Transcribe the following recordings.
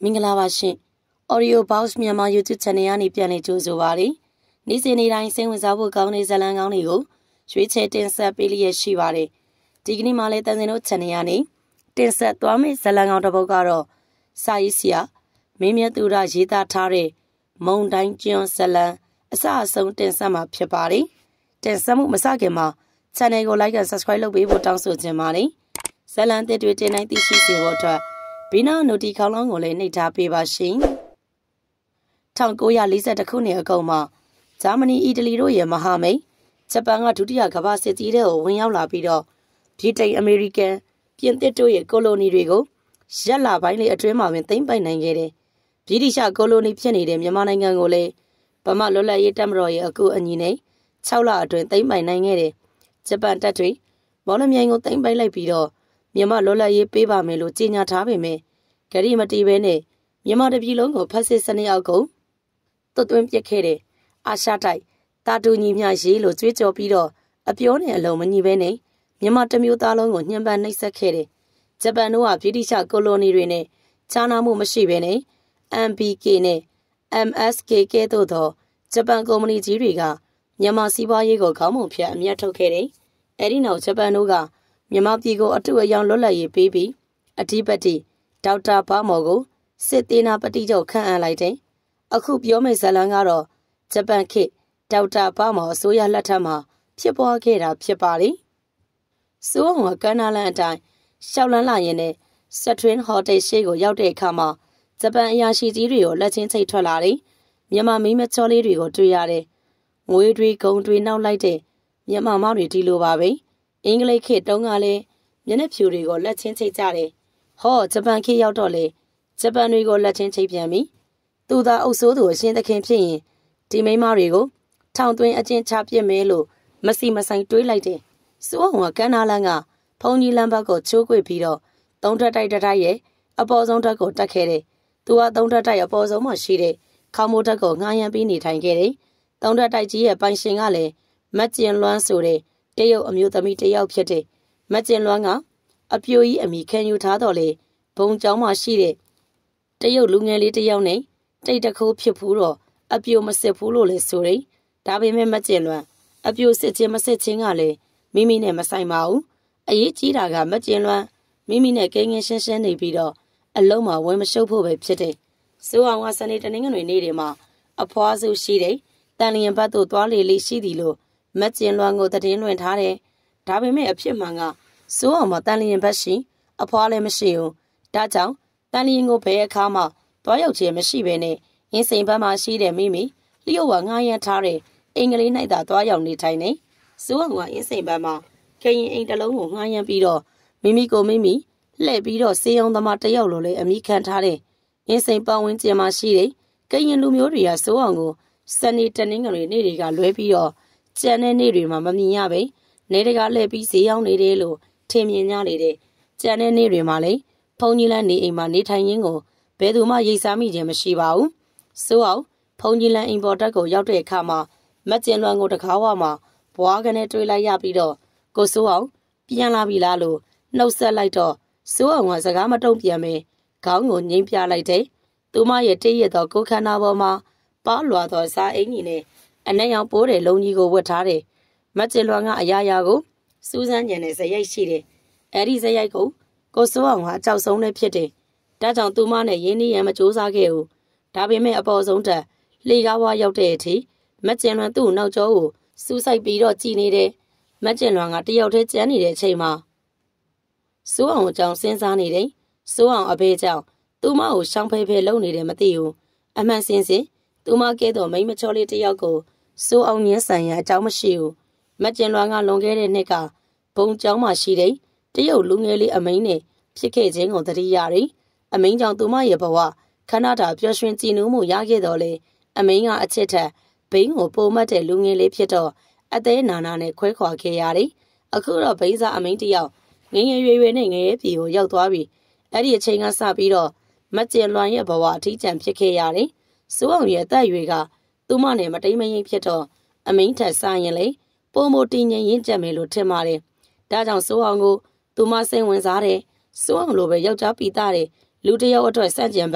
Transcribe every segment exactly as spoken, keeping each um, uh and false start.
မင်္ဂလာပါရှင် Audio Box မြန်မာ YouTube Channel ကနေပြန်လည်ကြိုဆိုပါရစေ။နေ့စဉ်နေ့တိုင်းစိတ်ဝင်စားဖို့ကောင်းတဲ့ဇာတ်လမ်းကောင်းတွေကိုရွေးချယ်တင်ဆက်ပေးလျက်ရှိပါတယ်။ဒီကနေ့မှလည်းတန်စင်တို့ Channel ကနေတင်ဆက်သွားမယ့်ဇာတ်လမ်းကောင်းတစ်ပုဒ်ကတော့စာရေးဆရာမင်းမြတ်သူရရေးသားထားတဲ့မုံတိုင်းကျွန်းဇာတ်လမ်းအစအဆုံးတင်ဆက်မှာဖြစ်ပါတယ်။တင်ဆက်မှုမစခင်မှာ Channel ကို Like and Subscribe လုပ်ပေးဖို့တောင်းဆိုချင်ပါတယ်။ဇာတ်လမ်းတွေတင်နိုင်သိရှိစေဖို့အတွက်ဘီနာနိုတီခေါင်းလောင်းကိုလည်းနှိပ်ထားပေးပါရှင်။၁၉၄၁ခုနှစ်အကုန်မှာဂျာမနီအီတလီတို့ရဲ့မဟာမိတ်ဂျပန်ကဒုတိယကမ္ဘာစစ်ကြီးတဲ့ကိုဝင်ရောက်လာပြီးတော့ဗြိတိန်အမေရိကန်ပြင်သစ်တို့ရဲ့ကိုလိုနီတွေကိုရက်လာပိုင်းလေးအတွင်းမှာပင်သိမ်းပိုက်နိုင်ခဲ့တယ်။ဗြိတိရှကိုလိုနီဖြစ်နေတဲ့မြန်မာနိုင်ငံကိုလည်းဗမာလွတ်လပ်ရေးတပ်မတော်ရဲ့အကူအညီနဲ့၆လအတွင်းသိမ်းပိုက်နိုင်ခဲ့တယ်။ဂျပန်တပ်တွေမော်လမြိုင်ကိုသိမ်းပိုက်လိုက်ပြီးတော့မြန်မာလွတ်လပ်ရေးပေးပါမယ်လို့ကြေညာထားပေမဲ့ဂရီမတီးပဲနဲ့မြန်မာတပြည်လုံးကိုဖက်စစ်စနစ်အောက်ကိုသွတ်သွင်းပစ်ခဲ့တဲ့အာရှတိုက်တာတူညီမျှရေးလို့ကြွေးကြော်ပြီးတော့အပြောနဲ့အလုံးမညီပဲနဲ့မြန်မာတမျိုးသားလုံးကိုညှဉ်းပန်းနှိပ်စက်ခဲ့တယ်။ဂျပန်တို့ကဗြိတိရှကိုလိုနီတွေနဲ့ခြားနားမှုမရှိပဲနဲ့ အမ် ဘီ ကေ နဲ့ အမ် အက်စ် ကေ ကဲ့သို့သောဂျပန်ကုမ္ပဏီကြီးတွေကမြန်မာစီးပွားရေးကိုခေါင်းပုံဖြတ်အမြတ်ထုတ်ခဲ့တယ်။အဲဒီနောက်ဂျပန်တို့ကမြန်မာပြည်ကိုအတူအယောင်လွတ်လပ်ရေးပေးပြီးအဓိပတိဒေါက်တာဘာမော်ကိုစစ်သေးနာပတိချုပ်ခန့်အပ်လိုက်တယ်။အခုပြောမယ့်ဇာတ်လမ်းကတော့ဂျပန်ခေတ်ဒေါက်တာဘာမော်အစိုးရလက်ထက်မှာဖြစ်ပွားခဲ့တာဖြစ်ပါလေ။စိုးအောင်ကကမ်းနားလမ်းအတိုင်းရှောက်လန်းလာရင်နဲ့စက်ထရင်းဟိုတယ်ရှေ့ကိုရောက်တဲ့အခါမှာဂျပန်အရာရှိကြီးတွေကိုလက်ချင်းချိတ်ထွက်လာတယ်။မြန်မာမင်းမချောလေးတွေကိုတွေ့ရတယ်။ငွေတွေဂုံတွေနောက်လိုက်တဲ့မြန်မာမောင်တွေဒီလိုပါပဲ။အင်္ဂလိပ်ခေတ်တုန်းကလည်းမျက်နှာဖြူတွေကိုလက်ချင်းချိတ်ကြတယ်။ဟောဂျပန်ခေတ်ရောက်တော့လေဂျပန်တွေကိုလက်ချင်းချိတ်ပြန်ပြီ။သူသာအုပ်စိုးသူအရှင်သခင်ဖြစ်ရင်ဒီမိန်းမတွေကိုထောင်သွင်းအကျဉ်းချပြစ်မဲလို့မစီမဆိုင်တွေးလိုက်တယ်။စိုးအောင်ကကမ်းနားလမ်းကဖုန်ကြီးလမ်းဘက်ကိုချိုးကွေ့ပြီးတော့သုံးထပ်တိုက်တိုက်ရဲ့အပေါ်ဆုံးတက်ကိုတက်ခဲ့တယ်။သူကသုံးထပ်တိုက်အပေါ်ဆုံးမှာရှိတဲ့ခေါမိုးတက်ကိုငှားရမ်းပြီးနေထိုင်ခဲ့တယ်။သုံးထပ်တိုက်ကြီးရဲ့ပိုင်ရှင်ကလည်းမက်ကျင်လွမ်းဆိုတဲ့တရုတ်အမျိုးသမီးတစ်ယောက်ဖြစ်တယ်။မက်ကျင်လွမ်းကအပြိုကြီးအမိခံယူထားတော့လေဘုံကျောင်းမှာရှိတဲ့တရုတ်လူငယ်လေးတစ်ယောက်နဲ့တိတ်တခိုးဖြစ်ဖူးတော့အပြိုမစစ်ဘူးလို့လေဆိုရင်ဒါပေမဲ့မကျင်လွမ်းအပြိုစစ်ချင်းမစစ်ချင်းကလည်းမိမိနဲ့မဆိုင်ပါဘူးအရေးကြီးတာကမကျင်လွမ်းမိမိနဲ့ကင်းကင်းရှင်းရှင်းနေပြီးတော့အလုံးမှာဝင်မရှုပ်ဖို့ပဲဖြစ်တယ်စိုးအောင်ကစနေတနင်္ဂနွေနေ့တွေမှာအဖွားစုရှိတဲ့တန်လျင်ဘတ်တို့သွားလေလေးရှိသည်လို့မကျင်လွမ်းကိုတည်င်းလွင်ထားတယ်ဒါပေမဲ့အဖြစ်မှန်ကစိုးအောင်မှာတန်လျင်ဘတ်ရှိအဖွားလည်းမရှိဘူးဒါကြောင့်တန်လျင်ကိုဘယ်အခါမှတွားရောက်ခြင်းမရှိဘဲနဲ့အင်းစိန်ဘက်မှာရှိတဲ့မိမိလျှို့ဝါငှားရမ်းထားတဲ့အင်္ဂလိပ်၌သာတွားရောက်နေထိုင်နေစိုးအောင်ကအင်းစိန်ဘက်မှာခရင်အိမ်တစ်လုံးကိုငှားရမ်းပြီးတော့မိမိကိုမိမိလှည့်ပြီးတော့စေးအောင်သမားတယောက်လိုလည်းအမိခံထားတဲ့အင်းစိန်ပတ်ဝန်းကျင်မှာရှိတဲ့ကရင်လူမျိုးတွေကစိုးအောင်ကိုစနေတနင်္ဂနွေနေ့တွေကလွဲပြီးတော့ကျန်တဲ့နေ့တွေမှာမမြင်ရပဲနေတကာလှည့်ပြီးစေးအောင်နေတယ်လို့ထင်မြင်ကြနေတယ်ကျန်တဲ့နေ့တွေမှာလည်းဖုန်ကြီးလန်းနေအိမ်မှာနေထိုင်ရင်းကိုဘယ်သူမှရိတ်စားမိခြင်းမရှိပါဘူးစိုးအောင်ဖုန်ကြီးလန်းအိမ်ပေါ်တက်ကိုရောက်တဲ့အခါမှာမက်ကျင်လွန်ကိုတကားဝမှာဘွားကနေတွေးလိုက်ရပြီးတော့ကိုစိုးအောင်ပြန်လာပြီလားလို့နှုတ်ဆက်လိုက်တော့စိုးအောင်ကစကားမတုံ့ပြန်ပဲခေါင်းကိုငိမ့်ပြလိုက်တယ်သူမရဲ့တည့်ရသောကိုခန္ဓာပေါ်မှာပါလွာသောစားအင်ကြီးနဲ့အနက်ရောင်ပိုးတဲ့လုံကြီးကိုဝတ်ထားတယ်မက်ကျင်လွန်ကအရာရာကိုစူးစမ်းကြံတဲ့ဇယိုက်ရှိတယ်အဲဒီဇယိုက်ကိုကိုစိုးအောင်ကအကြောက်ဆုံးလည်းဖြစ်တယ်ဒါကြောင့်သူမနဲ့ရင်းနှီးရန်မကြိုးစားခဲ့ဘူးဒါပေမဲ့အပေါ်ဆုံးတက်လှေကားဝါရောက်တဲ့အထိမက်ကျင်လွန်သူ့နောက်ကျောကိုစူးစိုက်ပြီးတော့ကြည်နေတယ်မက်ကျင်လွန်ကတယောက်တည်းကျန်နေတဲ့အချိန်မှာစိုးအောင်အကြောင်းစဉ်းစားနေတယ်စိုးအောင်အဖေကြောင့်သူမကိုရှောင်းဖဲဖဲလုံနေတယ်မသိဘူးအမှန်စင်စစ်သူမကဲတော့မိမချောလေးတယောက်ကိုစိုးအောင်ညင်းဆန်ရအကြောင်းမရှိဘူးမက်ကျင်လွန်ကလွန်ခဲ့တဲ့နှစ်ကဘုံကျောင်းမှာရှိတဲ့တရုတ်လူငယ်လေးအမိန်နဲ့ဖြစ်ခဲ့ခြင်းကိုသတိရတယ်အမိန်ကြောင့်သူမရဲ့ဘဝခဏတာပျော်ရွှင်ကြည်နူးမှုရခဲ့တော့လေအမိန်ကအချစ်ထက်ဘိန်းကိုပုံမတ်တဲ့လူငယ်လေးဖြစ်တော့အသေးနာနာနဲ့ခွဲခွာခဲ့ရတယ်အခုတော့ဘိန်းစားအမိန်တယောက်ငငယ်ရွယ်ရွယ်နဲ့ငရဲပြည်ကိုရောက်သွားပြီအဲ့ဒီအချိန်ကစပြီးတော့မကျင်လွန်ရဲ့ဘဝအထီးကျန်ဖြစ်ခဲ့ရတယ်စိုးအောင်ရဲ့အသက်အရွယ်ကသူမနဲ့မတိမ်မရင်ဖြစ်တော့အမိန်ထက်စားရင်လေပုံမတင်ငင်ရင့်ကြက်မယ်လို့ထင်ပါတယ်ဒါကြောင့်စိုးအောင်ကိုသူမစိတ်ဝင်စားတဲ့စိုးအောင်လိုပဲယောက်ျားပိသားတဲ့လူတယောက်အတွက်စန့်ကျင်ဘက်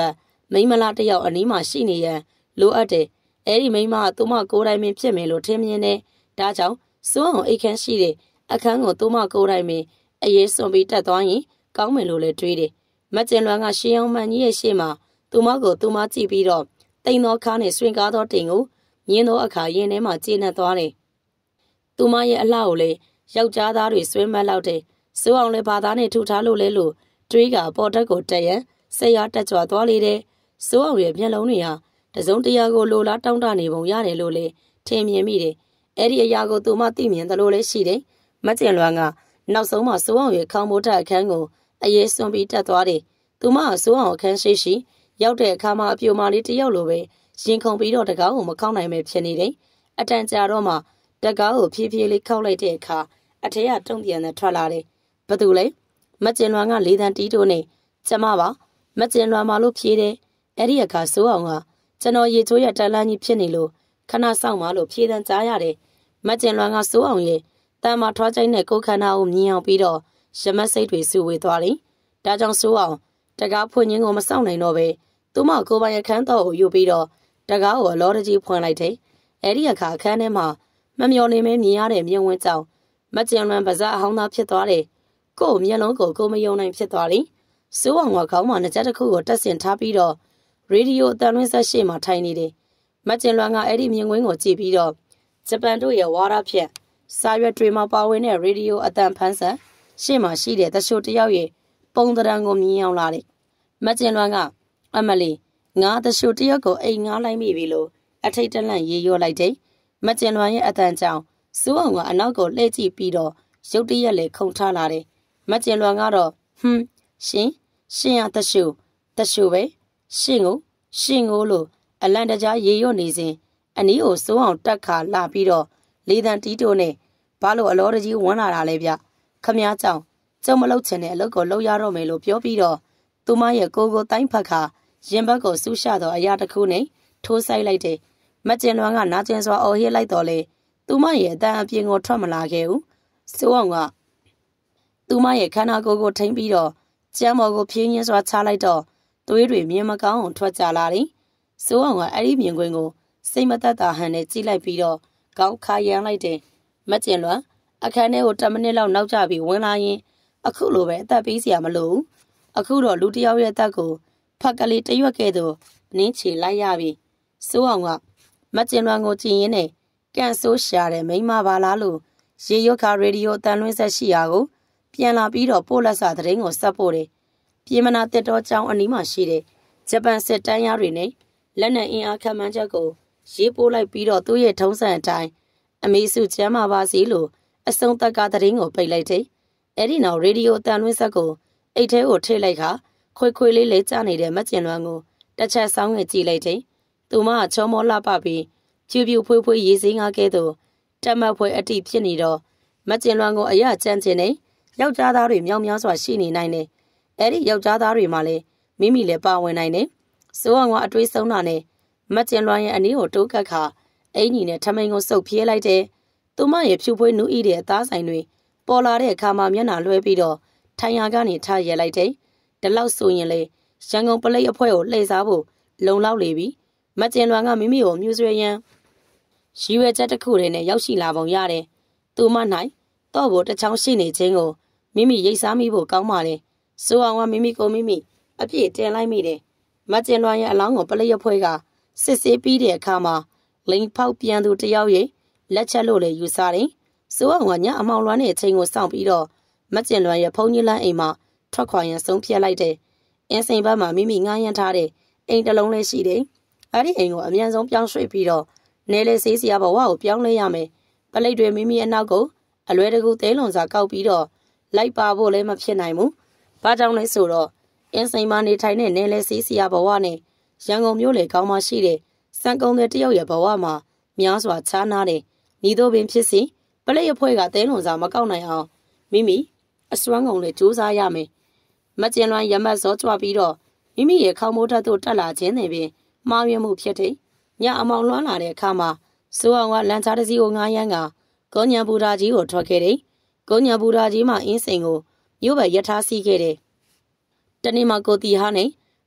မိမလားတယောက်အနီးမှာရှိနေရန်လိုအပ်တယ်အဲ့ဒီမိမကသူမကိုယ်တိုင်ပင်ဖြစ်မယ်လို့ထင်မြင်တယ်ဒါကြောင့်စိုးအောင်အိတ်ခမ်းရှိတဲ့အခန်းကိုသူမကိုယ်တိုင်ပင်အရေးစွန်ပြီးတက်သွားရင်ကောင်းမယ်လို့လည်းတွေးတယ်မကျင်လွမ်းကရှေးအောင်မှန်ကြီးရဲ့ရှေ့မှာသူမကိုသူမကြည့်ပြီးတော့တိမ်သောခါနဲ့ဆွင်ကားသောတင်ကိုမြင်းသောအခါရင်ထဲမှာကျေနပ်သွားတယ်သူမရဲ့အလှကိုလည်းယောက်ျားသားတွေဆွဲမတ်လောက်တယ်စိုးအောင်လည်းဘာသာနဲ့ထူထားလို့လဲလို့တွေးကပေါ်တက်ကိုတက်ရန်ဆက်ရတက်ကြွသွားလေတယ်စိုးအောင်ရဲ့မျက်လုံးတွေဟာတစုံတရာကိုလိုလားတောင်းတနေပုံရတယ်လို့လည်းထင်မြင်မိတယ်အဲ့ဒီအရာကိုသူမသိမြင်တယ်လို့လည်းရှိတယ်မကျင်လွမ်းကနောက်ဆုံးမှာစိုးအောင်ရဲ့ခေါင်းမိုးတက်အခန်းကိုအရေးစွန်ပြီးတက်သွားတယ်သူမကစိုးအောင်အခန်းရှိရှိရောက်တဲ့အခါမှာအပြိုမာလေးတယောက်လိုပဲရင်ခုန်ပြီးတော့တကားကိုမခောက်နိုင်ပဲဖြစ်နေတယ်အတန်ကြာတော့မှတကားကိုဖြည်းဖြည်းလေးခောက်လိုက်တဲ့အခါအထက်ကတုံ့ပြန်နဲ့ထွက်လာတယ်ဘသူလဲမကျင်လွမ်းကလေးတန်းတီးတိုးနေကျမပါမကျင်လွမ်းမလို့ဖြေးတယ်အဲ့ဒီအခါစိုးအောင်ကကျွန်တော်ရေချိုးရတန်လန်းကြီးဖြစ်နေလို့ခဏဆောင်ပါလို့ဖြေးတန်းကြားရတယ်မကျင်လွမ်းကစိုးအောင်ရဲ့တန်မာထွားချိုင်းနဲ့ကိုခန္ဓာကိုမြင်အောင်ပြီးတော့ရမက်စိတ်တွေစုဝေးသွားတယ်ဒါကြောင့်စိုးအောင်တကားဖွင့်ခြင်းကိုမစောင့်နိုင်တော့ပဲသူမကိုပိုင်အခန်းတော်ကိုယူပြီးတော့တကားကိုအလောတကြီးဖွင့်လိုက်တယ်အဲ့ဒီအခါအခန်းထဲမှာမမျော်နေမဲမြင်ရတဲ့မြင်ဝင်းကြောင်မကျင်လွမ်းပါးစပ်အဟောင်းသားဖြစ်သွားတယ်ကို့မျက်လုံးကိုကိုမယုံနိုင်ဖြစ်သွားတယ်စိုးအောင်ကခေါင်းမှာနှစ်ချက်တစ်ခုကိုတက်ဆင်ထားပြီးတော့ရေဒီယိုအတန်လွင့်ဆက်ရှေ့မှာထိုင်နေတယ်မကျင်လွမ်းကအဲ့ဒီမြင်ကွင်းကိုကြည့်ပြီးတော့ဂျပန်တို့ရဲ့ဝါဒဖြတ်စာရွက်တွေမှာပါဝင်တဲ့ရေဒီယိုအတန်ဖန်းဆက်ရှေ့မှာရှိတဲ့တချို့တယောက်ရဲ့ပုံသဏ္ဍာန်ကိုမြင်အောင်လာတယ်မကျင်လွမ်းကအမလီငါတချို့တယောက်ကိုအိမ်ငားလိုက်မိပြီလို့အထိတ်တလန့်ရေရောလိုက်တယ်မကျင်လွမ်းရဲ့အတန်ကြောင့်စိုးအောင်ကအနောက်ကိုလှည့်ကြည့်ပြီးတော့ရုတ်တရက်လေခုန်ထားလာတယ်မကျင်လွမ်းကတော့ဟွန်းရှင်ရှင်ရတချို့တချို့ပဲရှင်ကိုရှင်ကိုလို့အလန့်တကြားရေရော့နေစဉ်အနီးကိုစိုးအောင်တက်ခါလာပြီးတော့လေးတန်တီးတိုးနဲ့ဘာလို့အလောတကြီးဝန်းလာတာလဲဗျခမည်းကြောင်ကျုံမလုတ်ချင်တဲ့အလုပ်ကိုလုပ်ရတော့မယ်လို့ပြောပြီးတော့သူမရဲ့ကိုကိုတိုင်းဖက်ခါရင်ဘတ်ကိုဆူးရှတော့အရာတစ်ခုနဲ့ထိုးဆိုင်လိုက်တယ်မကျင်လွမ်းကနာကျင်စွာအော်ဟစ်လိုက်တော့လေသူမရဲ့အတန်အပြင်ကိုထွက်မလာခဲ့ဘူးစိုးအောင်ကသူမရဲ့ခန္ဓာကိုယ်ကိုထိမ့်ပြီးတော့ကျမ်းမော်ကိုဖြင်းရင်းစွာချလိုက်တော့သွေးတွေမြင်မကောင်းအောင်ထွက်ကြလာတယ်စိုးအောင်ကအဲ့ဒီမြင်ကွင်းကိုစိတ်မသက်သာဟန်နဲ့ကြည့်လိုက်ပြီးတော့ကောင်းခါရမ်းလိုက်တယ်မကျင်လွမ်းအခန်းထဲကိုtenမိနစ်လောက်နောက်ကျပြီးဝင်လာရင်အခုလိုပဲအသက်ပေးစရာမလိုဘူးအခုတော့လူတယောက်ရဲ့အသက်ကိုဖက်ကလေးတရွက်ကဲ့သို့နင်းချေလိုက်ရပြီစိုးအောင်ကမကျင်လွမ်းကိုကြည့်ရင်းနဲ့ကန်ဆိုးရှာတဲ့မိန်းမပါလားလို့ရေရွက်ခါရေဒီယိုတန်လွင့်ဆက်ရှိရာကိုပြန်လာပြီးတော့ပို့လက်စာသတင်းကိုဆက်ပို့တယ်ပြည်မနာတစ်တော်ကျောင်းအနီးမှာရှိတဲ့ဂျပန်စစ်တမ်းရတွေနဲ့လက်နက်အင်အားခန့်မှန်းချက်ကိုရေးပို့လိုက်ပြီးတော့သူ့ရဲ့ထုံးစံအတိုင်းအမေစုကျမ်းမာပါစီလို့အစုံသက်ကသတင်းကိုပိတ်လိုက်တယ်အဲ့ဒီနောက်ရေဒီယိုတန်လွင့်ဆက်ကိုအိတ်ထဲကိုထည့်လိုက်ခါခွေခွေလေးလေးကျနေတဲ့မကျင်လွမ်းကိုတစ်ချက်ဆောင်းငယ်ကြည့်လိုက်တယ်သူမကချောမောလှပပြီးကျူပြူဖွေးဖွေးရေးစင်းကားကဲ့သို့တက်မတ်ဖွယ်အတိဖြစ်နေတော့မကျင်လွမ်းကိုအရကြမ်းကျင်နေယောက်ျားသားတွေမြောက်များစွာရှိနေနိုင်တယ်အဲ့ဒီယောက်ျားသားတွေမှလည်းမိမိလည်းပါဝင်နိုင်တယ်စိုးအောင်ကအတွေးဆုံးတာနဲ့မကျင်လွမ်းရဲ့အနည်းကိုတိုးကတ်ခါအင်ကြီးနဲ့ထမိန်ကိုစုပ်ပြေးလိုက်တယ်သူမရဲ့ဖြူဖွေးနူးဤတဲ့အသားဆိုင်တွေပေါ်လာတဲ့အခါမှာမျက်နှာလွှဲပြီးတော့ထိုင်ရာကနေထားရလိုက်တယ်ဒီလောက်ဆိုရင်လေရန်ကုန်ပလိတ်အဖွဲ့ကိုလှည့်စားဖို့လုံလောက်လေပြီမကျင်လွမ်းကမိမိကိုမြူဆွေရန်ရည်ရွယ်ချက်တစ်ခုတည်းနဲ့ရောက်ရှိလာပုံရတယ်သူမ၌တော့ဘိုတချောင်းရှိနေခြင်းကိုမိမိရိတ်စားမိဖို့ကောင်းပါတယ်စိုးအောင်ကမိမိကိုမိမိအပြည့်တင်လိုက်မိတယ်မကျင်လွမ်းရဲ့အလောင်းကိုပလိတ်အဖွဲ့ကစစ်ဆေးပြီးတဲ့အခါမှာလိန်ဖောက်ပြန်သူတယောက်ရဲ့လက်ချက်လို့လည်းယူဆတယ်စိုးအောင်ကညအမောင်လွမ်းတဲ့အချိန်ကိုစောင့်ပြီးတော့မကျင်လွမ်းရဲ့ဖုန်ကြီးလန်းအိမ်မှာထွက်ခွာရန်ဆုံးဖြတ်လိုက်တယ်အင်းစိန်ဘက်မှာမိမိငားရမ်းထားတဲ့အိမ်တစ်လုံးလေးရှိတယ်အဲ့ဒီအိမ်ကိုအမြန်ဆုံးပြောင်းရွှေ့ပြီးတော့နေလေဆေးစရာဘဝကိုပြောင်းလဲရမယ်ပလိတ်တွေမိမိအနောက်ကိုအလွဲတကူသဲလွန်စာကောက်ပြီးတော့လိုက်ပါဖို့လည်းမဖြစ်နိုင်ဘူးဘာကြောင့်လဲဆိုတော့အင်းစိန်မှာနေထိုင်တဲ့နေလေဆေးစရာဘဝနဲ့ရန်ကုန်မြို့လေကောင်းမှရှိတဲ့စံကုန်းတဲ့တယောက်ရဲ့ဘဝမှာများစွာခြားနားတယ်ညီတို့ပင်ဖြစ်စီပလိတ်အဖွဲ့ကသဲလွန်စာမကောက်နိုင်အောင်မိမိအစွမ်းကုန်လေစူးစမ်းရမယ်မကျင်လွမ်းရမတ်စောကြွပြီးတော့မိမိရဲ့ခေါင်းမိုးထက်သို့တက်လာခြင်းနဲ့ပင်မှားယွင်းမှုဖြစ်တယ်ညအမောင်လွမ်းလာတဲ့အခါမှာစိုးအောင်ကလန်ချားတစ်စီးကိုငားရမ်းကဂုံညာဘူရာကြီးကိုထွက်ခဲ့တယ်ဂုံညာဘူရာကြီးမှာအင်းစိန်ကိုမြို့ပဲရထားစီးခဲ့တယ်တနေ့မှကိုတီဟာနဲ့မ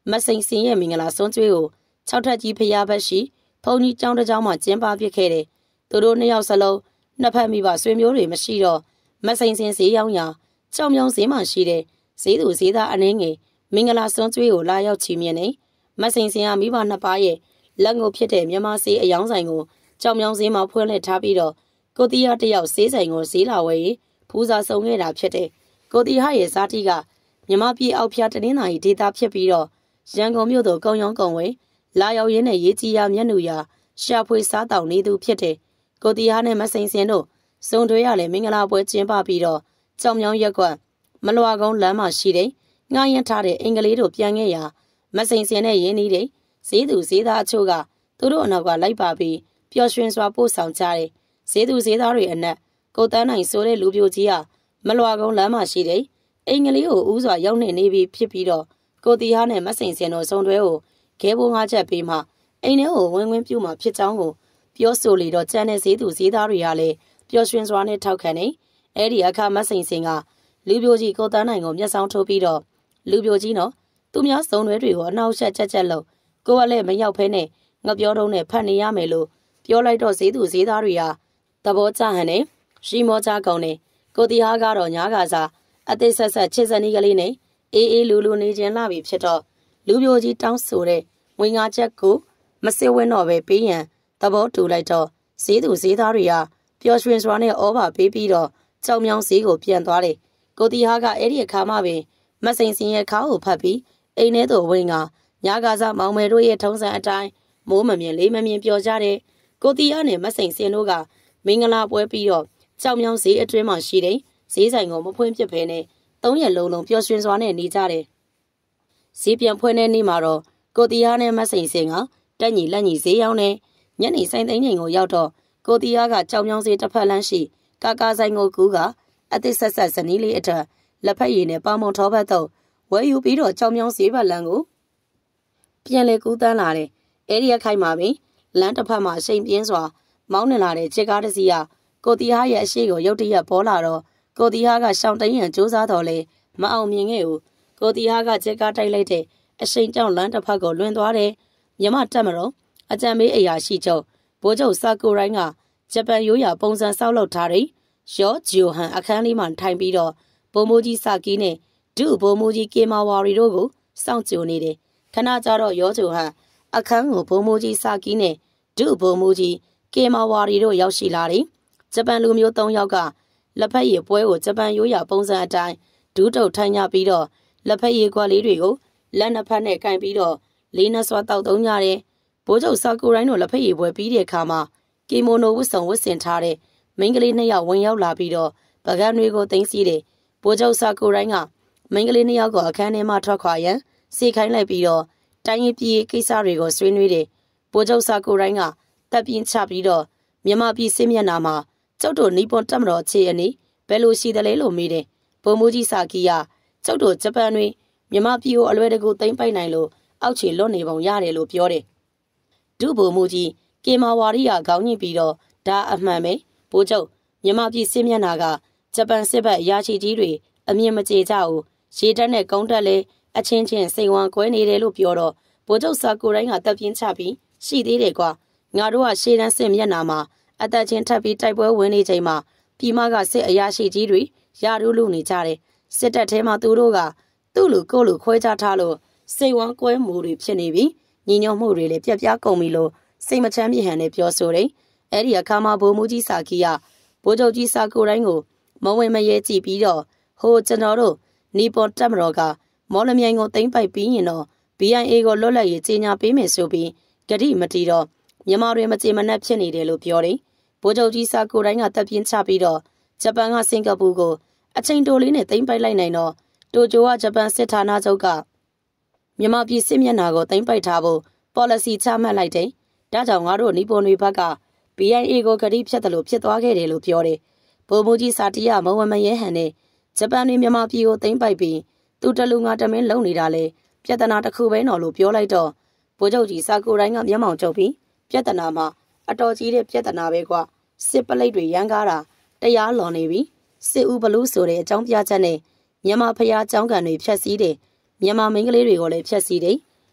မစိန်စင်ရဲ့မင်္ဂလာစွန်းကျွေးကို၆ထပ်ကြီးဖျားဘက်ရှိဘုံကြီးကျောင်းတစ်ကျောင်းမှာကျင်းပပြခဲ့တယ်။သူတို့နှစ်ယောက်စလုံးနှစ်ဖက်မိဘဆွေမျိုးတွေမရှိတော့မစိန်စင်ဈေးရောင်းရာကြောင်မြောင်ဈေးမှရှိတဲ့ဈေးသူဈေးသားအနှင်းငယ်မင်္ဂလာစွန်းကျွေးကိုလာရောက်ချီမြှင့်နေမစိန်စင်ကမိဘနှစ်ပါးရဲ့လက်ငုပ်ဖြစ်တဲ့မြန်မာဈေးအယောင်းဆိုင်ကိုကြောင်မြောင်ဈေးမှာဖွင့်လှစ်ထားပြီးတော့ကိုတီးရတယောက်ဈေးဆိုင်ကိုဈေးလာဝယ်ရင်ဖူးစာစုံခဲ့တာဖြစ်တဲ့ကိုတီးဟရဲ့ဇာတိကမြမပြည်အောက်ဖျားတနင်္သာရီဒေသဖြစ်ပြီးတော့ရန်ကုန်မြို့သို့ကုံရောင်းကုံဝဲလာရောက်ရင်းနဲ့ရေးကြီးရမျက်နှာရရှာဖွေစားတောင်နေသူဖြစ်တဲ့ကိုတီးဟနဲ့မစိန်စင်တို့စုံတွဲရလဲမင်္ဂလာပွဲကျင်းပပြီးတော့ကြောင်မြောင်ရက်ကွက်မလွာကုန်းလမ်းမှာရှိတဲ့ငှားရမ်းထားတဲ့အင်္ဂလိပ်တို့ပြန်ခဲ့ရာမစိန်စင်နဲ့ရင်းနှီးတဲ့ဈေးသူဈေးသားအချို့ကသူတို့အနောက်ကလိုက်ပါပြီးပျော်ရွှင်စွာပို့ဆောင်ကြတယ်ဈေးသူဈေးသားတွေအနက်ကိုတန်းနိုင်ဆိုတဲ့လူပြိုကြီးကမလွာကုန်းလမ်းမှာရှိတဲ့အင်္ဂလိပ်ကိုဥစွာရောက်နေနေပြီဖြစ်ပြီးတော့ကိုတီဟာနဲ့မစိန်စင်တို့စုံတွဲကိုခဲဘိုးငါးချက်ပေးမှအိမ်ထဲကိုဝင်ဝင်ပြုတ်မှဖြစ်ကြောင်းကိုပြောဆိုလေတော့ကျန်တဲ့ဈေးသူဈေးသားတွေကလည်းပျော်ရွှင်စွာနဲ့ထောက်ခံနေအဲ့ဒီအခါမစိန်စင်ကလူပြိုကြီးကိုတန်းနိုင်ကိုမျက်စောင်းထိုးပြီးတော့လူပြိုကြီးနော်သူများစုံတွဲတွေကိုအနှောက်အယှက်ကြက်ကြက်လို့ကိုကလည်းမရောက်ဖဲနဲ့ငပြောတုံးနဲ့ဖတ်နေရမယ်လို့ပြောလိုက်တော့ဈေးသူဈေးသားတွေကသဘောကျဟန်နဲ့ရှိမောကြကုန်နေကိုတီဟာကတော့ညားကစားအသေးဆက်ဆက်ချစ်စနီးကလေးနဲ့အေးအေးလူလူနေခြင်းလာပြီဖြစ်တော့လူပြိုကြီးတောင်းဆိုတဲ့ငွေငါချက်ကိုမစစ်ဝင်းတော့ပဲပေးရန်သဘောတူလိုက်တော့ဈေးသူဈေးသားတွေကပျော်ရွှင်စွာနဲ့ဩဘာပေးပြီးတော့ကြောင်မြောင်ဈေးကိုပြန်သွားတယ်ကိုတီဟာကအဲ့ဒီအခါမှပင်မစိန်စင်ရဲ့ခါကိုဖတ်ပြီးအိမ်ထဲသို့ဝင်ကညာကစားမောင်မယ်တို့ရဲ့ထုံးစံအတိုင်းမိုးမမြင်လေးမမြင်ပြောကြတဲ့ကိုတီဟာနဲ့မစိန်စင်တို့ကမင်္ဂလာပွဲပြီးတော့ကြောင်မြောင်ဈေးအတွင်းမှာရှိတဲ့ဈေးဆိုင်ကိုမဖွင့်ပြစ်ဖဲနဲ့သုံးရက်လုံးလုံးပျော်ရွှင်စွာနဲ့နေကြတယ်ဈေးပြန်ဖွင့်တဲ့နေ့မှာတော့ကိုတီဟာနဲ့မစိန်စင်ကတက်ညီလက်ညီဈေးရောင်းနေညနေဆိုင်သိန်းချိန်ကိုရောက်တော့ကိုတီဟာကကြောင်မြောင်ဈေးတစ်ဖက်လမ်းရှိကာကာဆိုင်ကိုကူးကအသစ်ဆက်ဆက်ဇနီးလေးအထက်လက်ဖက်ရည်နဲ့ပေါင်မုံထောဘတ်တော့ဝယ်ယူပြီးတော့ကြောင်မြောင်ဈေးဘက်လမ်းကိုပြန်လေကူးတန်းလာတယ်အဲ့ဒီအခိုက်မှာပင်လမ်းတစ်ဖက်မှာအရှိန်ပြင်းစွာမောင်းနေလာတဲ့ခြေကားတစ်စီးကကိုတီဟာရဲ့အရှိကိုရုတ်တရက်ပေါ်လာတော့ကိုတီဟာကရှောင်းတိန်ရန်စူးစမ်းတော့လေမအောင်မြင်ခဲ့ဘူးကိုတီဟာကခြေကားတိုက်လိုက်တဲ့အရှိန်ကြောင့်လမ်းတစ်ဖက်ကိုလွင်သွားတယ်မြမတက်မတော့အကြံပေးအရာရှိချုပ်ဘိုးချုပ်စာကိုရိုင်းကဂျပန်ရိုးရာပုံစံဆောက်လုပ်ထားတဲ့ရော့ဂျီယိုဟန်အခန်းလေးမှာထိုင်ပြီးတော့ဘုံမိုးကြီးစာကီးနဲ့ဒုဘုံမိုးကြီးကေမာဝါရီတို့ကိုစောင့်ကြိုနေတယ်ခဏကြတော့ရော့ဂျိုဟန်အခန်းကိုဘုံမိုးကြီးစာကီးနဲ့ဒုဘုံမိုးကြီးကေမာဝါရီတို့ရောက်ရှိလာတယ်ဂျပန်လူမျိုး၃ယောက်ကလက်ဖက်ရည်ပွဲကိုဂျပန်ရိုးရာပုံစံအတိုင်းဒူးတုပ်ထိုင်ကြပြီးတော့လက်ဖက်ရည်ကွက်လေးတွေကိုလက်နှစ်ဖက်နဲ့ကင်ပြီးတော့လေးနှစွာတောက်သုံးကြတယ်ဘိုးချုပ်စာကိုရိုင်းတို့လက်ဖက်ရည်ပွဲပြီးတဲ့အခါမှာကီမိုနိုဝတ်စုံဝတ်ဆင်ထားတဲ့မိန်းကလေးနှစ်ယောက်ဝင်ရောက်လာပြီးတော့ပကံတွေကိုသိမ်းစီးတယ်ဘိုးချုပ်စာကိုရိုင်းကမိန်းကလေးနှစ်ယောက်ကိုအခန်းထဲမှာထွက်ခွာရန်စီခိုင်းလိုက်ပြီးတော့တိုင်းရင်းပြည်ကိစ္စတွေကိုဆွေးနွေးတယ်ဘိုးချုပ်စာကိုရိုင်းကတပ်ပြင်းချပြီးတော့မြန်မာပြည်စစ်မျက်နှာမှာကျုပ်တို့နီပွန်တက်မတော်ခြေအနေဘယ်လိုရှိသလဲလို့မေးတယ်ဘုံမိုးကြီးစာကီးကကျုပ်တို့ဂျပန်တွေမြန်မာပြည်ကိုအလွယ်တကူသိမ်းပိုက်နိုင်လို့အောက်ခြေလွတ်နေပုံရတယ်လို့ပြောတယ်ဒုဗိုလ်မှူးကြီးကေမာဝါရီကခေါင်းညှိပြီးတော့ဒါအမှန်ပဲဘိုးချုပ်မြန်မာပြည်စစ်မျက်နှာကဂျပန်စစ်ဘက်အရာရှိကြီးတွေအမြင်မကြေကြဘူးရေတက်နဲ့ကုန်းတက်လဲအချင်းချင်းစိန်ဝါကွဲနေတယ်လို့ပြောတော့ဗိုလ်ချုပ်စာကိုရိုင်းကတပ်ပြင်းချပြီးရှိသေးတယ်ကွာငါတို့ကရှေ့တန်းစစ်မျက်နှာမှာအသက်ချင်းထပ်ပြီးတိုက်ပွဲဝင်နေချိန်မှာပြည်မကစစ်အရာရှိကြီးတွေရာထူးလူနေကြတယ်စစ်တပ်ထဲမှာသူတို့ကသူ့လူကိုယ်လူခွဲခြားထားလို့စိတ်ဝမ်းကွဲမှုတွေဖြစ်နေပြီညီညွတ်မှုတွေလည်းပြက်ပြားကုန်ပြီလို့စိတ်မချမ်းမြေ့ဟန်နဲ့ပြောဆိုတယ်အဲ့ဒီအခါမှာဗိုလ်မှူးကြီးစာကီးကဗိုလ်ချုပ်ကြီးစာကိုရိုင်းကိုမဝင်မရဲကြည့်ပြီးတော့ဟိုကျွန်တော်တို့နီပွန်တက်မတော်ကမော်လမြိုင်ကိုသိမ်းပိုက်ပြီးရင်တော့ ဘီ အိုင် အေ ကိုလွတ်လပ်ရေးကြေညာပေးမယ်ဆိုပြီးဂတိမတီတော့မြန်မာတွေမကြေမနက်ဖြစ်နေတယ်လို့ပြောတယ်ဗိုလ်ချုပ်ကြီးစာကိုရိုင်းကတပ်ပြင်းချပြီးတော့ဂျပန်ကစင်ကာပူကိုအချိန်တိုလေးနဲ့သိမ်းပိုက်လိုက်နိုင်တော့တိုကျိုကဂျပန်စစ်ဌာနချုပ်ကမြန်မာပြည်စစ်မျက်နှာကိုသိမ်းပိုက်ထားဖို့ policy ချမှတ်လိုက်တယ်ဒါကြောင့်ငါတို့နီပွန်တွေဘက်က ဘီ အိုင် အေ ကိုဂတိဖြတ်တယ်လို့ဖြစ်သွားခဲ့တယ်လို့ပြောတယ်ဗိုလ်မှူးကြီးစာတီးကမဝမရဲဟန်နဲ့ဂျပန်တွေမြန်မာပြည်ကိုသိမ်းပိုက်ပြီးသူတလူငါတမင်းလုံနေတာလေပြဿနာတစ်ခုပဲနော်လို့ပြောလိုက်တော့ဗိုလ်ချုပ်ကြီးစာကိုရိုင်းကမျက်မှောင်ကျုပ်ပြီးပြဿနာမှာအတော်ကြီးတဲ့ပြဿနာပဲကွာစစ်ပလိတ်တွေရန်ကားတာတရားလွန်နေပြီစစ်ဦးဘလူးဆိုတဲ့အကြောင်းပြချက်နဲ့မြန်မာဖျားเจ้าကန်တွေဖျက်ဆီးတယ်မြန်မာမိန်းကလေးတွေကိုလည်းဖျက်ဆီးတယ်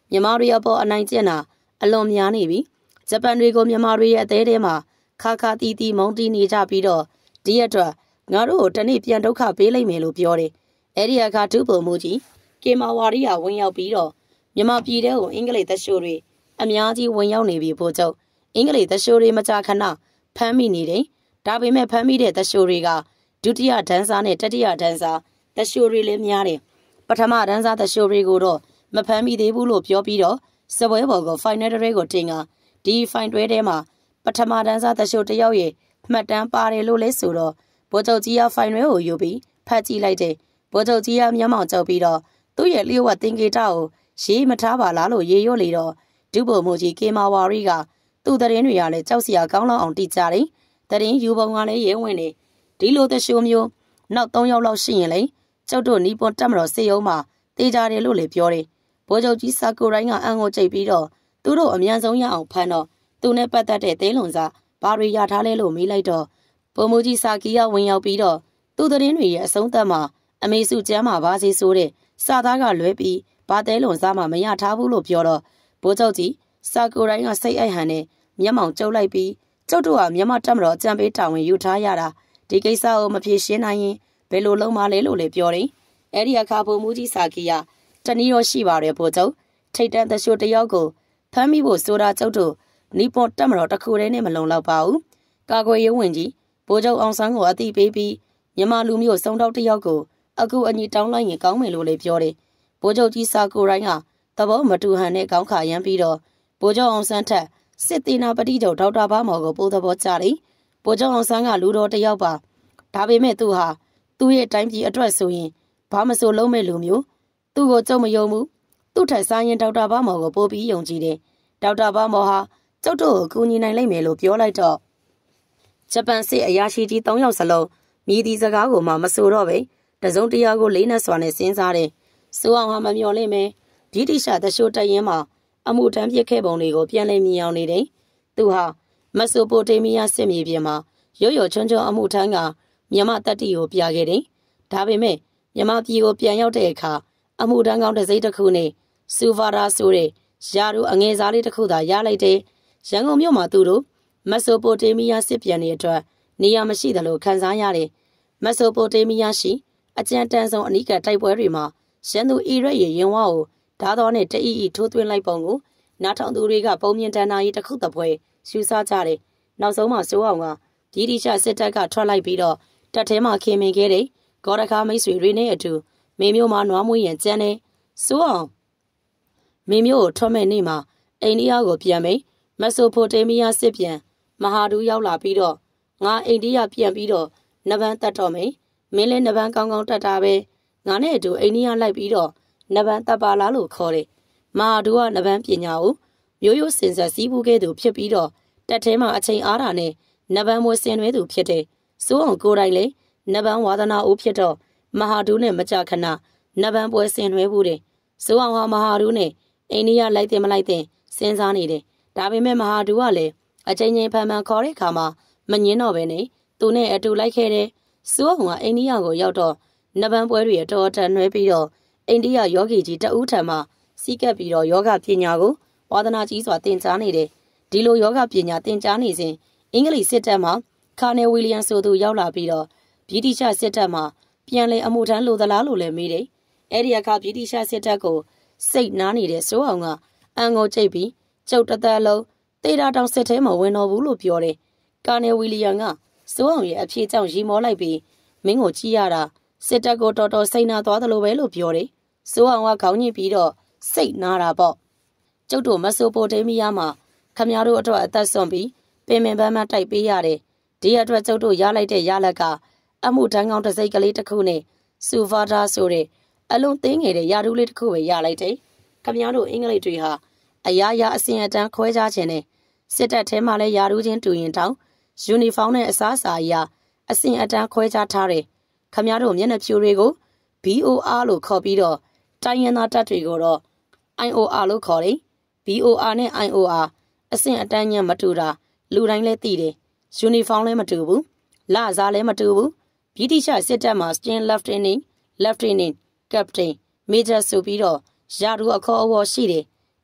မြန်မာတွေအပေါ်အနိုင်ကျင့်တာအလွန်များနေပြီဂျပန်တွေကိုမြန်မာတွေရဲ့အသေးထဲမှာခါခါတီးတီးမုန်းတီးနေကြပြီးတော့ဒီအတွက်ငါတို့ကိုတနေ့ပြန်ဒုက္ခပေးလိုက်မယ်လို့ပြောတယ်အဲ့ဒီအခါဒုဗိုလ်မှူးကြီးကေမာဝါရီယာဝင်ရောက်ပြီးတော့မြန်မာပြည်ထဲကိုအင်္ဂလိပ်သက်ရှိုးတွေအများကြီးဝင်ရောက်နေပြီဗိုလ်ချုပ်အင်္ဂလိပ်သက်ရှိုးတွေမကြာခဏဖမ်းမိနေတယ်ဒါပေမဲ့ဖမ်းမိတဲ့သက်ရှိုးတွေကဒုတိယဒန်းစားနဲ့တတိယဒန်းစားသက်ရှိုးတွေလည်းများတယ်ပထမဒန်းစားသက်ရှိုးတွေကိုတော့မဖမ်းမိသေးဘူးလို့ပြောပြီးတော့စပွဲပေါ်ကိုဖိုင်နယ်တွေကိုတင်ကဒီဖိုင်တွဲထဲမှာပထမဒန်းစားသက်ရှိုးတယောက်ရဲ့မှတ်တမ်းပါတယ်လို့လဲဆိုတော့ဗိုလ်ချုပ်ကြီးကဖိုင်တွဲကိုယူပြီးဖတ်ကြည့်လိုက်တယ်ဗိုလ်ချုပ်ကြီးကမျက်မှောင်ကျုပ်ပြီးတော့သူ့ရဲ့လျှို့ဝှက်သင်္ကေတကိုရေးမထားပါလားလို့ရေရွတ်လေတော့ဒုဗိုလ်မှူးကြီးကေမာဝါရီကသူ့သတင်းတွေကလည်းကြောက်စရာကောင်းလောက်အောင်တိကျတယ်သတင်းယူပုံကလည်းရဲဝင်နေဒီလိုသက်ရှိုးမျိုးနောက်သုံးယောက်လောက်ရှိရင်လေကျုပ်တို့နီးပွန်တက်မတော်စေယုံမှာတေးကြတယ်လို့လည်းပြောတယ်ဗိုလ်ချုပ်ကြီးစာကိုရိုင်းကအံကိုကြိတ်ပြီးတော့သူတို့အမြန်ဆုံးရအောင်ဖမ်းတော့သူနဲ့ပတ်သက်တဲ့သေးလွန်စာဘာတွေရထားလဲလို့မေးလိုက်တော့ဗိုလ်မှူးကြီးစာကီကဝင်ရောက်ပြီးတော့သူ့သတင်းတွေရဲ့အဆုံးသတ်မှာအမေစုကျမ်းမှာဘာစီဆိုတဲ့စာသားကလွဲပြီးဘာသေးလွန်စာမှမရထားဘူးလို့ပြောတော့ဗိုလ်ချုပ်ကြီးစာကိုရိုင်းကစိတ်အိုက်ဟန်နဲ့မျက်မှောင်ကျုပ်လိုက်ပြီးကျုပ်တို့ကမြန်မာတက်မတော်အကြံပေးတာဝန်ယူထားရတာဒီကိစ္စကိုမဖြေရှင်းနိုင်ရင်ဘယ်လိုလုပ်မလဲလို့လည်းပြောတယ်အဲ့ဒီအခါဗိုလ်မှူးကြီးစာကီကတနည်းတော့ရှိပါတယ်ဗိုလ်ချုပ်ထိတ်တန့်သက်ရှိုးတယောက်ကိုဖမ်းမိဖို့ဆိုတာကျုပ်တို့နီပွန်တက်မတော်တစ်ခုတည်းနဲ့မလုံလောက်ပါဘူးကာကွယ်ရေးဝန်ကြီးဗိုလ်ချုပ်အောင်ဆန်းကိုအသိပေးပြီးမြန်မာလူမျိုးစုံတောက်တယောက်ကိုအခုအညီတောင်းလိုက်ရင်ကောင်းမယ်လို့လည်းပြောတယ်ဗိုလ်ချုပ်ကြီးစာကိုရိုင်းကသဘောမတူဟန်နဲ့ကောင်းခါရမ်းပြီးတော့ဗိုလ်ချုပ်အောင်ဆန်းထက်စစ်သေးနာပတိချုပ်ဒေါက်တာဘာမော်ကိုပိုးသဘောကျတယ်ဗိုလ်ချုပ်အောင်ဆန်းကလူတော်တယောက်ပါဒါပေမဲ့သူဟာသူ့ရဲ့တိုင်းပြည်အတွက်ဆိုရင်ဘာမဆိုလုံးမဲ့လူမျိုးသူ့ကိုကြုံမယုံဘူးသူ့ထက်ဆိုင်ရင်ဒေါက်တာဘာမော်ကိုပို့ပြီးယုံကြည်တယ်ဒေါက်တာဘာမော်ဟာကျုပ်တို့ကိုကူညီနိုင်လိမ့်မယ်လို့ပြောလိုက်တော့ဂျပန်စစ်အရာရှိကြီး၃ယောက်စလုံးမြည်ဒီစကားကိုမှမဆိုတော့ပဲတစုံတရာကိုလေးနဲ့စွာနဲ့စဉ်းစားတယ်စိုးအောင်ဟာမမျှော်လင့်မယ်ဗြိတိရှသရှိုးတရင်မှာအမှုတမ်းပြစ်ခဲ့ပုံတွေကိုပြန်လည်မြင်အောင်နေတယ်သူဟာမက်ဆိုပိုတေးမီးယားစစ်မြေပြင်မှာရိုးရိုးချွန်းချွန်းအမှုထမ်းကမြန်မာတပ်တီကိုပြခဲ့တယ်ဒါပေမဲ့မြန်မာပြည်ကိုပြန်ရောက်တဲ့အခါအမှုတန်းကောင်းတစ်စိမ့်တစ်ခုနဲ့စူဗာရာဆိုတဲ့ယာတို့အငယ်စားလေးတစ်ခုသာရလိုက်တယ်ရန်ကုန်မြို့မှာသူတို့မက်ဆိုပိုတေးမီးယားစစ်ပြန်တွေအတွက်နေရာမရှိသလိုခံစားရတယ်မက်ဆိုပိုတေးမီးယားရှိအကြံတန်းဆုံးအနိကတိုက်ပွဲတွေမှာရန်သူအီရက်ရဲ့ရင်ဝါကိုဓာတော်နဲ့တအီအီထိုးသွင်းလိုက်ပုံကိုနားထောင်သူတွေကပုံမြင်တန်နာရေးတစ်ခုတစ်ပွဲရှူစားကြတယ်နောက်ဆုံးမှာစိုးအောင်ကဒီဒီချစစ်တပ်ကထွက်လိုက်ပြီးတော့တပ်ထဲမှာခင်မင်ခဲ့တဲ့ဂေါ်ရခါမိတ်ဆွေတွေနဲ့အတူမေမျိုးမှာနွားမွေးရင်ကျန်းတယ်စိုးအောင်မေမျိုးကိုထွက်မဲ့နေ့မှာအိန္ဒိယကိုပြန်မိမက်ဆိုပိုတေးမီးယားစစ်ပြန်မဟာဒူးရောက်လာပြီးတော့ငါအိန္ဒိယပြန်ပြီးတော့နဗန်းတက်တော့မယ်မင်းလည်းနဗန်းကောင်းကောင်းတက်တာပဲငါနဲ့အတူအိန္ဒိယလိုက်ပြီးတော့နဗန်းတက်ပါလားလို့ခေါ်တယ်မဟာဒူးကနဗန်းပညာကိုမျိုးရိုးစင်ဆက်စည်းပူးခဲ့သူဖြစ်ပြီးတော့တက်ထဲမှာအချိန်အားတာနဲ့နဗန်းမွေးဆင်နွဲသူဖြစ်တယ်စိုးအောင်ကိုယ်တိုင်လည်းနဗန်းဝါသနာဦးဖြစ်တော့မဟာဒူးနဲ့မကြခဏနဗန်းပွဲဆင်နွဲဘူးတယ်စိုးအောင်ဟာမဟာဒူးနဲ့အိန္ဒိယလိုက်တယ်မလိုက်တယ်စဉ်းစားနေတယ်ဒါပေမဲ့မဟာဒူးကလည်းအချိန်ချင်းဖန်ဖန်ခေါ်တဲ့အခါမှာမငင်းတော့ပဲနဲ့သူနဲ့အတူလိုက်ခဲ့တယ်စိုးအောင်ကအိန္ဒိယကိုရောက်တော့နဗန်းပွဲတွေအတော်အတန်နှွဲပြီးတော့အိန္ဒိယယောဂီကြီးတဦးထံမှစီးကပ်ပြီးတော့ယောဂပညာကိုဝါသနာကြီးစွာသင်ကြားနေတယ်ဒီလိုယောဂပညာသင်ကြားနေစဉ်အင်္ဂလိပ်စစ်တပ်မှခါနယ်ဝီလျံဆိုသူရောက်လာပြီးတော့ဗြိတိရှစစ်တပ်မှပြန်လည်အမှုထမ်းလိုသလားလို့လည်းမေးတယ်အဲ့ဒီအခါဗြိတိရှစစ်တပ်ကိုစိတ်နားနေတဲ့စိုးအောင်ကအံကိုကြိတ်ပြီးကျုပ်တသက်လုံးတေတာတောင်စစ်ထဲမှာဝင်တော်ဘူးလို့ပြောတယ်ကာနယ်ဝီလျံကစိုးအောင်ရဲ့အဖြေကြောင့်ရီမောလိုက်ပြီးမင်းကိုကြည့်ရတာစစ်တပ်ကိုတော်တော်စိတ်နာသွားသလိုပဲလို့ပြောတယ်စိုးအောင်ကခေါင်းညှိပြီးတော့စိတ်နာတာပေါ့ကျုပ်တို့မက်ဆိုပိုတေးမီးယားမှာခမရတို့အတွက်အသက်ဆုံးပြီးပင်ပင်ပန်းပန်းတိုက်ပေးရတယ်ဒီအတွက်ကျုပ်တို့ရလိုက်တဲ့ရလက်က အမှုတန်းကောင်းတစ်စိတ်ကလေးတစ်ခုနဲ့စူဗာဒါဆိုတဲ့အလုံးသိငယ်တဲ့ယာဒူးလေးတစ်ခုပဲရလိုက်တယ်ခမရတို့အင်္ဂလိပ်တွေဟာအရာရာအစင်အတန်းခွဲခြားခြင်းနဲ့စစ်တပ်ထဲမှာလည်းယာဒူးချင်းတူရင်တောင်ယူနီဖောင်းနဲ့အစားအစာအရာအစင်အတန်းခွဲခြားထားတယ်ခမရတို့မျက်နှာဖြူတွေကို ဘီ အို အာร์ လို့ခေါ်ပြီးတော့တိုင်းရင်းသားတပ်တွေကိုတော့ အိုင် အို အာร์ လို့ခေါ်တယ် ဘီ အို အာร์ နဲ့ အိုင် အို အာร์ အဆင့်အတန်းညံ့မတူတာလူတိုင်းလည်းသိတယ်ယူနီဖောင်းလည်းမတူဘူးလစားလည်းမတူဘူးဗြိတိရှစစ်တပ်မှာ Stin Lieutenant Lieutenant Captain Major ဆိုပြီးတော့ယာဒူအခေါ်အဝေါ်ရှိတယ်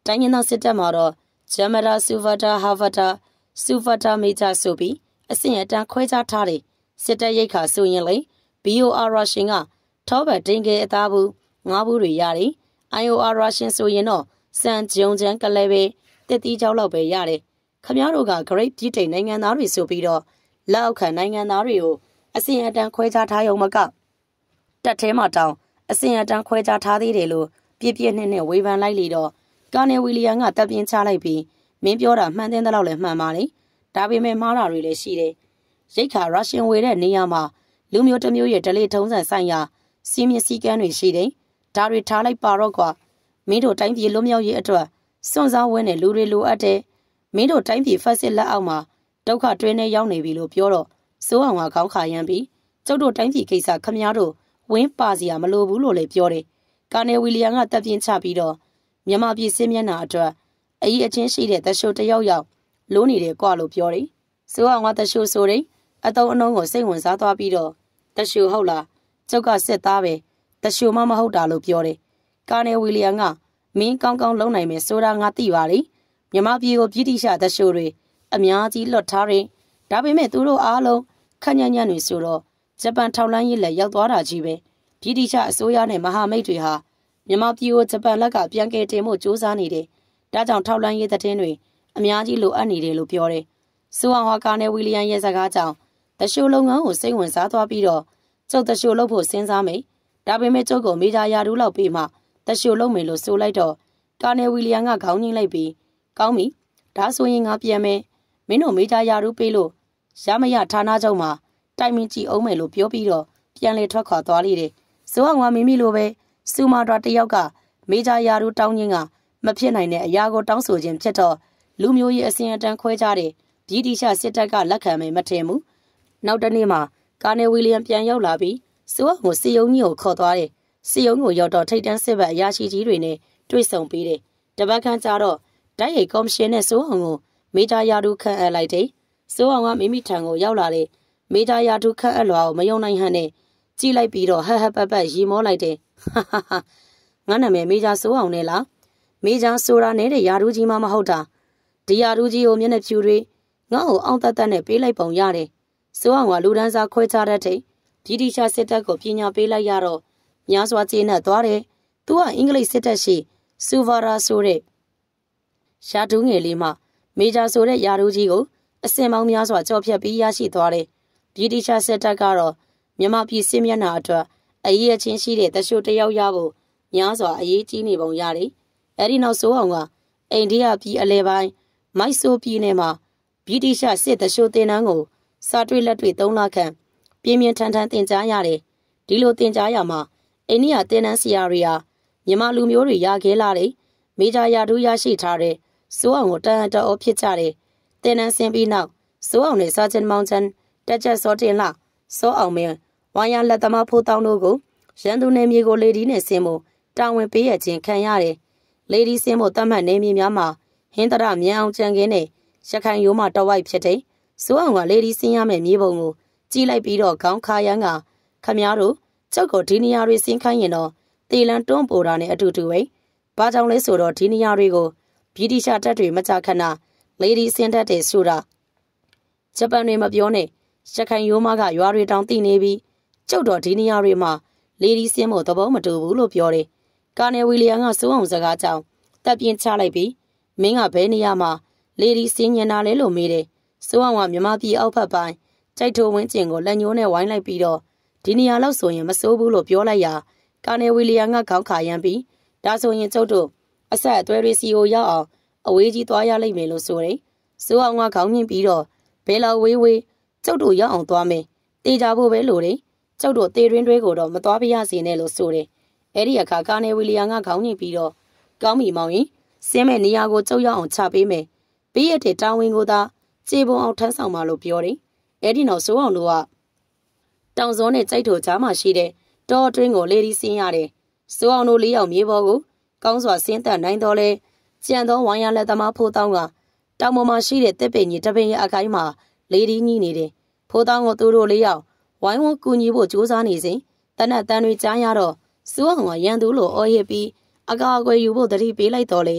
တိုင်းရင်းသားစစ်တပ်မှာတော့ဂျမရာဆူဖာတာဟာဖာတာဆူဖာတာမေဂျာဆိုပြီးအဆင့်အတန်းခွဲခြားထားတယ်စစ်တပ်ရိတ်ခါဆိုရင်လေ ဘီ အို အာ Russian ကထောပတ်တင်ကေအသားဘူးငါးဘူးတွေရတယ် အိုင် အို အာ Russian ဆိုရင်တော့စံဂျုံချန်ကလေးပဲတစ်တီးကြောက်လောက်ပဲရတယ်ခမားတို့က Great ပြည်တိန်နိုင်ငံသားတွေဆိုပြီးတော့လက်အောက်ခံနိုင်ငံသားတွေကိုအဆင့်အတန်းခွဲခြားထားရုံမကတက်ထဲမှာတောင်အဆင့်အတန်းခွဲခြားထားသေးတယ်လို့ပြည့်ပြည့်နဲ့နဲ့ဝေဖန်လိုက်လေတော့ကာနယ်ဝီလီယံကတပ်ပြင်းချလိုက်ပြီးမင်းပြောတာမှန်တဲ့လောက်လည်းမှန်ပါလေဒါပေမဲ့မှားတာတွေလည်းရှိတယ်ရိတ်ခါရုရှားဝေတဲ့နေရာမှာလူမျိုးတစ်မျိုးရဲ့ဒလေထုံးစံဆိုင်ရာစီးမြင့်စည်းကမ်းတွေရှိတယ်ဒါတွေထားလိုက်ပါတော့ကွာမင်းတို့တိုင်းပြည်လွတ်မြောက်ရေးအတွက်စွန့်စားဝင်းတဲ့လူတွေလိုအပ်တယ်မင်းတို့တိုင်းပြည်ဖက်စစ်လက်အောက်မှာဒုက္ခတွင်းနဲ့ရောက်နေပြီလို့ပြောတော့စိုးအောင်ကခေါင်းခါရမ်းပြီးကျုပ်တို့တိုင်းပြည်ကိစ္စခမည်းတော်ဝင်းပါစီရမလိုဘူးလို့လည်းပြောတယ်ကာနယ်ဝီလီယံကတပ်ပြင်းချပြီးတော့မြန်မာပြည်စစ်မျက်နှာအတွက်အကြီးအချင်းရှိတဲ့တရှိုတယောက်ယောက်လိုးနေတယ်ကွာလို့ပြောတယ်စိုးအောင်ကတရှိုဆိုတယ်အတုံးအနှုံးကိုစိတ်ဝင်စားသွားပြီးတော့တရှိုဟုတ်လားကျုပ်ကစစ်သားပဲတရှိုမှမဟုတ်တာလို့ပြောတယ်ကာနယ်ဝီလီယံကမင်းကောင်းကောင်းလုံးနိုင်မယ်ဆိုတာငါသိပါလေမြန်မာပြည်ကိုပြည်တိရှတရှိုတွေအများကြီးလွတ်ထားတယ်ဒါပေမဲ့သူတို့အားလုံးခက်ညံ့ညံ့တွေဆိုတော့ဂျပန်ထောက်လန်းရေးလက်ရောက်သွားတာကြီးပဲပြည်တိရှအစိုးရနဲ့မဟာမိတ်တွေဟာမြန်မာပြည်ကိုဂျပန်လက်ကပြန်ကယ်တင်ဖို့ကြိုးစားနေတယ်ဒါကြောင့်ထောက်လန်းရေးသတင်းတွေအများကြီးလိုအပ်နေတယ်လို့ပြောတယ်စိုးအောင်ဟောကာနယ်ဝီလီယံရဲ့စကားကြောင့်တရှိုလုပ်ငန်းကိုစိတ်ဝင်စားသွားပြီးတော့ကျုပ်တရှိုလုပ်ဖို့စဉ်းစားမယ်ဒါပေမဲ့ကျုပ်ကမေဂျာယာရူးလောက်ပြီးမှတရှိုလုပ်မယ်လို့ဆိုလိုက်တော့ကာနယ်ဝီလီယံကခေါင်းငိမ့်လိုက်ပြီးကောင်းပြီဒါဆိုရင်ငါပြန်မယ်မင်းတို့မေဂျာယာရူးပေးလို့ရမရဌာနချုပ်မှာတိုင်မင်ကြည့်အောင်မယ်လို့ပြောပြီးတော့ပြန်လေထွက်ခွာသွားလိမ့်တယ်စိုးအောင်ကမိမိလိုပဲစူမာဒရာတယောက်ကမေဂျာယာရူးတောင်းခြင်းကမဖြစ်နိုင်တဲ့အရာကိုတောင်းဆိုခြင်းဖြစ်တော့လူမျိုးရေးအစဉ်အတန်းခွဲခြားတဲ့ပြည်တိရှစစ်တပ်ကလက်ခံမယ်မထင်ဘူးနောက်တနေ့မှာကာနယ်ဝီလီယံပြန်ရောက်လာပြီးစိုးအောင်ကိုစီယုံကြီးကိုခေါ်သွားတယ်စီယုံကိုရောက်တော့ထိတ်တန်းစစ်ဘက်အရာရှိကြီးတွေနဲ့တွေ့ဆုံပြီးတယ်တပတ်ခန့်ကြာတော့ဓာတ်ရိုက်ကော်မရှင်နဲ့စိုးအောင်ကိုမေဂျာယာရူးခန့်အပ်လိုက်တယ်စိုးအောင်ကမိမိထံကိုရောက်လာတဲ့မေဂျာယာရူးခန့်အပ်လွာကိုမယုံနိုင်ဟန်နဲ့ကြည့်လိုက်ပြီးတော့ဟဟပပရီမောလိုက်တယ်ဟာဟာဟာငါနာမည်မေဂျာစိုးအောင်နဲ့လားမေဂျာဆိုတာနဲ့တဲ့ယာရူးကြီးမှမဟုတ်တာဒီယာရူးကြီးကိုမျက်နှာဖြူတွေငါ့ကိုအောင်တတ်တတ်နဲ့ပေးလိုက်ပုံရတယ်စိုးအောင်ကလူဒန်းစားခွဲခြားတတ်တဲ့ပြည်တိရှစစ်တပ်ကိုပညာပေးလိုက်ရတော့များစွာကျေနပ်သွားတယ်သူကအင်္ဂလိပ်စစ်တပ်ရှိစူဗာရာဆိုတဲ့ရှာတူးငယ်လေးမှမေဂျာဆိုတဲ့ယာရူးကြီးကိုအစင်ပေါင်းများစွာကြော်ဖြတ်ပြီးရရှိသွားတယ်ပြည်တိရှစစ်တပ်ကတော့မြန်မာပြည်စစ်မျက်နှာအတွက်အရေးအချင်းရှိတဲ့တရှိုတယောက်ရဖို့များစွာအရေးကြီးနေပုံရတယ်အဲဒီနောက်စိုးအောင်ကအိန္ဒိယပြည်အလဲပိုင်းမိုက်ဆိုပြည်နယ်မှာပြည်တိရှစစ်တရှိုတင်နန်းကိုစာတွေ့လက်တွေ့သုံးလခန့်ပြင်းပြင်းထန်ထန်တင်ကြားရတယ်ဒီလိုတင်ကြားရမှာအိန္ဒိယတင်နန်းဆရာတွေဟာမြန်မာလူမျိုးတွေရခဲလာတဲ့မေဂျာယာထူးရရှိထားတဲ့စိုးအောင်ကိုတန်တအောဖြစ်ကြတယ်တင်နန်းဆင်းပြီးနောက်စိုးအောင်နဲ့စာချင်မောင်ချန်တက်ချက်စောတင်လာစိုးအောင်မင်းဝိုင်းရလက်သမားဖိုးတောင်းတို့ကိုရန်သူနယ်မြေကိုလေဒီနဲ့ဆင်းဖို့တာဝန်ပေးရခြင်းခံရတယ်လေဒီဆင်းဖို့တတ်မှတ်နယ်မြေများမှာဟင်းတရမြန်အောင်ကြံခင်းနဲ့ရခိုင်ရိုးမှတော်ဝိုက်ဖြစ်တဲ့စိုးအောင်ကလေဒီဆင်းရမယ့်မြေပုံကိုကြည့်လိုက်ပြီးတော့ခေါင်းခါရမ်းကခမားတို့ကျုပ်ကိုဒီနေရာတွေဆင်းခိုင်းရင်တော့တေလန်တွန်းပိုတာနဲ့အတူတူပဲဘာကြောင့်လဲဆိုတော့ဒီနေရာတွေကိုဗြိတိရှတပ်တွေမကြခဏလေဒီဆင်းတတ်တယ်ဆိုတာဂျပန်တွေမပြောနဲ့ရခိုင်ရိုးမကရွာတွေတောင်တည်နေပြီးကျုပ်တော်ဒီနေရာတွေမှာလေဒီဆင်းဖို့သဘောမတူဘူးလို့ပြောတယ်ကာနယ်ဝီလီယံကစိုးအောင်စကားကြောင့်တပ်ပြင်းချလိုက်ပြီးမင်းကဘယ်နေရာမှာလေဒီဆင်းညင်တာလဲလို့မေးတယ်စိုးအောင်ကမြမပြည်အောက်ဖက်ပိုင်းကြိုက်ထိုးဝင်းကျင်ကိုလက်ညှိုးနဲ့ဝိုင်းလိုက်ပြီးတော့ဒီနေရာလောက်ဆိုရင်မစိုးဘူးလို့ပြောလိုက်ရာကာနယ်ဝီလီယံကခေါင်းခါရမ်းပြီးဒါဆိုရင်ကျုပ်တို့အဆက်အသွဲတွေစီကိုရောက်အောင်အဝေးကြီးသွားရလိမ့်မယ်လို့ဆိုတယ်စိုးအောင်ကခေါင်းညှိပြီးတော့ဘယ်လောက်ဝေးဝေးကျုပ်တို့ရောက်အောင်သွားမယ်တေးကြဖို့ပဲလို့တယ်ကျုပ်တို့တေးရင်းတွဲကိုတော့မသွားပြရစေနဲ့လို့ဆိုတယ်အဲ့ဒီအခါကာနယ်ဝီလီယံကခေါင်းညှိပြီးတော့ကောင်းပြီမောင်ရင်ဆင်းမဲ့နေရာကိုကျုပ်ရောက်အောင်ချပေးမယ်ပေးရတဲ့တာဝန်ကိုသာခြေပုံအောင်ထမ်းဆောင်ပါလို့ပြောတယ်အဲ့ဒီနောက်စိုးအောင်တို့ကတောင်စောနဲ့ကြိုက်ထိုကြားမှာရှိတဲ့တောအတွင်းကိုလေဒီဆင်းရတယ်စိုးအောင်တို့လေးယောက်မြေပေါ်ကိုကောင်းစွာဆင်းသက်နိုင်တော့လဲကြံသောဝိုင်းရလက်သမားဖိုးတောင်းကတောင်ပေါ်မှာရှိတဲ့တစ်ပင်ကြီးတစ်ပင်ရဲ့အခိုင်မှာလေဒီညှိနေတယ်ဖိုးတောင်းကိုသူတို့လေးယောက်ဝိုင်းဝန်းကူညီဖို့ကြိုးစားနေစဉ်တနတ်တန်းတွေကြားရတော့စိုးအောင်ကရန်သူလိုအော်ဟစ်ပြီးအကာအကွယ်ယူဖို့တတိပေးလိုက်တော့လေ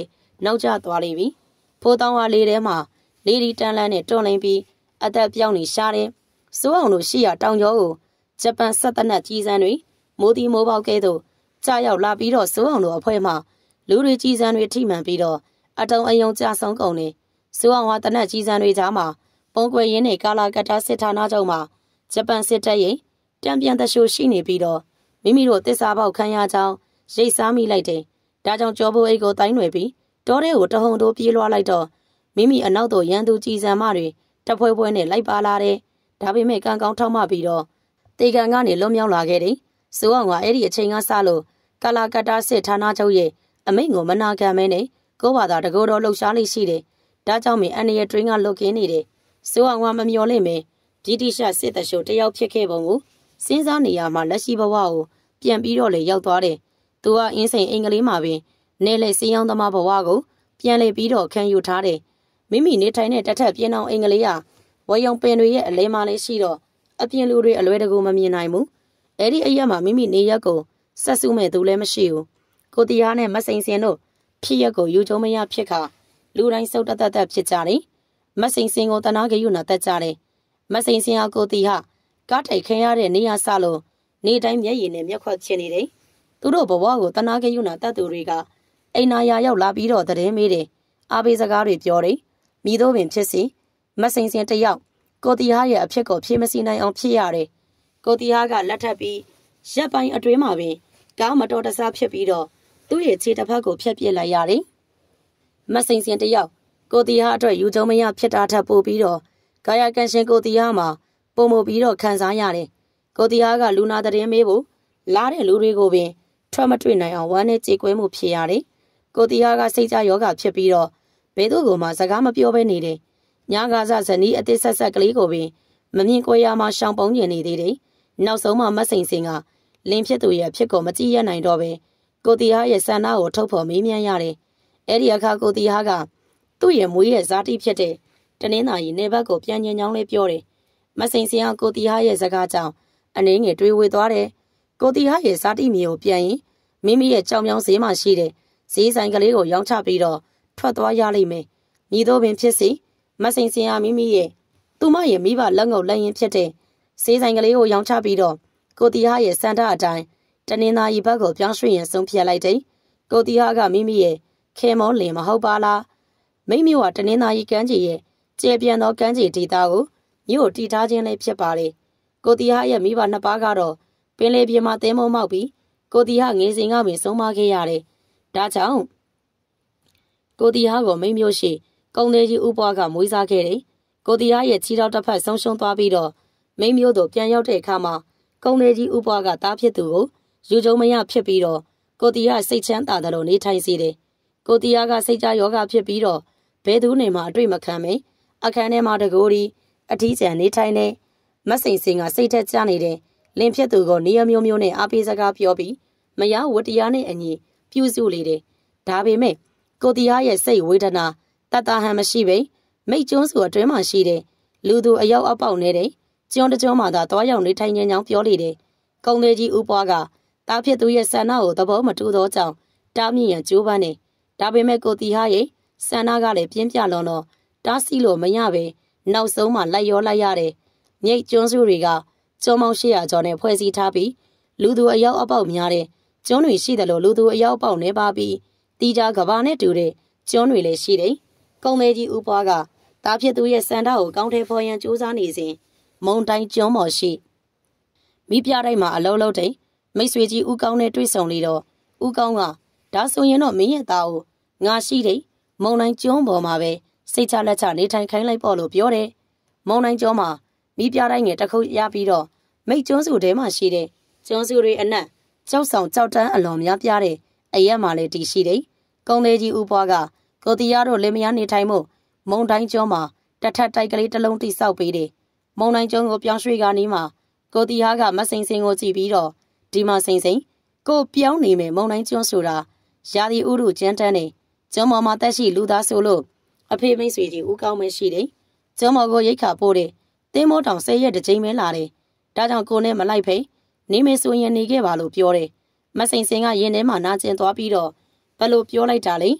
နောက်ကျသွားလိမ့်ပြီဖိုးတောင်းဟာလေထဲမှာလေဒီတန်လန်းနဲ့တွန်းလိမ့်ပြီးအသက်ပြောင်းနေရှာတယ်စိုးအောင်တို့ရှိရတောင်ကျောကိုဂျပန်ဆက်တနက်ကြီးစံတွေမိုးတီမိုးပေါက်ကဲသို့ကြာရောက်လာပြီးတော့စိုးအောင်တို့အဖွဲ့မှလူတွေကြီးစံတွေထိမှန်ပြီးတော့အတုံအယုံကြဆုံးကုန်နေစိုးအောင်ဟာတနက်ကြီးစံတွေကြားမှာပုံကွယ်ရင်းနဲ့ကာလာကတ္တာစစ်ဌာနချုပ်မှာဂျပန်စစ်တပ်ရဲ့တံပြန်တရှိုးရှိနေပြီးတော့မိမိတို့တစ္ဆာပေါက်ခံရကြောင်းရိတ်စားမိလိုက်တယ်ဒါကြောင့်ကြောပိုးအိတ်ကိုတိုင်းွယ်ပြီးတောထဲကိုတဟုန်တိုးပြေးလွှားလိုက်တော့မိမိအနောက်သို့ရန်သူကြီးစံမတွေတဖွဲဖွဲနဲ့လိုက်ပါလာတယ်ဒါပေမဲ့ကံကောင်းထောက်မှပြီးတော့တေကန်ကနေလွတ်မြောက်လာခဲ့တယ်စိုးအောင်ကအဲ့ဒီအချိန်ကစလို့ကာလာကတ္တာစစ်ဌာနချုပ်ရဲ့အမိန့်ကိုမနာခံမဲနဲ့ကိုယ့်ဘာသာတကောတော်လှုပ်ရှားလေးရှိတယ်ဒါကြောင့်မင်းအန်ရဲ့ train ကလွတ်ကင်းနေတယ်စိုးအောင်ကမမျော်လင့်မဲဗြိတိရှစစ်တပ်ရှိုးတယောက်ဖြစ်ခဲ့ပုံကိုစဉ်းစားနေရမှာလက်ရှိဘဝကိုပြန်ပြီးတော့လေရောက်သွားတယ်သူကအင်းစိန်အင်္ဂလိပ်မှာပင်နေလေစီယောင်းသမားဘဝကိုပြန်လေပြီးတော့ခံယူထားတယ်မိမိနေထိုင်တဲ့တထက်ပြင်းအောင်အင်္ဂလိပ်ကဝေယုံပင်တွေရဲ့အလဲမလေးရှိတော့အပြင်လူတွေအလွဲတကူမမြင်နိုင်ဘူးအဲ့ဒီအရက်မှာမိမိနေရက်ကိုဆက်စုမဲ့သူလည်းမရှိဘူးကိုတရားနဲ့မစိန်စင်တို့ဖြစ်ရက်ကိုယူချုံမရဖြစ်ခါလူတိုင်းစုပ်တတ်တတ်ဖြစ်ကြတယ်မစိန်စင်ကိုတနာကြယူနာတတ်ကြတယ်မစိန်စင်ဟာကိုတီဟာကားထိုက်ခင်ရတဲ့နေရာဆလို့နေတိုင်းမျက်ရည်နဲ့မျက်ခွက်ချင်နေတယ်သူတို့ဘဝကိုတနာကြယူနာတတ်သူတွေကအိမ်နာယာရောက်လာပြီးတော့တည်မေးတယ်အားပေးစကားတွေပြောတယ်မိတို့ပင်ဖြစ်စီမစိန်စင်တယောက်ကိုတီဟာရဲ့အဖြစ်ကိုဖြေမစီနိုင်အောင်ဖြစ်ရတယ်ကိုတီဟာကလက်ထပ်ပြီးရက်ပိုင်းအတွင်းမှာပင်ကားမတော်တဆဖြစ်ပြီးတော့သူ့ရဲ့ခြေတစ်ဖက်ကိုဖျက်ပစ်လိုက်ရတယ်မစိန်စင်တယောက်ကိုတီဟာအတွက်ယူကြုံမရဖြစ်တာထပ်ပို့ပြီးတော့ကာယကံရှင်ကိုတီဟာမှာပုံမပြီးတော့ခံစားရတယ်ကိုတီဟာကလူနာသတင်းမေးဖို့လာတဲ့လူတွေကိုပင်ထွက်မတွေ့နိုင်အောင်ဝမ်းနဲ့ကြေကွဲမှုဖြစ်ရတယ်ကိုတီဟာကစိတ်ကြယောဂဖြစ်ပြီးတော့ဘယ်သူ့ကိုမှစကားမပြောဘဲနေတယ်ညကားစားဇနီးအသစ်ဆက်ဆက်ကလေးကိုပင်မမြင်ကွဲရမှရှောင်ပုံးကျင်နေသေးတယ်နောက်ဆုံးမှမစိန်စင်ကလင်းဖြစ်သူရဲ့ဖြစ်ကိုမကြည့်ရနိုင်တော့ပဲကိုတီဟာရဲ့ဆန္ဒကိုထုတ်ဖော်မေးမြန်းရတယ်အဲ့ဒီအခါကိုတီဟာကသူ့ရဲ့မွေးရဲ့ဇာတိဖြစ်တဲ့တနင်္သာရီနေဘက်ကိုပြန်ညင်ချောင်းလေးပြောတယ်မစိန်စင်ကကိုတီဟာရဲ့စကားကြောင့်အနေငယ်တွေးဝေသွားတယ်ကိုတီဟာရဲ့ဇာတိမြေကိုပြန်ရင်မိမိရဲ့ကြောင်မြောင်းဈေးမှာရှိတဲ့ဈေးဆိုင်ကလေးကိုရောင်းချပြီးတော့ထွက်သွားရလိမ့်မယ်ညီတို့ပင်ဖြစ်စီမစိန်စင်ဟာမိမိရဲ့သူမရဲ့မိဘလက်ငုပ်လက်ရင်ဖြစ်တဲ့ဈေးဆိုင်ကလေးကိုရောင်းချပြီးတော့ကိုတီဟာရဲ့စန္ဒအတိုင်းတနင်္သာရီဘက်ကိုပြောင်းရွှေ့ရင်ဆုံးဖြတ်လိုက်တယ်ကိုတီဟာကမိမိရဲ့ခဲမောလင်မဟုတ်ပါလားမိမျိုးဟာတနင်္သာရီကမ်းခြေရဲ့ကျေပြန့်သောကမ်းခြေဒေသကိုမြို့တီထားခြင်းလည်းဖြစ်ပါလေကိုတီဟာရဲ့မိဘနှစ်ပါးကတော့ပင်လေပြင်မှာတဲမိုးမောက်ပြီးကိုတီဟာငယ်စဉ်ကပင်ဆုံးမခဲ့ရတယ်ဒါကြောင့်ကိုတီဟာကိုမိမျိုးရှိကုံသေးကြီးဥပွားကမွေးစားခဲ့တယ်ကိုတီဟာရဲ့ခြေထောက်တစ်ဖက်ဆုံးရှုံးသွားပြီးတော့မိမျိုးတို့ပြန်ရောက်တဲ့အခါမှာကုံသေးကြီးဥပွားကတားဖြစ်သူကိုယူကြုံမရဖြစ်ပြီးတော့ကိုတီဟာစိတ်ချမ်းသာတယ်လို့နေထိုင်စေတယ်ကိုတီဟာကစိတ်ကြယောဂဖြစ်ပြီးတော့ဘဲသူနေမှာအတွေ့မခံမေအခန်းထဲမှာတကိုးဒီအထီးကျန်နေထိုင်နေမစိန်စင်ကစိတ်ထက်ကြနေတဲ့လင်းဖြစ်သူကိုနေရမျိုးမျိုးနဲ့အားပေးစကားပြောပြီးမရဝတ္တရားနဲ့အညီပြုစုလေတယ်ဒါပေမဲ့ကိုတီဟာရဲ့စိတ်ဝေဒနာတတဟန်မရှိပဲမိတ်ကျွန်းစုအတွင်းမှာရှိတဲ့လူသူအယောက်အပေါက်နေတဲ့ကျွန်းတကျွန်းမှာသာတွားရောက်နေထိုင်နေကြောင်းပြောလေတယ်ကုံသေးကြီးဥပွားကတားဖြစ်သူရဲ့ဆန္ဒကိုသဘောမတူသောကြောင့်တားမြင့်ရန်ကြိုးပမ်းနေဒါပေမဲ့ကိုတီဟာရဲ့ဆန္ဒကလည်းပြင်းပြလွန်တော့တားဆီးလို့မရပဲနောက်ဆုံးမှလိုက်ရောလိုက်ရတယ်မြိတ်ကျွန်းစုတွေကကျွန်းပေါင်း၈ရာကျော်နဲ့ဖွဲ့စည်းထားပြီးလူသူအယောက်အပေါက်များတဲ့ကျွန်းတွေရှိတယ်လို့လူသူအယောက်အပေါက်နေပါပြီးတီးကြကဘာနဲ့တူတဲ့ကျွန်းတွေလည်းရှိတယ်ကုံသေးကြီးဥပွားကတားဖြစ်သူရဲ့စန္ဒကိုကောင်းထဲဖော်ရန်ကြိုးစားနေစဉ်မုံတိုင်းကျွန်းပေါ်ရှိမိပြတိုင်းမှာအလုံးလုံးတိတ်မိတ်ဆွေကြီးဦးကောင်းနဲ့တွေ့ဆုံလေတော့ဦးကောင်းကဒါဆိုရင်တော့မင်းရဲ့သားကိုငါရှိတယ်မုံတိုင်းကျွန်းပေါ်မှာပဲစိတ်ချလက်ချနေထိုင်ခိုင်းလိုက်ပေါ့လို့ပြောတယ်မုံတိုင်းကျွန်းမှာမိပြတိုင်းငယ်တစ်ခုရပြီးတော့မိတ်ကျွန်းစုထဲမှာရှိတဲ့ကျွန်းစုတွေအနက်ကြောက်ဆောင်ကြောက်တန်းအလွန်များပြားတဲ့အရက်မှာလည်းတည်ရှိတယ်ကုံသေးကြီးဦးပွားကကိုတီရတို့လင်မယားနေထိုင်မှုမုံတိုင်းကျွန်းမှာတထက်တိုက်ကလေးတစ်လုံးတိဆောက်ပေးတယ်မုံတိုင်းကျွန်းကိုပြောင်းရွှေ့ကားနီးမှာကိုတီဟာကမစိန်စင်ကိုကြည့်ပြီးတော့ဒီမှာစိန်စိန်ကိုပြောင်းနေမယ်မုံတိုင်းကျွန်းဆိုတာရာသီဥတုကျန်းတန်းနေကျွန်းပေါ်မှာတက်ရှိလူသားဆိုလို့အဖေမိတ်ဆွေကြီးဦးကောင်းမရှိတယ်ကျွန်းပေါ်ကိုရိတ်ခါပို့တယ်တင်းမိုးတောင်ဆဲရက်တစ်ချိန်ပဲလာတယ်ဒါကြောင့်ကိုနဲ့မလိုက်ဖိနေမေဆိုရင်နေခဲ့ပါလို့ပြောတယ်မစိန်စင်ကရင်ထဲမှာနာကျင်သွားပြီးတော့ဘယ်လိုပြောလိုက်တာလဲ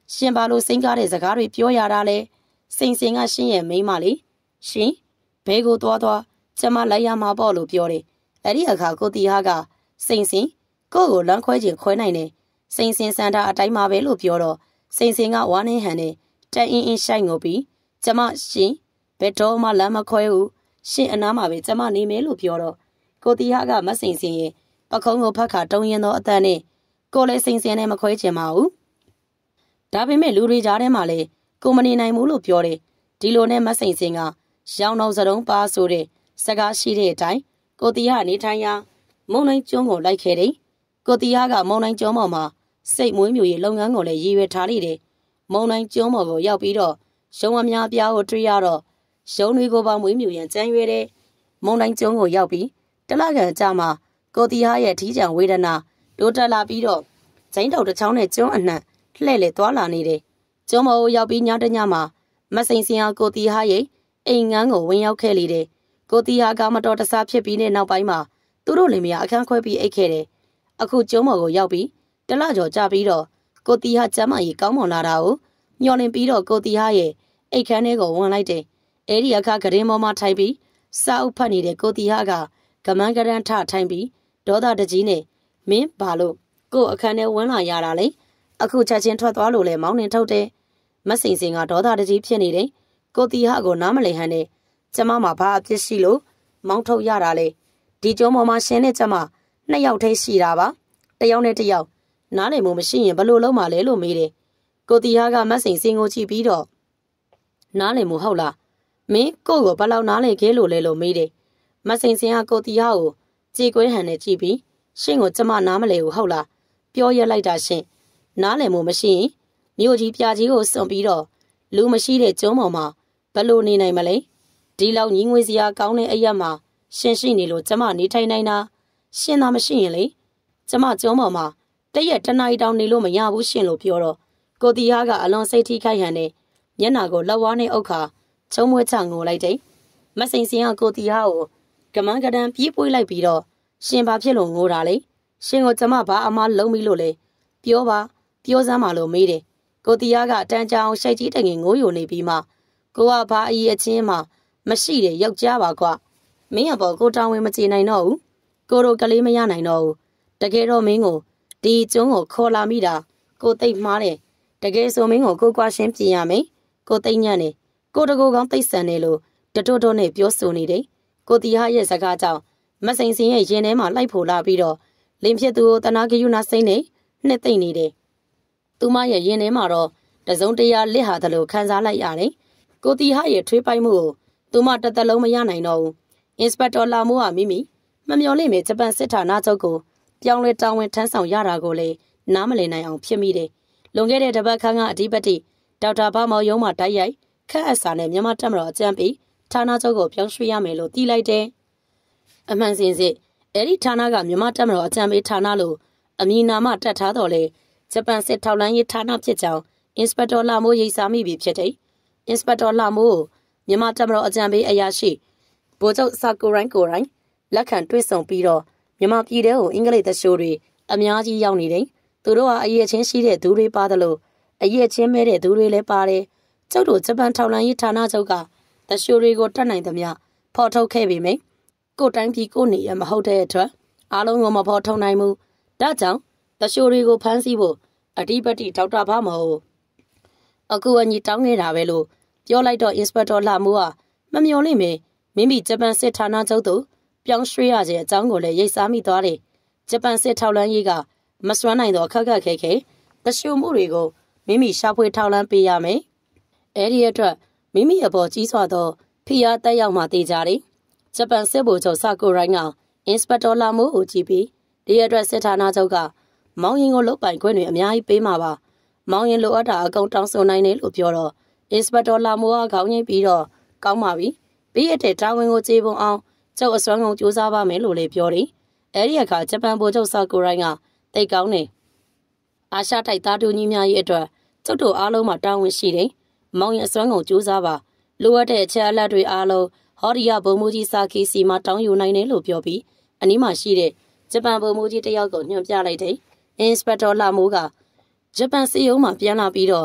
ရှင်ဘာလို့စိန်ကားတဲ့စကားတွေပြောရတာလဲစိန်စင်ကရှင်ရဲ့မိန်းမလေးရှင်ဘဲကိုသွားသွားကျမလိုက်ရမှာပေါ့လို့ပြောတယ်အဲ့ဒီအခါကိုတီဟာကစိန်စင်ကိုကိုလမ်းခွဲခြင်းခွဲနိုင်တယ်စိန်စင်စန္ဒာအတိုင်းမှာပဲလို့ပြောတော့စိန်စင်ကဝါနေဟန်နဲ့တက်အင်းအင်းရှိုက်ငိုပြီးကျမရှင်ဘယ်တော့မှလမ်းမခွဲဘူးရှင်အနားမှာပဲကျမနေမယ်လို့ပြောတော့ကိုတီဟာကမစိန်စင်ရဲ့ပခုံးကိုဖတ်ခါတုံရင်သောအတန်နဲ့ကိုလည်းစိန်စင်နဲ့မခွဲချင်ပါဘူးဒါပေမဲ့လူတွေကြားထဲမှာလည်းကိုမနေနိုင်ဘူးလို့ပြောတယ်ဒီလိုနဲ့မစိန်စင်ကရောင်တော်စတုံးပါဆိုတဲ့စကားရှိတဲ့အတိုင်းကိုတီဟာနေထိုင်ရာမုံနိုင်ကျွန်းကိုလိုက်ခဲ့တယ်ကိုတီဟာကမုံနိုင်ကျွန်းပေါ်မှာစိတ်မွေးမြူရေးလုပ်ငန်းကိုလည်းရည်ရွယ်ထားလိမ့်တယ်မုံနိုင်ကျွန်းပေါ်ကိုရောက်ပြီးတော့ရုံအများအပြားကိုတွေ့ရတော့ရုံတွေကိုပါမွေးမြူရန်ကြံရွယ်တယ်မုံနိုင်ကျွန်းကိုရောက်ပြီးတလကန်ကြာမှာကိုတီဟာရဲ့ထီးချံဝေဒနာတိုးတက်လာပြီးတော့ကျိန်းတောက်တစ်ချောင်းနဲ့ကျွန်းအနှံ့လှဲ့လေသွားလာနေတယ်ကျွန်းပေါ်ကိုရောက်ပြီးညတညမှာမစိန်စင်ဟာကိုတီဟာရဲ့အိမ်ငန်းကိုဝင်ရောက်ခဲ့လေတယ်ကိုတီဟာကမတော်တဆဖြစ်ပြီးတဲ့နောက်ပိုင်းမှာသူတို့လင်မယားအခန်းခွဲပြီးအိတ်ခဲ့တယ်အခုကျွန်းပေါ်ကိုရောက်ပြီးတလကျော်ကြာပြီးတော့ကိုတီဟာကျမ်းမာရေးကောင်းမွန်လာတာကိုညှော်လင့်ပြီးတော့ကိုတီဟာရဲ့အိတ်ခမ်းထဲကိုဝင်လိုက်တယ်အဲ့ဒီအခါကရင်ပေါ်မှာထိုင်ပြီးစာအုပ်ဖတ်နေတဲ့ကိုတီဟာကကမန်းကရန်ထထိုင်ပြီးဒေါသတကြီးနဲ့မင်းဘာလို့ကိုအခန်းထဲဝင်လာရတာလဲအခုချက်ချင်းထွက်သွားလို့လဲမောင်းနှင်ထုတ်တယ်မစိန်စင်ကဒေါသတကြီးဖြစ်နေတယ်ကိုတီဟာကိုနားမလည်ဟန်နဲ့ကျမမှာဘာအပြစ်ရှိလို့မောင်းထုတ်ရတာလဲဒီကျုံးပေါ်မှာရှင်နဲ့ကျမနှစ်ယောက်တည်းရှိတာပါတယောက်နဲ့တယောက်နားလည်မှုမရှိရင်ဘလို့လုံးမလဲလို့မေးတယ်ကိုတီဟာကမစိန်စင်ကိုကြည့်ပြီးတော့နားလည်မှုဟုတ်လားမင်းကိုကိုဘလောက်နားလည်ခဲ့လို့လဲလို့မေးတယ်မစိန်စင်ကကိုတီဟာကိုကြေကွဲဟန်နဲ့ကြည့်ပြီးရှင့်ကိုကျမနားမလဲဘူးဟုတ်လားပြောရလိုက်တာရှင့်နားလည်မှုမရှိရင်မြို့ကြီးပြကြီးကိုစွန့်ပြီးတော့လူမရှိတဲ့ကျုံးပေါ်မှာဘလို့နေနိုင်မလဲဒီလောက်ညီငွေစရာကောင်းတဲ့အရက်မှာရှင်ရှိနေလို့ကျမနေထိုင်နိုင်တာရှင်သာမရှိရင်လေကျမကျုံးပေါ်မှာတရက်တနားရီတောင်နေလို့မရဘူးရှင်လို့ပြောတော့ကိုတီဟာကအလွန်စိတ်ထိခိုက်ဟန်နဲ့မျက်နှာကိုလက်ဝါးနဲ့အုပ်ခါချုံမွေးချငိုလိုက်တယ်မစိန်စင်ကကိုတီဟာကိုကမန်းကတန်ပြေးပွေးလိုက်ပြီးတော့ရှင်ဘာဖြစ်လို့ငိုတာလဲရှင်ကိုကျမဘာအမားလုံးပြီလို့လဲပြောပါပြောစမ်းပါလို့မေးတယ်ကိုတီဟာကအတန်းချောင်းရှိတ်ကြီးတငင်ငိုးယိုနေပြီးမှကိုကဘာအီအချင်းမှမရှိတဲ့ယောက်ျားပါကွမင်းအပေါ်ကိုတောင်းဝင်မကြေနိုင်တော့ဘူးကိုတို့ကလေးမရနိုင်တော့ဘူးတကယ်တော့မင်းကိုဒီကျုံးကိုခေါ်လာမိတာကိုသိပ်မှားတယ်တကယ်ဆိုမင်းကိုကိုကွာရှင်းပြင်ရမယ်ကိုသိညံ့နေကိုတကူကောင်းသိဆန်နေလို့တတွတ်တော့နဲ့ပြောဆိုနေတယ်ကိုတီဟာရဲ့စကားကြောင့်မစိန်စင်ရဲ့ရင်ထဲမှာလိုက်ဖို့လာပြီးတော့လင်ဖြစ်သူကိုတနာကယူနာစိမ့်နေနှစ်သိမ့်နေတယ်သူမရဲ့ရင်ထဲမှာတော့တစုံတရာလစ်ဟာတယ်လို့ခံစားလိုက်ရတယ်ကိုတီဟာရဲ့ထွေးပိုက်မှုကိုသူမတစ်သက်လုံးမရနိုင်တော့ဘူးအင်စပက်တော်လာမိုးကမိမိမမျော်လင့်မဲ့ဂျပန်စစ်ဌာနချုပ်ကိုပြောင်းလဲတောင်းဝင်ထမ်းဆောင်ရတာကိုလည်းနားမလည်နိုင်အောင်ဖြစ်မိတယ်လွန်ခဲ့တဲ့တပတ်ခန့်ကအဓိပတိဒေါက်တာဘာမောင်ယုံမှတိုက်ရိုက်ခက်အပ်စာနဲ့မြန်မာတပ်မတော်အကြံပေးဌာနချုပ်ကိုပြောင်းရွှေ့ရမယ်လို့တီးလိုက်တယ်အမှန်စင်စစ်အဲ့ဒီဌာနကမြန်မာတပ်မတော်အကြံပေးဌာနလို့အမည်နာမတက်ထားတော့လေဂျပန်စစ်ထောက်လှမ်းရေးဌာနဖြစ်ကြောင်းအင်စပက်တော်လာမိုးရိပ်စာမိပြီဖြစ်တယ်အင်စပက်တော်လာမိုးမြန်မာတပ်မတော်အကြံပေးအရာရှိဗိုလ်ချုပ်ဆာကိုရိုင်းကိုရိုင်းလက်ခံတွေ့ဆုံပြီးတော့မြန်မာပြည်ထဲကိုအင်္ဂလိပ်သရှိုးတွေအများကြီးရောက်နေတယ်သူတို့ဟာအရေးချင်းရှိတဲ့သူတွေပါတယ်လို့အရေးချင်းမဲတဲ့သူတွေလည်းပါတယ်ကျုပ်တို့ဂျပန်ထောက်လှမ်းရေးဌာနချုပ်ကသရှိုးတွေကိုတတ်နိုင်သမျှဖော်ထုတ်ခဲ့ပေမယ့်ကိုယ်တိုင်းပြည်ကိုနေရမဟုတ်တဲ့အတွက်အားလုံးကိုမဖော်ထုတ်နိုင်ဘူးဒါကြောင့်သရှိုးတွေကိုဖမ်းဆီးဖို့အဓိပတိဒေါက်တာဘာမောအခုအညီတောင်းနေတာပဲလို့ပြောလိုက်တော့အင်စပက်တော်လာမိုးကမမျော်လင့်မင်းမိမိဂျပန်စစ်ဌာနချုပ်သို့ပြောင်းရွှေ့ရခြင်းအကြောင်းကိုလည်းရိပ်စားမိသွားတယ်ဂျပန်စစ်ထောက်လှမ်းရေးကမစွမ်းနိုင်သောအခက်အခဲခဲခဲသရှိုးမှုတွေကိုမိမိရှာဖွေထောက်လှမ်းပေးရမယ်အဲဒီအတွက်မိမိအပေါ်ကြီးစွာသောဖိအားတက်ရောက်မှသိကြတယ်ဂျပန်စစ်ဗိုလ်ချုပ်ဆာကိုရိုင်းကအင်စပက်တော်လာမိုးကိုကြည့်ပြီးဒီအတွက်စစ်ဌာနချုပ်ကမောင်ရင်ကိုလုတ်ပိုင်ခွင့်တွေအများကြီးပေးမှာပါမောင်ရင်လိုအပ်တာအကုန်တောင်းဆိုနိုင်တယ်လို့ပြောတော့အင်စပက်တော်လာမိုးကခေါင်းငိမ့်ပြီးတော့ကောင်းပါပြီပြီးရတဲ့တာဝန်ကိုကျေပွန်အောင်ကျုပ်အစွမ်းကုန်ကြိုးစားပါမယ်လို့လည်းပြောတယ်အဲဒီအခါဂျပန်ဗိုလ်ချုပ်ဆာကိုရိုင်းကတိတ်ကောင်းတယ်အာရှတိုက်သားတူညီများရဲ့အတွက်ကျုပ်တို့အားလုံးမှာတာဝန်ရှိတယ်မောင်ရင်အစွမ်းကုန်ကြိုးစားပါလိုအပ်တဲ့အချက်အလက်တွေအားလုံးဟော်ဒီယာဘုံမူကြီးစာကီစီမှာတောင်းယူနိုင်တယ်လို့ပြောပြီးအနီးမှာရှိတဲ့ဂျပန်ဘုံမူကြီးတယောက်ကိုညွှန်ပြလိုက်တယ်အင်စပက်တော်လာမိုးကဂျပန်စီယုံမှာပြန်လာပြီးတော့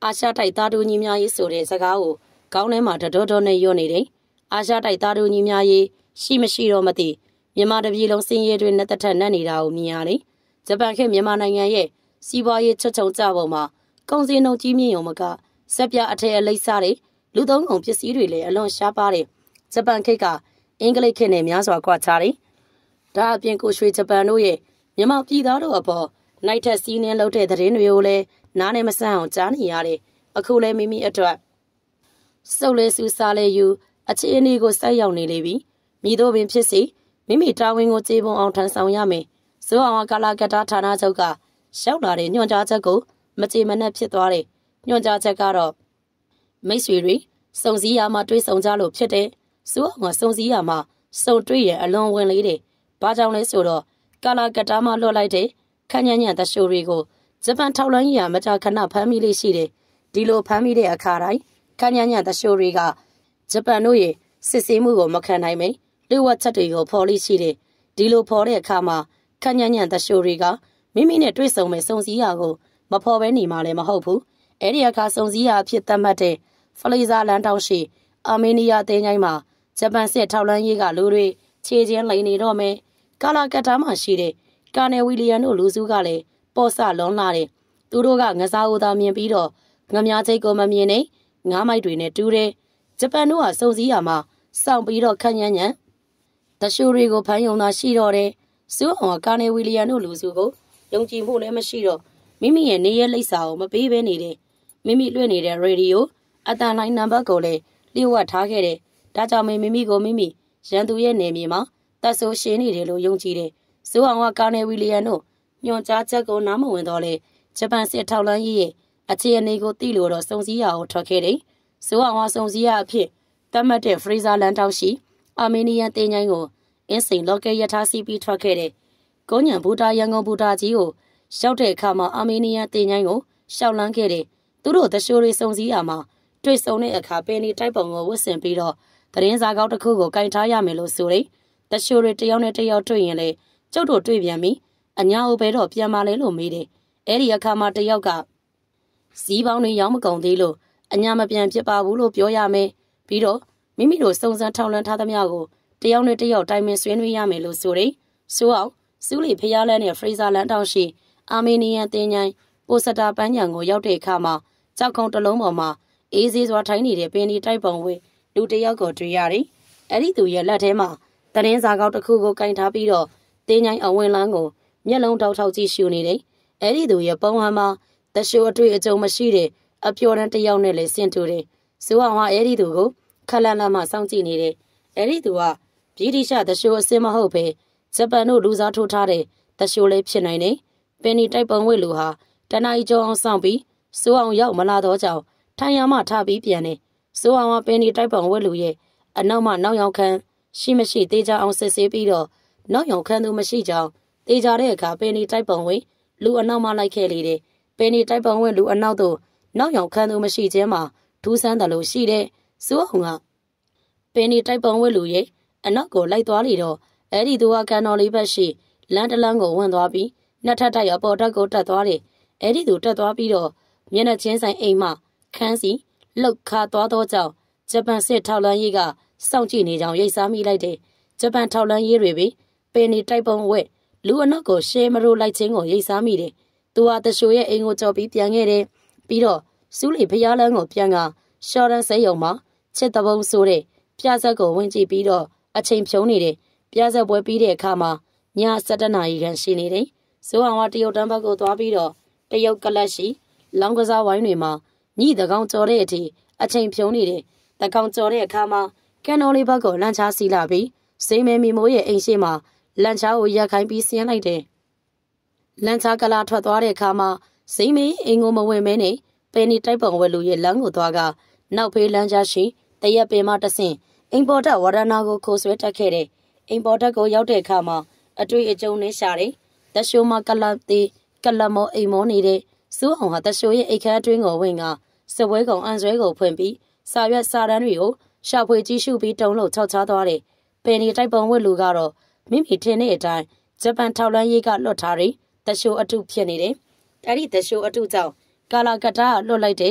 အာရှတိုက်သားတူညီများရေးဆိုတဲ့စကားကိုခေါင်းထဲမှာတတော်တော်နဲ့ယွနေတယ်အာရှတိုက်သားတူညီများရေးရှိမရှိတော့မသိမြန်မာတပြည်လုံးစင်ရဲတွေနဲ့တထက်နဲ့နေတာကိုမြင်ရတယ်ဂျပန်ခေတ်မြန်မာနိုင်ငံရဲ့စီးပွားရေးချွတ်ချုံကြပုံမှာကုန်စည်နှုန်းကြီးမြင့်ရုံမကစက်ပြအထည်အလိပ်စားတွေလူသုံးကုန်ပစ္စည်းတွေလည်းအလွန်ရှားပါတယ်ဂျပန်ခေတ်ကအင်္ဂလိပ်ခေတ်နဲ့များစွာကွာခြားတယ်ဒါအပြင်ကိုရွှေဂျပန်တို့ရဲ့မြန်မာပြည်သားတို့အပေါ်နိုင်ထက်စီးနှင်းလုပ်တဲ့သတင်းတွေကိုလည်းနားနဲ့မဆန်းအောင်ကြားနေရတယ်အခုလည်းမိမိအတွက်စုပ်လဲစူးစားလဲယူအခြေအနေကိုစိုက်ရောက်နေလေပြီမိတို့ပင်ဖြစ်စီမိမိတာဝန်ကိုကျေပွန်အောင်ထမ်းဆောင်ရမယ်ဆိုအောင်ကာလာကတာဌာနချုပ်ကရှောက်လာတဲ့ညွှန်ကြားချက်ကိုမကြေမနက်ဖြစ်သွားတယ်ညွှန်ကြားချက်ကတော့မိတ်ဆွေတွေစုံစည်းရမှာတွေးဆုံကြလို့ဖြစ်တယ်ဆိုအောင်ကစုံစည်းရမှာစုံတွေးရအလွန်ဝင်လေးတယ်ဘာကြောင့်လဲဆိုတော့ကာလာကတာမှလွှတ်လိုက်တဲ့ခန့်ညံ့ညံ့သရှိုးတွေကိုဂျပန်ထောက်လှမ်းရေးကမကြာခဏဖမ်းမိလေးရှိတယ်ဒီလိုဖမ်းမိတဲ့အခါတိုင်းခန့်ညံ့ညံ့သရှိုးတွေကဂျပန်တို့ရဲ့စစ်ဆေးမှုကိုမခံနိုင်မိန်လူဝတ်ချက်တွေကိုဖော်လိရှိတယ်ဒီလိုဖော်တဲ့အခါမှာခန့်ညံ့ညံ့သရှိုးတွေကမိမိနဲ့တွေ့ဆုံမဲ့စုံစည်းရကိုမဖော်ဘဲနေမှလည်းမဟုတ်ဘူးအဲ့ဒီအခါစုံစည်းရအဖြစ်သတ်မှတ်တဲ့ဖလေဇာလန်တောင်ရှိအာမေးနီးယားတင်းချိုင်းမှာဂျပန်စစ်ထောက်လှမ်းရေးကလူတွေခြေချင်းလိန်နေတော့မယ်ကာလာကတားမှရှိတဲ့ကာနယ်ဝီလီယံတို့လူစုကလည်းပေါ်ဆလွန်လာတယ်သူတို့ကငစားဦးသာမြင်ပြီးတော့ငမားချိတ်ကိုမမြင်နဲ့ငားမိုက်တွေနဲ့တူတယ်ဂျပန်တို့ကစုံစည်းရမှာစောင့်ပြီးတော့ခန့်ညံ့ညံ့တရှိုးတွေကိုဖမ်းယုံသာရှိတော့တယ်စူးအောင်ကာနယ်ဝီလီယံတို့လူစုကိုယုံကြည်မှုလည်းမရှိတော့မိမိရဲ့နေရလိပ်စာကိုမပေးဘဲနေတယ်မိမိလွှင့်နေတဲ့ရေဒီယိုအတန်လိုင်းနံပါတ်ကိုလည်းလျှို့ဝှက်ထားခဲ့တယ်ဒါကြောင့်မိမိကိုမိမိရန်သူရဲ့နေမြေမှာတပ်ဆိုးရှင်းနေတယ်လို့ယုံကြည်တယ်စူးအောင်ကကာနယ်ဝီလီယံတို့ညွန်ကြားချက်ကိုနားမဝင်တော့လေဂျပန်စစ်ထောက်လှမ်းရေးရဲ့အခြေအနေကိုသိလို့တော့စုံစည်းရအောင်ထွက်ခဲ့တယ်စူးအောင်ကစုံစည်းရအဖြစ်တတ်မှတ်တဲ့ဖရီဇာလန်တောက်ရှိအာမေးနီးယားတင်းချိုင်းကိုအင်းစိန်လော်ကယ်ရထားစီးပြီးထွက်ခဲ့တယ်ကုန်းညံဘူတာရန်ကုန်ဘူတာကြီးကိုရောက်တဲ့အခါမှာအာမေးနီးယားတင်းချိုင်းကိုရှောက်လန်းခဲ့တယ်သူတို့တရှိုးတွေစုံစည်းရမှာတွေ့ဆုံတဲ့အခါပင်ဒီတိုက်ပုံကိုဝတ်ဆင်ပြီးတော့သတင်းစာကောက်တစ်ခုကိုကင်ထားရမယ်လို့ဆိုတယ်တရှိုးတွေတယောက်နဲ့တယောက်တွေ့ရင်လေကျုပ်တို့တွေ့ပြန်ပြီအညာအိုပဲတော့ပြန်มาလဲလို့မေးတယ်အဲ့ဒီအခါမှာတယောက်ကဇီးပေါင်းတွေရောင်းမကုန်သေးလို့အညာမပြန်ဖြစ်ပါဘူးလို့ပြောရမယ်ပြီးတော့မိမိတို့စုံစမ်းထောက်လှမ်းထားသမျှကိုတယောက်နဲ့တယောက်တိုင်ပင်ဆွေးနွေးရမယ်လို့ဆိုတယ်ဆိုအောင်စူးလီဖျားလန်းနဲ့ဖရီဇာလန်တောင်ရှိအာမေးနီးယားတင်းချိုင်းပိုစတာပန်းညံကိုရောက်တဲ့အခါမှာကြောက်ခုံတစ်လုံးပေါ်မှာအေးစေးစွာထိုင်းနေတဲ့ပင်ဒီတိုက်ပုံဝေးလူတယောက်ကိုတွေ့ရတယ်အဲ့ဒီသူရဲ့လက်ထဲမှာသတင်းစာကောက်တစ်ခုကိုကင်ထားပြီးတော့တင်းချိုင်းအဝင်လန်းကိုမျက်လုံးထောက်ထောက်ကြည့်ရှုနေတယ်အဲ့ဒီသူရဲ့ပုံဟန်မှာတရှိုးအတွေ့အကြုံမရှိတဲ့အပျော်တန်းတယောက်နဲ့လည်းဆင်တူတယ်စူအောင်ဟာအဲ့ဒီသူကိုခလန်လန်မှစောင့်ကြည့်နေတယ်အဲ့ဒီသူကဗြိတိရှတရှိုးအစင်မဟုတ်ပဲဂျပန်တို့လူစားထိုးထားတဲ့တရှိုးလေးဖြစ်နိုင်တယ်ပင်ဒီတိုက်ပုံဝေးလူဟာတနအီကျော်အောင်ဆောင်ပြီးစူအောင်ရောက်မလာတော့ကြောင်ထိုင်ရမှထားပြီးပြန်တယ်စူအောင်ကပင်ဒီတိုက်ပုံဝေးလူရဲ့အနောက်မှနောက်ရောက်ခန်းရှိမရှိတေးကြအောင်စစ်ဆေးပြီးတော့နောက်ရောက်ခန်းသူမရှိကြောင်တေးကြတဲ့အခါပင်ဒီတိုက်ပုံဝေးလူအနောက်မှလိုက်ခဲ့လေတယ်ပင်ဒီတိုက်ပုံဝေးလူအနောက်သို့နောက်ရောက်ခန်းသူမရှိခြင်းမှာထူးဆန်းတယ်လို့ရှိတဲ့စူအောင်ကပင်ဒီတိုက်ပုံဝေးလူရဲ့အနောက်ကိုလိုက်သွားလေတော့အဲ့ဒီသူကကန်တော်လေးဘက်ရှိလမ်းတလန်းကိုဝင်သွားပြီးနှစ်ထပ်တိုက်အပေါ်တက်ကိုတက်သွားတယ်အဲ့ဒီသူတက်သွားပြီးတော့မျက်နှာချင်းဆိုင်အိမ်မှခန်းစီလှုပ်ခါသွားတော့ကြောင်ဂျပန်စစ်ထောက်လှမ်းရေးကစောင့်ကြည့်နေကြောင်ရိတ်စားမိလိုက်တယ်ဂျပန်ထောက်လှမ်းရေးတွေပဲပင်ဒီတိုက်ပုံဝက်လူအနောက်ကိုရှဲမရိုးလိုက်ခြင်းကိုရိတ်စားမိတယ်သူဟာတရှိုးရဲ့အိမ်ကိုကြော်ပြီးပြန်ခဲ့တယ်ပြီးတော့စူးလီဖျားလန်းကိုပြန်ကရှော်ရန်စိတ်ယုံမှာချစ်တပုံဆိုတဲ့ပြဇက်ကိုဝင်ကြည့်ပြီးတော့အချိန်ဖြုံးနေတယ်ပြဇက်ပွဲပြီးတဲ့အခါမှာညစက်တနာရီခန့်ရှိနေတယ်ဇိုးအောင်ကတရုတ်တန်းဘက်ကိုသွားပြီးတော့တရုတ်ကလပ်ရှိလောင်းကစားဝိုင်းတွေမှာညိတကောင်ကြော်တဲ့အထိအချိန်ဖြုံးနေတယ်တကောင်ကြော်တဲ့အခါမှာကန်တော်လေးဘက်ကိုလန့်ချားစီလာပြီးစိမဲမီမိုးရဲ့အိမ်ရှိမှာလန့်ချားကိုရက်ခိုင်းပြီးဆင်းလိုက်တယ်လန့်ချားကလာထွက်သွားတဲ့အခါမှာစိမဲအိမ်ကိုမဝင်မဲနဲ့ပင်ဒီတိုက်ပုံဝဲလူရဲ့လမ်းကိုသွားကနောက်ဖေးလမ်းချားရှိတရက်ပင်မတဆင့်အိမ်ပေါ်တက်ဝရဏကိုခိုးဆွဲတက်ခဲ့တယ်အိမ်ပေါ်တက်ကိုရောက်တဲ့အခါမှာအတွေ့အကြုံနဲ့ရှာတယ်တရှိုးမှာကလပ်သေးကလပ်မောအိမ်မောနေတဲ့စူးအောင်ဟာတရှိုးရဲ့အိတ်ခမ်းအတွင်းကိုဝင်ကစပွဲကောင်အန်ဆွဲကိုဖွင့်ပြီးစာရွက်စာတမ်းတွေကိုရှာဖွေကြည့်ရှုပြီးတုံးလို့ခြောက်ချသွားတယ်ပင်ဒီတိုက်ပုံဝက်လူကတော့မိမိထင်တဲ့အတိုင်းဂျပန်ထောက်လှမ်းရေးကလွတ်ထားတယ်တရှိုးအတုဖြစ်နေတယ်အဲ့ဒီတရှိုးအတုကြောင့်ကာလာကတာလွတ်လိုက်တဲ့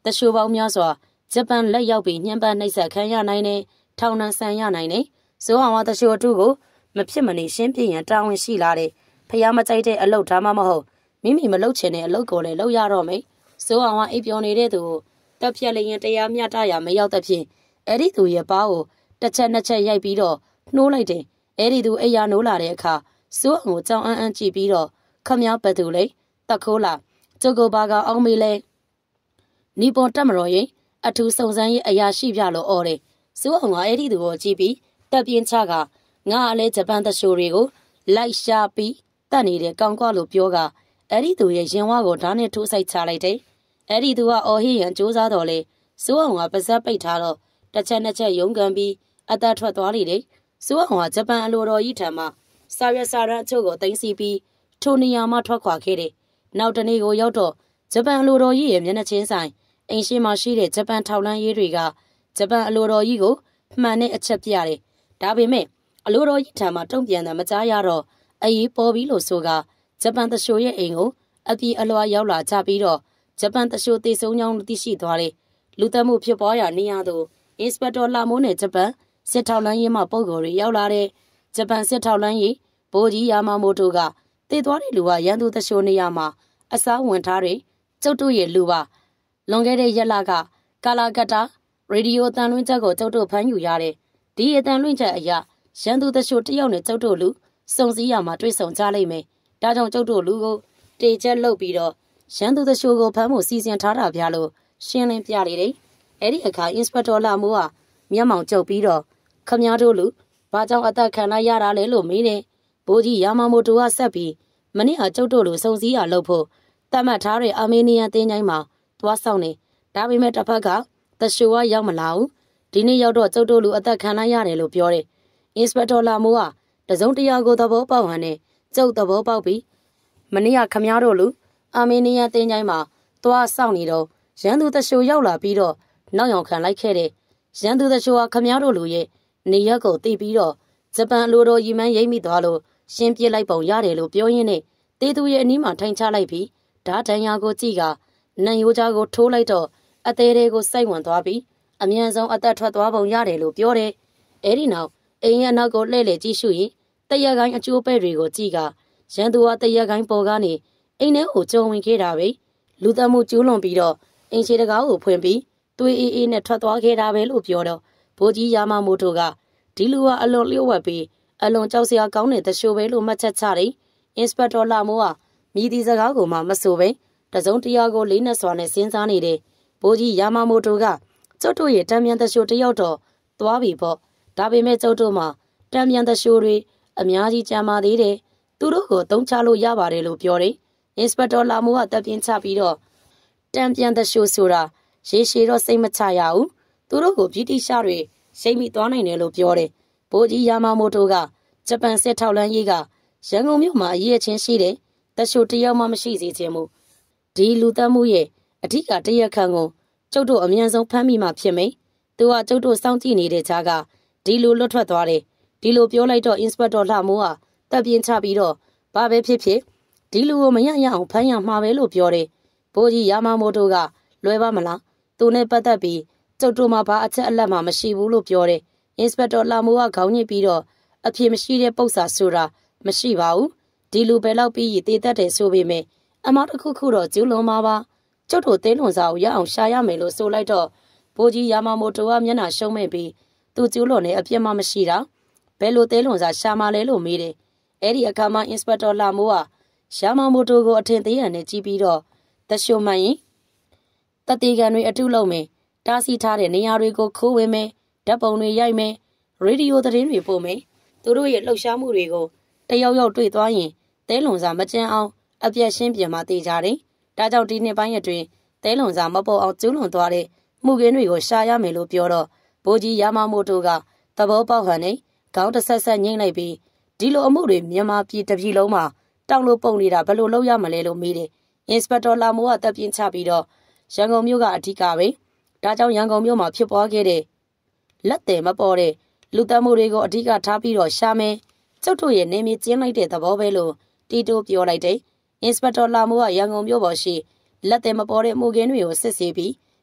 တရှိုးပေါင်းများစွာဂျပန်လက်ရောက်ပြီးညှဉ်းပန်းနှိပ်စက်ခံရနိုင်တဲ့ထောင်နှံဆန်ရနိုင်တဲ့စိုးအောင်ဝါတရှိုးတို့ကိုမဖြစ်မနေရှင်းပြရန်တာဝန်ရှိလာတဲ့ဖျားမကြိုက်တဲ့အလုပ်ဒါမှမဟုတ်မိမိမလုပ်ချင်တဲ့အလုပ်ကိုလည်းလုပ်ရတော့မယ်စိုးအောင်ဝါအိပ်ပျော်နေတဲ့သူကိုတက်ပြက်လျင်တရားမျှတရမရောက်တဲ့ဖြင့်အဲ့ဒီသူရဲ့ပါးကိုတစ်ချက်နှစ်ချက်ရိုက်ပြီးတော့နှိုးလိုက်တယ်အဲ့ဒီသူအိယာနိုးလာတဲ့အခါစိုးအောင်ကိုကြောင်အန်းအန်းကြည့်ပြီးတော့ခမည်းဘသူလေတက်ခိုးလာကျုပ်ကိုဘာကအောင်မေးလဲနီပွန်တက်မတော်ရင်အထူးစုံစမ်းရေးအရာရှိပြလို့អော်တယ်စိုးအောင်ကအဲ့ဒီသူကိုကြည့်ပြီးတက်ပြင်းချကငါအလဲဂျပန်တရှိုးတွေကိုလိုက်ရှာပြီးတတ်နေတဲ့ကောင်းကွာလို့ပြောကအဲ့ဒီသူရဲ့ရင်ဝါကိုဓာတ်နဲ့ထိုးဆိုင်ချလိုက်တယ်အဲ့ဒီသူကအော်ဟိရန်စူးစားတော်လေစိုးအောင်ကပါဇက်ပိတ်ထားတော့တစ်ချက်နှစ်ချက်ရုန်းကန်ပြီးအသက်ထွက်သွားလေတယ်စိုးအောင်ကဂျပန်အလိုတော်ကြီးထံမှစာရွက်စာတမ်းအချို့ကိုတင်စီပြီးထိုနေရာမှထွက်ခွာခဲ့တယ်နောက်တနေ့ကိုရောက်တော့ဂျပန်အလိုတော်ကြီးရဲ့မျက်နှာချင်းဆိုင်အိမ်ရှိမှရှိတဲ့ဂျပန်ထောက်လန်းရေးတွေကဂျပန်အလိုတော်ကြီးကိုမှန်တဲ့အချက်ပြတယ်ဒါပေမဲ့အလိုတော်ကြီးထံမှတုံ့ပြန်တယ်မကြားရတော့အရေးပေါ်ပြီးလို့ဆိုကဂျပန်တရှိုးရဲ့အိမ်ကိုအပြေအလွှာရောက်လာကြပြီးတော့ဂျပန်တရှိုးတေဆုံးကြောင်းသိရှိသွားတယ်လူသက်မှုဖြစ်ပွားရာနေရာသို့အင်စပက်တော်လာမိုးနဲ့ဂျပန်စစ်ထောက်လန်းရေးမှပုံကိုယ်တွေရောက်လာတဲ့ဂျပန်စစ်ထောက်လန်းရေးဗိုလ်ကြီးယာမာမိုတိုကတည်သွားတဲ့လူကရန်သူတရှိုးနေရာမှာအစားဝင်ထားတယ်ကျုပ်တို့ရဲ့လူပါလွန်ခဲ့တဲ့ရက်လကကာလာကတာရေဒီယိုအတန်လွှင့်ချက်ကိုကျုပ်တို့ဖမ်းယူရတယ်ဒီအတန်လွှင့်ချက်အရရန်သူတရှိုးတယောက်နဲ့ကျုပ်တို့လူစုံစည်းရမှာတွေ့ဆုံကြလိမ့်မယ်ဒါကြောင့်ကျုပ်တို့လူကိုတေချက်လုပ်ပြီးတော့ရန်သူတရှိုးကိုဖမ်းဖို့စီစဉ်ထားတာပြလို့ရှင်းလင်းပြလေတယ်အဲ့ဒီအခါအင်စပက်တော်လာမိုးကမျက်မှောင်ကျုပ်ပြီးတော့ခမည်းတော်လူဘာကြောင့်အသက်ခံလိုက်ရတာလဲလို့မေးတယ်ဘိုးကြီးယာမာမိုတိုကဆက်ပြီးမနေ့ကကျုပ်တို့လူစုံစည်းရလုပ်ဖို့တတ်မှတ်ထားတဲ့အာမေးနီးယားတင်းချိုင်းမှာသွားဆောင်နေဒါပေမဲ့တစ်ဖက်ကတရှိုးကရောက်မလာဘူးဒီနေ့ရောက်တော့ကျုပ်တို့လူအသက်ခံလိုက်ရတယ်လို့ပြောတယ်အင်စပက်တော်လာမိုးကတစုံတရာကိုသဘောပေါက်ဟန်နဲ့ကျုပ်သဘောပေါက်ပြီးမနေ့ကခမည်းတော်လူအာမေးနီးယားတင်းချိုင်းမှာသွားဆောင်နေတော့ရန်သူတရှိုးရောက်လာပြီးတော့နောက်ယောင်ခံလိုက်ခဲ့တယ်ရန်သူတရှိုးကခမည်းတော်လူရဲ့နေရက်ကိုတီးပြီးတော့ဂျပန်အလိုတော်ရီမန်းရိမ့်မိသွားလို့ရှင်းပြလိုက်ပုံရတယ်လို့ပြောရင်းနဲ့တေးသူရဲ့အနီးမှာထိုင်ချလိုက်ပြီးဓာတ်တန်ရာကိုကြည့်ကနံရိုးကြားကိုထိုးလိုက်တော့အသေးသေးကိုစိုက်ဝင်သွားပြီးအမြန်ဆုံးအသက်ထွက်သွားပုံရတယ်လို့ပြောတယ်အဲ့ဒီနောက်အိမ်ရဲ့နောက်ကိုလှည့်လည်ကြည့်ရှုရင်တရက်ကိုင်းအကျိုးပဲ့တွေကိုကြည့်ကရန်သူကတရက်ကိုင်းပေါ်ကနေအိမ်ထဲကိုကြုံဝင်ခဲ့တာပဲလူသက်မှုကျူးလွန်ပြီးတော့အိမ်ရှိတကားကိုဖွင့်ပြီးသွေးအေးအေးနဲ့ထွက်သွားခဲ့တာပဲလို့ပြောတော့ဘိုးကြီးယာမာမိုတိုကဒီလူကအလွန်လျှို့ဝှက်ပြီးအလွန်ကြောက်စရာကောင်းတဲ့တရှိုးပဲလို့မှတ်ချက်ချတယ်အင်စပက်တော်လာမိုးကမြည်ဒီစကားကိုမှမဆိုပဲတစုံတရာကိုလေးနဲ့စွာနဲ့စဉ်းစားနေတယ်ဘိုးကြီးယာမာမိုတိုကကျုပ်တို့ရဲ့တံမြန်တရှိုးတယောက်တော့သွားပြီပေါ့ဒါပေမဲ့ကျုပ်တို့မှာတံမြန်တရှိုးတွေအများကြီးကြံပါသေးတယ်သူတို့ကိုတုံးချလို့ရပါတယ်လို့ပြောတယ်အင်စပက်တော်လာမိုးကတက်ပြင်းချပြီးတော့တံပြန်တရှိုးဆိုတာရေရှည်တော့စိတ်မချရဘူးသူတို့ကိုဗြိတိရှားတွေရှိမ့်မိသွားနိုင်တယ်လို့ပြောတယ်ဘိုးကြီးယာမာမိုတိုကဂျပန်စစ်ထောက်လန်းရေးကရန်ကုန်မြို့မှာအရေးချင်းရှိတယ်တရှိုးတယောက်မှမရှိစေချင်ဘူးဒီလူသက်မှုရဲ့အဓိကတရက်ခန့်ကိုကျုပ်တို့အမြန်ဆုံးဖမ်းမိမှဖြစ်မယ်သူကကျုပ်တို့စောင့်ကြည့်နေတဲ့ကြားကဒီလူလွတ်ထွက်သွားတယ်ဒီလိုပြောလိုက်တော့အင်စပက်တော်လှမိုးကတက်ပြင်းချပြီးတော့ဘာပဲဖြစ်ဖြစ်ဒီလူကိုမရရအောင်ဖမ်းရမှာပဲလို့ပြောတယ်ဘိုးကြီးယာမာမိုတိုကလွယ်ပါမလားသူနဲ့ပတ်သက်ပြီးကျုပ်တို့မှာဘာအချက်အလက်မှမရှိဘူးလို့ပြောတယ်အင်စပက်တော်လှမိုးကခေါင်းညှိပြီးတော့အဖြစ်မရှိတဲ့ပု္ပ္ပာဆိုတာမရှိပါဘူးဒီလူပဲလောက်ပြီးရည်တည်တတ်တယ်ဆိုပေမဲ့အမောက်တစ်ခုခုတော့ကျူးလွန်မှာပါကျုပ်တို့သေးလွန်စာကိုရအောင်ရှာရမယ်လို့ဆိုလိုက်တော့ဘိုးကြီးယာမာမိုတိုကမျက်နှာရှုံးမဲ့ပြီးသူကျူးလွန်တဲ့အပြစ်မှမရှိတာဘယ်လိုသေးလွန်စာရှာမှလဲလို့မေးတယ်အဲ့ဒီအခါမှာအင်စပက်တော်လှမိုးကယာမာမိုတိုကိုအထင်သေးရနဲ့ကြည့်ပြီးတော့တရှိုးမှန်ရင်တတိကန်တွေအတုလုံးမယ်တားဆီးထားတဲ့နေရာတွေကိုခိုးဝင်မယ်ဓာတ်ပုံတွေရိုက်မယ်ရေဒီယိုသတင်းတွေပို့မယ်သူတို့ရဲ့လှုပ်ရှားမှုတွေကိုတယောက်ယောက်တွေ့သွားရင်တဲလွန်စာမကြမ်းအောင်အပြက်ရှင်းပြင်မှသိကြတယ်ဒါကြောင့်ဒီနှစ်ပိုင်းအတွင်းတဲလွန်စာမပေါ်အောင်ကျူးလွန်သွားတဲ့မှုခင်းတွေကိုရှာရမယ်လို့ပြောတော့ဘိုးကြီးယာမာမိုတိုကသဘောပေါက်ဟန်နဲ့ခေါင်းတစ်ဆက်ဆက်ငိမ့်လိုက်ပြီးဒီလိုအမှုတွေမြန်မာပြည်တစ်ပြည်လုံးမှာတောက်လို့ပုံနေတာဘယ်လိုလုပ်ရမလဲလို့မေးတယ်အင်စပက်တော်လာမိုးကတက်ပြင်းချပြီးတော့ရန်ကုန်မြို့ကအထူးကပဲဒါကြောင့်ရန်ကုန်မြို့မှာဖြစ်ပွားခဲ့တဲ့လက်တယ်မပေါ်တဲ့လူသတ်မှုတွေကိုအထူးကထားပြီးတော့ရှာမယ်ကျုပ်တို့ရဲ့နေမြေကျင်းလိုက်တဲ့သဘောပဲလို့တီတိုပြောလိုက်တယ်အင်စပက်တော်လာမိုးကရန်ကုန်မြို့ပေါ်ရှိလက်တယ်မပေါ်တဲ့မှုခင်းတွေကိုစစ်ဆေးပြီး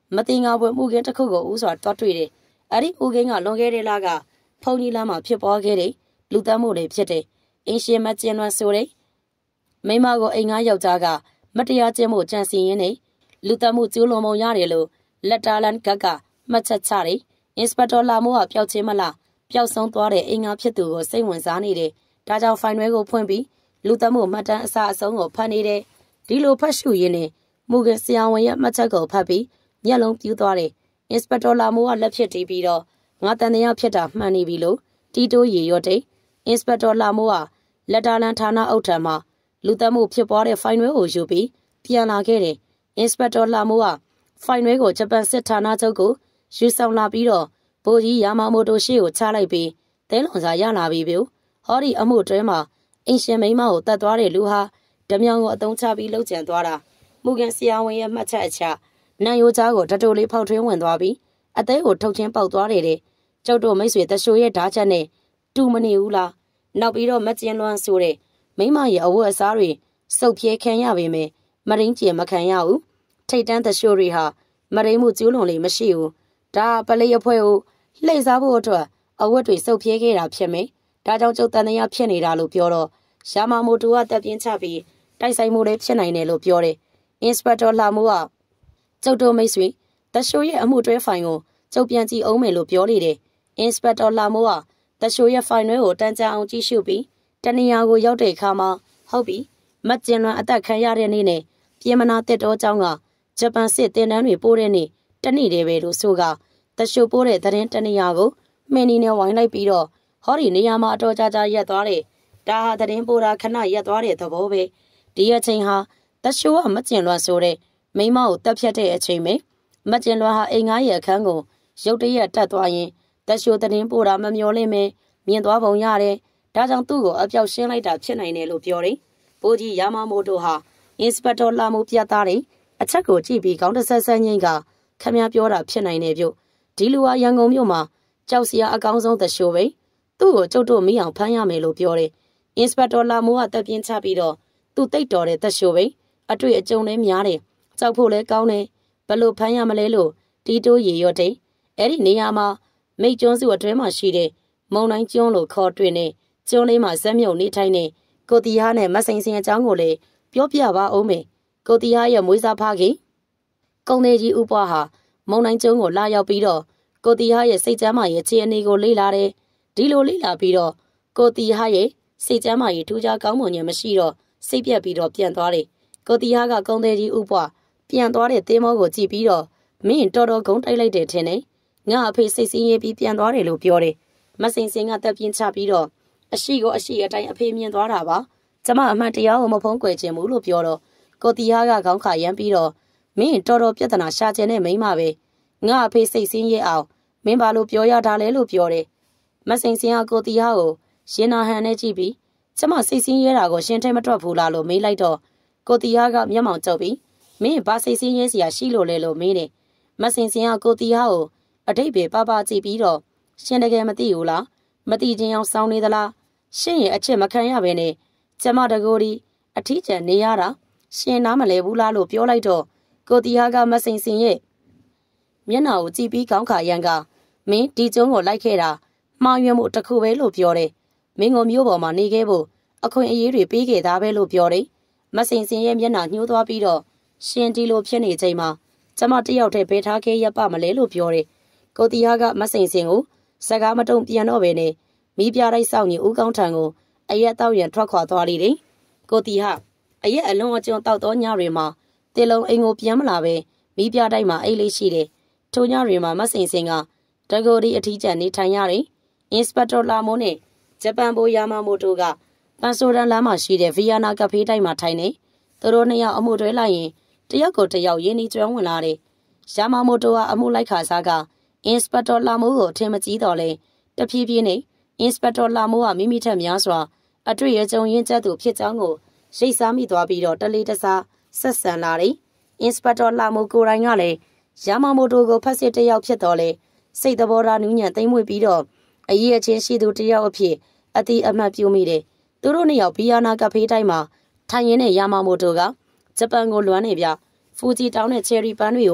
မတင်ငါပွဲမှုခင်းတစ်ခုကိုဥစွာတွားတွေ့တယ်။အဲ့ဒီမှုခင်းကလွန်ခဲ့တဲ့လကဖုန်ကြီးလမ်းမှာဖြစ်ပွားခဲ့တဲ့လူသတ်မှုတွေဖြစ်တယ်။အင်းရှင်မကျင်းလွန်ဆိုတဲ့မိမကိုအိမ်ငါယောက်ျားကမတရားကျင့်မှုကြံစည်ရင်းနဲ့လူသတ်မှုကျူးလွန်ပုံရတယ်လို့လက်တာလန်ကကမှတ်ချက်ချတယ်။အင်စပက်တော်လာမိုးကပျောက်ချင်းမလားပျောက်ဆုံးသွားတဲ့အင်္ဂါဖြစ်သူကိုစိတ်ဝင်စားနေတယ်။ဒါကြောင့်ဖိုင်ရွဲကိုဖွင့်ပြီးလူသတ်မှုမှတ်တမ်းအစအဆုံးကိုဖတ်နေတယ်။ဒီလိုဖတ်ရှုရင်းနဲ့မူကဆရာဝန်ရဲ့မှတ်ချက်ကိုဖတ်ပြီးမျက်လုံးပြူးသွားတယ်။အင်စပက်တော်လာမိုးကလက်ဖြစ်တီးပြီးတော့ငါတန်တရားဖြစ်တာမှန်နေပြီလို့တီတိုးရေရော့တဲ့အင်စပက်တော်လာမိုးကလက်တာလန်ဌာနအုပ်ထံမှာလူသတ်မှုဖြစ်ပွားတဲ့ဖိုင်ရွဲကိုယူပြီးပြန်လာခဲ့တယ်။အင်စပက်တော်လာမိုးကဖိုင်ရွဲကိုဂျပန်စစ်ဌာနချုပ်ကိုယူဆောင်လာပြီးတော့ဗိုလ်ကြီးယာမာမိုတိုရှိကိုချလိုက်ပြီးတဲလွန်စာရလာပြီဗျ။ဟောဒီအမှုတွဲမှာအင်ရှင်မိမကိုတတ်သွားတဲ့လူဟာဓမြောင်ကိုအသုံးချပြီးလှုပ်ကြံသွားတာမူကန်ဆရာဝန်ရဲ့မှတ်ချက်အချနန်ရိုးကြားကိုတတိုလေးဖောက်ထွင်းဝင်သွားပြီးအသေးကိုထုတ်ချင်းပေါက်သွားတယ်တဲ့ကျုပ်တို့မိတ်ဆွေတရှိုးရဲ့ဓာချက်နဲ့တူမနေဘူးလားနောက်ပြီးတော့မကျင်းလွန်းဆိုတဲ့မိမရဲ့အဝတ်အစားတွေစုပ်ပြဲခံရပေမဲ့မရင်းကျင်မခံရဘူးထိတ်တန်းတရှိုးတွေဟာမရင်းမှုကျူးလွန်လေမရှိဘူးဒါပလေးအဖွဲကိုလှည့်စားဖို့အတွက်အဝတ်တွေစုပ်ပြဲခဲ့တာဖြစ်မယ်ဒါကြောင့်ကျုပ်တန်တရားဖြစ်နေတာလို့ပြောတော့ယာမာမိုတိုကတက်ပြင်းချပြီးတိုက်ဆိုင်မှုတွေဖြစ်နိုင်တယ်လို့ပြောတယ်အင်စပက်တော်လာမိုးကကျုပ်တို့မိတ်ဆွေတရှိုးရဲ့အမှုတွဲဖိုင်ကိုကျုပ်ပြန်ကြည့်အောင်မယ်လို့ပြောနေတယ်အင်စပက်တော်လာမိုးကတရှိုးရဲ့ဖိုင်တွေကိုတန်းကြအောင်ကြည့်ရှုပြီးတနေရာကိုရောက်တဲ့အခါမှာဟုတ်ပြီမကျင်လွန်အသက်ခံရတဲ့နေ့နဲ့ပြင်မနာတက်တော်เจ้าကဂျပန်စစ်တင်တန်းတွေပို့တဲ့နေ့တနေ့တည်းပဲလို့ဆိုကတရှိုးပို့တဲ့သတင်းတနေရာကိုမင်းနီနဲ့ဝိုင်းလိုက်ပြီးတော့ဟောဒီနေရာမှာအတော်ကြာကြာရက်သွားတယ်ဒါဟာသတင်းပို့တာခဏရက်သွားတဲ့သဘောပဲဒီအချိန်ဟာတရှိုးကမကျင်လွန်ဆိုတဲ့မိမကိုတက်ဖြတ်တဲ့အချိန်ပဲမကျင်လွန်ဟာအိမ်ငါးရဲ့အခန်းကိုရုတ်တရက်တက်သွားရင်တရှိုးသတင်းပို့တာမမျောလင့်မဲမြင်သွားပုံရတယ်ဒါကြောင့်သူ့ကိုအပြောက်ရှင်းလိုက်တာဖြစ်နိုင်တယ်လို့ပြောတယ်ဘိုးကြီးယာမာမိုတိုဟာအင်စပက်တော်လာမှုပြသတဲ့အချက်ကိုကြည့်ပြီးခေါင်းတဆက်ဆက်ငိမ့်ကခမည်းပြောတာဖြစ်နိုင်တယ်ပြု့ဒီလူဟာရန်ကုန်မြို့မှာကြောက်စရာအကောင်းဆုံးတရှိုးပဲသူ့ကိုကျုပ်တို့မိအောင်ဖမ်းရမယ်လို့ပြောတယ်အင်စပက်တော်လာမိုးကတက်ပြင်းချပြီးတော့သူ့တိတ်တော်တဲ့တရှိုးပဲအတွေ့အကြုံလည်းများတယ်ကြောက်ဖို့လည်းကောင်းတယ်ဘလို့ဖမ်းရမလဲလို့တီတိုးရေရော့တဲ့အဲ့ဒီနေရာမှာမိတ်ကျွန်းစုအတွင်းမှာရှိတဲ့မုံတိုင်းကျွန်းလို့ခေါ်တွင်နေကျွန်းလေးမှာဇက်မြုပ်နေထိုင်နေကိုတီဟာနဲ့မစိန်စင်အကြောင်းကိုလည်းပြောပြပါအောင်မယ်ကိုတီဟာရဲ့မွေးစားဖခင်ကုံသေးကြီးဥပွားဟာမုံတိုင်းကျွန်းကိုလာရောက်ပြီးတော့ကိုတီဟာရဲ့စိတ်ကျမ်းမာရဲ့ခြေအနေကိုလေ့လာတယ်ဒီလိုလေ့လာပြီးတော့ကိုတီဟာရဲ့စိတ်ကျမ်းမာရေးထူးခြားကောင်းမွန်ခြင်းမရှိတော့စိတ်ပြက်ပြီးတော့ပြန်သွားတယ်ကိုတီဟာကကုံသေးကြီးဥပွားပြန်သွားတဲ့သင်းမောကိုကြည့်ပြီးတော့မင်းတော်တော်ဂုံတိုက်လိုက်တယ်ထင်တယ်ငါအဖေစိတ်ဆင်းရဲပြီးပြန်သွားတယ်လို့ပြောတယ်မစိန်စင်ကတက်ပြင်းချပြီးတော့အရှိကိုအရှိအတိုင်းအဖေမြင်သွားတာပါကျမအမှန်တရားကိုမဖုံးကွယ်ခြင်းဘူးလို့ပြောတော့ကိုတီဟာကခေါင်းခါရမ်းပြီးတော့မင်းတော်တော်ပြဿနာရှာခြင်းနဲ့မိမပဲငါအဖေစိတ်ဆင်းရဲအောင်မင်းဘာလို့ပြောရတာလဲလို့ပြောတယ်မစိန်စင်ကကိုတီဟာကိုရှင်နာဟန်နဲ့ကြည့်ပြီးကျမစိတ်ဆင်းရဲတာကိုရှင်ထဲမတွက်ဘူးလားလို့မေးလိုက်တော့ကိုတီဟာကမျက်မှောင်ကျုပ်ပြီးမင်းဘာစိတ်ဆင်းရဲစရာရှိလို့လဲလို့မေးတယ်မစိန်စင်ကကိုတီဟာကိုအတိတ်ပဲပါပါကြည့်ပြီးတော့ရှင်တကယ်မသိဘူးလားမသိခြင်းအောင်စောင်းနေသလားရှင်ရဲ့အချစ်မခံရဘဲနဲ့ကျမတကိုယ်ဒီအထီးကျန်နေရတာရှင်နားမလဲဘူးလားလို့ပြောလိုက်တော့ကိုတီဟာကမစိန်စင်ရဲ့မျက်နှာကိုကြည့်ပြီးကောင်းခါရန်ကမင်းဒီကျုံးကိုလိုက်ခဲ့တာမှားယွင်းမှုတစ်ခုပဲလို့ပြောတယ်မင်းကိုမျိုးပေါ်မှာနေခဲ့ဖို့အခွင့်အရေးတွေပေးခဲ့တာပဲလို့ပြောတယ်မစိန်စင်ရဲ့မျက်နှာညှိုးသွားပြီးတော့ရှင်ဒီလိုဖြစ်နေချိန်မှာကျမတယောက်တည်းဘယ်ထားခဲ့ရပါမလဲလို့ပြောတယ်ကိုတီဟာကမစိန်စင်ကိုစကားမတုံပြန်တော့ပဲနဲ့မိပြတိုက်ဆောင်ကြီးဦးကောင်းထံကိုအရက်တောက်ရန်ထွက်ခွာသွားလိမ့်တယ်ကိုတီဟာအရက်အလုံးအကျွန်းတောက်သောညတွေမှာတေလုံးအိမ်ကိုပြန်မလာပဲမိပြတိုက်မှာအိတ်လေးရှိတယ်ထိုညတွေမှာမစိန်စင်ကတကိုယ်ဒီအထီးကျန်နေထိုင်ရတယ်အင်စပက်တော်လာမိုးနဲ့ဂျပန်ဘိုယာမာမိုတိုကပန်ဆိုဒန်လမ်းမှာရှိတဲ့ဗီယနာကဖေးတိုက်မှာထိုင်နေသူတို့နှစ်ယောက်အမှုတွဲလိုက်ရင်တယောက်ကိုတယောက်ရင်းနှီးကျွမ်းဝင်လာတယ်ယာမာမိုတိုကအမှုလိုက်ခါစားကအင်စပက်တော်လာမိုးကိုအထင်မကြီးတော့လဲတဖြည်းဖြည်းနဲ့အင်စပက်တော်လာမိုးကမိမိထက်များစွာအတွေ့အကြုံရင့်ကျက်သူဖြစ်ကြောင်းကိုရိတ်စားမိသွားပြီးတော့တလေးတစားဆက်ဆံလာတယ်အင်စပက်တော်လာမိုးကိုယ်တိုင်ကလည်းယာမာမိုတိုကိုဖက်စစ်တယောက်ဖြစ်တော့လဲစိတ်သဘောထားနူးညံ့သိမ့်မွေ့ပြီးတော့အရေးအချင်းရှိသူတယောက်အဖြစ်အတိအမှတ်ပြုမိတယ်သူတို့နှစ်ယောက်ဗီယနာကဖေးတိုင်းမှာထိုင်ရင်းနဲ့ယာမာမိုတိုကဂျပန်ကိုလွမ်းနေပြဖူဂျီတောင်းတဲ့ချယ်ရီပန်းတွေကို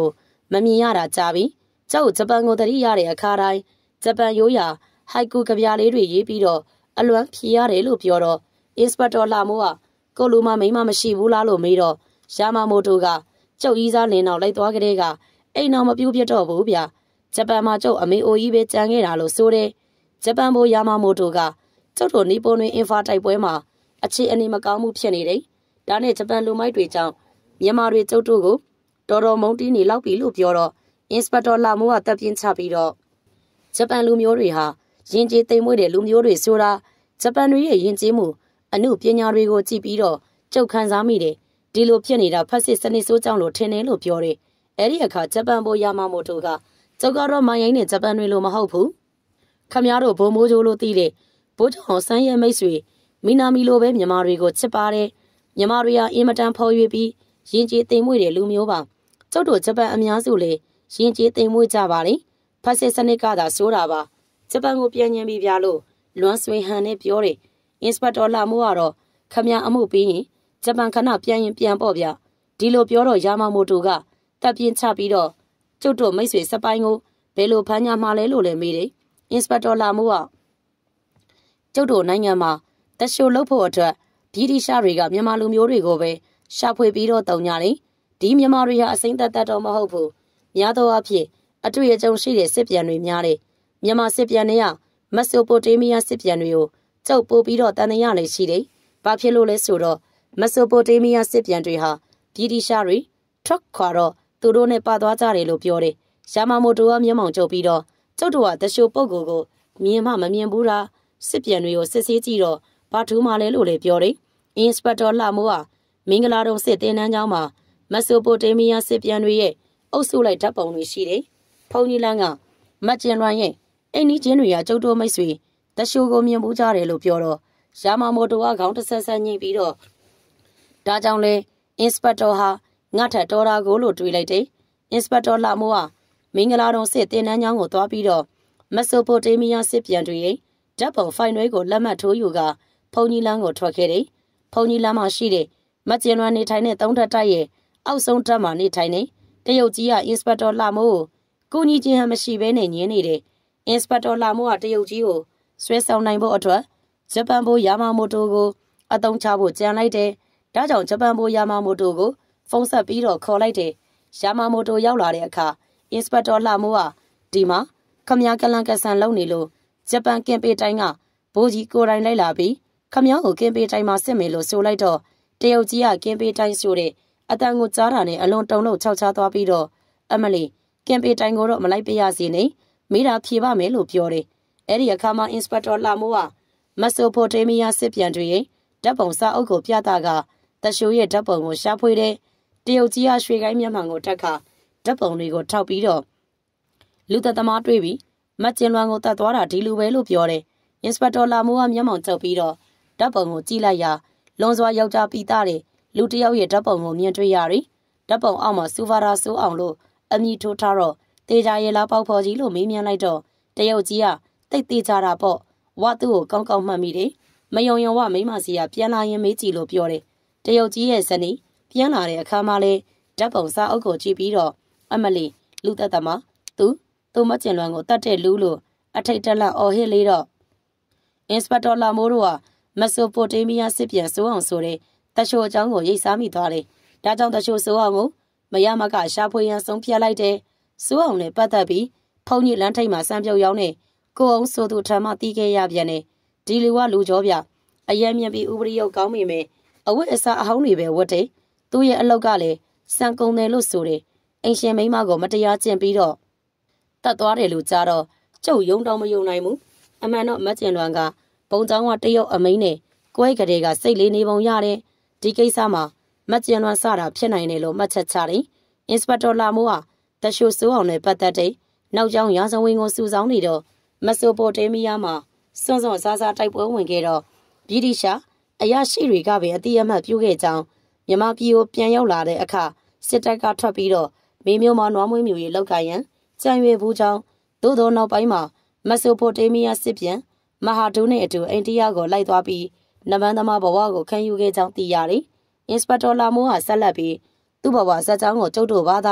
မမြင်ရတာကြာပြီကျောက်ဂျပန်ကိုတတိရတဲ့အခါတိုင်းဂျပန်ရိုးရာဟိုက်ကူကဗျာလေးတွေရေးပြီးတော့အလွမ်းဖြေရတယ်လို့ပြောတော့အင်စပက်တော်လာမိုးကကိုလူမမိမမရှိဘူးလားလို့မေးတော့ယာမာမိုတိုကကျုပ်ကြီးစားလင်းနောက်လိုက်သွားကြတဲ့ကအိမ်တော်မပြူးပြတော့ဘူးဗျဂျပန်မှာကျုပ်အမေအိုကြီးပဲကြံခဲ့တာလို့ဆိုတယ်ဂျပန်ဘိုယာမာမိုတိုကကျုပ်တို့နီပွန်တွင်အင်ဖာတိုက်ပွဲမှာအခြေအနေမကောင်းမှုဖြစ်နေတယ်ဒါနဲ့ဂျပန်လူမိုက်တွေကြောင့်မြန်မာတွေကျုပ်တို့ကိုတော်တော်မုန်းတီးနေလောက်ပြီလို့ပြောတော့အင်စပက်တော်လာမိုးကတပ်ပြင်းချပြီးတော့ဂျပန်လူမျိုးတွေဟာရင်ကျေးသိမ်မွေ့တဲ့လူမျိုးတွေဆိုတာဂျပန်တွေရဲ့ရင်ကျေးမှုအမှုပညာတွေကိုကြည့်ပြီးတော့ကျုပ်ခံစားမိတယ်ဒီလိုဖြစ်နေတာဖက်စစ်စနစ်ဆိုးကြောင့်လို့ထင်တယ်လို့ပြောတယ်အဲ့ဒီအခါဂျပန်ဘိုယာမာမိုတိုကကျုပ်ကတော့မိုင်းရိုင်းနဲ့ဂျပန်တွေလိုမဟုတ်ဘူးခမည်းတော်ဘုံမိုးချိုးလို့သိတယ်ဘိုးကျော်ဆန်းရဲ့မိတ်ဆွေမီနာမီလိုပဲမြန်မာတွေကိုချစ်ပါတယ်မြန်မာတွေဟာအင်မတန်ဖော်ရွေပြီးရင်ကျေးသိမ်မွေ့တဲ့လူမျိုးပါကျုပ်တို့ဂျပန်အများစုလေရင်ကျေးသိမ်မွေ့ကြပါလေဖက်စစ်စနစ်ကသာဆိုးတာပါဂျပန်ကိုပြန်ညင်ပြီးပြလို့လွမ်းဆွေဟန်နဲ့ပြောတယ်အင်စပက်တော်လာမိုးကတော့ခမည်းအမှုပြီးရင်ဂျပန်ခဏပြန်ရင်ပြန်ပေါ့ဗျဒီလိုပြောတော့ယာမာမိုတိုကတပ်ပြင်းချပြီးတော့ကျုပ်တို့မိတ်ဆွေစပိုင်းကိုဘယ်လိုဖမ်းညာမှာလဲလို့လည်းမေးတယ်အင်စပက်တော်လာမိုးကကျုပ်တို့နိုင်ငံမှာတရှို့လုပ်ဖို့အတွက်ဗြိတိရှားတွေကမြန်မာလူမျိုးတွေကိုပဲရှာဖွေပြီးတော့တုံညာတယ်ဒီမြန်မာတွေဟာအစိမ့်သက်သက်တော့မဟုတ်ဘူးများသောအားဖြင့်အတွေ့အကြုံရှိတဲ့စစ်ပြန်တွေများတယ်မြန်မာစစ်ပြန်တွေကမက်ဆိုပိုတေးမီးယားစစ်ပြန်တွေကိုကျုပ်ပို့ပြီးတော့တန်ရလေရှိတယ်ဘာဖြစ်လို့လဲဆိုတော့မက်ဆိုပိုတေးမီးယားစစ်ပြန်တွေဟာဗြိတိရှားတွေထွက်ခွာတော့သူတို့နဲ့ပါသွားကြတယ်လို့ပြောတယ်ယာမာမိုတိုကမျက်မှောင်ကျုပ်ပြီးတော့ကျုပ်တို့ကတရှို့ပုတ်ကိုကိုမြင်မှမမြင်ဘူးလားစစ်ပြန်တွေကိုစစ်ဆေးကြည့်တော့ဘာထူးမှလဲလို့လည်းပြောတယ်အင်စပက်တော်လာမိုးကမင်္ဂလာတုံစစ်တင်တန်းကျောင်းမှာမက်ဆိုပိုတေးမီးယားစစ်ပြန်တွေရဲ့အုပ်စုလိုက်ဓာတ်ပုံတွေရှိတယ်ဖုန်ကြီးလန်းကမတ်ကျင်လွန်ရဲ့အိမ်နီးချင်းတွေကကျုပ်တို့မိတ်ဆွေတရှိုးကိုမြင်ဘူးကြတယ်လို့ပြောတော့ယာမာမိုတိုကခေါင်းတဆက်ဆက်ညှိပြီးတော့ဒါကြောင့်လဲအင်စပက်တော်ဟာငါထက်တော်တာကိုလို့တွေးလိုက်တယ်အင်စပက်တော်လာမိုးကမင်္ဂလာတုံစစ်တင်တန်းကျောင်းကိုသွားပြီးတော့မက်ဆိုပိုတေးမီးယားစစ်ပြန်တွေရဲ့ဓာတ်ပုံဖိုင်တွေကိုလက်မှတ်ထိုးယူကဖုန်ကြီးလန်းကိုထွက်ခဲ့တယ်ဖုန်ကြီးလန်းမှာရှိတဲ့မတ်ကျင်လွန်နေထိုင်တဲ့သုံးထပ်တိုက်ရဲ့အောက်ဆုံးဓာတ်မှာနေထိုင်နေတရုတ်ကြီးကအင်စပက်တော်လာမိုးကိုကိုကြီးချင်းဟန်မရှိဘဲနဲ့ညင်းနေတယ်အင်စပက်တော်လာမိုးကတရုတ်ကြီးကိုဆွဲဆောင်နိုင်ဖို့အတွက်ဂျပန်ဘိုယာမာမိုတိုကိုအသုံးချဖို့ကြံလိုက်တယ်ဒါကြောင့်ဂျပန်ဘိုယာမာမိုတိုကိုဖုန်းဆက်ပြီးတော့ခေါ်လိုက်တယ်ယာမာမိုတိုရောက်လာတဲ့အခါအင်စပက်တော်လာမိုးကဒီမှာခမည်းကလန်ကဆန်လုံနေလို့ဂျပန်ကင်ပေတိုင်းကဘိုးကြီးကိုယ်တိုင်လိုက်လာပြီးခမည်းကိုကင်ပေတိုင်းမှာစစ်မယ်လို့ဆိုလိုက်တော့တရုတ်ကြီးကကင်ပေတိုင်းဆိုတဲ့အတန်ကိုကြားတာနဲ့အလွန်တုံလို့ခြောက်ချသွားပြီးတော့အမလီကင်ပေတိုင်းကိုတော့မလိုက်ပြရစီနဲ့မိတာဖြေပါမယ်လို့ပြောတယ်အဲ့ဒီအခါမှာအင်စပက်တော်လာမိုးကမက်ဆိုပိုတေးမီးယားစစ်ပြန်တွေရဲ့ဓာတ်ပုံစာအုပ်ကိုပြတာကတရှိုးရဲ့ဓာတ်ပုံကိုရှာဖွေတယ်တရုတ်ကြီးကရွှေကိုင်းမျက်မှန်ကိုတက်ခါဓာတ်ပုံတွေကိုထောက်ပြီးတော့လူသက်သမားတွေ့ပြီးမတ်ကျင်လွန်ကိုတတ်သွားတာဒီလူပဲလို့ပြောတယ်အင်စပက်တော်လာမိုးကမျက်မှောင်ကျုပ်ပြီးတော့ဓာတ်ပုံကိုကြည့်လိုက်ရာလွန်စွာယောက်ျားပြီးသားတဲ့လူတယောက်ရဲ့ဓာတ်ပုံကိုမြင်တွေ့ရတယ်ဓာတ်ပုံအောက်မှာစူဖာရာဆိုးအောင်လို့အမည်ထိုးထားတော့တေချာရဲလားပေါက်ဖော်ကြီးလို့မေးမြန်းလိုက်တော့တရုတ်ကြီးကတိတ်သေးကြတာပေါ့ဝါသူ့ကိုကောင်းကောင်းမှတ်မိတယ်မယုံယုံဝမိမစီကပြန်လာရင်မေးကြည့်လို့ပြောတယ်တရုတ်ကြီးရဲ့ဇနီးပြန်လာတဲ့အခါမှာလေဓာတ်ပုံစာအုပ်ကိုကြည့်ပြီးတော့အမလီလူသက်သမားသူသူမကျင်လွန်ကိုတတ်တဲ့လူလို့အထိတ်တလန့်အော်ဟစ်လေးတော့အင်စပက်တော်လာမိုးတို့ကမက်ဆိုပိုတေးမီးယားစစ်ပြန်စိုးအောင်ဆိုတဲ့တရှိုးအကြောင်းကိုရိတ်စားမိသွားတယ်ဒါကြောင့်တရှိုးစိုးအောင်ကိုမရမကရှာဖွေရန်ဆုံးဖြတ်လိုက်တယ်စိုးအောင်နဲ့ပတ်သက်ပြီးဖုန်ကြီးလမ်းထိပ်မှာစံပြုတ်ရောက်နေကိုအောင်ဆိုသူထံမှတီးခဲ့ရပြန်တယ်ဒီလူကလူကြောပြအယံမြင်ပြီးဥပရိယုတ်ကောင်းမိမယ်အဝတ်အစားအဟောင်းတွေပဲဝတ်တယ်သူ့ရဲ့အလောက်ကလည်းစံကုန်တယ်လို့ဆိုတယ်အင်ရှင်မိန်းမကိုမတရားကျင့်ပြီးတော့တတ်သွားတယ်လို့ကြားတော့ကျုပ်ယုံတော့မယုံနိုင်ဘူးအမှန်တော့မကျင်လွန်ကဘုံကျောင်းကတရုတ်အမိန်းနဲ့ကွဲကလေးကစိတ်လေးနေပုံရတယ်ဒီကိစ္စမှာမကျင်လွန်စတာဖြစ်နိုင်တယ်လို့မှတ်ချက်ချတယ်အင်စပက်တော်လာမိုးကတရှိုးစိုးအောင်နဲ့ပတ်သက်တဲ့နောက်ကျောင်းရာဇဝင်ကိုစူဆောင်းနေတော့မက်ဆိုပိုတေးမီးယားမှာစွန့်စွန့်စားစားတိုက်ပွဲဝင်ခဲ့တော့ဗြိတိရှားအရာရှိတွေကပဲအတိအမှတ်ပြုခဲ့ကြောင်းမြန်မာပြည်ကိုပြန်ရောက်လာတဲ့အခါစစ်တပ်ကထွက်ပြီးတော့မေမျိုးမှာနွားမွေးမြူရေးလောက်ကိုင်ရန်ကြံရွယ်ဘူးကြောင်းသို့သောနောက်ပိုင်းမှာမက်ဆိုပိုတေးမီးယားစစ်ပြန်မဟာဒူးနဲ့အတူအိန္ဒိယကိုလိုက်သွားပြီးနဗန်းသမားဘဝကိုခံယူခဲ့ကြောင်းသိရတယ်။အင်စပက်တော်လာမိုးဟာဆက်လက်ပြီးသူ့ဘဝဇာတ်ကြောင်းကိုကျုပ်တို့ဘာသာ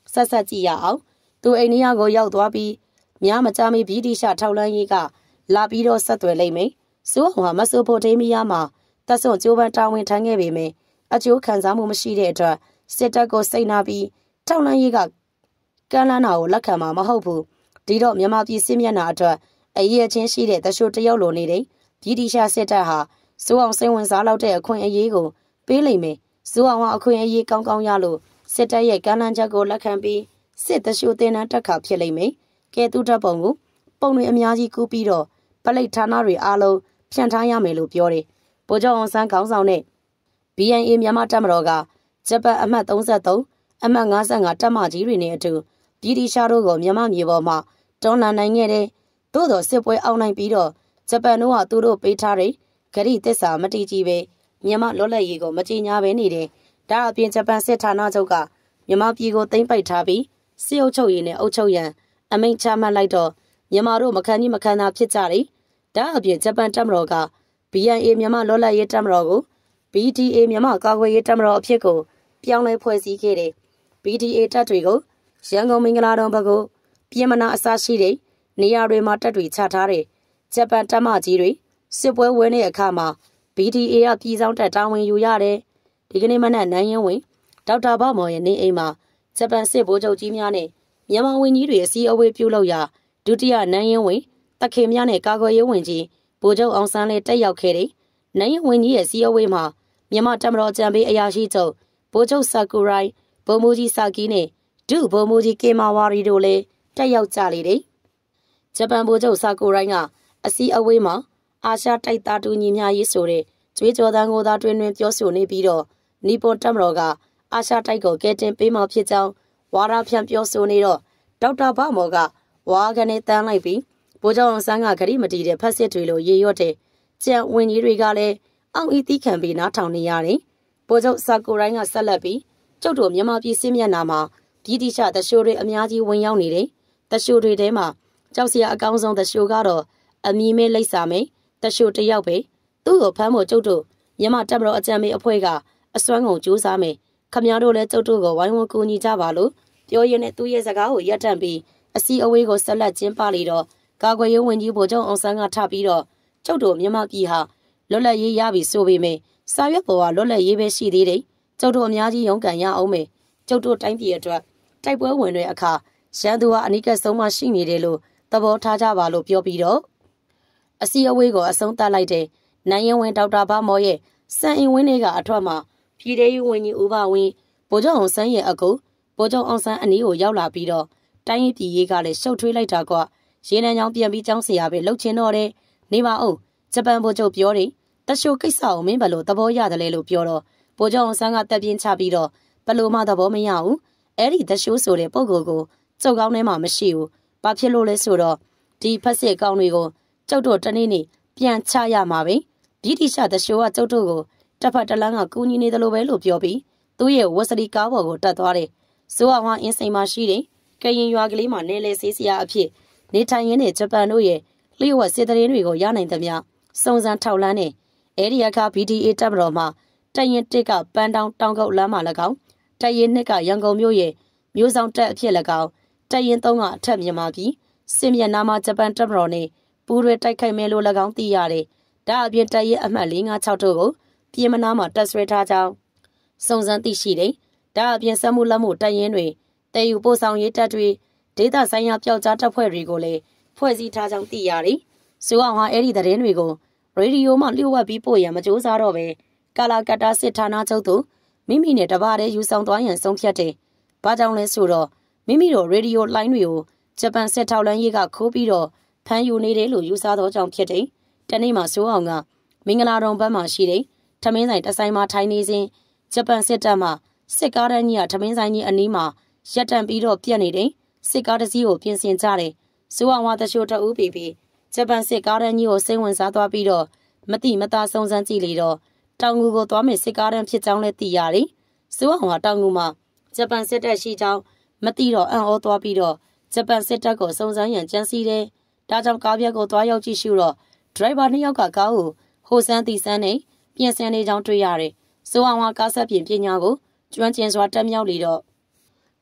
ဆက်ဆက်ကြည့်ရအောင်သူအိန္ဒိယကိုရောက်သွားပြီးများမကြာမီဗြိတိရှထောက်လှမ်းရေးကလာပြီးတော့ဆက်သွယ်လိမ့်မယ်စိုးအောင်ဟာမက်ဆိုပိုတေးမီးယားမှာတပ်ဆွန်ကျိုးပန်းတာဝန်ထမ်းခဲ့ပေမယ့်အကျိုးခံစားမှုမရှိတဲ့အတွက်စစ်တပ်ကိုစိတ်နာပြီးထောက်လှမ်းရေးကကမ်းလှမ်းတာကိုလက်ခံမှာမဟုတ်ဘူးဒီတော့မြန်မာပြည်စစ်မျက်နှာအတွက်အရေးအချင်းရှိတဲ့တချို့တရုတ်လိုနေတဲ့ဗြိတိရှစစ်တပ်ဟာစိုးအောင်စိတ်ဝင်စားလောက်တဲ့အခွင့်အရေးကိုပေးလိမ့်မယ်စိုးအောင်ကအခွင့်အရေးကောင်းကောင်းရလို့စစ်တပ်ရဲ့ကမ်းလှမ်းချက်ကိုလက်ခံပြီးစစ်တရှို့တင်နှံတက်ခါဖြစ်လိမ့်မယ်ကဲသူတပ်ပုံကိုပုံတွေအများကြီးကူးပြီးတော့ပလိတ်ဌာနတွေအားလုံးဖြန့်ထားရမယ်လို့ပြောတယ်ဗိုလ်ချုပ်အောင်ဆန်းခေါင်းဆောင်တဲ့ B N A မြန်မာတပ်မတော်ကဂျပန်အမှတ်သုံးဆယ်သုံးအမှတ်၅၅တပ်မကြီးတွေနဲ့အတူဗြိတိရှတို့ကိုမြန်မာမြေပေါ်မှာတွန်းလှန်နိုင်ခဲ့တဲ့သို့တော်စစ်ပွဲအောင်နိုင်ပြီးတော့ဂျပန်တို့ကသူတို့ပေးထားတဲ့ဂရိသစ္စာမတိကြည့်ပဲမြန်မာလွတ်လပ်ရေးကိုမကြေညာဘဲနေတယ်ဒါအပြင်ဂျပန်စစ်ဌာနချုပ်ကမြန်မာပြည်ကိုသိမ်းပိုက်ထားပြီးစစ်အုပ်ချုပ်ရေးနဲ့အုပ်ချုပ်ရန်အမိန့်ချမှတ်လိုက်တော့မြန်မာတို့မခံကြီးမခံသာဖြစ်ကြတယ်ဒါအပြင်ဂျပန်တပ်မတော်က B N A မြန်မာလွတ်လပ်ရေးတပ်မတော်ကို B D A မြန်မာကာကွယ်ရေးတပ်မတော်အဖြစ်ကိုပြောင်းလဲဖွဲ့စည်းခဲ့တယ် B D A တပ်တွေကိုရန်ကုန်မင်္ဂလာတောင်ဘက်ကိုပြည်မနာအစရှိတဲ့နေရာတွေမှာတပ်တွေချထားတယ်ဂျပန်တပ်မကြီးတွေစစ်ပွဲဝင်တဲ့အခါမှာ B D A ကပြည်ဆောင်တပ်တာဝန်ယူရတယ်ဒီကနေ့မနက်နိုင်ရင်ဝင်ဒေါက်တာဘောက်မော်ရဲ့နေအိမ်မှာဂျပန်စစ်ဗိုလ်ချုပ်ကြီးများနဲ့မြန်မာဝန်ကြီးတွေအစည်းအဝေးပြုလုပ်ရာဒုတိယနိုင်ရင်ဝင်တခင်များနဲ့ကာကွယ်ရေးဝန်ကြီးဗိုလ်ချုပ်အောင်ဆန်းလည်းတက်ရောက်ခဲ့တယ်နိုင်ရင်ဝန်ကြီးရဲ့စီအဝေးမှာမြန်မာတပ်မတော်ကြံပေးအရာရှိချုပ်ဗိုလ်ချုပ်ဆာကူရိုင်းဗိုလ်မှူးကြီးစာကီနဲ့ဒုဗိုလ်မှူးကြီးကေမာဝါရီတို့လည်းတက်ရောက်ကြလေတယ်ဂျပန်ဗိုလ်ချုပ်ဆာကူရိုင်းကအစည်းအဝေးမှာအာရှတိုက်သားတူညီများရေးဆိုတဲ့ကျွေးကြော်သံကိုသာတွင်တွင်ပြောဆိုနေပြီးတော့နီပွန်တပ်မတော်ကအာရှတိုက်ကိုကဲတင်ပေးမှဖြစ်ကြောင်းဝါဒဖြန့်ပြောဆိုနေတော့ဒေါက်တာဘောက်မော်ကဝါကနေတန်းလိုက်ပြီးဗိုလ်ချုပ်အောင်ဆန်းကဂရိမတီတဲ့ဖက်စစ်တွေလိုရေရွတ်တဲ့ကြံဝင်ကြီးတွေကလည်းအောင်ဤတိခံပြီးနားထောင်နေရတယ်ဗိုလ်ချုပ်ဆာကိုရိုင်းကဆက်လက်ပြီးကျုပ်တို့မြန်မာပြည်စစ်မျက်နှာမှာဗြိတိရှတရှိုးတွေအများကြီးဝင်ရောက်နေတယ်တရှိုးတွေထဲမှာကြောက်စရာအကောင်းဆုံးတရှိုးကတော့အမီမဲလိပ်စာမဲတရှိုးတယောက်ပဲသူ့ကိုဖမ်းဖို့ကျုပ်တို့မြန်မာတပ်မတော်အကြံပေးအဖွဲ့ကအစွမ်းကုန်ကြိုးစားမယ်ခမရတို့လည်းကျုပ်တို့ကိုဝိုင်းဝန်းကူညီကြပါလို့ပြောရင်းနဲ့သူ့ရဲ့စကားကိုရပ်တန့်ပြီးအစီအဝေးကိုဆက်လက်ကျင်းပလေတော့ကာကွယ်ရေးဝန်ကြီးဗိုလ်ချုပ်အောင်ဆန်းကထပြီးတော့ကျုပ်တို့မြန်မာပြည်ဟာလွတ်လပ်ရေးရပြီဆိုပေမယ့်စာရွက်ပေါ်ကလွတ်လပ်ရေးပဲရှိသေးတယ်ကျုပ်တို့အများကြီးရုန်းကန်ရအောင်မယ်ကျုပ်တို့တိုင်းပြည်အတွက်တိုက်ပွဲဝင်တဲ့အခါရန်သူကအနိကဆုံးမှရှိနေတယ်လို့သဘောထားကြပါလို့ပြောပြီးတော့အစီအဝေးကိုအဆုံးသတ်လိုက်တဲ့နိုင်ရင်ဝင်ဒေါက်တာဘာမော်ရဲ့စံအင်ဝင်းတွေကအထွက်မှာပြည်ထောင်စုဝန်ကြီးဦးဘဝင်းဗိုလ်ချုပ်အောင်ဆန်းရဲ့အကူဗိုလ်ချုပ်အောင်ဆန်းအနီးကိုရောက်လာပြီးတော့တိုင်းရေးပြည်ရေးကလည်းရှုပ်ထွေးလိုက်တာကရေနံကြောင်ပြန်ပြီးကြောင်းစရာပဲလှုပ်ချင်တော့တယ်နေပါဦးဂျပန်ဗိုလ်ချုပ်ပြောတယ်တရှိုးကိစ္စကိုမင်းဘယ်လိုသဘောရတယ်လဲလို့ပြောတော့ဗိုလ်ချုပ်အောင်ဆန်းကတက်ပြင်းချပြီးတော့ဘယ်လိုမှသဘောမရဘူးအဲ့ဒီတရှိုးဆိုတဲ့ပုံကိုယ်ကိုကျုပ်ကောင်းထဲမှာမရှိဘူးဘာဖြစ်လို့လဲဆိုတော့ဒီဖက်စစ်ကောင်းတွေကိုကျုပ်တို့တနေ့နေ့ပြန်ချရမှာပဲဗြိတိရှတရှိုးကကျုပ်တို့ကိုတစ်ဖက်တစ်လမ်းကကူညီနေတယ်လို့ပဲလို့ပြောပြီးသူ့ရဲ့ဝက်စလီကားပေါ်ကိုတက်သွားတယ်စိုးအောင်ဟာအင်းစိန်မှာရှိတယ်ကရင်ရွာကလေးမှာနေလေဆေးစရာအဖြစ်နေထိုင်ရင်းနဲ့ဂျပန်တို့ရဲ့လျှို့ဝှက်စစ်တရင်တွေကိုရနိုင်သမျှစုံစမ်းထောက်လှမ်းနေအဲဒီအခါ B D A တပ်မတော်မှာတရင်တစ်ကပန်းတောင်တောင်ကုတ်လမ်းမှာ၎င်းတရင်နှစ်ကရန်ကုန်မြို့ရဲ့မြို့ဆောင်တပ်အဖြစ်၎င်းတရင်သုံးကအထက်မြန်မာပြည်စစ်မျက်နှာမှာဂျပန်တပ်မတော်နဲ့ပူးရဲတိုက်ခိုက်မယ်လို့၎င်းသိရတယ်ဒါအပြင်တရင်အမှတ်၄၅၆တို့ကိုပြည်မနာမှာတပ်ဆွဲထားကြောင်းစုံစမ်းသိရှိတယ်ဒါအပြင်စက်မှုလက်မှုတရင်တွေတည်ယူပို့ဆောင်ရေးတပ်တွေဒေသဆိုင်ရာပျောက်ကြားတပ်ဖွဲ့တွေကိုလည်းဖွဲ့စည်းထားကြောင်းသိရတယ်စိုးအောင်ဟာအဲ့ဒီသတင်းတွေကိုရေဒီယိုမှလျှို့ဝှက်ပြီးပို့ရန်မကြိုးစားတော့ပဲကာလာကတ္တာစစ်ဌာနချုပ်သို့မိမိနဲ့တပါးတည်းယူဆောင်သွားရန်ဆုံးဖြတ်တယ်။ဘာကြောင့်လဲဆိုတော့မိမိတို့ရေဒီယိုလိုင်းတွေကိုဂျပန်စစ်ထောက်လှမ်းရေးကခိုးပြီးတော့ဖမ်းယူနေတယ်လို့ယူဆသောကြောင့်ဖြစ်တယ်။တနေ့မှစိုးအောင်ကမင်္ဂလာတုံဘက်မှာရှိတဲ့ထမင်းဆိုင်တဆိုင်မှာထိုင်နေစဉ်ဂျပန်စစ်တပ်မှစစ်ကားတန်းကြီးကထမင်းဆိုင်ကြီးအနီးမှာရပ်တန့်ပြီးတော့ပြက်နေတယ်။စစ်ကားတစ်စီးကိုပြင်ဆင်ကြတယ်။စိုးအောင်ဝါတရှိုးတအူးပြီးပြီးဂျပန်စစ်ကားတန်းကြီးကိုစိတ်ဝင်စားသွားပြီးတော့မတိမသားစုံစမ်းကြည့်လေတော့တောင်ငူကိုသွားမယ်စစ်ကားတန်းဖြစ်ကြောင်းလည်းသိရတယ်။စိုးအောင်ဟာတောင်ငူမှာဂျပန်စစ်တပ်ရှိကြောင်းမသိတော့အံ့ဩသွားပြီးတော့ဂျပန်စစ်တပ်ကိုစုံစမ်းရန်ကြံစည်တယ်။ဒါကြောင့်ကားပြက်ကိုသွားရောက်ကြည့်ရှုတော့ဒရိုင်ဘာနှစ်ယောက်ကကားကိုဟိုဆန်းတီဆန်းနဲ့ပြင်ဆင်နေကြောင်းတွေ့ရတယ်။စိုးအောင်ဟာကားဆက်ပြင်ပညာကိုကျွမ်းကျင်စွာတက်မြောက်လေတော့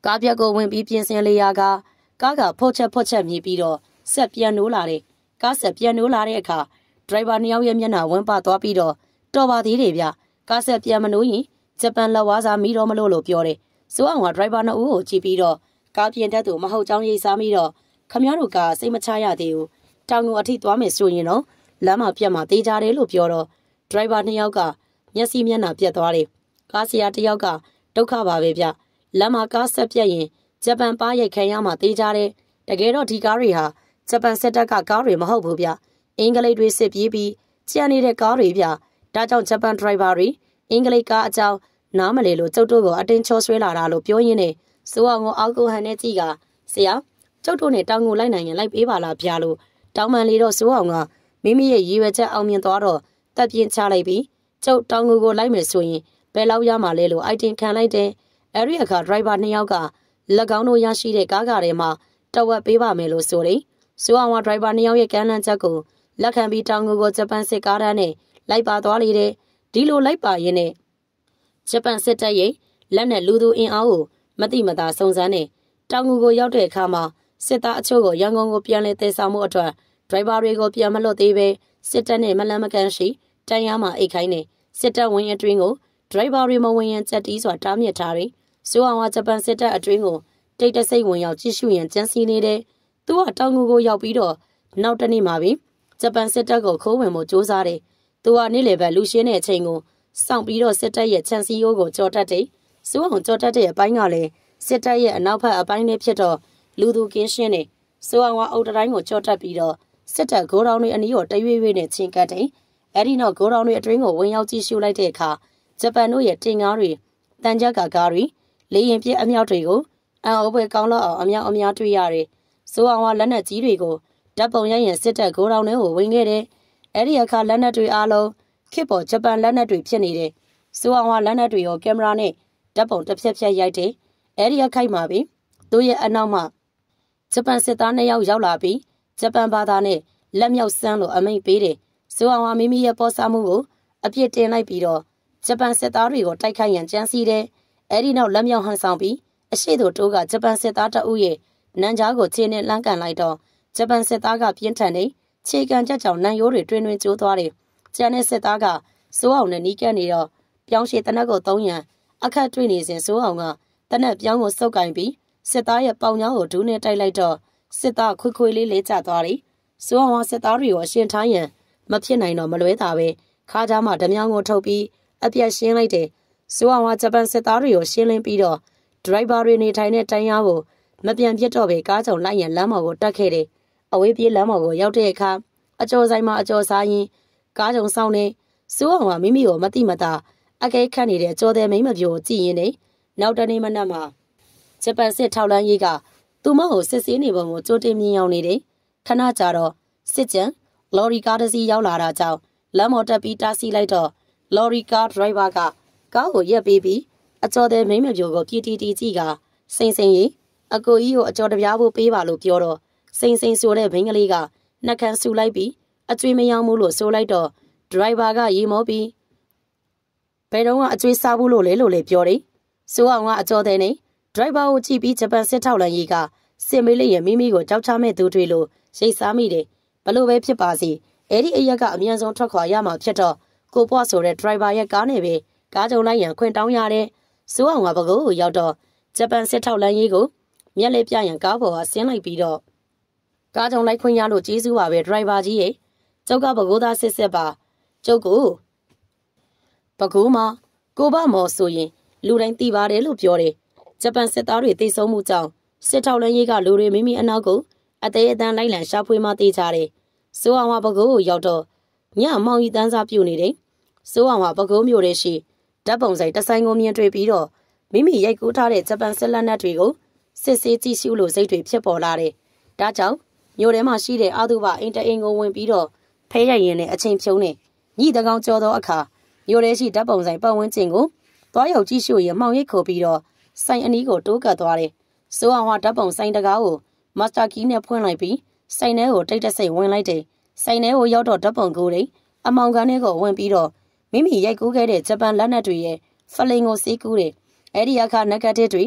ကားပြက်ကိုဝင်ပြီးပြင်ဆင်လေရာကကားကဖော့ချက်ဖော့ချက်မြည်ပြီးတော့ဆက်ပြန်နိုးလာတယ်ကားဆက်ပြန်နိုးလာတဲ့အခါဒရိုင်ဘာနှစ်ယောက်ရဲ့မျက်နှာဝန်းပသွားပြီးတော့တော်ပါသေးတယ်ဗျကားဆက်ပြန်မနိုးရင်ဂျပန်လက်ဝါးစားမိတော့မလို့လို့ပြောတယ်စိုးအောင်ကဒရိုင်ဘာနှစ်ဦးကိုကြည့်ပြီးတော့ကားပြင်တတ်သူမဟုတ်ကြောင်းရေးစားပြီးတော့ခမရတို့ကစိတ်မချရသေးဘူးတောင်ကိုအထိသွားမယ်ဆိုရင်တော့လမ်းမှာပြတ်မှာတေးကြတယ်လို့ပြောတော့ဒရိုင်ဘာနှစ်ယောက်ကမျက်စိမျက်နှာပြတ်သွားတယ်ကားဆရာတစ်ယောက်ကဒုက္ခပါပဲဗျလမ်းမှာကားဆက်ပြတ်ရင်ဂျပန်ပါးရိုက်ခံရမှာတေးကြတယ်တကယ်တော့ဒီကားတွေဟာဂျပန်စစ်တပ်ကကားတွေမဟုတ်ဘူးဗျအင်္ဂလိပ်တွေစစ်ပြေးပြီးကြံနေတဲ့ကားတွေဗျဒါကြောင့်ဂျပန်ဒရိုင်ဘာတွေအင်္ဂလိပ်ကားအကြောင်းနားမလဲလို့ကျုပ်တို့ကိုအတင်းချောဆွဲလာတာလို့ပြောရင်းနဲ့စိုးအောင်ကိုအောက်ကိုဟန်နဲ့ကြည့်ကဆရာကျုပ်တို့နဲ့တောင်ကိုလိုက်နိုင်ရင်လိုက်ပေးပါလားဗျာလို့တောင်ပန်လေးတော့စိုးအောင်ကမိမိရဲ့ရည်ရွယ်ချက်အောင်မြင်သွားတော့တက်ပြင်းချလိုက်ပြီးကျုပ်တောင်ကိုကိုလိုက်မယ်ဆိုရင်ဘယ်လောက်ရမှာလဲလို့အိုက်တင်ခံလိုက်တယ်အဲ့ဒီအခါဒရိုင်ဘာနှစ်ယောက်ကလက်ကောင်းတို့ရရှိတဲ့ကားကားထဲမှာတဝက်ပေးပါမယ်လို့ဆိုတယ်စိုးအောင်ကဒရိုင်ဘာနှစ်ယောက်ရဲ့ကမ်းလှမ်းချက်ကိုလက်ခံပြီးတောင်ကိုကိုဂျပန်စစ်ကားတန်းနဲ့လိုက်ပါသွားလေတယ်ဒီလိုလိုက်ပါရင်းနဲ့ဂျပန်စစ်တပ်ရဲ့လက်နဲ့လူသူအင်အားကိုမတိမတာစုံစမ်းနေတောင်ငူကိုရောက်တဲ့အခါမှာစစ်သားအချို့ကိုရန်ကုန်ကိုပြန်လည်တည်ဆောင်မှုအတွက်ဒရိုင်ဘာတွေကိုပြန်မလွတ်သေးပဲစစ်တပ်နဲ့မလန်မကန်ရှိတန်ရမှာအိတ်ခိုင်းနေစစ်တပ်ဝင်အတွင်းကိုဒရိုင်ဘာတွေမဝင်ရင်ကြက်တီးစွာတားမြစ်ထားတယ်စိုးအောင်ကဂျပန်စစ်တပ်အတွင်းကိုတိတ်တဆိတ်ဝင်ရောက်ကြည့်ရှုရန်ကြံစည်နေတယ်သူကတောင်ငူကိုရောက်ပြီးတော့နောက်တနေ့မှပဲဂျပန်စစ်တပ်ကိုခိုးဝင်မှုစူးစမ်းတယ်သူကနေ့လေဘက်လူရှင်းတဲ့အချိန်ကိုစောင့်ပြီးတော့စစ်တပ်ရဲ့ခြံစည်းရိုးကိုကြော်တက်တယ်စိုးအောင်ကြော်တက်တဲ့အပိုင်းကလည်းစစ်တပ်ရဲ့အနောက်ဘက်အပိုင်းလေးဖြစ်တော့လူသူကင်းရှင်းနေစိုးအောင်ကအုတ်တိုင်းကိုကြော်တက်ပြီးတော့စစ်တပ်ဂိုးတောင်တွေအနီးကိုတရွေ့ရွေ့နဲ့ချင်းကပ်တယ်အဲ့ဒီနောက်ဂိုးတောင်တွေအတွင်းကိုဝင်ရောက်ကြည့်ရှုလိုက်တဲ့အခါဂျပန်တို့ရဲ့တင်ကားတွေတန်ကြပ်ကာကားတွေလေရင်ပြည့်အမြောက်တွေကိုအံ့ဩဖွယ်ကောင်းလောက်အောင်အမြောက်အများတွေ့ရတယ်စိုးအောင်ကလက်နက်ကြီးတွေကိုဓာတ်ပုံရိုက်ရင်စစ်တပ်ဂိုးတောင်တွေကိုဝင်ခဲ့တယ်အဲ့ဒီအခါလက်နက်တွေအားလုံးခေတ်ပေါ်ဂျပန်လက်နက်တွေဖြစ်နေတယ်စိုးအောင်ကလက်နက်တွေရောကင်မရာနဲ့ဓာတ်ပုံတစ်ဖြက်ဖြက်ရိုက်တယ်အဲ့ဒီအခိုက်မှာပဲသူရဲ့အနောက်မှာဂျပန်စစ်သားနှစ်ယောက်ရောက်လာပြီးဂျပန်ဘာသာနဲ့လက်မြောက်ဆန်းလို့အမိန့်ပေးတယ်စိုးအောင်ကမိမိရဲ့ပေါ်စားမှုကိုအပြစ်တင်လိုက်ပြီးတော့ဂျပန်စစ်သားတွေကိုတိုက်ခိုက်ရန်ကြံစည်တယ်အဲ့ဒီနောက်လက်မြောက်ဟန်ဆောင်ပြီးအရှိတို့တိုးကဂျပန်စစ်သားတအုပ်ရဲ့နန်းကြားကိုခြေနဲ့လှမ်းကန်လိုက်တော့ဂျပန်စစ်သားကပြင်းထန်နေခြေကန်ချက်ကြောင့်နန်းရိုးတွေတွင်တွင်ကျိုးသွားတယ်ကျန်တဲ့စစ်သားကစိုးအောင်နဲ့နီးကပ်နေတော့ပြောင်းရှည်တနက်ကိုသုံးရန်အခက်တွေ့နေစဉ်စိုးအောင်ကတနက်ပြောင်းကိုစုပ်ကင်ပြီးစစ်သားရဲ့ပေါင်ချောင်းကိုဒူးနဲ့တိုက်လိုက်တော့စစ်သားခွေခွေလေးလေးကျသွားတယ်စိုးအောင်ကစစ်သားတွေကိုအရှင်ထားရန်မဖြစ်နိုင်တော့မလွဲတာပဲခါးကြားမှာဓမြောင်းကိုထုတ်ပြီးအပြက်ရှင်းလိုက်တယ်စိုးအောင်ကဂျပန်စစ်သားတွေကိုရှင်းလင်းပြီးတော့ဒရိုင်ဘာတွေနေထိုင်တဲ့တိုင်ယားကိုမပြန်ပြတ်တော့ပဲကားကြောင်လိုက်ရန်လမ်းမော်ကိုတက်ခဲ့တယ်အဝေးပြေးလမ်းမော်ကိုရောက်တဲ့အခါအကျော်ဆိုင်မှာအကျော်စားရင်ကားကြောင်ဆောင်နေစိုးအောင်ကမိမိကိုမတိမတာအကဲခတ်နေတဲ့အကျော်တဲ့မိမပြိုကိုကြည့်ရင်းနဲ့နောက်တနေ့မနက်မှာဂျပန်စစ်ထောက်လန်းရေးကသူမကိုစစ်ဆေးနေပုံကိုကြိုတင်မြင်ရောက်နေတယ်ခဏကြာတော့စစ်ကြံလော်ရီကားတစ်စီးရောက်လာတာကြောင့်လမ်းမော်တက်ပြီးတားဆီးလိုက်တော့လော်ရီကားဒရိုင်ဘာကကားကိုရက်ပေးပြီးအကျော်တဲ့မိမပြိုကိုပြည်တီတီကြည့်ကစိန်စိန်ရီအကိုကြီးကိုအကျော်တပြားဖို့ပေးပါလို့ပြောတော့စိန်စိန်ဆိုတဲ့ဘင်းကလေးကနှက်ခမ်းဆူလိုက်ပြီးအကျွေးမယောင်းဘူးလို့ဆိုလိုက်တော့ဒရိုင်ဘာကရေမောပြီးဘယ်တော့မှအကျွေးစားဘူးလို့လေလို့လေပြောတယ်စိုးအောင်ကအကျော်တဲ့နေဒရိုင်ဘာကိုကြည့်ပြီးဂျပန်စစ်ထောက်လန်ကြီးကစစ်မေးလေးရဲ့မိမိကိုကြောက်ချမဲ့သူတွေလို့ရိတ်စားမိတယ်ဘလို့ပဲဖြစ်ပါစေအဲ့ဒီအရက်ကအမြန်ဆုံးထွက်ခွာရမှာဖြစ်တော့ကိုပွားဆိုတဲ့ဒရိုင်ဘာရဲ့ကားနဲ့ပဲကားကြုံလိုက်ရန်ခွင့်တောင်းရတယ်စိုးအောင်ကဘကိုးကိုရောက်တော့ဂျပန်စစ်ထောက်လန်ကြီးကိုမျက်လေးပြရန်ကားပေါ်ကဆင်းလိုက်ပြီးတော့ကားကြုံလိုက်ခွင့်ရလို့ကျေးဇူးပါပဲဒရိုင်ဘာကြီးရဲ့ကျုပ်ကဘကိုးသားစစ်စစ်ပါကျုပ်ကိုဘကိုးမှာကိုဘမော်ဆိုရင်လူတိုင်းသိပါတယ်လို့ပြောတယ်ဂျပန်စစ်သားတွေသိဆုံးမှုကြောင့်စစ်ထောက်လန်းရေးကလူတွေမိမိအနောက်ကိုအသေးအတန်းလိုက်လံရှာဖွေမှသိကြတယ်စိုးအောင်ကဘကိုးကိုရောက်တော့ညမောင်ကြီးတန်းစားပြုတ်နေတယ်စိုးအောင်ကဘကိုးမျိုးတဲ့ရှိဓာတ်ပုံဆိုင်တဆိုင်ကိုမြင်တွေ့ပြီးတော့မိမိရိုက်ကူးထားတဲ့ဂျပန်စစ်လက်နက်တွေကိုစစ်ဆေးကြည့်ရှုလို့စိတ်တွေဖြစ်ပေါ်လာတယ်ဒါကြောင့်မြို့ထဲမှာရှိတဲ့အာသုဘအင်တအင်ကိုဝင်ပြီးတော့ဖဲရိုက်ရင်နဲ့အချိန်ဖြုံးနေညိတကောင်ကြော်သောအခါမြို့ထဲရှိဓာတ်ပုံဆိုင်ပတ်ဝန်းကျင်ကိုသွားရောက်ကြည့်ရှုရင်မှောင်ရိပ်ခုပြီးတော့ဆိုင်အနီးကိုတိုးကပ်သွားတယ်စိုးအောင်ကဓာတ်ပုံဆိုင်တကားကိုမတ်စတာကီးနဲ့ဖွင့်လိုက်ပြီးဆိုင်ထဲကိုတိတ်တဆိတ်ဝင်လိုက်တယ်ဆိုင်ထဲကိုရောက်တော့ဓာတ်ပုံကိုတွေအမောင်ကန်ထဲကိုဝင်ပြီးတော့မိမိရိုက်ကူးခဲ့တဲ့ဂျပန်လက်နက်တွေရဲ့ဖလင်ကိုစီးကူးတယ်အဲ့ဒီအခါနဂတ်တစ်တွေ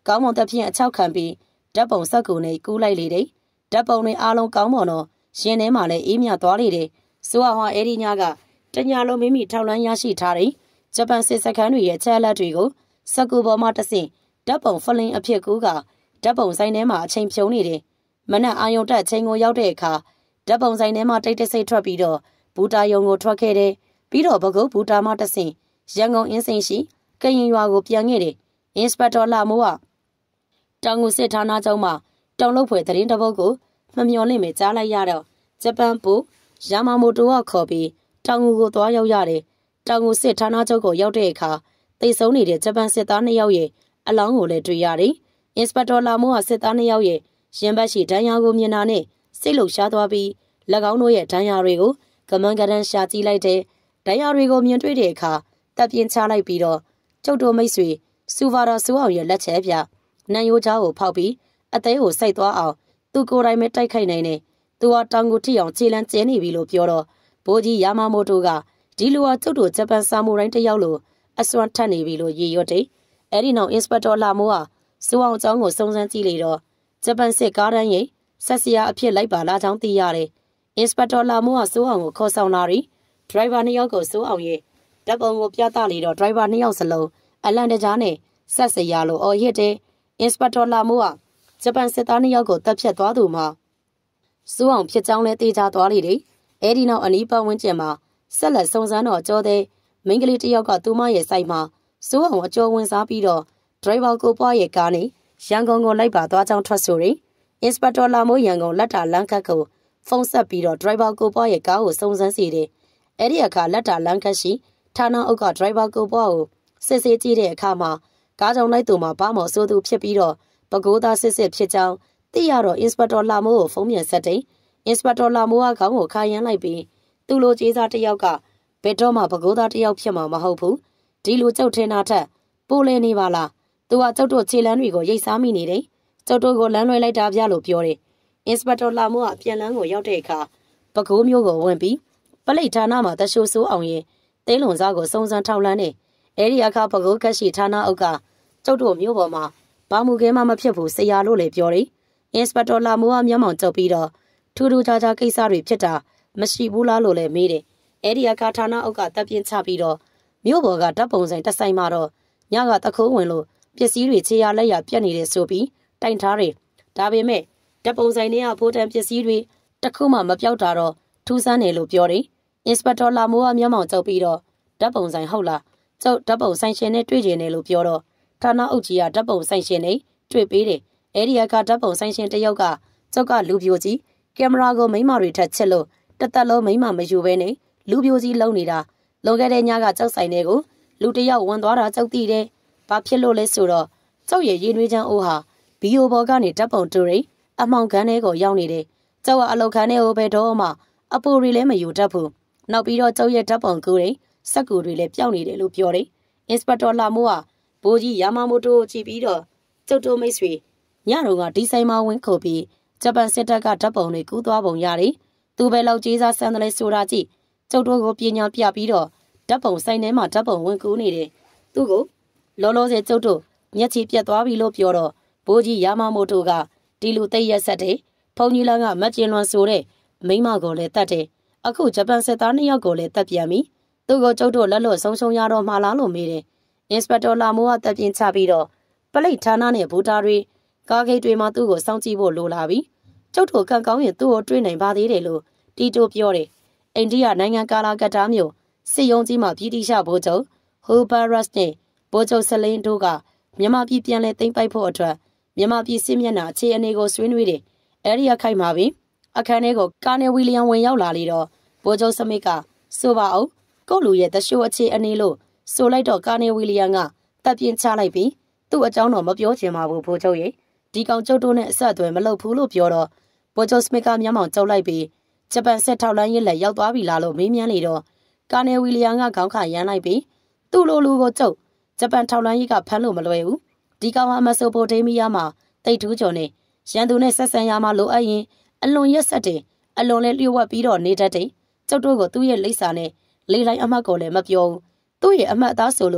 ကောင်းမွန်တဲ့ဖြင့်အချောက်ခံပြီးဓာတ်ပုံစက်ကူနဲ့ကူးလိုက်လေတယ်ဓာတ်ပုံတွေအားလုံးကောင်းမွန်တော့ရှင်ထဲမှာလည်းအေးမြသွားလေတယ်ဆိုအောင်ဟာအဲ့ဒီညကတညလုံးမိမိထောက်လန်းရရှိထားတဲ့ဂျပန်စစ်စခန်းတွေရဲ့ချက်လက်တွေကိုစက်ကူပေါ်မှာတဆင့်ဓာတ်ပုံဖလင်းအဖြစ်ကူးကဓာတ်ပုံဆိုင်ထဲမှာအချိန်ဖြုံးနေတယ်မနက်အာယုံတက်ချိန်ကိုရောက်တဲ့အခါဓာတ်ပုံဆိုင်ထဲမှာတိတ်တဆိတ်ထွက်ပြီးတော့ဘူတာယုံကိုထွက်ခဲ့တယ်ပြီးတော့ဘကုတ်ဘူတာမှတဆင့်ရန်ကုန်အင်းစိန်ရှိကရင်ရွာကိုပြန်ခဲ့တယ်အင်စပက်တော်လာမိုးကတောင်ငူစစ်ဌာနချုပ်မှာတုံလုပ်ဖွယ်သတင်းတပုတ်ကိုမမျော်လင့်ပဲကြားလိုက်ရတော့ဂျပန်ပိုယာမာမိုတိုကခေါ်ပြီးတောင်ငူကိုသွားရောက်ရတယ်တောင်ငူစစ်ဌာနချုပ်ကိုရောက်တဲ့အခါတိတ်ဆုံးနေတဲ့ဂျပန်စစ်သားနှစ်ယောက်ရဲ့အလောင်းကိုလည်းတွေ့ရတယ်အင်စပက်တော်လာမိုးကစစ်သားနှစ်ယောက်ရဲ့ရင်ဘတ်ရှိဒဏ်ရာကိုမြင်တာနဲ့စိတ်လှုပ်ရှားသွားပြီး၎င်းတို့ရဲ့ဒဏ်ရာတွေကိုကမန်းကရန်ရှာကြည့်လိုက်တဲ့ဒဏ်ရာတွေကိုမြင်တွေ့တဲ့အခါတပ်ပြင်းချလိုက်ပြီးတော့ကျုပ်တို့မိတ်ဆွေစူဗာရာဆူအောင်ရဲ့လက်ချက်ပြနန်ရိုးကြားကိုဖောက်ပြီးအသေးကိုစိုက်သွားအောင်သူကိုယ်တိုင်ပဲတိုက်ခိုက်နိုင်တယ်သူဟာတောင်ကိုထိအောင်ခြေလမ်းကျဲနေပြီလို့ပြောတော့ဘိုးကြီးယာမာမိုတိုကဒီလူဟာကျုပ်တို့ဂျပန်ဆာမူရိုင်းတယောက်လိုအစွမ်းထက်နေပြီလို့ရည်ရွတ်တယ်အဲ့ဒီနောက်အင်စပက်တော်လာမိုးကစူအောင်အကြောင်းကိုစုံစမ်းကြည့်လေတော့ဂျပန်စစ်ကားတန်းရဲ့ဆက်စရာအဖြစ်လိုက်ပါလာကြောင်းသိရတယ်အင်စပက်တော်လာမိုးကစူအောင်ကိုခေါ်ဆောင်လာပြီးဒရိုင်ဘာနှစ်ယောက်ကိုစူအောင်ရဲ့ဓာတ်ပုံကိုပြသလေတော့ဒရိုင်ဘာနှစ်ယောက်စလုံးအလန်တကြားနဲ့ဆက်စရာလိုအော်ရစ်တယ်အင်စပက်တော်လာမိုးကဂျပန်စစ်သားနှစ်ယောက်ကိုတပ်ဖြတ်သွားသူမှာစူအောင်ဖြစ်ကြောင်းလဲသိကြသွားလေတယ်အဲ့ဒီနောက်အနီးပတ်ဝန်းကျင်မှာဆက်လက်စုံစမ်းတော့ကြောတဲ့မိန်းကလေးတစ်ယောက်ကသူမရဲ့စိုက်မှာစူအောင်အကျော်ဝင်စားပြီးတော့ဒရိုင်ဘာကိုပွားရဲ့ကားနဲ့ရန်ကုန်ကိုလိုက်ပါသွားကြောင်းထွက်ဆိုရင်အင်စပက်တော်လာမိုးရန်ကုန်လက်တာလမ်းခတ်ကိုဖုန်းဆက်ပြီးတော့ဒရိုင်ဘာကိုပွားရဲ့ကားကိုစုံစမ်းစီတယ်အဲ့ဒီအခါလက်တာလမ်းခတ်ရှိဌာနအုပ်ကဒရိုင်ဘာကိုပွားကိုစစ်ဆေးကြည့်တဲ့အခါမှာကားကြောင်လိုက်သူမှာဘာမော်ဆိုသူဖြစ်ပြီးတော့ပကိုးသားစစ်စစ်ဖြစ်ကြောင်းသိရတော့အင်စပက်တော်လာမိုးကိုဖုန်းပြန်ဆက်တယ်အင်စပက်တော်လာမိုးကခေါင်းကိုခါရမ်းလိုက်ပြီးသူ့လိုကြေးစားတစ်ယောက်ကဘယ်တော့မှပကိုးသားတစ်ယောက်ဖြစ်မှာမဟုတ်ဘူးဒီလိုကြောက်ထင်တာထက်ပိုလဲနေပါလားသူကကျုပ်တို့ခြေလမ်းတွေကိုရိတ်စားမိနေတယ်ကျုပ်တို့ကိုလမ်းလွှဲလိုက်တာပြလို့ပြောတယ်အင်စပက်တော်လာမိုးကပြန်လန်းကိုရောက်တဲ့အခါပကိုးမျိုးကိုဝင်ပြီးပလိတ်ဌာနမှာတရှိုးဆိုးအောင်ရင်တဲလွန်စားကိုစုံစမ်းထောက်လှမ်းတယ်အဲ့ဒီအခါပကိုးကက်ရှိဌာနအုပ်ကကျုပ်တို့မျိုးပေါ်မှာဘာမှုခဲမှမဖြစ်ဘူးဆရာလို့လည်းပြောတယ်အင်စပက်တော်လာမိုးကမျက်မှောင်ကျုပ်ပြီးတော့ထူးထူးခြားခြားကိစ္စတွေဖြစ်တာမရှိဘူးလားလို့လည်းမေးတယ်အဲ့ဒီအခါဌာနအုပ်ကတပ်ပြင်းချပြီးတော့မြို့ပေါ်ကဓာတ်ပုံဆိုင်တက်ဆိုင်မှာတော့ညကတခိုးဝင်လို့ပစ္စည်းတွေခြေရလက်ရပြတ်နေတယ်ဆိုပြီးတိုင်ထားတယ်ဒါပေမဲ့ဓာတ်ပုံဆိုင်တွေကဖိုးတန်ပစ္စည်းတွေတခုမှမပြောက်တာတော့ထူးဆန်းတယ်လို့ပြောတယ်အင်စပက်တော်လာမိုးကမျက်မှောင်ကျုပ်ပြီးတော့ဓာတ်ပုံဆိုင်ဟုတ်လားကျုပ်ဓာတ်ပုံဆိုင်ရှင်နဲ့တွေ့ကြတယ်လို့ပြောတော့ဌာနအုပ်ကြီးကဓာတ်ပုံဆိုင်ရှင်နဲ့တွေ့ပေးတယ်အဲ့ဒီအခါဓာတ်ပုံဆိုင်ရှင်တယောက်ကကျုပ်ကလူပြိုကြီးကင်မရာကိုမိမတွေထက်ချစ်လို့တသက်လုံးမိမမယူဘဲနဲ့လူပြိုကြီးလုံနေတာလွန်ခဲ့တဲ့ညကကျုပ်ဆိုင်တွေကိုလူတယောက်ဝင်သွားတာကျုပ်သိတယ်ဘာဖြစ်လို့လဲဆိုတော့ကျုပ်ရဲ့ရင်နွေးချမ်းအိုးဟာဘီယိုဘော်ကနေဓာတ်ပုံတူရိအမောင်ခန်းထဲကိုရောက်နေတယ်ကျုပ်ကအလောက်ခန်းထဲကိုပဲတော့မှအပူရီလည်းမယူတတ်ဘူးနောက်ပြီးတော့ကျုပ်ရဲ့ဓာတ်ပုံကူတွေစက်ကူတွေလည်းပျောက်နေတယ်လို့ပြောတယ်အင်စပက်တော်လာမိုးကဘိုးကြီးယာမာမိုတိုကိုကြည့်ပြီးတော့ကျုပ်တို့မိတ်ဆွေညတော့ကဒီဆိုင်မှာဝင်ခုတ်ပြီးဂျပန်စစ်တပ်ကဓာတ်ပုံတွေကူးသွားပုံရတယ်သူပဲလောက်ကြီးစားဆန်းတယ်လဲဆိုတာကြည့်ကျုပ်တို့ကိုပညာပြပြီးတော့ဓာတ်ပုံဆိုင်ထဲမှာဓာတ်ပုံဝင်ကူးနေတယ်သူ့ကိုလောလောဆယ်ကျုပ်တို့မျက်ခြေပြတ်သွားပြီလို့ပြောတော့ဘိုးကြီးယာမာမိုတိုကဒီလူသိရက်ဆက်တယ်ဖုန်ကြီးလန်းကမက်ကျင်လွန်ဆိုတဲ့မိမကိုလည်းတတ်တယ်အခုဂျပန်စစ်သားနှစ်ယောက်ကိုလည်းတတ်ပြန်ပြီသူ့ကိုကျုပ်တို့လက်လွတ်ဆုံးရှုံးရတော့မှလားလို့မေးတယ်အင်စပက်တော်လာမိုးကတပ်ပြင်းချပြီးတော့ပလိတ်ဌာနနဲ့ဘူတာတွေကားဂိတ်တွေမှာသူ့ကိုစောင့်ကြည့်ဖို့လိုလာပြီကျုပ်တို့ကံကောင်းရင်သူ့ကိုတွေ့နိုင်ပါသေးတယ်လို့တီတိုပြောတယ်အိန္ဒိယနိုင်ငံကာလာကတ္တားမြို့စစ်ရုံးကြီးမှာပြည်တိရှဘိုးချုပ်ဟိုဘာရက်စ်နဲ့ဘိုးချုပ်ဆလင်းတို့ကမြန်မာပြည်ပြန်လဲသိမ်းပိုက်ဖို့အတွက်မြန်မာပြည်စစ်မျက်နှာအခြေအနေကိုဆွေးနွေးတယ်အဲဒီအခိုက်မှာပင်အခန်းထဲကိုကာနယ်ဝီလီယံဝင်ရောက်လာလေတော့ဘိုးချုပ်စမစ်ကဆိုပါအောင်ကိုလူရဲ့တရှိုးအခြေအနေလို့ဆိုလိုက်တော့ကာနယ်ဝီလီယံကတပ်ပြင်းချလိုက်ပြီးသူ့အကြောင်းတော့မပြောချင်ပါဘူးဘိုးချုပ်ရဲ့ဒီကောင်ကျုပ်တို့နဲ့အဆက်အသွယ်မလုပ်ဘူးလို့ပြောတော့ဘိုးချုပ်စမစ်ကမျက်မှောင်ကျုပ်လိုက်ပြီးဂျပန်စစ်ထောက်လှမ်းရေးလက်ရောက်သွားပြီလားလို့မေးမြန်းလေတော့ကာနယ်ဝီလီယံကခေါင်းခါရမ်းလိုက်ပြီးသူ့လိုလူကိုကျုပ်ဂျပန်ထောက်လှမ်းရေးကဖမ်းလို့မလွယ်ဘူးဒီကောင်ဟာမက်ဆိုပိုတေးမီးယားမှာတိတ်ထူးကျော်နေရန်သူနဲ့ဆက်ဆံရမှာလိုအပ်ရင်အလွန်ရက်ဆက်တယ်အလွန်လဲလျှို့ဝှက်ပြီးတော့နေတတ်တယ်ကျုပ်တို့ကသူ့ရဲ့လိပ်စာနဲ့လေလိုင်းအမှတ်ကိုလည်းမပြောဘူးသူ့ရဲ့အမှတ်အသားဆိုလို့